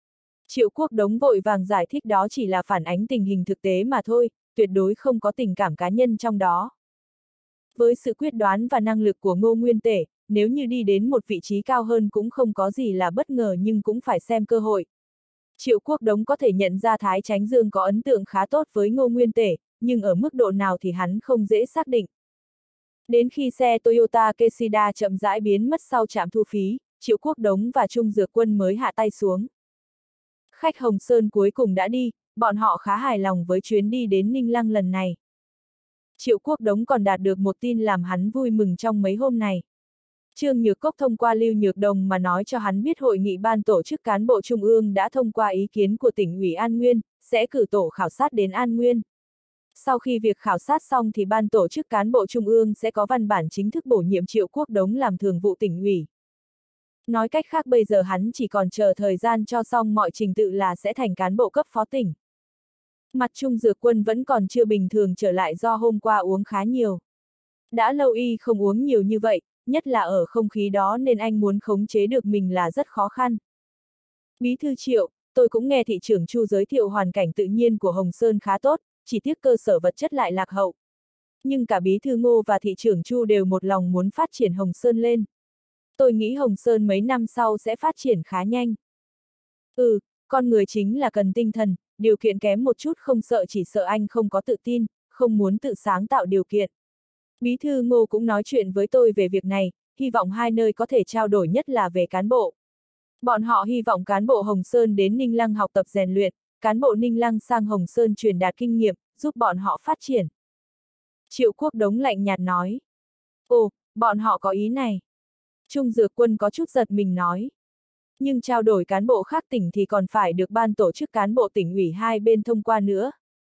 Triệu Quốc Đống vội vàng giải thích đó chỉ là phản ánh tình hình thực tế mà thôi, tuyệt đối không có tình cảm cá nhân trong đó. Với sự quyết đoán và năng lực của Ngô Nguyên Tể, nếu như đi đến một vị trí cao hơn cũng không có gì là bất ngờ nhưng cũng phải xem cơ hội. Triệu Quốc Đống có thể nhận ra Thái Chánh Dương có ấn tượng khá tốt với Ngô Nguyên Tể, nhưng ở mức độ nào thì hắn không dễ xác định. Đến khi xe Toyota Keshida chậm rãi biến mất sau trạm thu phí, Triệu Quốc Đống và Trung Dược Quân mới hạ tay xuống. Khách Hồng Sơn cuối cùng đã đi, bọn họ khá hài lòng với chuyến đi đến Ninh Lăng lần này. Triệu Quốc Đống còn đạt được một tin làm hắn vui mừng trong mấy hôm này. Trương Nhược Cốc thông qua Lưu Nhược Đồng mà nói cho hắn biết hội nghị ban tổ chức cán bộ Trung ương đã thông qua ý kiến của tỉnh ủy An Nguyên, sẽ cử tổ khảo sát đến An Nguyên. Sau khi việc khảo sát xong thì ban tổ chức cán bộ Trung ương sẽ có văn bản chính thức bổ nhiệm Triệu Quốc Đống làm thường vụ tỉnh ủy. Nói cách khác bây giờ hắn chỉ còn chờ thời gian cho xong mọi trình tự là sẽ thành cán bộ cấp phó tỉnh. Mặt Trung Dược Quân vẫn còn chưa bình thường trở lại do hôm qua uống khá nhiều. Đã lâu y không uống nhiều như vậy, nhất là ở không khí đó nên anh muốn khống chế được mình là rất khó khăn. Bí thư Triệu, tôi cũng nghe thị trưởng Chu giới thiệu hoàn cảnh tự nhiên của Hồng Sơn khá tốt, chỉ tiếc cơ sở vật chất lại lạc hậu. Nhưng cả bí thư Ngô và thị trưởng Chu đều một lòng muốn phát triển Hồng Sơn lên. Tôi nghĩ Hồng Sơn mấy năm sau sẽ phát triển khá nhanh. Con người chính là cần tinh thần, điều kiện kém một chút không sợ chỉ sợ anh không có tự tin, không muốn tự sáng tạo điều kiện. Bí thư Ngô cũng nói chuyện với tôi về việc này, hy vọng hai nơi có thể trao đổi nhất là về cán bộ. Bọn họ hy vọng cán bộ Hồng Sơn đến Ninh Lăng học tập rèn luyện, cán bộ Ninh Lăng sang Hồng Sơn truyền đạt kinh nghiệm, giúp bọn họ phát triển. Triệu Quốc Đống lạnh nhạt nói. Ồ, bọn họ có ý này. Trung Dược Quân có chút giật mình nói. Nhưng trao đổi cán bộ khác tỉnh thì còn phải được ban tổ chức cán bộ tỉnh ủy hai bên thông qua nữa.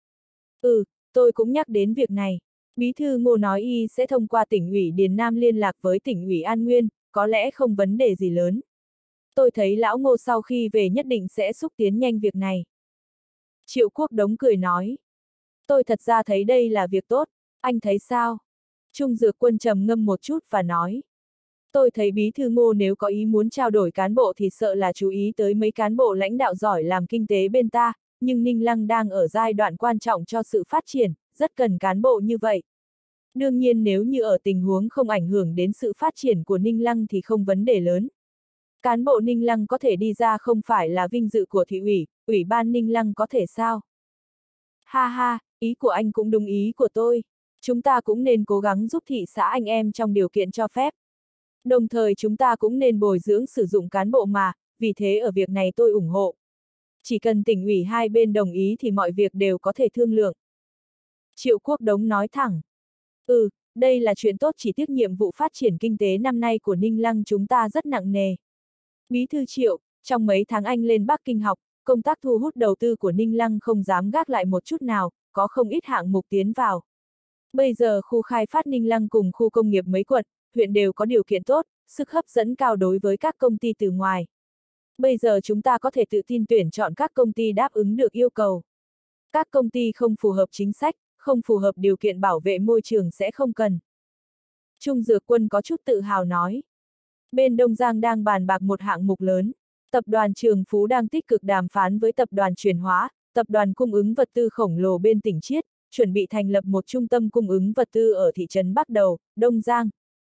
Tôi cũng nhắc đến việc này. Bí thư Ngô nói y sẽ thông qua tỉnh ủy Điền Nam liên lạc với tỉnh ủy An Nguyên, có lẽ không vấn đề gì lớn. Tôi thấy lão Ngô sau khi về nhất định sẽ xúc tiến nhanh việc này. Triệu Quốc Đống cười nói. Tôi thật ra thấy đây là việc tốt, anh thấy sao? Trung Dược Quân trầm ngâm một chút và nói. Tôi thấy bí thư Ngô nếu có ý muốn trao đổi cán bộ thì sợ là chú ý tới mấy cán bộ lãnh đạo giỏi làm kinh tế bên ta, nhưng Ninh Lăng đang ở giai đoạn quan trọng cho sự phát triển, rất cần cán bộ như vậy. Đương nhiên nếu như ở tình huống không ảnh hưởng đến sự phát triển của Ninh Lăng thì không vấn đề lớn. Cán bộ Ninh Lăng có thể đi ra không phải là vinh dự của thị ủy, ủy ban Ninh Lăng có thể sao? Ha ha, ý của anh cũng đúng ý của tôi. Chúng ta cũng nên cố gắng giúp thị xã anh em trong điều kiện cho phép. Đồng thời chúng ta cũng nên bồi dưỡng sử dụng cán bộ mà, vì thế ở việc này tôi ủng hộ. Chỉ cần tỉnh ủy hai bên đồng ý thì mọi việc đều có thể thương lượng. Triệu Quốc Đống nói thẳng. Đây là chuyện tốt chỉ tiếc nhiệm vụ phát triển kinh tế năm nay của Ninh Lăng chúng ta rất nặng nề. Bí thư Triệu, trong mấy tháng anh lên Bắc Kinh học, công tác thu hút đầu tư của Ninh Lăng không dám gác lại một chút nào, có không ít hạng mục tiến vào. Bây giờ khu khai phát Ninh Lăng cùng khu công nghiệp mấy quận, huyện đều có điều kiện tốt, sức hấp dẫn cao đối với các công ty từ ngoài. Bây giờ chúng ta có thể tự tin tuyển chọn các công ty đáp ứng được yêu cầu. Các công ty không phù hợp chính sách, không phù hợp điều kiện bảo vệ môi trường sẽ không cần. Trung Dược Quân có chút tự hào nói. Bên Đông Giang đang bàn bạc một hạng mục lớn. Tập đoàn Trường Phú đang tích cực đàm phán với tập đoàn Chuyển Hóa, tập đoàn cung ứng vật tư khổng lồ bên tỉnh Chiết, chuẩn bị thành lập một trung tâm cung ứng vật tư ở thị trấn Bắc Đầu, Đông Giang.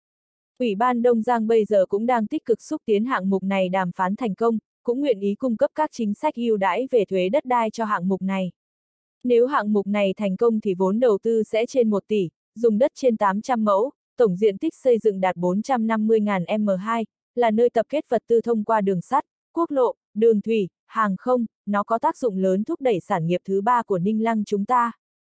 Ủy ban Đông Giang bây giờ cũng đang tích cực xúc tiến hạng mục này đàm phán thành công, cũng nguyện ý cung cấp các chính sách ưu đãi về thuế đất đai cho hạng mục này. Nếu hạng mục này thành công thì vốn đầu tư sẽ trên 1 tỷ, dùng đất trên 800 mẫu, tổng diện tích xây dựng đạt 450.000 m2, là nơi tập kết vật tư thông qua đường sắt, quốc lộ, đường thủy, hàng không, nó có tác dụng lớn thúc đẩy sản nghiệp thứ 3 của Ninh Lăng chúng ta.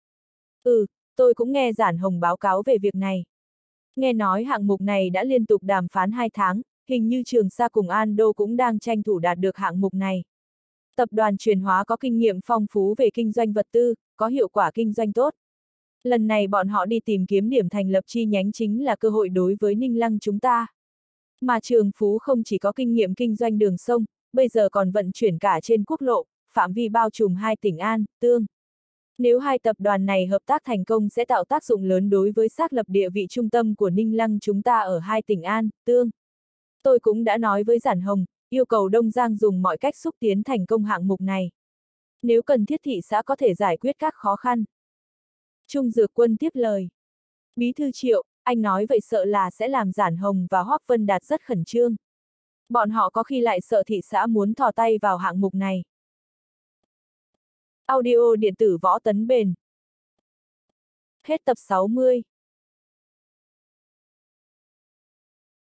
Tôi cũng nghe Giản Hồng báo cáo về việc này. Nghe nói hạng mục này đã liên tục đàm phán 2 tháng, hình như Trường Sa cùng An Đô cũng đang tranh thủ đạt được hạng mục này. Tập đoàn Chuyển Hóa có kinh nghiệm phong phú về kinh doanh vật tư, có hiệu quả kinh doanh tốt. Lần này bọn họ đi tìm kiếm điểm thành lập chi nhánh chính là cơ hội đối với Ninh Lăng chúng ta. Mà Trường Phú không chỉ có kinh nghiệm kinh doanh đường sông, bây giờ còn vận chuyển cả trên quốc lộ, phạm vi bao trùm 2 tỉnh An, Tương. Nếu hai tập đoàn này hợp tác thành công sẽ tạo tác dụng lớn đối với xác lập địa vị trung tâm của Ninh Lăng chúng ta ở 2 tỉnh An, Tương. Tôi cũng đã nói với Giản Hồng, yêu cầu Đông Giang dùng mọi cách xúc tiến thành công hạng mục này. Nếu cần thiết thị xã có thể giải quyết các khó khăn. Trung Dược Quân tiếp lời. Bí thư Triệu, anh nói vậy sợ là sẽ làm Giản Hồng và Hoắc Vân Đạt rất khẩn trương. Bọn họ có khi lại sợ thị xã muốn thò tay vào hạng mục này. Audio điện tử Võ Tấn Bền. Hết tập 60.